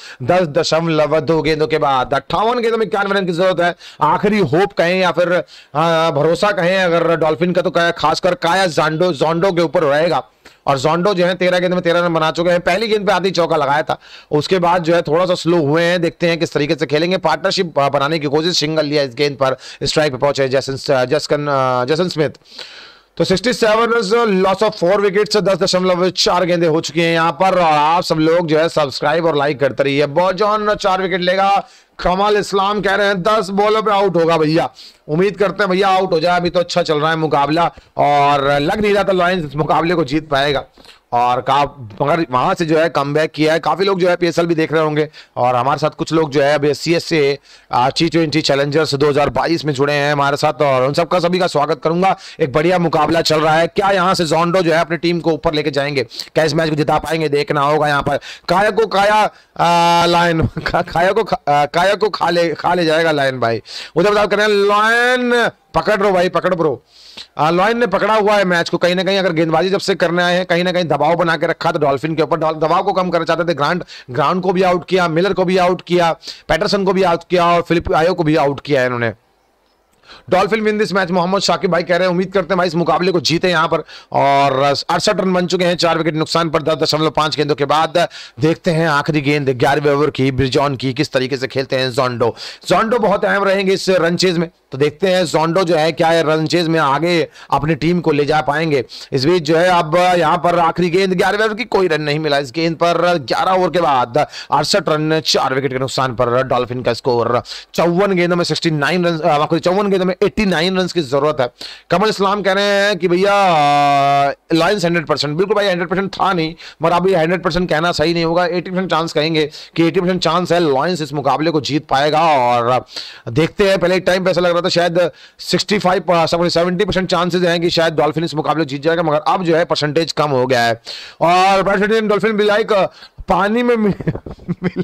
10.2 गेंदों के बाद। 58 गेंदों में 91 रन की जरूरत है। आखिरी होप कहें या फिर भरोसा कहें अगर डॉल्फिन का, तो खासकर काया जोंडो के ऊपर रहेगा। और जोंडो जो है 13 गेंद में 13 रन बना चुके हैं, पहली गेंद पे आधी चौका लगाया था, उसके बाद जो है थोड़ा सा स्लो हुए हैं, देखते हैं किस तरीके से खेलेंगे। पार्टनरशिप बनाने की कोशिश, सिंगल लिया इस गेंद पर, स्ट्राइक पे पहुंचे जैसन स्मिथ। तो 67 रन, लॉस ऑफ 4 विकेट्स, 10.4 गेंदें हो चुकी हैं यहाँ पर। और आप सब लोग जो है सब्सक्राइब और लाइक करते रहिए। बॉजॉन 4 विकेट लेगा। कमाल इस्लाम कह रहे हैं 10 बॉलों पे आउट होगा भैया। उम्मीद करते हैं भैया आउट हो जाए, अभी तो अच्छा चल रहा है मुकाबला और लग नहीं रहा था लॉयंस इस मुकाबले को जीत पाएगा। और मगर वहां से जो है कमबैक किया है। काफी लोग जो है पीएसएल भी देख रहे होंगे और हमारे साथ कुछ लोग जो है अभी सीएसए T20 चैलेंजर्स 2022 में जुड़े हैं हमारे साथ, और उन सबका सभी का स्वागत करूंगा। एक बढ़िया मुकाबला चल रहा है। क्या यहाँ से जोंडो जो है अपनी टीम को ऊपर लेके जाएंगे, क्या इस मैच को जिता पाएंगे, देखना होगा। यहाँ पर काया को लायन काया को खा ले जाएगा लायन भाई। उधर बता करें लायन पकड़ रो भाई, पकड़ ब्रो। लॉयन ने पकड़ा हुआ है मैच को कहीं ना कहीं। अगर गेंदबाजी जब से करने आए हैं कहीं ना कहीं दबाव बना के रखा था डॉल्फिन के ऊपर, दबाव को कम करना चाहते थे। ग्राउंड को भी आउट किया, मिलर को भी आउट किया, पैटरसन को भी आउट किया और फिलिप आयो को भी आउट किया है इन्होंने। Dolphin win this match, Mohammad Shakib भाई कह रहे हैं। उम्मीद करते हैं भाई इस मुकाबले को जीते यहाँ पर। और 68 रन बन चुके हैं 4 विकेट नुकसान पर 10.5 गेंदों के बाद। देखते हैं आखिरी गेंद 11वें ओवर की ब्रिजॉन की किस तरीके से खेलते हैं जोंडो। जोंडो बहुत अहम रहेंगे इस रन चेज में, तो देखते हैं जोंडो जो है क्या है रन चेज में आगे अपनी टीम को ले जा पाएंगे। इस बीच जो है अब यहाँ पर आखिरी गेंद 11वें ओवर की, कोई रन नहीं मिला इस गेंद पर। 11 ओवर के बाद 68 रन 4 विकेट के नुकसान पर डॉल्फिन का स्कोर। 54 गेंदों में 69 रन, 54 गेंदों में 89 रन की जरूरत है। कमल इस्लाम कह रहे हैं कि भैया लॉयंस 100%, बिल्कुल भाई 100% था नहीं, मगर अभी 100% कहना सही नहीं होगा। 80% चांस कहेंगे कि 80% चांस है लॉयंस इस मुकाबले को जीत पाएगा। और देखते हैं, पहले एक टाइम पे ऐसा लग रहा था शायद 70% चांसेस हैं कि शायद डॉल्फिन इस मुकाबले जीत जाएगा, मगर अब जो है परसेंटेज कम हो गया है। और डॉल्फिन भी लाइक पानी में मिल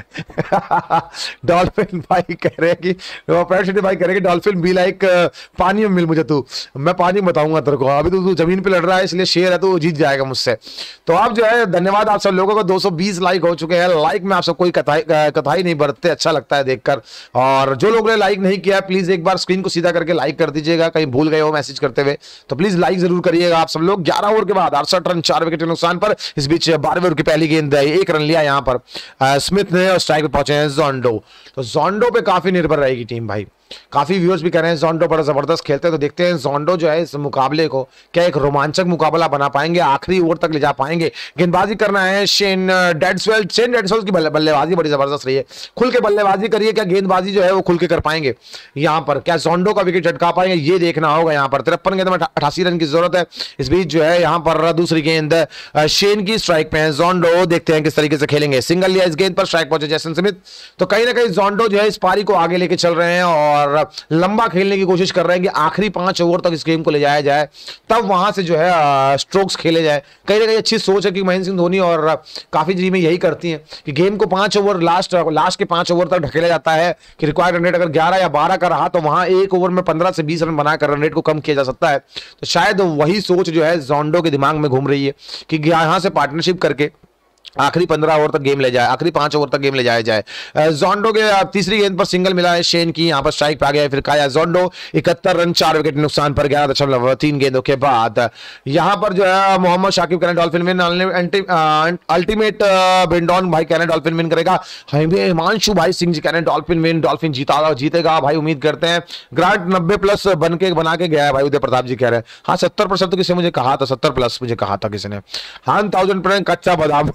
डॉल्फिन भाई कह रहे हैं कि भाई कह रहे हैं कि डॉल्फिन बी लाइक पानी में मिल मुझे तू, मैं पानी में बताऊंगा तेरे को। अभी तो तू जमीन पे लड़ रहा है इसलिए शेर है तो जीत जाएगा मुझसे। तो आप जो है धन्यवाद आप सब लोगों को, 220 लाइक हो चुके हैं। लाइक में आप सब कोई कथाई नहीं बरतते, अच्छा लगता है देखकर। और जो लोगों ने लाइक नहीं किया प्लीज एक बार स्क्रीन को सीधा करके लाइक कर दीजिएगा, कहीं भूल गए हो मैसेज करते हुए तो प्लीज लाइक जरूर करिएगा आप सब लोग। 11 ओवर के बाद 68 रन 4 विकेट के नुकसान पर। इस बीच 12वें ओवर की पहली गेंद 1 रन लिया यहाँ पर स्मिथ ने और स्ट्राइक पे पहुंचे हैं जोंडो। तो जोंडो पे काफी निर्भर रहेगी टीम भाई। काफी व्यूअर्स भी कह रहे हैं जोंडो बड़ा जबरदस्त खेलते हैं, तो देखते हैं जोंडो जो है इस मुकाबले को क्या एक रोमांचक मुकाबला बना पाएंगे, आखिरी ओवर तक ले जा पाएंगे। गेंदबाजी करना है शेन डेड्सवेल की बल्लेबाजी बड़ी जबरदस्त रही है। खुल के बल्लेबाजी करिए, क्या गेंदबाजी जो है वो खुल के कर पाएंगे यहाँ पर, क्या जोंडो का विकेट झटका पाएंगे, ये देखना होगा। यहाँ पर 53 गेंद में 88 रन की जरूरत है। इस बीच जो है यहाँ पर दूसरी गेंद शेन की स्ट्राइक पे है जोंडो, देखते हैं किस तरीके से खेलेंगे। सिंगल लिया इस गेंद पर, स्ट्राइक पहुंचे जैसन स्मिथ। तो कहीं ना कहीं जोंडो जो है इस पारी को आगे लेके चल रहे हैं और लंबा खेलने की कोशिश कर रहे हैं कि आखिरी 5 ओवर तक इस गेम को ले जाया जाए, तब वहां से जो है स्ट्रोक्स खेले जाए। कहीं ना कहीं अच्छी सोच है कि महेंद्र सिंह धोनी और काफी टीमें यही करती हैं कि गेम को 5 ओवर लास्ट के 5 ओवर तक ढकेला जाता है कि रिक्वायर्ड रन रेट अगर 11 या 12 का रहा तो वहां एक ओवर में 15 से 20 रन बनाकर रन रेट को कम किया जा सकता है। तो शायद वही सोच जो है जोंडो के दिमाग में घूम रही है कि यहां से पार्टनरशिप करके आखिरी 15 ओवर तक गेम ले जाए, आखिरी 5 ओवर तक गेम ले जाया जाए। जोंडो के तीसरी गेंद पर सिंगल मिला है शेन की, यहां पर स्ट्राइक पे आ गया फिर काया जोंडो। 71 रन 4 विकेट नुकसान पर 11.3 गेंदों के बाद। यहां पर जो है मोहम्मद शाकिब कह रहे डॉल्फिन विन, अल्टीमेट बेंडॉन भाई कह रहे डॉल्फिन विन करेगा। हिमांशु भाई सिंह जी कह रहे डॉल्फिन विन, डॉल्फिन जीतेगा भाई, उम्मीद करते हैं। ग्रांट 90+ बना के गया है भाई, उदय प्रताप जी कह रहे हैं। हाँ 70% तो किसी मुझे कहा था, 70+ मुझे कहा था किसी ने। हाँ 1000% कच्चा बादाम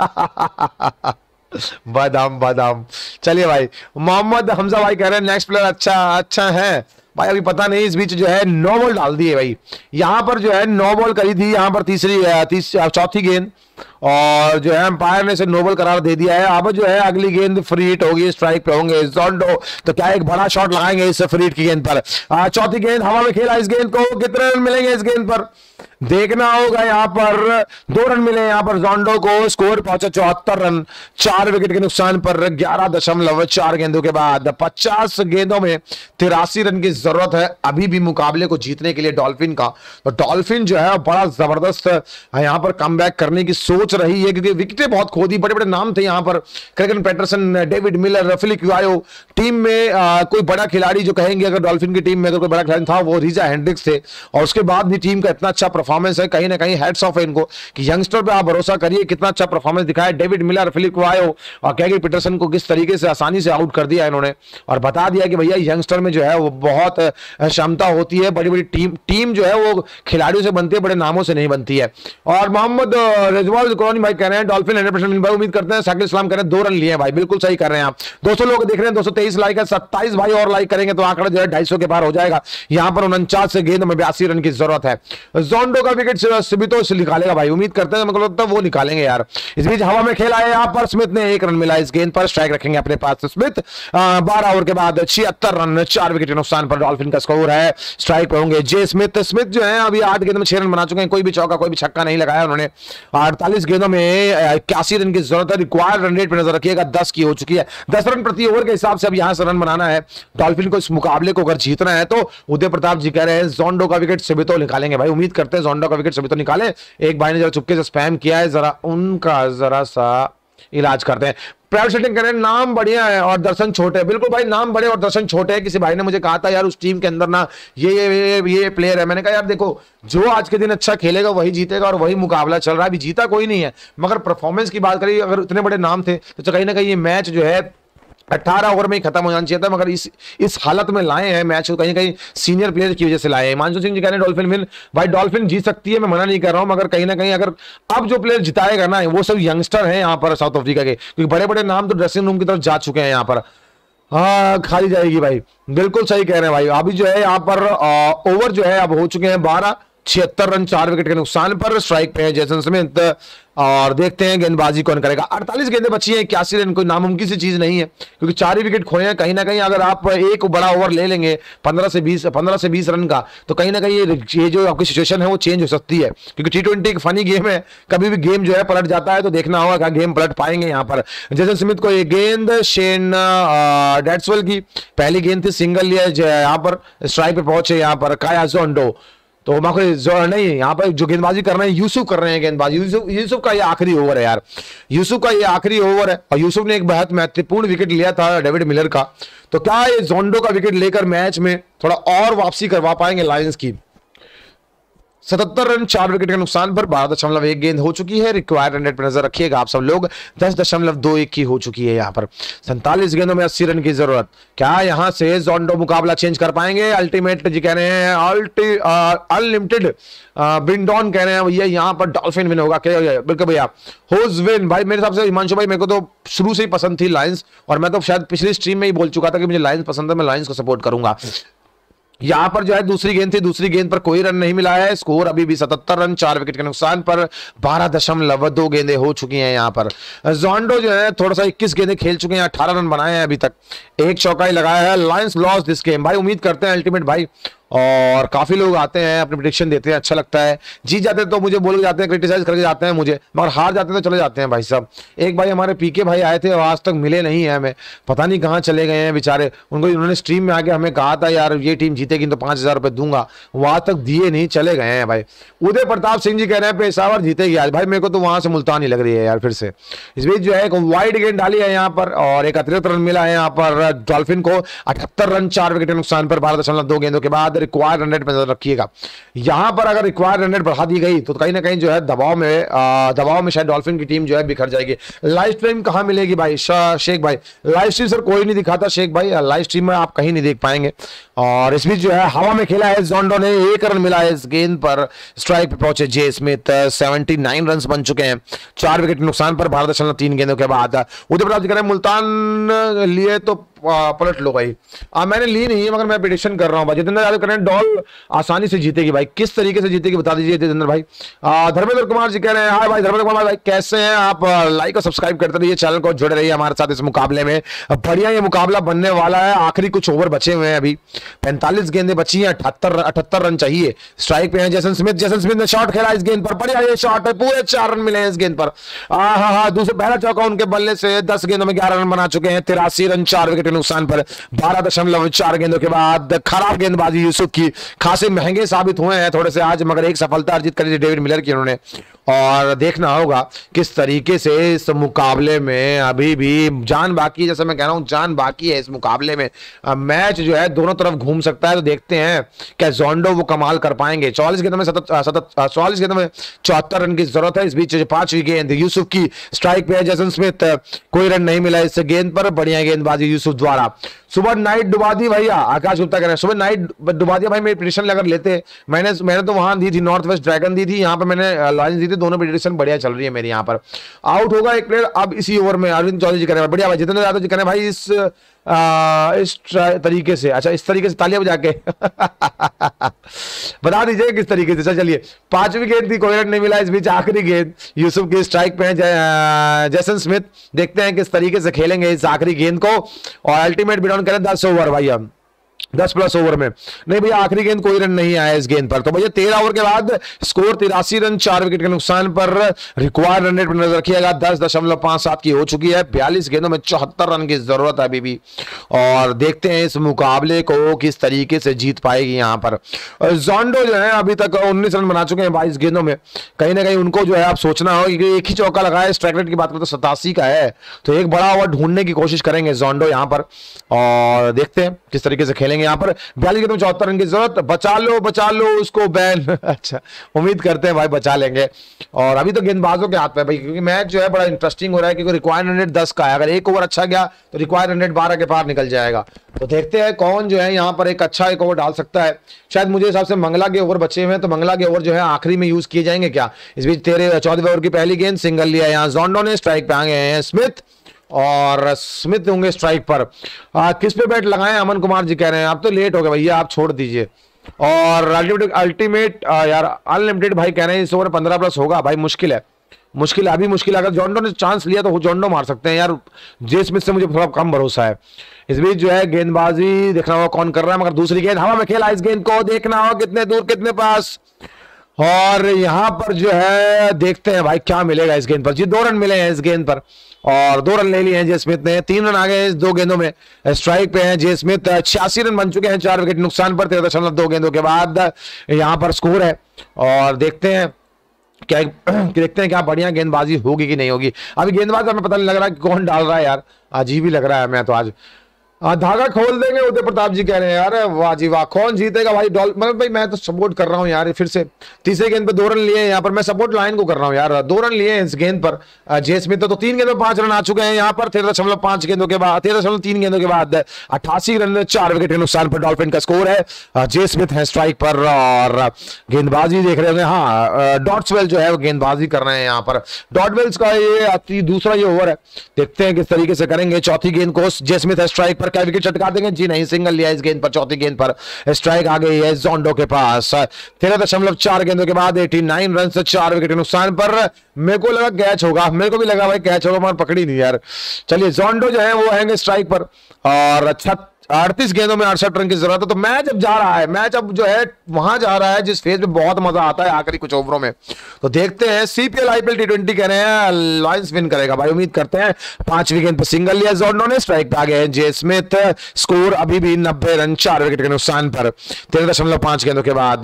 बादाम। चलिए भाई, मोहम्मद हमजा भाई कह रहे हैं नेक्स्ट प्लेयर अच्छा है भाई। अभी पता नहीं, इस बीच जो है 9 बॉल डाल दिए भाई। यहां पर जो है 9 बॉल करी थी यहां पर चौथी गेंद, और जो है अंपायर ने इसे नो बॉल करार दे दिया है। अब जो है अगली गेंद फ्री हिट होगी, स्ट्राइक पे होंगे जोंडो। तो क्या एक बड़ा शॉट लगाएंगे इस फ्री हिट की गेंद पर। चौथी गेंद हवा में खेला इस गेंद को, कितने रन मिलेंगे इस गेंद पर देखना होगा। यहाँ पर 2 रन मिले यहाँ पर जोंडो को, स्कोर पहुंचा 74 रन 4 विकेट के नुकसान पर 11.4 गेंदों के बाद। 50 गेंदों में 83 रन की जरूरत है अभी भी मुकाबले को जीतने के लिए डॉल्फिन का। तो डॉल्फिन जो है बड़ा जबरदस्त यहाँ पर कमबैक करने की सोच रही है, क्योंकि विकेटें बहुत खो दी, बड़े बड़े नाम थे यहाँ पर, Keegan Petersen, David Miller, Phehlukwayo. Team में कोई बड़ा खिलाड़ी जो कहेंगे अगर डॉल्फिन की टीम में अगर कोई बड़ा खिलाड़ी था वो रीजा हेंड्रिक्स थे, और उसके बाद भी टीम का इतना अच्छा परफॉर्मेंस है, कहीं ना कहीं हेड्स ऑफ है इनको कि यंगस्टर पे आप भरोसा करिए, कितना अच्छा परफॉर्मेंस दिखाया। डेविड मिलर, फिलिप क्वायो और कैगी पीटरसन को किस तरीके से आसानी से आउट कर दिया इन्होंने और बता दिया कि भैया यंगस्टर में जो है वो बहुत क्षमता होती है। बड़ी बड़ी टीम जो है वो खिलाड़ियों से बनती है, बड़े नामों से नहीं बनती है। और मोहम्मद रिजवान कुरैशी भाई कह रहे हैं डॉल्फिन 100% भाई उम्मीद करते हैं। साकिब इस्लाम कह रहे हैं 2 रन लिए हैं भाई, बिल्कुल सही कर रहे हैं आप। 200 लोग देख रहे हैं, 223 लाइक है, 27 भाई और लाइक करेंगे तो आंकड़ा जो है 250 के पार हो जाएगा। यहां पर 49 से गेंद में 82 रन की जरूरत है। जोंडो का विकेट सिबितो से निकालेगा भाई, उम्मीद करते हैं, मतलब लगता है वो निकालेंगे यार। इस बीच हवा में खेला है यहां पर स्मिथ ने 1 रन मिला इस गेंद पर, स्ट्राइक रखेंगे अपने पास स्मिथ। 12 ओवर के बाद 76 रन 4 विकेट के नुकसान पर डॉल्फिन का स्कोर है। स्ट्राइक पे होंगे जे स्मिथ। स्मिथ जो है अभी 8 गेंद में 6 रन बना चुके हैं, कोई भी चौका कोई भी छक्का नहीं लगाया उन्होंने। 48 गेंदों में 81 रन की जरूरत है। रिक्वायर्ड रन रेट पर नजर रखिएगा, 10 की हो चुकी है। 10 रन प्रति ओवर के हिसाब से अब यहां से रन बनाना है डॉल्फिन को। इस मुकाबले को अगर जीतना है तो उदय प्रताप जी कह रहे हैं जोंडो का विकेट सिबितो निकालेंगे भाई, उम्मीद करते हैं जोंडो का विकेट सिबितो निकाले। एक भाई ने जरा चुपके से स्पैम किया है, जरा उनका जरा सा इलाज करते हैं। प्राइवेट सेटिंग करें, नाम बढ़िया है और दर्शन छोटे। बिल्कुल भाई, नाम बड़े और दर्शन छोटे हैं। किसी भाई ने मुझे कहा था यार उस टीम के अंदर ना ये प्लेयर है, मैंने कहा यार देखो जो आज के दिन अच्छा खेलेगा वही जीतेगा और वही मुकाबला चल रहा है। अभी जीता कोई नहीं है, मगर परफॉर्मेंस की बात करिए, अगर इतने बड़े नाम थे तो कहीं ना कहीं ये मैच जो है 18 ओवर में ही खत्म हो जाना चाहिए था, मगर इस हालत में लाए हैं मैच, कहीं कहीं सीनियर प्लेयर की वजह से लाए हैं। हिमांशु सिंह जी कह रहे हैं डॉल्फिन विन, भाई डॉल्फिन जीत सकती है, मैं मना नहीं कर रहा हूं, मगर कहीं ना कहीं अगर अब जो प्लेयर जिताएगा ना वो सब यंगस्टर हैं यहाँ पर साउथ अफ्रीका के, क्योंकि बड़े बड़े नाम तो ड्रेसिंग रूम की तरफ जा चुके हैं यहाँ पर। हाँ खाली जाएगी भाई, बिल्कुल सही कह रहे हैं भाई। अभी जो है यहाँ पर ओवर जो है अब हो चुके हैं 12, 76 रन 4 विकेट के नुकसान पर। स्ट्राइक पे है जेसन स्मिथ और देखते हैं गेंदबाजी कौन करेगा। 48 गेंदें बची हैं, 81 रन कोई नामुमकिन सी चीज नहीं है, क्योंकि 4 ही विकेट खोए हैं। कहीं ना कहीं अगर आप एक बड़ा ओवर ले लेंगे 15 से 20 रन का, तो कहीं ना कहीं ये जो आपकी सिचुएशन है वो चेंज हो सकती है, क्योंकि T20 एक फनी गेम है, कभी भी गेम जो है पलट जाता है, तो देखना होगा क्या गेम पलट पाएंगे यहाँ पर। जेसन स्मिथ को ये गेंद शेन डेट्सवेल की पहली गेंद थी, सिंगल लिया यहाँ पर, स्ट्राइक पे पहुंचे यहाँ पर काया जोंडो। तो नहीं, यहाँ पर जो गेंदबाजी कर रहे हैं यूसुफ कर रहे हैं गेंदबाजी। यूसुफ का ये आखिरी ओवर है यार, यूसुफ का ये आखिरी ओवर है और यूसुफ ने एक बहुत महत्वपूर्ण विकेट लिया था डेविड मिलर का। तो क्या ये जोंडो का विकेट लेकर मैच में थोड़ा और वापसी करवा पाएंगे लायंस की। 77 रन 4 विकेट के नुकसान पर 12.1 गेंद हो चुकी है। रिक्वायर्ड रन रेट पर नजर रखिएगा आप सब लोग, 10.21 की हो चुकी है यहाँ पर। 47 गेंदों में 80 रन की जरूरत। क्या यहाँ से जोंडो मुकाबला चेंज कर पाएंगे? अल्टीमेट जी कह रहे हैं, अनलिमिटेड ब्रिंडॉन कह रहे हैं भैया यहाँ पर डॉल्फिन विन होगा। क्या बिल्कुल भैया, होज विन भाई। मेरे हिसाब से हिमांशु भाई, मेरे को तो शुरू से ही पसंद थी लायंस, और मैं तो शायद पिछली स्ट्रीम में ही बोल चुका था कि मुझे लायंस पसंद है, मैं लायंस को सपोर्ट करूंगा। यहां पर जो है दूसरी गेंद थी, दूसरी गेंद पर कोई रन नहीं मिला है। स्कोर अभी भी 77 रन 4 विकेट के नुकसान पर 12.2 गेंदें हो चुकी हैं यहां पर। जोंडो जो है थोड़ा सा 21 गेंदें खेल चुके हैं, 18 रन बनाए हैं अभी तक, एक चौका ही लगाया है। लायंस लॉस दिस गेम भाई, उम्मीद करते हैं अल्टीमेट भाई, और काफी लोग आते हैं अपनी प्रेडिक्शन देते हैं, अच्छा लगता है। जीत जाते हैं तो मुझे बोल के जाते हैं, क्रिटिसाइज करके जाते हैं मुझे, मगर हार जाते हैं तो चले जाते हैं भाई साहब। एक भाई हमारे पीके भाई आए थे, आज तक मिले नहीं है हमें, पता नहीं कहाँ चले गए हैं बेचारे। उन्होंने स्ट्रीम में आके हमें कहा था यार ये टीम जीतेगी तो 5,000 रुपए दूंगा, वहां तक दिए नहीं, चले गए हैं भाई। उदय प्रताप सिंह जी कह रहे हैं पेशावर जीतेगी आज भाई, मेरे को तो वहां से मुल्तान ही लग रही है यार फिर से। इस बीच जो है एक वाइड गेंद डाली है यहाँ पर और एक अतिरिक्त रन मिला है यहाँ पर डॉल्फिन को। 78 रन 4 विकेट के नुकसान पर 12.2 गेंदों के बाद। रिक्वायर्ड रन रेट पर रखिएगा, यहां पर अगर रिक्वायर्ड रन रेट बढ़ा दी गई तो कहीं ना कहीं जो है दबाव में शायद डॉल्फिन की टीम जो है बिखर जाएगी। लाइव स्ट्रीम कहां मिलेगी भाई? शेख भाई लाइव स्ट्रीम सर कोई नहीं दिखाता, शेख भाई लाइव स्ट्रीम में आप कहीं नहीं देख पाएंगे। और इस बीच जो है हवा में खेला है जोंडो ने, 1 रन मिला है इस गेंद पर। स्ट्राइक पे पहुंचे जे स्मिथ, 79 रन बन चुके हैं 4 विकेट नुकसान पर 12.3 गेंदों के बाद। उदय प्रताप जी कह रहे हैं मुल्तान लिए तो पलट लो भाई। मैंने ली नहीं है, मगर मैं प्रेडिक्शन कर रहा हूं भाई। जितेंद्र यादव कह रहे हैं डॉल आसानी से जीतेगी भाई, किस तरीके से जीतेगी बता दीजिए जितेंद्र भाई। धर्मेंद्र कुमार जी कह रहे हैं हाय भाई, धर्मेंद्र कुमार भाई कैसे हैं आप? लाइक और सब्सक्राइब करते रहिए, चैनल को जुड़े रहिए हमारे साथ इस मुकाबले में। बढ़िया ये मुकाबला बनने वाला है, आखिरी कुछ ओवर बचे हुए हैं अभी, 45 गेंदें बची हैं, 78 रन चाहिए। स्ट्राइक पे है जेसन स्मिथ ने शॉट खेला इस गेंद पर, बढ़िया ये शॉट है, पूरे 4 रन मिले हैं इस गेंद पर। दूसरे पहला चौका उनके बल्ले से, 10 गेंदों में 11 रन बना चुके हैं। 83 रन 4 विकेट के नुकसान पर 12.4 गेंदों के बाद। खराब गेंदबाजी यूसुफ की, खासे महंगे साबित हुए हैं थोड़े से आज, मगर एक सफलता अर्जित करी डेविड मिलर की उन्होंने। और देखना होगा किस तरीके से इस मुकाबले में अभी भी जान बाकी है, जैसे मैं कह रहा हूं जान बाकी है इस मुकाबले में। मैच जो है दोनों तरफ घूम सकता है, तो देखते हैं क्या जोंडो वो कमाल कर पाएंगे। 44 गेंदों में 44 गेंदों में 74 रन की जरूरत है। इस बीच 5वीं गेंद यूसुफ की स्ट्राइक पे है, जैसन स्मिथ कोई रन नहीं मिला इस गेंद पर, बढ़िया गेंदबाजी यूसुफ द्वारा। सुबह नाइट डुबा दी भैया, आकाश गुप्ता कह रहे हैं सुबह नाइट डुबा दिया भाई। मेरी प्रेडिक्शन अगर लेते मैंने तो वहां दी थी, नॉर्थ वेस्ट ड्रैगन दी थी, यहाँ पर मैंने लॉयंस दी थी, दोनों प्रेडिक्शन बढ़िया चल रही है मेरी। यहाँ पर आउट होगा एक प्लेयर अब इसी ओवर में, अरविंद चौधरी जी कह रहे हैं बढ़िया भाई, जितेंद्र यादव जी कह रहे हैं भाई इस तरीके से, अच्छा इस तरीके से तालियां बजा के बता दीजिए किस तरीके से। चलिए 5वीं गेंद थी, कोई रन नहीं मिला। इस बीच आखिरी गेंद यूसुफ की स्ट्राइक पे है जैसन स्मिथ, देखते हैं किस तरीके से खेलेंगे इस आखिरी गेंद को। और अल्टीमेट बिडॉन करें 10 ओवर भाई, अब 10+ ओवर में नहीं भैया, आखिरी गेंद कोई रन नहीं आया इस गेंद पर। तो भैया 13 ओवर के बाद स्कोर 83 रन 4 विकेट के नुकसान पर। रिक्वायर्ड रन रेट पर नजर रखिएगा, 10.57 की हो चुकी है। 42 गेंदों में 74 रन की जरूरत है अभी भी। और देखते हैं इस मुकाबले को किस तरीके से जीत पाएगी यहाँ पर। जोंडो जो है अभी तक 19 रन बना चुके हैं 22 गेंदों में। कहीं ना कहीं उनको जो है आप सोचना हो कि एक ही चौका लगाया। स्ट्राइक रेट की बात करें तो 87 का है, तो एक बड़ा ओवर ढूंढने की कोशिश करेंगे जोंडो यहाँ पर। और देखते हैं किस तरीके से खेलेंगे यहाँ पर। 42 गेंदों में 74 रन की जरूरत, बचा लो उसको बैन अच्छा, उम्मीद करते हैं भाई बचा लेंगे। और अभी तो गेंदबाजों के हाथ पे भाई, क्योंकि मैच जो है बड़ा इंटरेस्टिंग हो रहा है, क्योंकि रिक्वायर्ड रन रेट 10 का है। अगर एक ओवर अच्छा गया तो रिक्वायर्ड रन रेट 12 के पार निकल जाएगा। तो देखते हैं कौन जो है यहाँ पर एक अच्छा एक ओवर डाल सकता है। शायद मुझे हिसाब से मंगला के ओवर बचे हुए हैं, तो मंगला के ओवर जो है आखिरी में यूज किए जाएंगे क्या। इस बीच 14वें ओवर की पहली गेंद सिंगल लिया यहाँ जोंडो ने, स्ट्राइक पे आ गए हैं स्मिथ, और स्मिथ होंगे स्ट्राइक पर। किस पे बैट लगाएं, अमन कुमार जी कह रहे हैं आप तो लेट हो गए भैया, आप छोड़ दीजिए। और अल्टीमेट यार अनलिमिटेड भाई कह रहे हैं इस ओवर 15+ होगा भाई, मुश्किल है अभी मुश्किल है। अगर जोंडो ने चांस लिया तो जोंडो मार सकते हैं यार, जे स्मिथ से मुझे थोड़ा कम भरोसा है। इस बीच जो है गेंदबाजी देखना होगा कौन कर रहा है, मगर दूसरी गेंद हवा में खेला, इस गेंद को देखना होगा कितने दूर कितने पास। और यहां पर जो है देखते हैं भाई क्या मिलेगा इस गेंद पर। जी 2 रन मिले हैं इस गेंद पर, और 2 रन ले लिए हैं जे स्मिथ ने। 3 रन आ गए इस 2 गेंदों में। स्ट्राइक पे हैं जे स्मिथ, 86 रन बन चुके हैं 4 विकेट नुकसान पर 13.2 गेंदों के बाद यहां पर स्कोर है। और देखते हैं क्या बढ़िया गेंदबाजी होगी कि नहीं होगी। अभी गेंदबाज हमें पता नहीं लग रहा कि कौन डाल रहा है यार, अजीब ही लग रहा है। मैं तो आज धागा खोल देंगे, उदय प्रताप जी कह रहे हैं यार वाह जी वाह। कौन जीतेगा भाई, मतलब भाई मैं तो सपोर्ट कर रहा हूं यार फिर से। तीसरे गेंद पे 2 रन लिए यहाँ पर, मैं सपोर्ट लाइन को कर रहा हूं यार। 2 रन लिए इस गेंद पर जे स्मिथ, तो 3 गेंदों में 5 रन आ चुके हैं यहाँ पर। 13.5 गेंदों के बाद 13.3 गेंदों के बाद 88 रन 4 विकेट के नुकसान पर डॉल्फिन का स्कोर है। जे स्मिथ है स्ट्राइक पर, और गेंदबाजी देख रहे हैं हाँ डॉट्सवेल जो है वो गेंदबाजी कर रहे हैं यहाँ पर। डॉटवेल्स का ये दूसरा ये ओवर है, देखते हैं किस तरीके से करेंगे। चौथी गेंद को जे स्मिथ है स्ट्राइक पर, क्या विकेट चटका देंगे? जी नहीं, सिंगल लिया इस गेंद पर। चौथी गेंद पर स्ट्राइक आ गई है जोंडो के पास। 13.4 गेंदों के बाद 89 रन से 4 विकेट के नुकसान पर। मेरे को लगा कैच होगा, मेरे को भी लगा भाई कैच होगा, मगर पकड़ी नहीं यार। चलिए जोंडो जो है वो हैंगे स्ट्राइक पर, और 38 गेंदों में 68 रन की जरूरत है। तो मैच अब जा रहा है, मैच अब जो है वहां जा रहा है जिस फेज में बहुत मजा आता है आखिरी कुछ ओवरों में। तो देखते हैं सीपीएल आईपीएल T20 कह रहे हैं लॉयंस विन करेगा भाई, उम्मीद करते हैं। 5वीं गेंद पर सिंगल लिया जोंडो ने, स्ट्राइक पे आ गए जे स्मिथ। स्कोर अभी भी 90 रन 4 विकेट के नुकसान पर 13.5 गेंदों के बाद।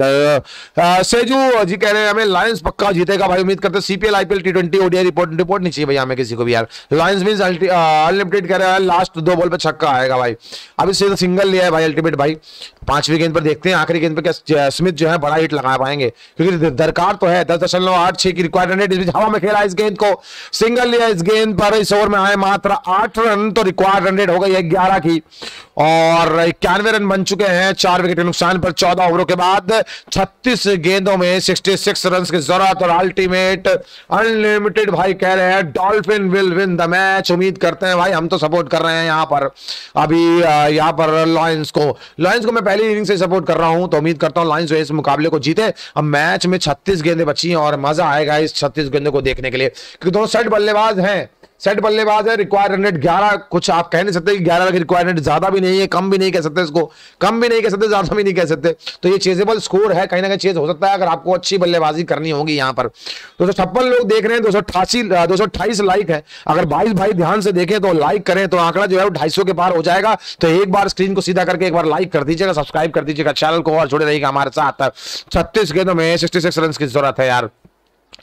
सेजू जी कह रहे हैं हमें लॉयंस पक्का जीतेगा भाई, उम्मीद करते हैं। CPL IPL T20 ODI report नहीं चाहिए भैया हमें किसी को भी यार। लॉयंस मींस अनलिमिटेड कह रहे हैं लास्ट 2 बॉल पे छक्का आएगा भाई। अभी से सिंगल लिया है भाई अल्टीमेट भाई। 5वीं गेंद पर देखते हैं आखिरी गेंद पर क्या स्मिथ जो है बड़ा हिट लगा पाएंगे, क्योंकि दरकार तो है 10.86 की रिक्वायर्ड रन रेट। इस बीच हवा में खेला इस गेंद को, सिंगल लिया इस गेंद पर। इस ओवर में आए मात्र 8 रन, तो रिक्वायर्ड रन रेट हो गई है 11 की, और 91 रन बन चुके हैं 4 विकेट के नुकसान पर 14 ओवरों के बाद। 36 गेंदों में 66 रन की जरूरत, और अल्टीमेट अनलिमिटेड भाई कह रहे हैं Dolphin will win the match. उम्मीद करते हैं भाई, हम तो सपोर्ट कर रहे हैं यहाँ पर अभी यहाँ पर लॉयंस को मैं पहली इनिंग से सपोर्ट कर रहा हूं, तो उम्मीद करता हूं लॉयंस इस मुकाबले को जीते। अब मैच में 36 गेंदें बची हैं, और मजा आएगा इस 36 गेंदों को देखने के लिए, क्योंकि दोनों सेट बल्लेबाज हैं। रिक्वायर्ड रन रेट 11, कुछ आप कह नहीं सकते कि 11 की रिक्वायर्ड रन ज्यादा भी नहीं है, कम भी नहीं कह सकते इसको, कम भी नहीं कह सकते, ज्यादा भी नहीं कह सकते। तो ये चेजेबल स्कोर है, कहीं ना कहीं चेज हो सकता है अगर आपको अच्छी बल्लेबाजी करनी होगी यहाँ पर। 256 लोग देख रहे हैं, 228 लाइक है। अगर 22 भाई ध्यान से देखें तो लाइक करें तो आंकड़ा जो है वो 250 के पार हो जाएगा। तो एक बार स्क्रीन को सीधा करके एक बार लाइक कर दीजिएगा, सब्सक्राइब कर दीजिएगा चैनल को, और जुड़े रहिएगा हमारे साथ। 36 गेंदों में 66 रन की जरूरत है यार।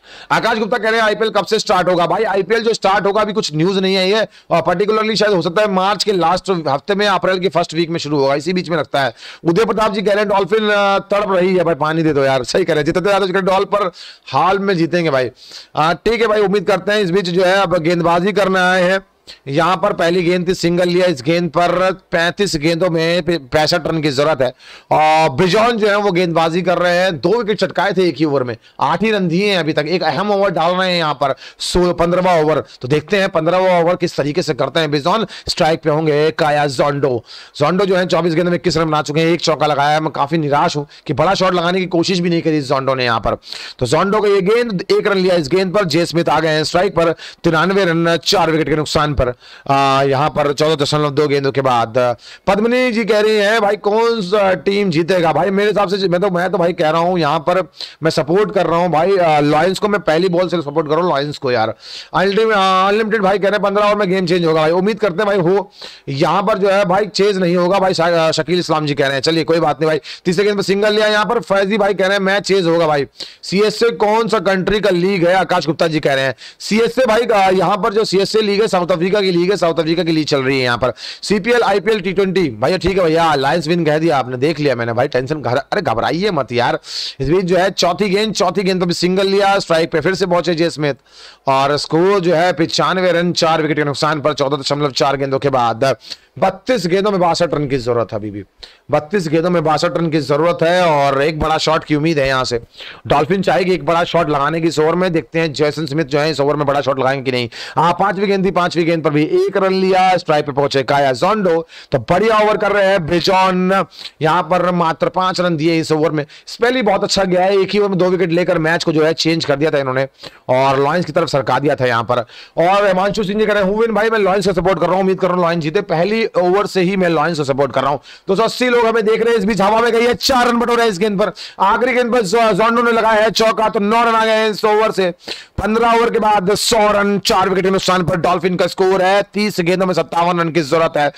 आकाश गुप्ता कह रहे हैं आईपीएल कब से स्टार्ट होगा? भाई आईपीएल जो स्टार्ट होगा अभी कुछ न्यूज नहीं आई है, और पर्टिकुलरली शायद हो सकता है मार्च के लास्ट हफ्ते में, अप्रैल के फर्स्ट वीक में शुरू होगा, इसी बीच में लगता है। उदय प्रताप जी कह रहे हैं डॉल्फिन तड़प रही है, भाई पानी दे दो यार। सही कह रहे हैं, जितने ज्यादा डॉल पर हाल में जीतेंगे भाई। ठीक है भाई, उम्मीद करते हैं। इस बीच जो है अब गेंदबाजी करने आए हैं। यहां पर पहली गेंद थी, सिंगल लिया। इस गेंद पर 35 गेंदों में 65 रन की जरूरत है, और बिजॉन जो है वो गेंदबाजी कर रहे हैं। 2 विकेट चटकाए थे एक ही ओवर में, 8 ही रन दिए हैं अभी तक। एक अहम ओवर डाल रहे हैं यहां पर, 15वां ओवर। तो देखते हैं 15वां ओवर किस तरीके से करते हैं बिजॉन। स्ट्राइक पे होंगे काया जोंडो। जोंडो जो है 24 गेंदों में 21 रन बना चुके हैं, 1 चौका लगाया। मैं काफी निराश हूं कि बड़ा शॉट लगाने की कोशिश भी नहीं करी जोंडो ने यहां पर। तो जोंडो को ये गेंद 1 रन लिया। इस गेंद पर जे स्मिथ आ गए हैं स्ट्राइक पर, 93 रन 4 विकेट के नुकसान पर। यहां पर 14.2 गेंदों के बाद। पद्मिनी जी कह रही हैं भाई कौन सा टीम जीतेगा? भाई मेरे हिसाब से मैं तो भाई कह रहा हूं, यहां पर मैं सपोर्ट कर रहा हूं भाई लॉयंस को। मैं पहली बॉल से सपोर्ट कर रहा हूं लॉयंस को यार। अनलिमिटेड भाई कह रहे हैं 15 ओवर में गेम चेंज होगा भाई। उम्मीद करते हैं भाई हो। यहां पर जो है भाई चेज नहीं होगा भाई, शकील इस्लाम जी कह रहे हैं। चलिए कोई बात नहीं भाई। तीसरे गेंद पर सिंगल लिया यहां पर। फैजी भाई कह रहे हैं मैच चेज होगा भाई। सीएसए कौन सा कंट्री का लीग है? आकाश गुप्ता जी कह रहे हैं सीएसए भाई। यहां पर जो सीएसए लीग है साउथ अफ्रीका की लीग है, साउथ अफ्रीका की लीग चल रही है यहां पर। सीपीएल आईपीएल टी20 भैया ठीक है भैया। लायंस विन कह दिया आपने, देख लिया मैंने भाई। टेंशन अरे घबराइए मत यार। इस बीच जो है चौथी गेंद पर भी सिंगल लिया। स्ट्राइक पे फिर से पहुंचे जे स्मिथ, और स्कोर जो है 95 रन 4 विकेट के नुकसान पर 14.4 गेंदों के बाद। 32 गेंदों में 62 रन की जरूरत है अभी भी। 32 गेंदों में 62 रन की जरूरत है, और एक बड़ा शॉट की उम्मीद है यहां से। डॉल्फिन चाहेगी एक बड़ा शॉट लगाने की इस ओवर में। देखते हैं जैसन स्मिथ जो है इस ओवर में बड़ा शॉट लगाएंगे कि नहीं। पांचवी गेंद थी, 5वीं गेंद पर भी 1 रन लिया। स्ट्राइक पे पहुंचे काया जोंडो। तो बढ़िया ओवर कर रहे हैं बिजॉन। यहां पर मात्र 5 रन दिए इस ओवर में। स्पेल ही बहुत अच्छा गया है, एक ही ओवर में 2 विकेट लेकर मैच को जो है चेंज कर दिया था इन्होंने, और लॉयंस की तरफ सरका दिया था यहां पर। और हिमांशु सिंह जी कह रहे हैं हुविन भाई मैं लॉयंस से सपोर्ट कर रहा हूं, उम्मीद कर रहा हूं लॉयंस जीते। पहली ओवर से ही मैं लॉयंस को सपोर्ट कर रहा हूं। 280 लोग हमें देख रहे हैं। इस बीच हवा में गई है, 4 रन बटोरे इस गेंद पर। आखिरी गेंद पर जोंडो ने लगाया है चौका, तो 9 रन आ गए इस ओवर से। 15 ओवर के बाद 100 रन 4 विकेट के नुकसान पर डॉल्फिन का स्कोर है। 30 गेंदों में 57 रन की जरूरत है।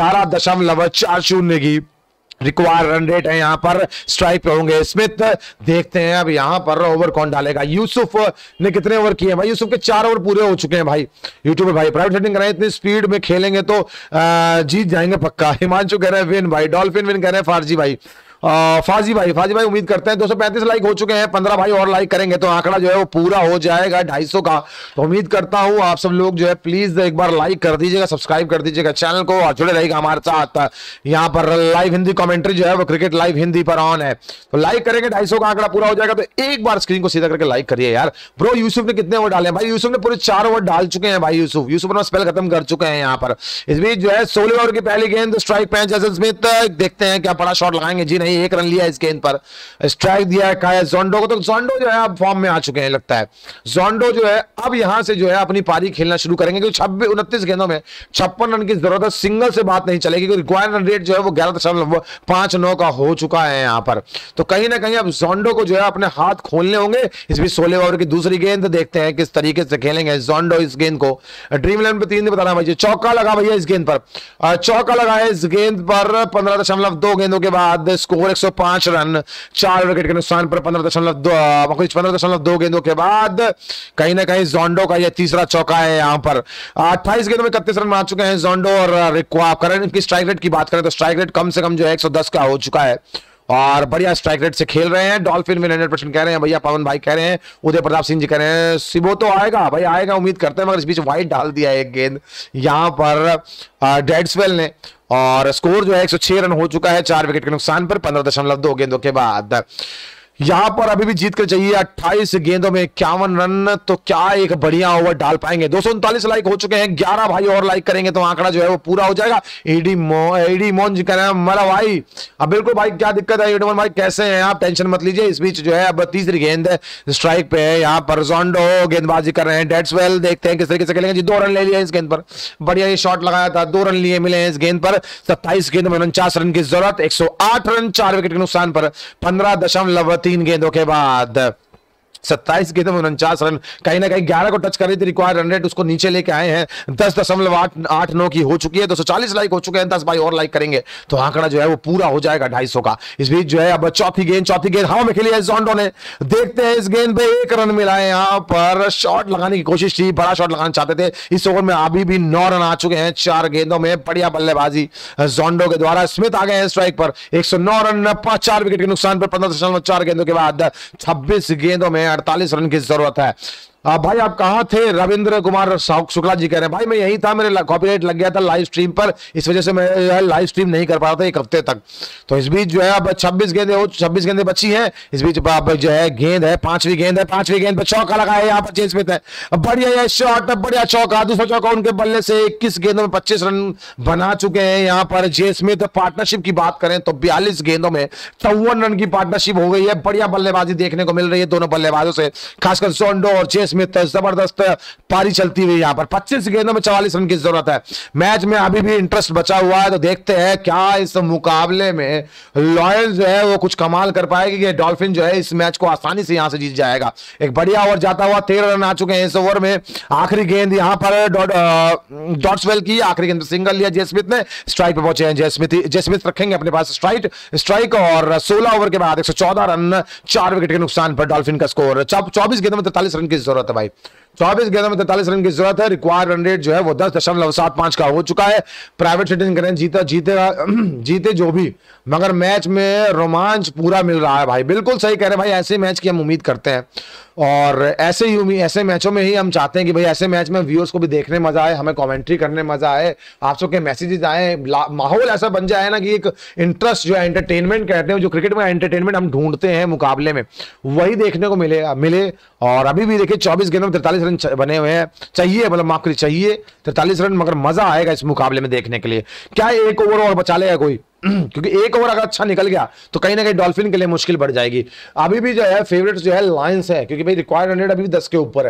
11.40 की रिक्वायर रन रेट है यहां पर। स्ट्राइक पे होंगे स्मिथ। देखते हैं अब यहां पर ओवर कौन डालेगा। यूसुफ ने कितने ओवर किए भाई? यूसुफ के 4 ओवर पूरे हो चुके हैं भाई। यूट्यूब भाई प्राइवेट सेटिंग कराएं, इतनी स्पीड में खेलेंगे तो जीत जाएंगे पक्का। हिमांशु कह रहे हैं विन भाई। डॉल्फिन विन कह रहे हैं फारजी भाई। फाजी भाई उम्मीद करते हैं 235 लाइक हो चुके हैं। 15 भाई और लाइक करेंगे तो आंकड़ा जो है वो पूरा हो जाएगा 250 का। तो उम्मीद करता हूं आप सब लोग जो है प्लीज एक बार लाइक कर दीजिएगा, सब्सक्राइब कर दीजिएगा चैनल को, और जुड़े रहेगा हमारे साथ। यहां पर लाइव हिंदी कमेंट्री जो है वो क्रिकेट लाइव हिंदी पर ऑन है। तो लाइक करेंगे 250 का आंकड़ा पूरा हो जाएगा। तो एक बार स्क्रीन को सीधा करके लाइक करिए यार। ब्रो यूसुफ ने कितने ओवर डाले भाई? यूसुफ ने पूरे 4 ओवर डाल चुके हैं भाई। यूसुफ अपना स्पेल खत्म कर चुके हैं यहां पर। इस बीच जो है 16 ओवर की पहली गेंद स्ट्राइक पे जैसन स्मिथ। देखते हैं क्या बड़ा शॉट लगाएंगे। जी नहीं, 1 रन लिया इस पर। स्ट्राइक दिया है काया जोंडो को। तो जोंडो जो है अब फॉर्म में आ चुके हैं लगता है। जोंडो जो है अब यहां से जो है अपनी पारी खेलना शुरू करेंगे, क्योंकि 29 गेंदों में 56 रन की जरूरत है। सिंगल से बात नहीं चलेगी, क्योंकि रिक्वायर्ड रन रेट जो है वो 11.59 का हो चुका है यहां पर। तो कहीं ना कहीं अब जोंडो को जो है अपने हाथ खोलने होंगे। इस बीच 16 ओवर की दूसरी गेंद देखते हैं किस तरीके से खेलेंगे जोंडो इस गेंद को। ड्रीम इलेवन पे 3 बताना भाई। चौका लगा भैया इस गेंद पर। चौका लगा है इस गेंद पर 15.2 गेंदों के बाद। स्कोर 105 रन 4 विकेट के नुकसान पर 15.2 गेंदों के बाद। कहीं ना कहीं जोंडो का यह तीसरा चौका है यहां पर। 28 गेंदों में 31 रन मार चुके हैं जोंडो। और करंट की स्ट्राइक रेट की बात करें तो स्ट्राइक रेट कम से कम जो है 110 का हो चुका है, और बढ़िया स्ट्राइक रेट से खेल रहे हैं। डॉल्फिन में 100% कह रहे हैं भैया। पवन भाई कह रहे हैं। उदय प्रताप सिंह जी कह रहे हैं सिबो तो आएगा भाई, आएगा उम्मीद करते हैं। मगर इस बीच वाइड डाल दिया एक गेंद यहां पर डेड्सवेल ने, और स्कोर जो है 106 रन हो चुका है 4 विकेट के नुकसान पर 15.2 गेंदों के बाद। यहां पर अभी भी जीत कर चाहिए 28 गेंदों में 51 रन। तो क्या एक बढ़िया ओवर डाल पाएंगे? 239 लाइक हो चुके हैं। 11 भाई और लाइक करेंगे तो आंकड़ा जो है वो पूरा हो जाएगा। एडी मोन जी कह रहे हैं मरा भाई। अब बिल्कुल भाई क्या दिक्कत है एडी मोन भाई, कैसे हैं आप? टेंशन मत लीजिए। इस बीच जो है अब तीसरी गेंद स्ट्राइक पे है यहां पर। जोंडो गेंदबाजी कर रहे हैं। डेड्सवेल देखते हैं किस तरीके से खेलेंगे। जी 2 रन ले लिया इस गेंद पर। बढ़िया ये शॉट लगाया था, 2 रन लिए मिले इस गेंद पर। 27 गेंदों में 49 रन की जरूरत। 108 रन 4 विकेट के नुकसान पर 15.3 गेंदों के बाद। 27 गेंदों में 49 रन, कहीं ना कहीं 11 को टच कर रही थी रिक्वायर्ड रन रेट, उसको नीचे लेके आए हैं। 10.89 की हो चुकी है, 240 लाइक हो चुके हैं, 10 भाई और लाइक करेंगे तो आंकड़ा जो है वो पूरा हो जाएगा 250 का। इस बीच जो है अब चौथी गेंद हवा में खेली है जोंडो ने। देखते हैं इस गेंद पे 1 रन मिला है, यहां पर शॉट लगाने की कोशिश थी, बड़ा शॉट लगाना चाहते थे। इस ओवर में अभी भी 9 रन आ चुके हैं 4 गेंदों में, बढ़िया बल्लेबाजी जोंडो के द्वारा। स्मिथ आ गए हैं स्ट्राइक पर, 109 रन 4 विकेट के नुकसान पर 15.4 गेंदों के बाद 26 गेंदों में 48 रन की जरूरत है। भाई आप कहां थे? रविंद्र कुमार शुक्ला जी कह रहे हैं भाई मैं यही था, मेरे कॉपीराइट लग गया था लाइव स्ट्रीम पर, इस वजह से मैं लाइव स्ट्रीम नहीं कर पा रहा था 1 हफ्ते तक। तो इस बीच जो है अब 26 गेंदें बची हैं। इस बीच अब जो है गेंद है, पांचवी गेंद पर चौका लगा है यहाँ पर जेम्स स्मिथ है, बढ़िया शॉट, बढ़िया चौका, दूसरा चौका उनके बल्ले से। 21 गेंदों में 25 रन बना चुके हैं यहाँ पर जेम्स स्मिथ। पार्टनरशिप की बात करें तो 42 गेंदों में 54 रन की पार्टनरशिप हो गई है। बढ़िया बल्लेबाजी देखने को मिल रही है दोनों बल्लेबाजों से, खासकर जोंडो और जेम्स स्मिथ, जबरदस्त पारी चलती हुई यहां पर। 25 गेंदों में 44 रन की जरूरत है। मैच में अभी भी इंटरेस्ट बचा हुआ है, तो देखते हैं क्या इस मुकाबले में लॉयंस जो है वो कुछ कमाल कर पाएगी कि डॉल्फिन जो है इस मैच को आसानी से यहां से जीत जाएगा। एक बढ़िया ओवर जाता हुआ 13 रन आ चुके हैं इस ओवर में। आखिरी गेंद यहां पर डॉट्सवेल की, आखिरी गेंद सिंगल लिया जेम्स स्मिथ ने, स्ट्राइक पे पहुंचे हैं जेम्स स्मिथ रखेंगे अपने पास स्ट्राइक और 16 ओवर के बाद 114 रन 4 विकेट के नुकसान पर डॉल्फिन का स्कोर। 24 गेंदों में 43 रन की जरूरत है भाई, 24 गेंदों में 43 रन की जरूरत है। रिक्वायर्ड रन रेट जो है वो 10.75 का हो चुका है। प्राइवेट सेटिंग करें, जीते जो भी, मगर मैच में रोमांच पूरा मिल रहा है भाई। बिल्कुल सही कह रहे हैं भाई, ऐसे मैच की हम उम्मीद करते हैं और ऐसे मैचों में ही हम चाहते हैं कि भाई ऐसे मैच में व्यूअर्स को भी देखने मजा आए, हमें कमेंट्री करने मजा आए, आप सबके मैसेजेस आए, माहौल ऐसा बन जाए ना कि एक इंटरेस्ट जो है, एंटरटेनमेंट कहते हैं जो क्रिकेट में एंटरटेनमेंट हम ढूंढते हैं मुकाबले में, वही देखने को मिले। और अभी भी देखिए 24 गेंदों में 43 रन बने हुए हैं, चाहिए मतलब माफ करिए चाहिए 43 रन, मगर मजा आएगा इस मुकाबले में देखने के लिए। क्या 1 ओवर और बचा लेगा कोई? क्योंकि 1 ओवर अगर अच्छा निकल गया तो कहीं ना कहीं डॉल्फिन के लिए मुश्किल बढ़ जाएगी। अभी भी जो है फेवरेट जो है लायंस है, क्योंकि भाई रिक्वायर्ड रन रेट अभी भी 10 के ऊपर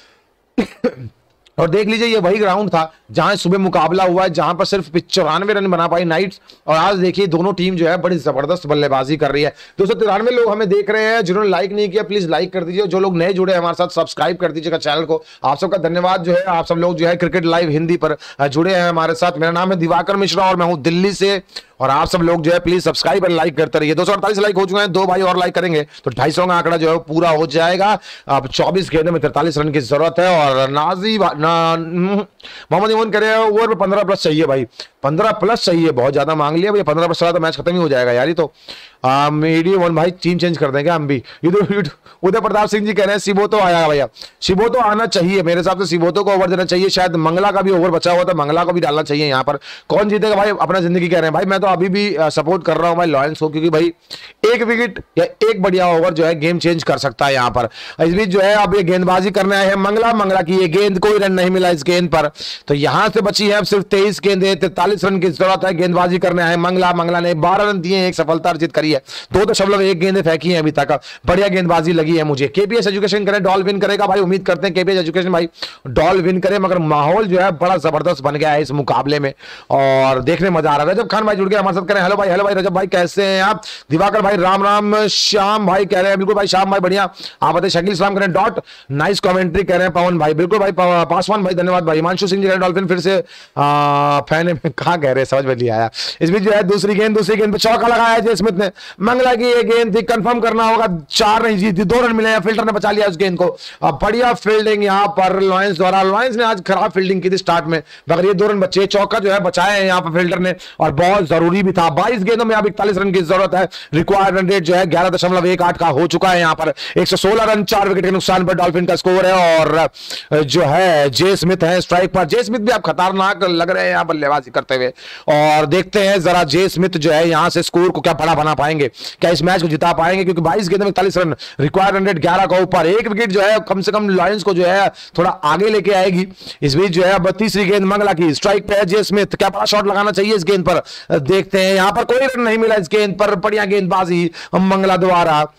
है। और देख लीजिए ये वही ग्राउंड था जहां सुबह मुकाबला हुआ है, जहां पर सिर्फ 94 रन बना पाई नाइट्स, और आज देखिए दोनों टीम जो है बड़ी जबरदस्त बल्लेबाजी कर रही है। 293 लोग हमें देख रहे हैं, जिन्होंने लाइक नहीं किया प्लीज लाइक कर दीजिए, जो लोग नए जुड़े हैं हमारे साथ सब्सक्राइब कर दीजिएगा चैनल को। आप सबका धन्यवाद जो है, आप सब लोग जो है क्रिकेट लाइव हिंदी पर जुड़े हैं हमारे साथ। मेरा नाम है दिवाकर मिश्रा और मैं हूं दिल्ली से, और आप सब लोग जो है प्लीज सब्सक्राइब और लाइक करते रहिए। 248 लाइक हो चुके हैं, 2 भाई और लाइक करेंगे तो 250 का आंकड़ा जो है पूरा हो जाएगा। अब 24 गेंदों में 43 रन की जरूरत है। और मोहम्मद इमन कह रहे हैं ओवर में 15 प्लस चाहिए भाई, 15 प्लस चाहिए, बहुत ज्यादा मांग लिया भैया, 15 प्लस चला तो मैच खत्म ही हो जाएगा यार। ये तो मीडियम वन भाई टीम चेंज कर देंगे हम भी। उदय प्रताप सिंह जी कह रहे हैं सिबोतो आया भैया, सिबोतो आना चाहिए मेरे हिसाब से, सिबोतो को ओवर देना चाहिए, शायद मंगला का भी ओवर बचा हुआ था, मंगला को भी डालना चाहिए यहाँ पर। कौन जीतेगा भाई अपना जिंदगी कह रहे हैं भाई, मैं तो अभी भी सपोर्ट कर रहा हूँ भाई लॉयंस को, क्योंकि भाई 1 विकेट या 1 बढ़िया ओवर जो है गेम चेंज कर सकता है यहाँ पर। इस बीच जो है अब ये गेंदबाजी करना है मंगला की ये गेंद, कोई रन नहीं मिला इस गेंद पर, तो यहां से बची है अब सिर्फ 23 गेंदें, 43 रन की जरूरत है। गेंदबाजी करना है मंगला ने 12 रन दिए, 1 सफलता अर्जित करी है, 2.1 गेंदें फेंकी हैं अभी तक, बढ़िया गेंदबाजी लगी है मुझे। केपीएस एजुकेशन करें डॉल विन करेगा भाई, उम्मीद करते हैं केपीएस एजुकेशन भाई डॉल विन करे, मगर माहौल जो है बड़ा जबरदस्त बन गया है इस मुकाबले में और देखने मजा आ रहा है। रजब खान भाई जुड़ गए हमारे साथ, करें हेलो भाई रजब भाई कैसे हैं आप? दिवाकर भाई राम श्याम भाई कह रहे हैं बिल्कुल भाई श्याम भाई बढ़िया, आप बताइए। शकील इस्लाम करें डॉट नाइस कमेंट्री कह रहे हैं पवन भाई, बिल्कुल भाई पासवान भाई धन्यवाद भाई। हिमांशु सिंह जी कह रहे डॉल्फिन फिर से फैन है, कहां कह रहे हैं समझ में नहीं आया। इस बीच जो है दूसरी गेंद पे चौका लगाया जेम्स स्मिथ ने, मंगला की ये गेंद थी, कंफर्म करना होगा, 4 नहीं जीती, 2 रन मिले हैं, फिल्टर ने बचा लिया उस गेंद को। बढ़िया फील्डिंग यहाँ पर लॉयंस द्वारा, लॉयंस ने आज खराब फील्डिंग की थी स्टार्ट में, मगर ये 2 रन बचे, चौका जो है बचाया है यहाँ पर फील्डर ने और बहुत जरूरी भी था। 22 गेंदों में अब 41 रन की जरूरत है। रिक्वायर्ड रन रेट जो है 11.18 का हो चुका है यहाँ पर। 116 रन 4 विकेट के नुकसान पर डॉल्फिन का स्कोर है और जो है जे स्मिथ है स्ट्राइक पर। जे स्मिथ भी आप खतरनाक लग रहे हैं यहाँ बल्लेबाजी करते हुए, और देखते हैं जरा जे स्मिथ जो है यहाँ से स्कोर को क्या बड़ा बना पाएंगे, क्या इस मैच को जिता पाएंगे, क्योंकि 22 गेंदों में 41 रन, रिक्वायर्ड रन रेट 11 का ऊपर, 1 विकेट जो है कम से कम लॉयंस को जो है थोड़ा आगे लेके आएगी। इस बीच जो है अब तीसरी गेंद मंगला की, स्ट्राइक पे है जे स्मिथ, क्या बड़ा शॉट लगाना चाहिए इस गेंद पर, देखते हैं। यहाँ पर कोई रन नहीं मिला इस गेंद पर, बढ़िया गेंदबाजी मंगला द्वारा।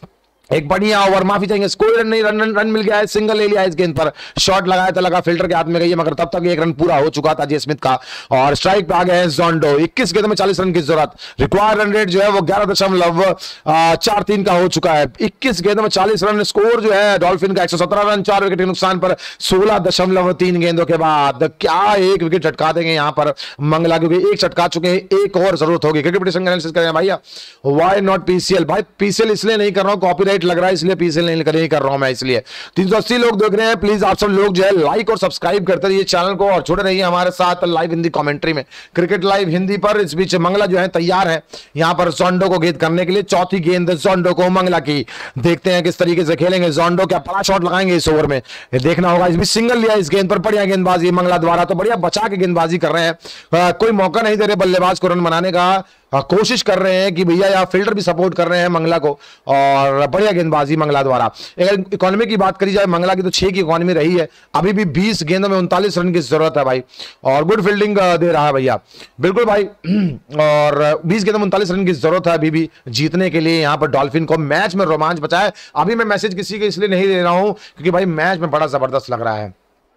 एक बढ़िया ओवर, माफी चाहिए, कोई रन नहीं, रन मिल गया है, सिंगल ले लिया है इस गेंद पर, शॉट लगाया था, लगा फिल्टर के हाथ में गई है, मगर तब तक एक रन पूरा हो चुका था जे स्मिथ का और स्ट्राइक पे आ गए हैं जोंडो। 21 गेंद में 40 रन की जरूरत, रिक्वायर्ड रन रेट जो है वो 11.43 का हो चुका है। 21 गेंद में 40 रन, स्कोर जो है डॉल्फिन का 117 रन, 4 विकेट के नुकसान पर 16.3 गेंदों के बाद क्या एक विकेट झटका देंगे यहां पर मंगला, क्योंकि एक झटका चुके हैं, एक और जरूरत होगी। क्रिकेट पिटिशन एनालिसिस करें भैया, व्हाई नॉट पीसीएल? भाई पीसीएल इसलिए नहीं कर रहा हूं, कॉपीराइट लग रहा है इसलिए पीसीएल नहीं कर रहा हूं मैं, इसलिए 380 लोग देख रहे हैं। प्लीज आप सब लोग जो है लाइक और सब्सक्राइब करते रहिए चैनल को और जुड़े रहिए हमारे साथ लाइव हिंदी कमेंट्री में, क्रिकेट लाइव हिंदी पर। इस बीच मंगला जो है तैयार है यहां पर जोंडो को गेंद करने के लिए, चौथी गेंद जोंडो को मंगला की, देखते हैं किस तरीके से खेलेंगे जोंडो, क्या बड़ा शॉट लगाएंगे इस ओवर में, देखना होगा। इस बीच सिंगल लिया इस गेंद पर, बढ़िया गेंदबाजी मंगला द्वारा, तो बढ़िया बचा के गेंदबाजी कर रहे हैं, कोई मौका नहीं दे रहे बल्लेबाज को रन बनाने का, कोशिश कर रहे हैं कि भैया यहाँ फील्डर भी सपोर्ट कर रहे हैं मंगला को और बढ़िया गेंदबाजी मंगला द्वारा। अगर इकोनॉमी की बात करी जाए मंगला की तो 6 की इकोनॉमी रही है, अभी भी 20 गेंदों में 39 रन की जरूरत है भाई, और गुड फील्डिंग दे रहा है भैया, बिल्कुल भाई, और 20 गेंदों में 39 रन की जरूरत है अभी भी जीतने के लिए यहाँ पर डॉल्फिन को। मैच में रोमांच बचा है, अभी मैं मैसेज किसी के इसलिए नहीं दे रहा हूं क्योंकि भाई मैच में बड़ा जबरदस्त लग रहा है।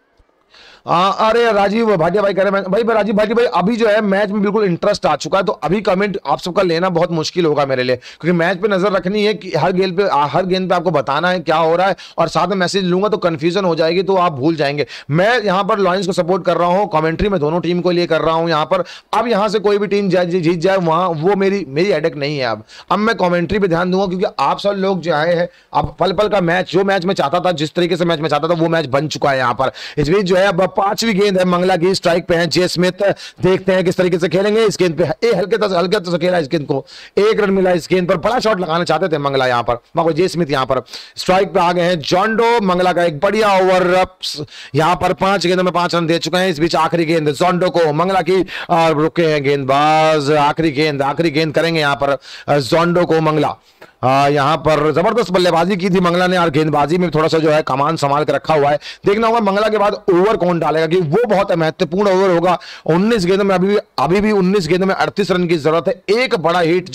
अरे राजीव भाटिया भाई कह रहे हैं भाई राजीव भाटिया भाई अभी जो है मैच में बिल्कुल इंटरेस्ट आ चुका है, तो अभी कमेंट आप सबका लेना बहुत मुश्किल होगा मेरे लिए, क्योंकि मैच पे नजर रखनी है कि हर गेंद पे आपको बताना है क्या हो रहा है, और साथ में मैसेज लूंगा तो कंफ्यूजन हो जाएगी, तो आप भूल जाएंगे। मैं यहाँ पर लॉयंस को सपोर्ट कर रहा हूँ, कमेंट्री में दोनों टीम को लिए कर रहा हूँ यहाँ पर। अब यहाँ से कोई भी टीम जीत जाए वहां वो मेरी हेडेक नहीं है। अब मैं कमेंट्री पे ध्यान दूंगा, क्योंकि आप सब लोग जो आए हैं, अब पल पल का मैच, जो मैच में चाहता था, जिस तरीके से मैच में चाहता था वो मैच बन चुका है यहाँ पर। इस बीच जो है अब 5वीं गेंद है मंगला की, स्ट्राइक पे है जे स्मिथ, देखते हैं किस तरीके से खेलेंगे इस गेंद पे। हल्के से खेला इस गेंद को, एक रन मिला इस गेंद पर, बड़ा शॉट लगाना चाहते थे मंगला यहां पर, मगर जे स्मिथ यहां पर स्ट्राइक पे आ गए हैं। जोंडो मंगला का एक बढ़िया ओवर, यहां पर 5 गेंदों में 5 रन दे चुके हैं। इस बीच आखिरी गेंद जोंडो को मंगला की, और रुके हैं गेंदबाज, आखिरी गेंद करेंगे यहां पर जोंडो को मंगला। यहां पर जबरदस्त बल्लेबाजी की थी मंगला ने, और गेंदबाजी में थोड़ा सा जो है कमान संभाल के रखा हुआ है। देखना होगा मंगला के बाद ओवर कौन डालेगा, कि वो बहुत महत्वपूर्ण ओवर होगा। 19 गेंदों में अभी भी 19 गेंदों में 38 रन की जरूरत है। एक बड़ा हिट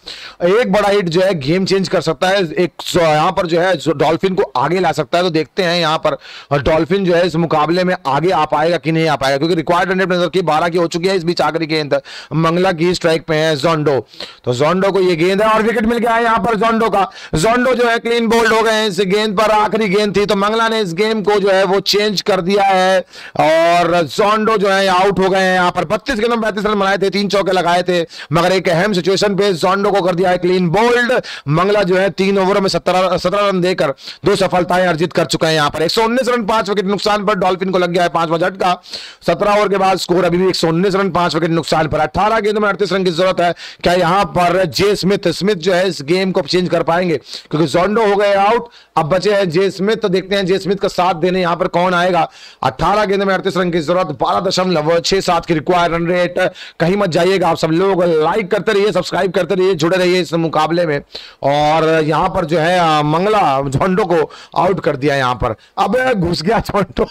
जो है गेम चेंज कर सकता है, एक यहां पर जो है डॉल्फिन को आगे ला सकता है। तो देखते हैं यहां पर डॉल्फिन जो है इस मुकाबले में आगे आ पाएगा कि नहीं आ पाएगा, क्योंकि रिक्वायर्ड रन रेट की 12 की हो चुकी है। इस बीच आखिरी गेंद मंगला की, स्ट्राइक पे है जोंडो, तो जोंडो को ये गेंद है और विकेट मिल गया है यहां पर जोंडो का। जोंडो जो है क्लीन बोल्ड हो गए हैं इस गेंद पर, आखिरी गेंद थी, तो मंगला ने इस गेम को जो है वो चेंज कर दिया है और जोंडो जो है आउट हो गए हैं यहाँ पर। 32 गेंदों में 35 रन बनाए थे, 3 चौके लगाए थे, मगर एक अहम सिचुएशन पे जोंडो को कर दिया है क्लीन बोल्ड। मंगला जो है 3 ओवरों में 17 रन देकर 2 सफलताएं अर्जित कर चुके हैं यहाँ पर। 119 रन 5 विकेट नुकसान पर डॉल्फिन को लग गया है 5वां झटका। 17 ओवर के बाद स्कोर अभी भी 119 रन 5 विकेट नुकसान पर। 18 गेंदों में 38 रन की जरूरत है। क्या यहाँ पर जे स्मिथ जो है इस गेम को चेंज कर पाएंगे, क्योंकि जोंडो हो गए आउट, अब बचे हैं जे स्मिथ। तो देखते हैं जे स्मिथ का साथ देने यहां पर कौन आएगा। 18 गेंदों में 38 रन की जरूरत, 12.67 की रिक्वायर्ड रन रेट। कहीं मत जाइएगा आप सब लोग, लाइक करते रहिए, सब्सक्राइब करते रहिए, जुड़े रहिए इस मुकाबले में। और यहां पर जो है मंगला जोंडो को आउट कर दिया यहां पर। अब घुस गया जोंडो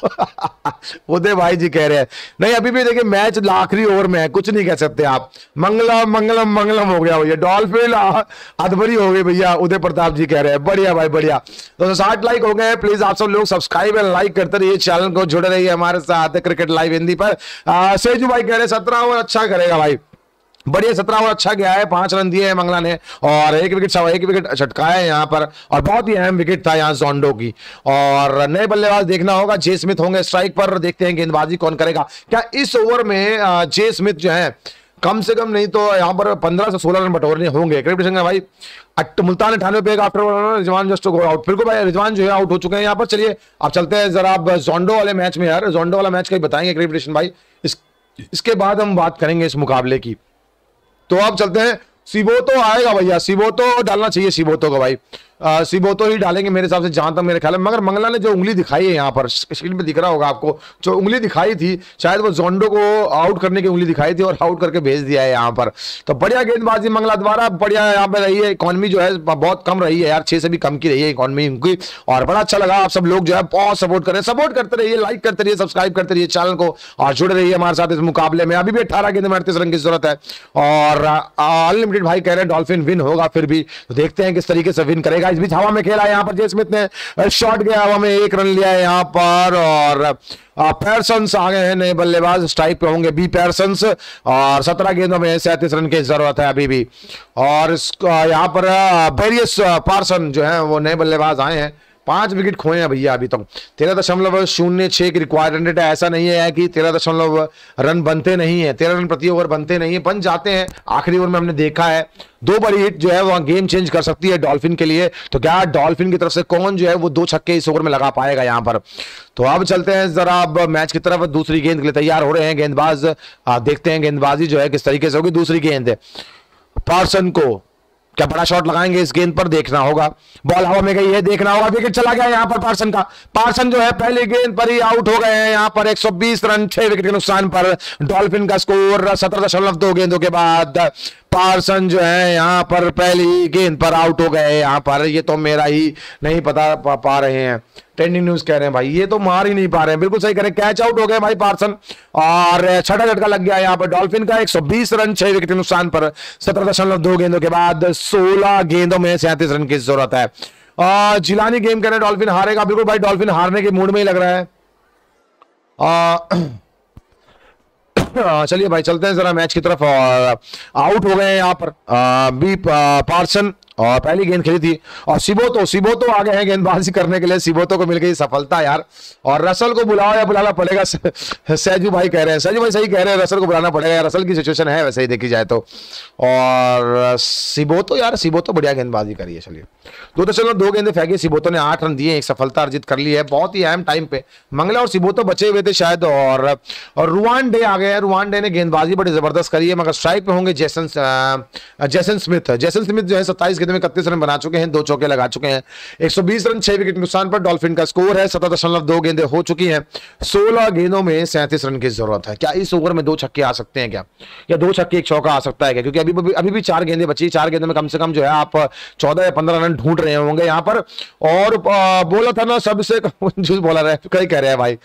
उदय भाई जी कह रहे हैं नहीं, अभी भी देखिए मैच आखिरी ओवर में है, कुछ नहीं कह सकते आप। मंगलम हो गया भैया, डॉल्फिन अधबरी हो गई भैया, उदय प्रताप जी कह रहे हैं। बढ़िया भाई बढ़िया, तो 60 लाइक हो गए। प्लीज आप सब लोग सब्सक्राइब एंड लाइक करते रहिए चैनल को, जुड़े रहिए हमारे साथ क्रिकेट लाइव हिंदी पर। सेजू भाई कह रहे हैं 17 ओवर अच्छा करेगा भाई, बढ़िया 17 ओवर अच्छा गया है, 5 रन दिए हैं मंगला ने और एक विकेट झटकाया है यहाँ पर, और बहुत ही अहम विकेट था यहाँ जोंडो की। और नए बल्लेबाज देखना होगा, जे स्मिथ होंगे स्ट्राइक पर, देखते हैं गेंदबाजी कौन करेगा। क्या इस ओवर में जे स्मिथ जो है कम से कम नहीं तो यहाँ पर 15 से 16 रन बटोरने होंगे। भाई मुल्तान 98 पे after Rizwan just go out, बिल्कुल भाई रिजवान जो है आउट हो चुके हैं यहाँ पर। चलिए अब चलते हैं जरा आप जोंडो वाले मैच में, यार जोंडो वाला मैच का ही बताएंगे क्रिकेट भाई, इसके बाद हम बात करेंगे इस मुकाबले की। तो अब चलते हैं, सिबोतो आएगा भैया, सिबोतो डालना चाहिए सिबोतो को भाई, सिबोतो ही डालेंगे मेरे हिसाब से, जहां तक मेरे ख्याल है। मगर मंगला ने जो उंगली दिखाई है यहाँ पर स्क्रीन पे दिख रहा होगा आपको, जो उंगली दिखाई थी शायद वो जोंडो को आउट करने की उंगली दिखाई थी और आउट करके भेज दिया है यहाँ पर। तो बढ़िया गेंदबाजी मंगला द्वारा, बढ़िया यहाँ पे रही है। इकोनॉमी जो है बहुत कम रही है यार, 6 से भी कम की रही है इकोनॉमी उनकी, और बड़ा अच्छा लगा। आप सब लोग जो है बहुत सपोर्ट करें, सपोर्ट करते रहिए, लाइक करते रहिए, सब्सक्राइब करते रहिए चैनल को, और जुड़े रहिए हमारे साथ इस मुकाबले में। अभी भी 18 गेंदों में 38 रन की जरूरत है, और अनलिमिटेड भाई कह रहे हैं डॉल्फिन विन होगा फिर भी, तो देखते हैं किस तरीके से विन करेगा। दिया। इस बीच हवा में खेला यहाँ पर जे स्मिथ ने, शॉट गया हवा में, 1 रन लिया है यहाँ पर। और पैरसन्स आ गए हैं नए बल्लेबाज, स्ट्राइक पे होंगे बी पैरसन्स, और 17 गेंदों में 37 रन की जरूरत है अभी भी। और यहाँ पर बेरियस पार्सन जो है वो नए बल्लेबाज आए हैं, 5 विकेट खोए हैं भैया अभी तक। 13.06 की रिक्वायर्ड रन रेट है। ऐसा नहीं है कि 13 रन बनते नहीं है, 13 रन प्रति ओवर बनते नहीं है, बन जाते हैं। आखिरी ओवर में हमने देखा है 2 बड़ी हिट जो है वहां गेम चेंज कर सकती है डॉल्फिन के लिए। तो क्या डॉल्फिन की तरफ से कौन जो है वो 2 छक्के इस ओवर में लगा पाएगा यहाँ पर। तो अब चलते हैं जरा अब मैच की तरफ। दूसरी गेंद के लिए तैयार हो रहे हैं गेंदबाज। देखते हैं गेंदबाजी जो है किस तरीके से होगी। दूसरी गेंद है पार्सन को, क्या बड़ा शॉट लगाएंगे इस गेंद पर, देखना होगा। बॉल हवा में गई है, देखना होगा। विकेट चला गया यहाँ पर पार्सन का। पार्सन जो है पहली गेंद पर ही आउट हो गए हैं यहाँ पर। 120 रन 6 विकेट के नुकसान पर डॉल्फिन का स्कोर। 17.2 गेंदों के बाद पार्सन जो है यहाँ पर पहली गेंद पर आउट हो गए यहाँ पर। ये तो मेरा ही नहीं पता पा रहे हैं, ट्रेंडिंग न्यूज कह रहे हैं भाई, ये तो मार ही नहीं पा रहे हैं। बिल्कुल सही कह रहे हैं, कैच आउट हो गए भाई पार्सन। और छठा झटका लग गया यहाँ पर डॉल्फिन का। 120 रन 6 विकेट के नुकसान पर 17.2 गेंदों के बाद 16 गेंदों में 37 रन की जरूरत है। जिलानी गेम कह रहे हैं डॉल्फिन हारेगा। बिल्कुल भाई, डॉल्फिन हारने के मूड में ही लग रहा है। चलिए भाई चलते हैं जरा मैच की तरफ। और आउट हो गए यहाँ पर बी पार्सन, और पहली गेंद खेली थी। और सिबोतो आ गए हैं गेंदबाजी करने के लिए। सिबोतो को मिल गई सफलता यार। और रसल को बुलाओ या बुलाना पड़ेगा, सैजू भाई कह रहे हैं। सैजू भाई सही कह रहे हैं, रसल को बुलाना पड़ेगा। रसल की सिचुएशन है वैसे ही देखी जाए तो। और सिबोतो यार, सिबोतो बढ़िया गेंदबाजी करी है। चलिए 2.2 गेंदें फेंकी सिबोतो ने, 8 रन दिए, 1 सफलता अर्जित कर ली है। बहुत ही अहम टाइम पे मंगला और सिबोतो बचे हुए थे शायद। और रुवान डे आ गए हैं। रुवान डे ने गेंदबाजी बड़ी जबरदस्त करी है, मगर स्ट्राइक पे होंगे जेसन स्मिथ। जेसन स्मिथ जो है 27 गेंदों में 31 रन बना चुके हैं, 2 चौके लगा चुके हैं। 120 रन 6 विकेट नुकसान पर डॉल्फिन का स्कोर है। 17.2 गेंदें हो चुकी हैं, 16 गेंदों में 37 रन की जरूरत है। क्या इस ओवर में 2 छक्के आ सकते हैं क्या, या 2 छक्के 1 चौका आ सकता है क्या? क्योंकि अभी भी 4 गेंदें बची। 4 गेंदों में कम से कम जो है आप 14 या 15 रन ढूंढ रहे होंगे यहाँ पर। और बोला था ना सबसे कंजूस बॉलर है, कई कह रहे हैं भाई।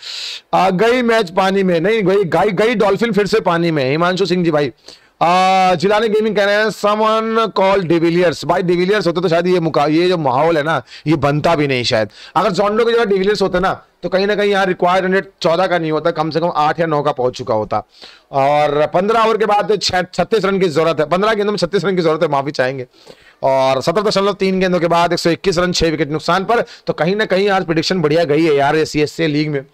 गई मैच पानी में, नहीं गई डॉल्फिन फिर से पानी में। हिमांशु सिंह जी भाई जिलानी गेमिंग कह रहे हैं समवन कॉल डिविलियर्स। भाई डिविलियर्स होते तो शायद ये जो माहौल है ना ये बनता भी नहीं शायद। अगर जोंडो की जगह डिविलियर्स होते ना तो कहीं ना कहीं यहाँ रिक्वायर्ड रन रेट 14 का नहीं होता, कम से कम 8 या 9 का पहुंच चुका होता। और 15 ओवर के बाद 36 रन की जरूरत है। 15 गेंदों में 36 रन की जरूरत है, माफी चाहेंगे। और 17.3 गेंदों के बाद 121 रन 6 विकेट नुकसान पर। तो कहीं ना कहीं आज प्रेडिक्शन बढ़िया गई है यार सीएसए लीग में।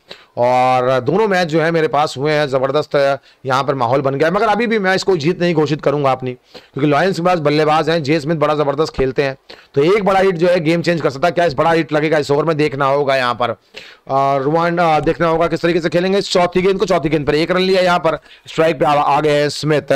और दोनों मैच जो है मेरे पास हुए हैं, जबरदस्त यहाँ पर माहौल बन गया है। मगर अभी भी मैं इसको जीत नहीं घोषित करूंगा अपनी, क्योंकि लॉयंस के पास बल्लेबाज हैं, जे स्मिथ बड़ा जबरदस्त खेलते हैं। तो एक बड़ा हिट जो है गेम चेंज कर सकता है। क्या इस बड़ा हिट लगेगा इस ओवर में, देखना होगा यहाँ पर। रुवांडा देखना होगा किस तरीके से खेलेंगे। चौथी गेंद पर 1 रन लिया यहाँ पर। स्ट्राइक पे आ गए हैं स्मिथ।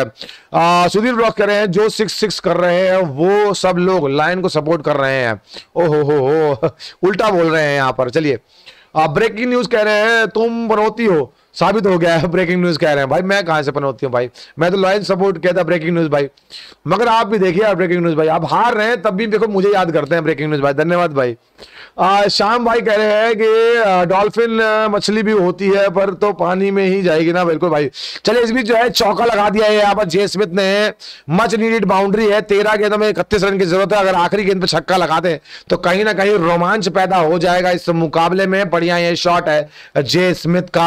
सुधीर ब्लॉक कर रहे हैं, जो 6 कर रहे हैं वो सब लोग लाइन को सपोर्ट कर रहे हैं। ओहो हो उल्टा बोल रहे हैं यहाँ पर। चलिए ब्रेकिंग न्यूज कह रहे हैं तुम बनोती हो, साबित हो गया है। ब्रेकिंग न्यूज कह रहे हैं भाई, मैं कहां से पनौती हूँ भाई, मैं तो लॉयल सपोर्ट कहता ब्रेकिंग न्यूज भाई। मगर आप भी देखिए यार ब्रेकिंग न्यूज भाई, आप हार रहे हैं तब भी देखो मुझे याद करते हैं ब्रेकिंग न्यूज भाई, धन्यवाद भाई। श्याम भाई कह रहे हैं कि डॉल्फिन मछली भी होती है पर तो पानी में ही जाएगी ना। बिल्कुल भाई। चलिए इस बीच जो है चौका लगा दिया है यहाँ पर जे स्मिथ ने। मच नीडेड बाउंड्री है, 13 गेंदों में 31 रन की जरूरत है। अगर आखिरी गेंद पे छक्का लगा दे तो कहीं ना कहीं रोमांच पैदा हो जाएगा इस मुकाबले में। बढ़िया ये शॉट है जे स्मिथ का,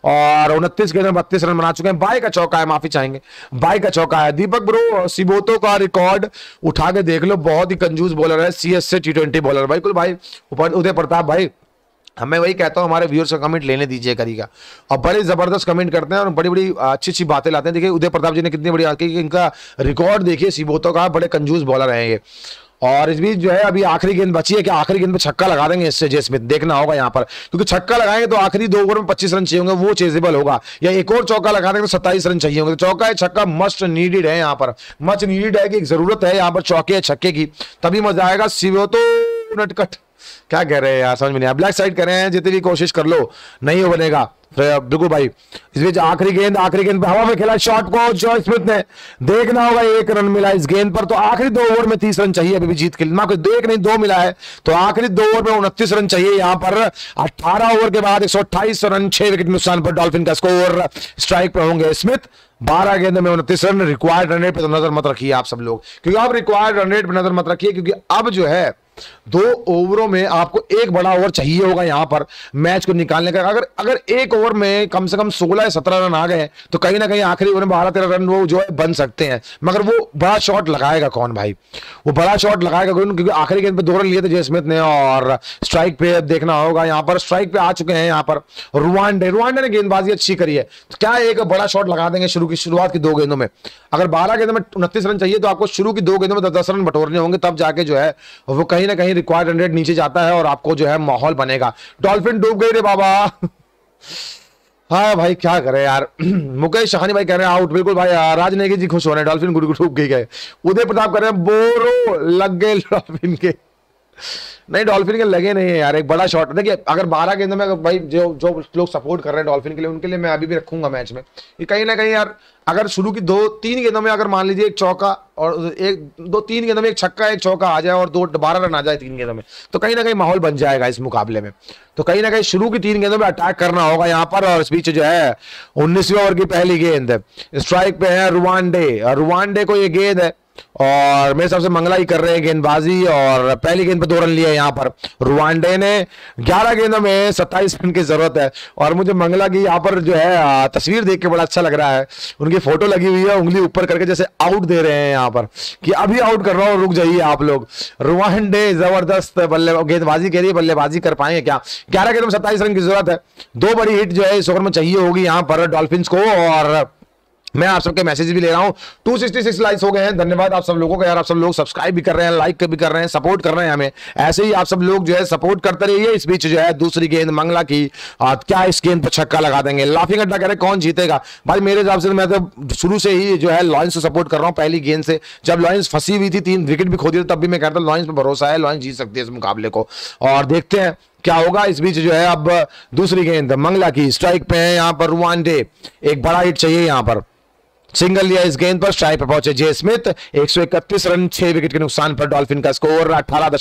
और 29 गेंदों में 32 रन बना चुके हैं। बाई का चौका है, माफी चाहेंगे, बाई का चौका है। दीपक ब्रो सिबोतो का रिकॉर्ड उठा के देख लो, बहुत ही कंजूस बॉलर है, सीएसए T20 बॉलर। बिल्कुल भाई उदय प्रताप भाई, मैं वही कहता हूं हमारे व्यूअर्स का कमेंट लेने दीजिए करिएगा। और बड़े जबरदस्त कमेंट करते हैं और बड़ी बड़ी अच्छी अच्छी बातें लाते हैं। देखिए उदय प्रताप जी ने कितनी बड़ी इनका रिकॉर्ड देखिए सिबोतो का, बड़े कंजूस बॉलर हैं ये। और इस बीच जो है अभी आखिरी गेंद बची है कि आखिरी गेंद पे छक्का लगा देंगे इससे जे स्मिथ, देखना होगा यहाँ पर। क्योंकि छक्का लगाएंगे तो आखिरी 2 ओवर में 25 रन चाहिए होंगे, वो चेजेबल होगा। या एक और चौका लगा देंगे तो 27 रन चाहिए होंगे। तो चौका है छक्का मस्ट नीडेड है यहाँ पर, मच नीडेड है कि एक जरूरत है यहाँ पर चौके छक्के की, तभी मजा आएगा। सिबोतो नटकट क्या कह रहे हैं यार, समझ में नहीं आया। ब्लैक साइड कह रहे हैं जितनी भी कोशिश कर लो नहीं हो बनेगा। बिल्कुल भाई। इस बीच आखिरी गेंद पे हवा में खेला शॉट को जो स्मिथ ने, देखना होगा 1 रन मिला इस गेंद पर। तो आखिरी 2 ओवर में 30 रन चाहिए अभी भी जीत के लिए। 1 नहीं 2 मिला है, तो आखिरी 2 ओवर में 29 रन चाहिए यहाँ पर। 18 ओवर के बाद 128 रन 6 विकेट नुकसान पर डॉल्फिन का स्कोर। स्ट्राइक पे होंगे स्मिथ। 12 गेंदों में 29 रन। रिक्वायर्ड रन रेट पर तो नजर मत रखिए आप सब लोग, क्योंकि आप रिक्वायर्ड रन रेट पर नजर मत रखिए, क्योंकि अब जो है 2 ओवरों में आपको एक बड़ा ओवर चाहिए होगा यहां पर मैच को निकालने का। अगर अगर एक ओवर में कम से कम 16 या 17 रन आ गए तो कहीं ना कहीं आखिरी ओवर में 12-13 रन वो जो है बन सकते हैं। मगर वो बड़ा शॉट लगाएगा कौन भाई? वो बड़ा शॉट लगाएगा कौन? क्योंकि आखिरी गेंद पे 2 रन लिए थे जे स्मिथ ने और स्ट्राइक पे देखना होगा, यहां पर स्ट्राइक पे आ चुके हैं यहां पर रुवांडे ने गेंदबाजी अच्छी करी है। तो क्या एक बड़ा शॉट लगा देंगे शुरुआत की 2 गेंदों में? अगर 12 गेंदों में 29 रन चाहिए तो आपको शुरू की 2 गेंदों में 10 रन बटोरने होंगे, तब जाके जो है वो कहीं ना कहीं रिक्वायर्ड रन रेट नीचे जाता है और आपको जो है माहौल बनेगा। डॉल्फिन डूब गई रे बाबा। हाँ भाई क्या करे यार। मुकेश सहानी भाई कह रहे हैं आउट। बिल्कुल भाई, राज नेगी जी खुश हो रहे हैं, डॉल्फिन गुड़ डूब गए। उदय प्रताप कह रहे हैं बोरो लग गए डॉल्फिन के। नहीं, डॉल्फिन के लगे नहीं है यार, एक बड़ा शॉट। देखिए अगर 12 गेंदों में भाई जो लोग सपोर्ट कर रहे हैं डॉल्फिन के लिए, उनके लिए मैं अभी भी रखूंगा मैच में। ये कहीं ना कहीं यार अगर शुरू की 2-3 गेंदों में अगर मान लीजिए एक चौका और 2-3 गेंदों में एक छक्का एक चौका आ जाए और 12 रन आ जाए 3 गेंदों में, तो कहीं ना कहीं माहौल बन जाएगा इस मुकाबले में। तो कहीं ना कहीं शुरू की 3 गेंदों में अटैक करना होगा यहाँ पर। और इस बीच जो है 19वें ओवर की पहली गेंद, स्ट्राइक पे है रुवांडे को ये गेंद है और मेरे हिसाब से मंगला ही कर रहे हैं गेंदबाजी। और पहली गेंद पे 2 रन लिए यहाँ पर रुवांडे ने। 11 गेंदों में 27 रन की जरूरत है। और मुझे मंगला की यहाँ पर जो है तस्वीर देख के बड़ा अच्छा लग रहा है। उनकी फोटो लगी हुई है, उंगली ऊपर करके जैसे आउट दे रहे हैं यहाँ पर कि अभी आउट कर रहा हूँ, रुक जाइए आप लोग। रुवांडे जबरदस्त गेंदबाजी के लिए बल्लेबाजी कर पाएंगे क्या? 11 गेंदों में 27 रन की जरूरत है। 2 बड़ी हिट जो है इस ओवर में चाहिए होगी यहाँ पर डॉल्फिन्स को। और मैं आप सबके मैसेज भी ले रहा हूं। 266 लाइक्स हो गए हैं, धन्यवाद आप सब लोगों का यार। आप सब लोग सब्सक्राइब भी कर रहे हैं, लाइक भी कर रहे हैं, सपोर्ट कर रहे हैं हमें। ऐसे ही आप सब लोग जो है सपोर्ट करते रहिए। इस बीच जो है दूसरी गेंद मंगला की, क्या इस गेंद पर छक्का लगा देंगे? लाफिंग अड्डा कह रहे कौन जीतेगा? भाई मेरे हिसाब से मैं तो शुरू से ही जो है लॉयंस को सपोर्ट कर रहा हूं। पहली गेंद से जब लॉयंस फंसी हुई थी, 3 विकेट भी खो दिए, तब भी मैं कहता लॉयंस पर भरोसा है, लॉयंस जीत सकती है इस मुकाबले को। और देखते हैं क्या होगा। इस बीच जो है अब दूसरी गेंद मंगला की, स्ट्राइक पे है यहाँ पर रुवांडे। एक बड़ा हिट चाहिए यहाँ पर, सिंगल लिया इस गेंद पर, स्ट्राइक पर पहुंचे जे स्मिथ। 131 रन 6 विकेट के नुकसान पर डॉल्फिन का स्कोर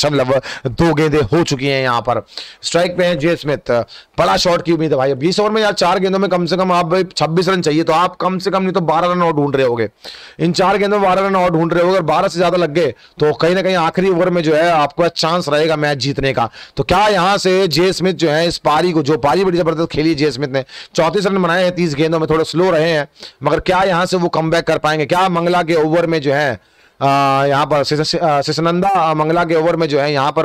18.2 गेंदें हो चुकी हैं यहां पर। स्ट्राइक पे हैं जे स्मिथ। बड़ा शॉट की उम्मीद है भाई। 20 ओवर में यार 4 गेंदों में कम से कम आप 26 रन चाहिए, तो आप कम से कम नहीं तो 12 रन और ढूंढ रहे होगे। इन 4 गेंदों में 12 रन और ढूंढ रहे होगे। 12 से ज्यादा लग गए तो कहीं ना कहीं आखिरी ओवर में जो है आपको चांस रहेगा मैच जीतने का। तो क्या यहां से जे स्मिथ जो है इस पारी को, जो पारी बड़ी जबरदस्त खेली जे स्मिथ ने, 34 रन बनाए हैं 30 गेंदों में, थोड़े स्लो रहे हैं, मगर क्या यहां से वो कमबैक कर पाएंगे? क्या मंगला के ओवर में जो है यहां पर सिसनंदा मंगला के ओवर में जो है यहां पर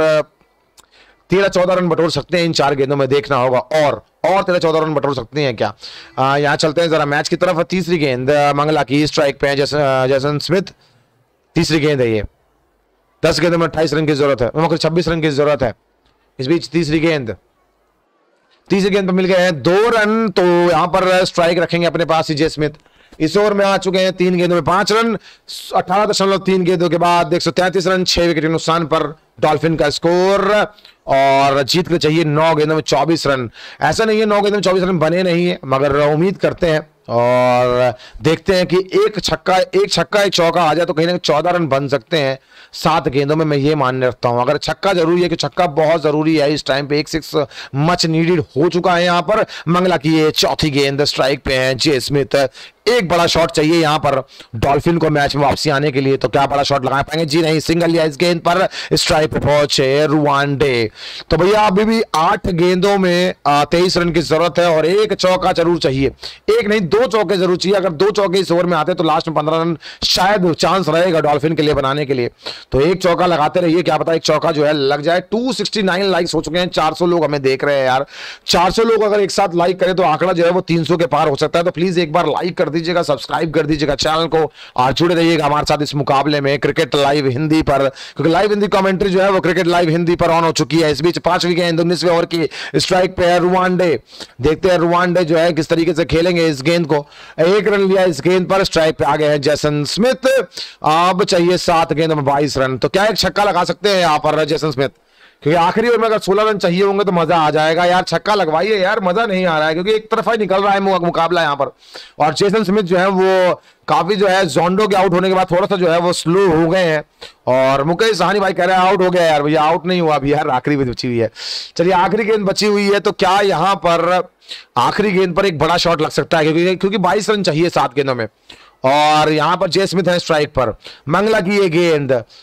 13-14 रन बटोर सकते हैं इन 4 गेंदों में? देखना होगा। और 13-14 रन बटोर सकते हैं क्या? यहां चलते हैं जरा मैच की तरफ। तीसरी गेंद मंगला की, स्ट्राइक पे जैसन स्मिथ। तीसरी गेंद है ये। 10 गेंदों में 28 रन की जरूरत है, मगर 26 रन की जरूरत है। इस बीच तीसरी गेंद पर मिल गए हैं 2 रन, तो यहां पर स्ट्राइक रखेंगे अपने पास ही जे स्मिथ। इस ओवर में आ चुके हैं 3 गेंदों में 5 रन। 18.3 गेंदों के बाद 133 रन 6 विकेट के नुकसान पर डॉल्फिन का स्कोर। और जीत के चाहिए 9 गेंदों में 24 रन। ऐसा नहीं है 9 गेंदों में 24 रन बने नहीं है, मगर उम्मीद करते हैं और देखते हैं कि एक छक्का एक चौका आ जाए तो कहीं ना कहीं 14 रन बन सकते हैं 7 गेंदों में। मैं ये मानने रखता हूं अगर छक्का जरूरी है, कि छक्का बहुत जरूरी है इस टाइम पे। 1 6 मच नीडेड हो चुका है यहां पर। मंगला की ये चौथी गेंद, स्ट्राइक पे है जे स्मिथ। एक बड़ा शॉट चाहिए यहां पर डॉल्फिन को मैच में वापसी आने के लिए। तो क्या बड़ा शॉट लगा पाएंगे? जी नहीं, सिंगल लिया इस गेंद पर, स्ट्राइक पे पहुंचे रुवांडे। तो भैया अभी भी 8 गेंदों में 23 रन की जरूरत है और एक चौका जरूर चाहिए। एक नहीं 2 चौके जरूर चाहिए। अगर 2 चौके इस ओवर में आते तो लास्ट में 15 रन शायद चांस रहेगा डॉल्फिन के लिए बनाने के लिए। तो एक चौका लगाते रहिए, क्या पता एक चौका जो है लग जाए। 269 लाइक्स हो चुके हैं, 400 लोग हमें देख रहे हैं यार। 400 लोग अगर एक साथ लाइक करें तो आंकड़ा जो है वो 300 के पार हो सकता है। तो प्लीज एक बार लाइक कर दीजिएगा, सब्सक्राइब कर दीजिएगा चैनल को और जुड़े रहिएगा हमारे साथ इस मुकाबले में क्रिकेट लाइव हिंदी पर, क्योंकि लाइव हिंदी कमेंट्री जो है वो क्रिकेट लाइव हिंदी पर ऑन हो चुकी है। इस बीच 5वीं गेंद 19वें ओवर की, स्ट्राइक पे है रुवांडे। देखते हैं रुवांडे जो है किस तरीके से खेलेंगे इस गेंद को। 1 रन लिया इस गेंद पर, स्ट्राइक पे आ गए हैं जैसन स्मिथ। अब चाहिए 7 गेंदों में 22 रन। तो क्या एक छक्का लगा सकते हैं यहां पर जैसन स्मिथ? क्योंकि आखिरी ओवर में अगर 16 रन चाहिए होंगे तो मजा आ जाएगा यार। छक्का लगवाइए यार, मजा नहीं आ रहा है क्योंकि एक तरफा ही निकल रहा है मुकाबला यहां पर। और जेसन स्मिथ जो है वो काफी जो है जोंडो के आउट होने के बाद थोड़ा सा जो है वो स्लो हो गए हैं। और मुकेश सहानी भाई कह रहे हैं आउट हो गया यार। भैया आउट नहीं हुआ अभी यार, आखिरी में बची हुई है। चलिए आखिरी गेंद बची हुई है, तो क्या यहां पर आखिरी गेंद पर एक बड़ा शॉट लग सकता है? क्योंकि 22 रन चाहिए 7 गेंदों में। और यहां पर जे स्मिथ है स्ट्राइक पर। मंगला की ये गेंद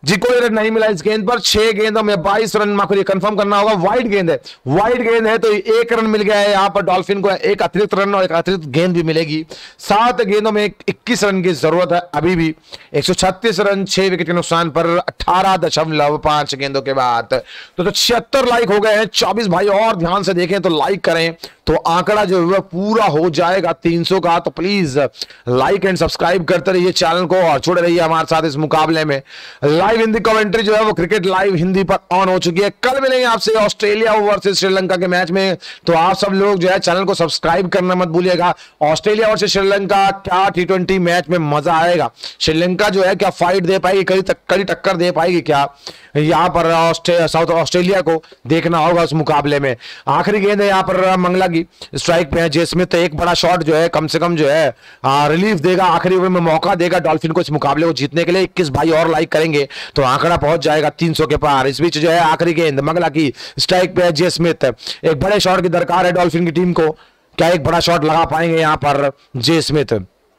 जी कोई रन नहीं मिला इस गेंद पर। 6 गेंदों में 22 रन आपको कंफर्म करना होगा। वाइड गेंद है, वाइड गेंद है तो 1 रन मिल गया है यहां पर डॉल्फिन को। एक अतिरिक्त रन और एक अतिरिक्त गेंद भी मिलेगी। 7 गेंदों में 21 रन की जरूरत है अभी भी। 136 रन 6 विकेट के नुकसान पर 18.5 गेंदों के बाद। तो 76 लाइक हो गए हैं। 24 भाई और ध्यान से देखें तो लाइक करें तो आंकड़ा जो है पूरा हो जाएगा 300 का। तो प्लीज लाइक एंड सब्सक्राइब करते रहिए चैनल को और जुड़े रहिए हमारे साथ इस मुकाबले में। लाइव हिंदी कमेंट्री जो है वो क्रिकेट लाइव हिंदी पर ऑन हो चुकी है। कल मिलेंगे आपसे ऑस्ट्रेलिया वर्सेस श्रीलंका के मैच में। तो आप सब लोग जो है चैनल को सब्सक्राइब करना मत भूलिएगा। ऑस्ट्रेलिया वर्सेस श्रीलंका क्या T20 मैच में मजा आएगा। श्रीलंका जो है क्या फाइट दे पाएगी, कड़ी टक्कर दे पाएगी क्या, यहां पर साउथ ऑस्ट्रेलिया को देखना होगा उस मुकाबले में। आखिरी गेंद है यहां पर मंगला की, स्ट्राइक पे है जे स्मिथ। एक बड़ा शॉट जो है कम से कम जो है रिलीफ देगा, आखिरी ओवर में मौका देगा डॉल्फिन को इस मुकाबले को जीतने के लिए। 21 भाई और लाइक करेंगे तो आंकड़ा पहुंच जाएगा 300 के पार। इस बीच जो है आखिरी गेंद मंगला की, स्ट्राइक पे है जे स्मिथ। एक बड़े शॉट की दरकार है डॉल्फिन की टीम को। क्या एक बड़ा शॉट लगा पाएंगे यहां पर जे स्मिथ?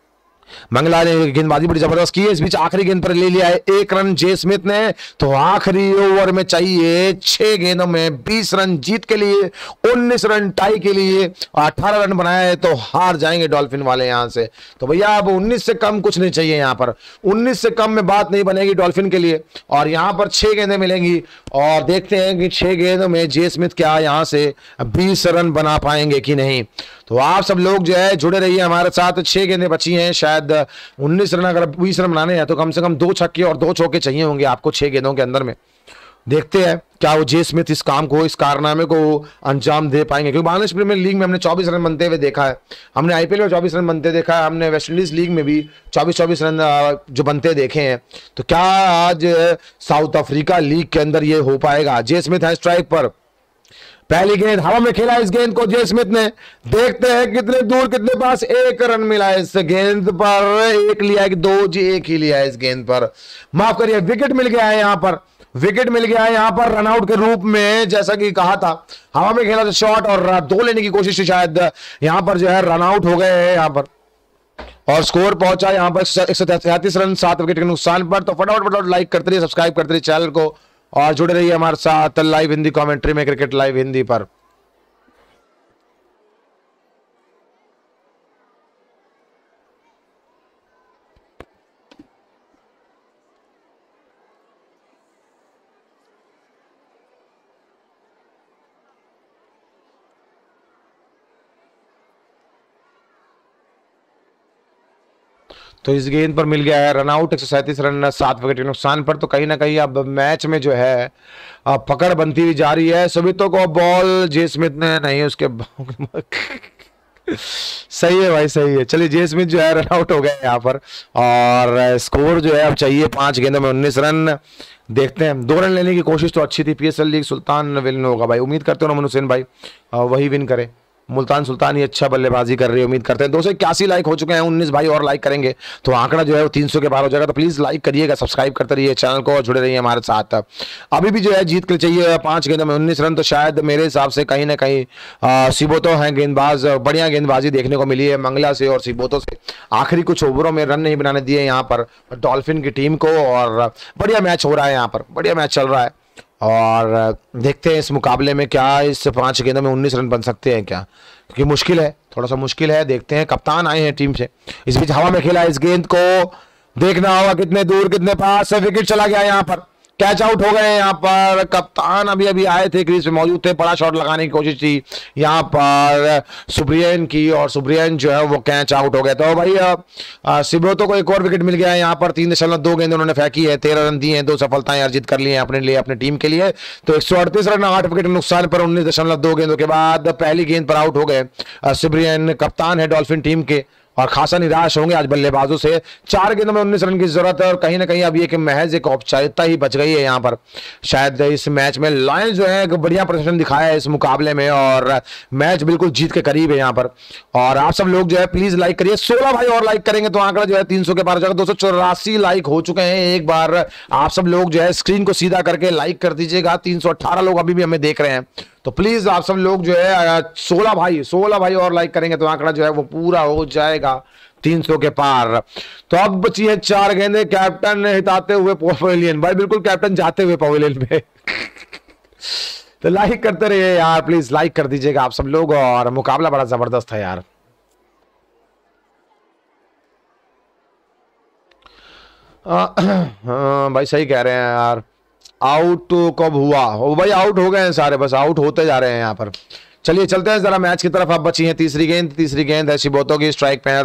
मंगला ने गेंदबाजी बड़ी जबरदस्त की है। इस बीच आखिरी गेंद पर ले लिया है 1 रन जे स्मिथ ने। तो आखिरी ओवर में चाहिए 6 गेंदों में 20 रन जीत के लिए, 19 रन टाई के लिए। 18 रन बनाया है तो हार जाएंगे डॉल्फिन वाले यहां से। तो भैया अब 19 से कम कुछ नहीं चाहिए यहां पर। 19 से कम में बात नहीं बनेगी डॉल्फिन के लिए। और यहां पर 6 गेंदें मिलेंगी और देखते हैं कि 6 गेंदों में जे स्मिथ क्या यहां से 20 रन बना पाएंगे कि नहीं। तो आप सब लोग जो है जुड़े रहिए हमारे साथ। 6 गेंदें बची हैं, शायद 19 रन, अगर 20 रन बनाने हैं तो कम से कम 2 छक्के और 2 चौके चाहिए होंगे आपको 6 गेंदों के अंदर में। देखते हैं क्या वो जे स्मिथ इस काम को, इस कारनामे को अंजाम दे पाएंगे। क्योंकि बांग्लादेश प्रीमियर लीग में हमने 24 रन बनते हुए देखा है, हमने आईपीएल में 24 रन बनते देखा है, हमने वेस्ट इंडीज लीग में भी 24-24 रन जो बनते देखे हैं। तो क्या आज साउथ अफ्रीका लीग के अंदर ये हो पाएगा? जे स्मिथ है स्ट्राइक पर। पहली गेंद हवा में खेला इस गेंद को जे स्मिथ ने। देखते हैं कितने दूर कितने पास। 1 रन मिला है इस गेंद पर। 1 लिया है कि 2? जी 1 ही लिया है इस गेंद पर। माफ करिए, विकेट मिल गया है यहां पर। विकेट मिल गया है यहां पर रनआउट के रूप में। जैसा कि कहा था, हवा में खेला था शॉट और 2 लेने की कोशिश थी, शायद यहां पर जो है रनआउट हो गए हैं यहां पर। और स्कोर पहुंचा यहां पर 133 रन 7 विकेट के नुकसान पर। तो फटाफट लाइक करते रहिए, सब्सक्राइब करते रहिए चैनल को और जुड़े रहिए हमारे साथ लाइव हिंदी कमेंट्री में, क्रिकेट लाइव हिंदी पर। तो इस गेंद पर मिल गया है रनआउट। 137 रन 7 विकेट के नुकसान पर। तो कहीं ना कहीं अब मैच में जो है पकड़ बनती हुई जा रही है। सुबितो को बॉल जे स्मिथ ने नहीं, उसके सही है भाई, सही है। चलिए जे स्मिथ जो है रनआउट हो गए यहाँ पर और स्कोर जो है अब चाहिए 5 गेंदों में 19 रन। देखते हैं, 2 रन लेने की कोशिश तो अच्छी थी। पीएसएल लीग सुल्तान विन होगा भाई, उम्मीद करते हो नमन हुसैन भाई वही विन करे। मुल्तान सुल्तान ही अच्छा बल्लेबाजी कर रही है, उम्मीद करते हैं। 281 लाइक हो चुके हैं, 19 भाई और लाइक करेंगे तो आंकड़ा जो है वो 300 के पार हो जाएगा। तो प्लीज लाइक करिएगा, सब्सक्राइब करते रहिए चैनल को और जुड़े रहिए हमारे साथ। अभी भी जो है जीत के चाहिए 5 गेंदों में 19 रन। तो शायद मेरे हिसाब से कहीं ना कहीं सिबोतो हैं गेंदबाज, बढ़िया गेंदबाजी देखने को मिली है मंगला से और सिबोतो से। आखिरी कुछ ओवरों में रन नहीं बनाने दिए यहाँ पर डॉल्फिन की टीम को और बढ़िया मैच हो रहा है यहाँ पर, बढ़िया मैच चल रहा है। और देखते हैं इस मुकाबले में क्या इस 5 गेंदों में 19 रन बन सकते हैं क्या, क्योंकि मुश्किल है, थोड़ा सा मुश्किल है। देखते हैं, कप्तान आए हैं टीम से। इस बीच हवा में खेला इस गेंद को, देखना होगा कितने दूर कितने पास। विकेट चला गया यहाँ पर, कैच आउट हो गए यहाँ पर। कप्तान अभी अभी आए थे, क्रीज पे मौजूद थे, बड़ा शॉट लगाने की कोशिश थी यहाँ पर सुब्रियन की और सुब्रियन जो है वो कैच आउट हो गया। तो भाई सिबोतो को एक और विकेट मिल गया है यहाँ पर। 3.2 गेंद उन्होंने फेंकी है, 13 रन दिए हैं, 2 सफलताएं अर्जित कर ली हैं अपने लिए, अपनी टीम के लिए। तो 138 रन 8 विकेट नुकसान पर 19.2 गेंदों के बाद पहली गेंद पर आउट हो गए सुब्रियन। कप्तान है डॉल्फिन टीम के और खासा निराश होंगे आज बल्लेबाजों से। 4 गेंदों में 19 रन की जरूरत है और कहीं ना कहीं अब ये कि महज एक औपचारिकता ही बच गई है यहाँ पर। शायद इस मैच में लायंस जो है एक बढ़िया प्रदर्शन दिखाया है इस मुकाबले में और मैच बिल्कुल जीत के करीब है यहाँ पर। और आप सब लोग जो है प्लीज लाइक करिए, 16 भाई और लाइक करेंगे तो आंकड़ा जो है 300 के पार हो जाएगा। 284 लाइक हो चुके हैं। एक बार आप सब लोग जो है स्क्रीन को सीधा करके लाइक कर दीजिएगा। 318 लोग अभी भी हमें देख रहे हैं। तो प्लीज आप सब लोग जो है 16 भाई और लाइक करेंगे तो आंकड़ा जो है वो पूरा हो जाएगा 300 के पार। तो अब बची है 4 गेंदें, कैप्टन हिताते हुए पवेलियन, भाई बिल्कुल कैप्टन जाते हुए पवेलियन में तो लाइक करते रहिए यार, प्लीज लाइक कर दीजिएगा आप सब लोग। और मुकाबला बड़ा जबरदस्त है यार। भाई सही कह रहे हैं यार, आउट कब हुआ? ओ भाई आउट हो गए हैं सारे, बस आउट होते जा रहे हैं यहाँ पर। चलिए चलते हैं जरा मैच की तरफ। अब बची है तीसरी गेंद है शिबोतो की, स्ट्राइक पे है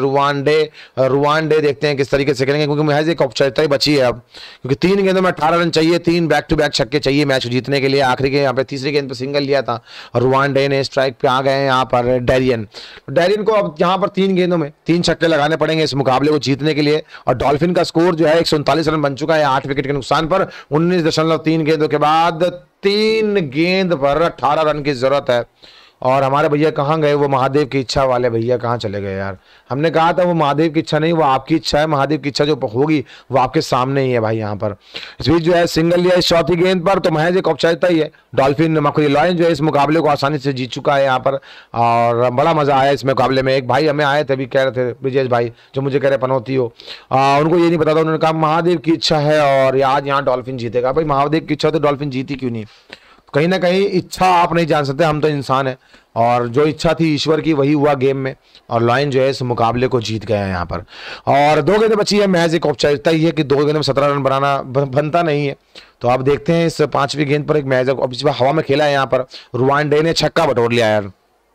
रुवांडे देखते हैं किस तरीके से करेंगे, क्योंकि महज एक औपचारिकता ही बची है अब, क्योंकि 3 गेंदों में 18 रन चाहिए, 3 बैक टू बैक छक्के चाहिए मैच जीतने के लिए। आखिरी के यहाँ पे तीसरी गेंद पे सिंगल लिया था और रुवांडे ने स्ट्राइक पे आ गए हैं यहाँ पर डेरियन को अब यहाँ पर 3 गेंदों में 3 छक्के लगाने पड़ेंगे इस मुकाबले को जीतने के लिए। और डॉल्फिन का स्कोर जो है 139 रन बन चुका है 8 विकेट के नुकसान पर। 19.3 गेंदों के बाद 3 गेंद पर 18 रन की जरूरत है। और हमारे भैया कहाँ गए, वो महादेव की इच्छा वाले भैया कहाँ चले गए यार? हमने कहा था वो महादेव की इच्छा नहीं, वो आपकी इच्छा है। महादेव की इच्छा जो होगी वो आपके सामने ही है भाई। यहाँ पर इस बीच जो है सिंगल लिया इस चौथी गेंद पर, तो महज एक औपचारिकता ही है। डॉल्फिन लॉयन जो है इस मुकाबले को आसानी से जीत चुका है यहाँ पर। और बड़ा मजा आया इस मुकाबले में। एक भाई हमें आए थे, अभी कह रहे थे ब्रिजेश भाई, जो मुझे कह रहे पनौती हो, उनको ये नहीं पता था, उन्होंने कहा महादेव की इच्छा है और आज यहाँ डॉल्फिन जीतेगा। भाई महादेव की इच्छा तो डॉल्फिन जीती क्यों नहीं? कहीं ना कहीं इच्छा आप नहीं जान सकते, हम तो इंसान है, और जो इच्छा थी ईश्वर की वही हुआ गेम में, और लॉयन जो है इस मुकाबले को जीत गया है यहाँ पर। और 2 गेंदें बची है, मैच एक औपचारिकता ही है कि 2 गेंदों में 17 रन बनाना बनता नहीं है। तो आप देखते हैं इस 5वीं गेंद पर एक मैच हवा में खेला है यहाँ पर, रुवांडे ने छक्का बटोर लिया यार,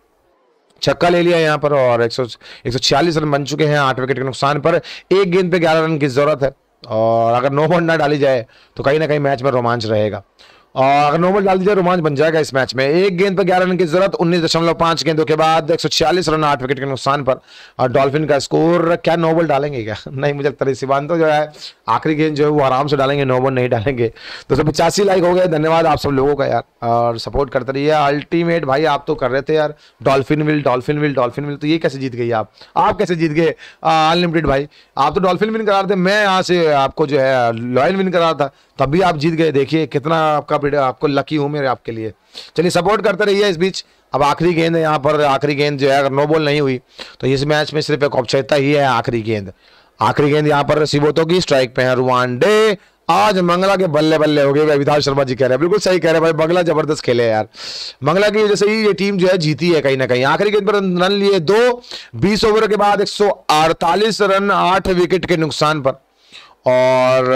छक्का ले लिया यहाँ पर। और 146 रन बन चुके हैं 8 विकेट के नुकसान पर। 1 गेंद पे 11 रन की जरूरत है, और अगर नो बॉल ना डाली जाए तो कहीं ना कहीं मैच में रोमांच रहेगा, और अगर नो बॉल डाल दी जाए रोमांच बन जाएगा इस मैच में। 1 गेंद पर 11 रन की जरूरत, 19.5 गेंदों के बाद 146 रन 8 विकेट के नुकसान पर। और डॉल्फिन का स्कोर, क्या नो बॉल डालेंगे क्या? नहीं, मुझे लगता है सिवान तो जो है आखिरी गेंद जो है वो आराम से डालेंगे, नो बॉल नहीं डालेंगे। 285 लाइक हो गए, धन्यवाद आप सब लोगों का यार, और सपोर्ट करते रहिए। अल्टीमेट भाई आप तो कर रहे थे यार, डॉल्फिन विल, तो ये कैसे जीत गई आप कैसे जीत गए? अनलिमिटेड भाई आप तो डॉल्फिन विन करा रहे थे, मैं यहाँ से आपको जो है लॉयन विन करा रहा था, तब भी आप जीत गए। देखिए कितना आपको लकी हूं मेरे आपके लिए। चलिए सपोर्ट करते रहिए। इस बीच अब आखिरी गेंद है यहाँ पर, आखिरी गेंद जो है अगर नो बॉल नहीं हुई तो इस मैच में सिर्फ एक औपचारिकता ही है। आखिरी गेंद यहाँ पर शिबोतो की, स्ट्राइक पे है रुवांडे। आज मंगला के बल्ले बल्ले हो गए, विधान शर्मा जी कह रहे हैं, बिल्कुल सही कह रहे हैं भाई, मंगला जबरदस्त खेले यार। मंगला की वजह से ही ये टीम जो है जीती है कहीं ना कहीं। आखिरी गेंद पर रन लिए 2, 20 ओवर के बाद 148 रन 8 विकेट के नुकसान पर, और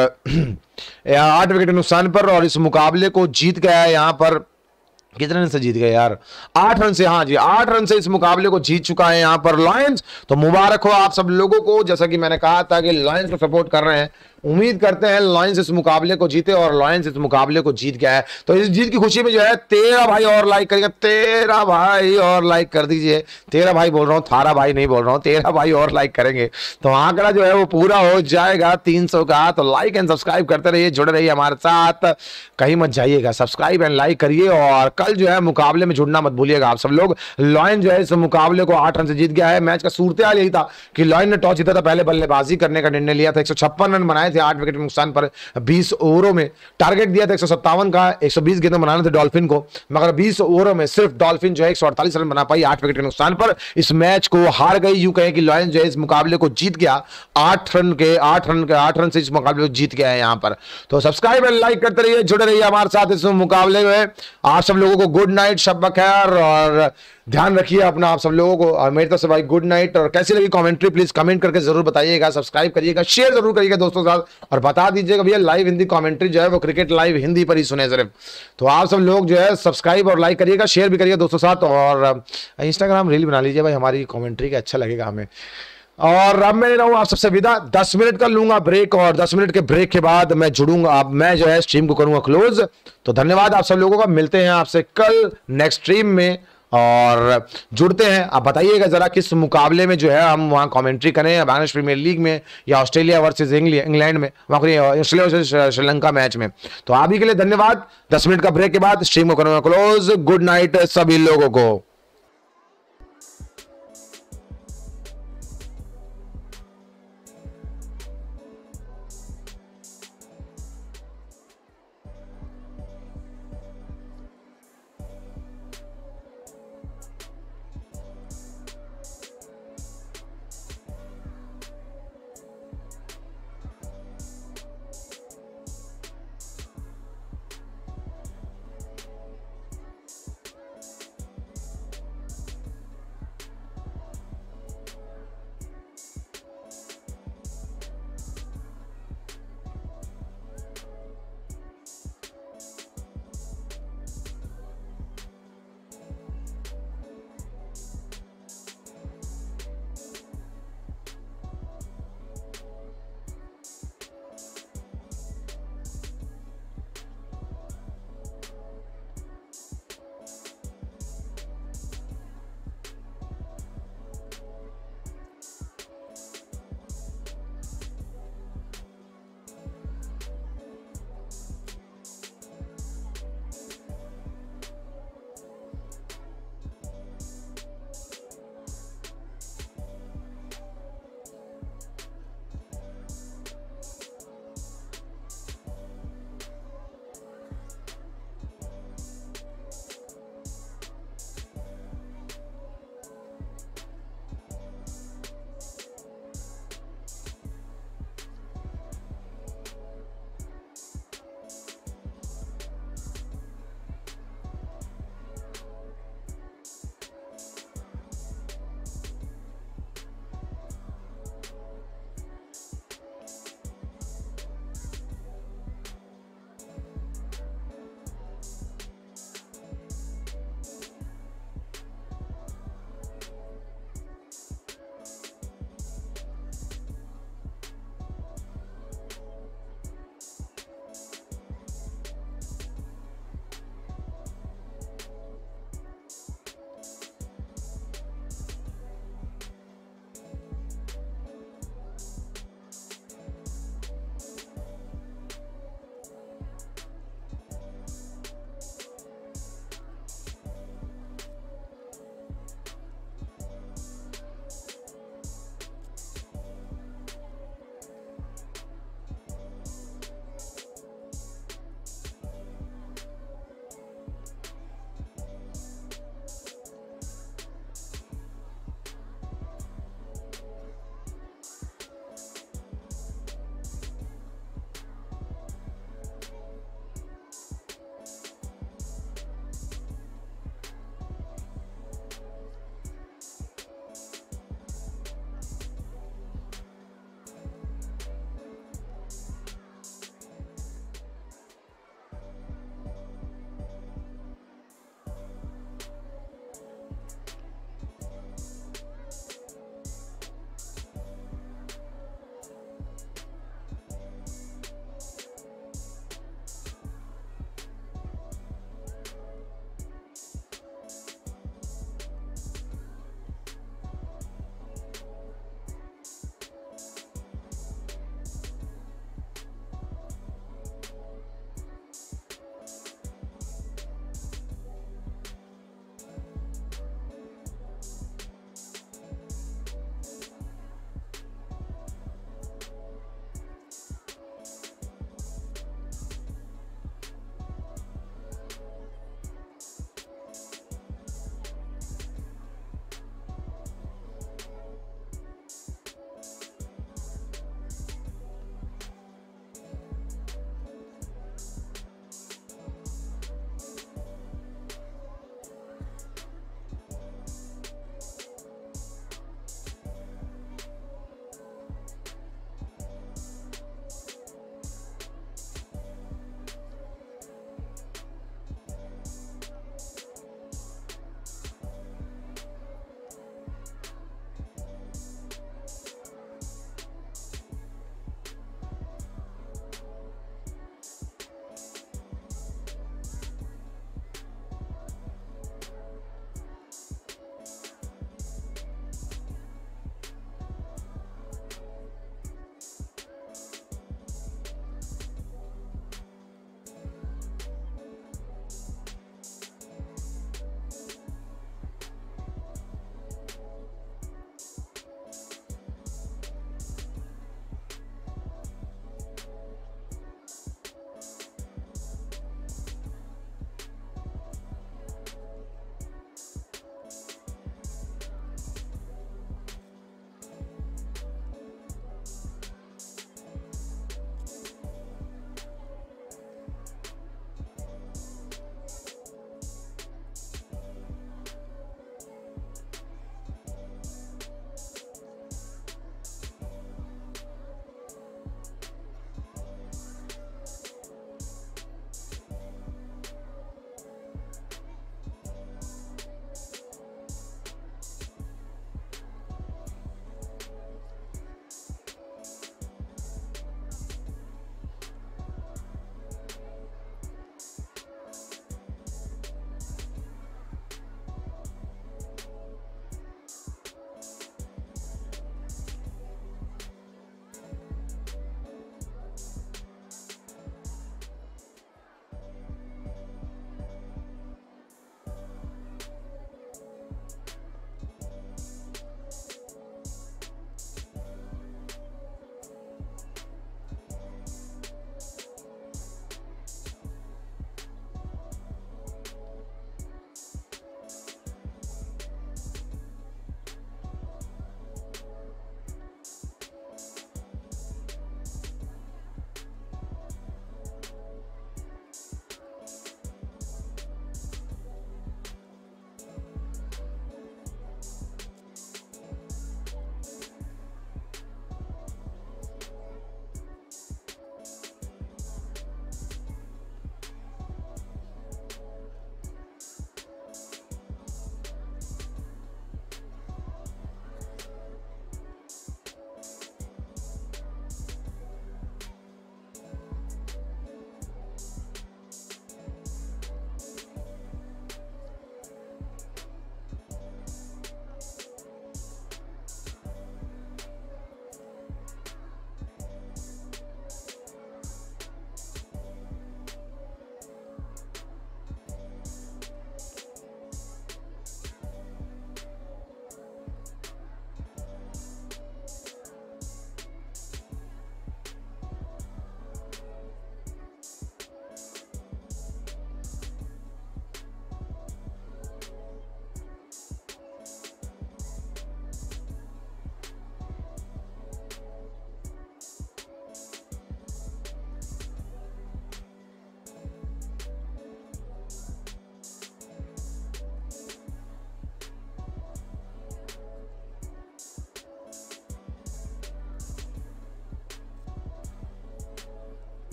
8 विकेट के नुकसान पर। और इस मुकाबले को जीत गया है यहाँ पर, कितने रन से जीत गए यार? 8 रन से, हाँ जी 8 रन से इस मुकाबले को जीत चुका है यहाँ पर लॉयंस। तो मुबारक हो आप सब लोगों को। जैसा कि मैंने कहा था कि लॉयंस को सपोर्ट कर रहे हैं, उम्मीद करते हैं लॉयंस इस मुकाबले को जीते, और लॉयंस इस मुकाबले को जीत गया है। तो इस जीत की खुशी में जो है 13 भाई और लाइक करिएगा, 13 भाई और लाइक कर दीजिए। 13 भाई बोल रहा हूँ, 18 भाई नहीं बोल रहा हूँ, 13 भाई और लाइक करेंगे तो आंकड़ा जो है वो पूरा हो जाएगा 300 का। तो लाइक एंड सब्सक्राइब करते रहिए, जुड़े रहिए हमारे साथ, कहीं मत जाइएगा, सब्सक्राइब एंड लाइक करिए। और कल जो है मुकाबले में जुड़ना मत भूलिएगा आप सब लोग। लॉयन जो है इस मुकाबले को 8 रन से जीत गया है। मैच का सूरत हाल यही था कि लॉयन ने टॉस जीता था, पहले बल्लेबाजी करने का निर्णय लिया था। 156 रन बनाए थे 8 विकेट के नुकसान पर 20 ओवरों में। टारगेट दिया था 157 का, 120 गेंदें बनाने थे डॉल्फिन को, मगर 20 ओवरों में सिर्फ डॉल्फिन जो है 148 रन बना पाई 8 विकेट के नुकसान पर। इस मैच को हार गई, यूं कहें कि लॉयन जो है इस मुकाबले को जीत गया 8 रन से इस मुकाबले को जीत गया है यहाँ पर। तो सब्सक्राइब एंड लाइक करते रहिए, जुड़े रहिए हमारे साथ इस मुकाबले में। आप सब लोगों को गुड नाइट, शब बखैर, और ध्यान रखिए अपना आप सब लोगों को। और मेरी तरफ से भाई गुड नाइट। और कैसी लगी कमेंट्री प्लीज कमेंट करके जरूर बताइएगा, सब्सक्राइब करिएगा, शेयर जरूर करिएगा दोस्तों के साथ, और बता दीजिएगा भैया लाइव हिंदी कमेंट्री जो है वो क्रिकेट लाइव हिंदी पर ही सुने सिर्फ। तो आप सब लोग जो है सब्सक्राइब और लाइक करिएगा, शेयर भी करिएगा दोस्तों साथ, और इंस्टाग्राम रील बना लीजिए भाई हमारी कमेंट्री का, अच्छा लगेगा हमें। और अब मैं रहूं आप सबसे विदा, 10 मिनट का लूंगा ब्रेक, और 10 मिनट के ब्रेक के बाद मैं जुड़ूंगा, अब मैं जो है स्ट्रीम को करूंगा क्लोज। तो धन्यवाद आप सब लोगों का, मिलते हैं आपसे कल नेक्स्ट स्ट्रीम में, और जुड़ते हैं। आप बताइएगा जरा किस मुकाबले में जो है हम वहां कमेंट्री करें, बांग्लादेश प्रीमियर लीग में, या ऑस्ट्रेलिया वर्सेस इंग्लैंड में, ऑस्ट्रेलिया वर्सेस श्रीलंका मैच में। तो आप ही के लिए धन्यवाद। 10 मिनट का ब्रेक के बाद स्ट्रीम को करूंगा क्लोज। गुड नाइट सभी लोगों को।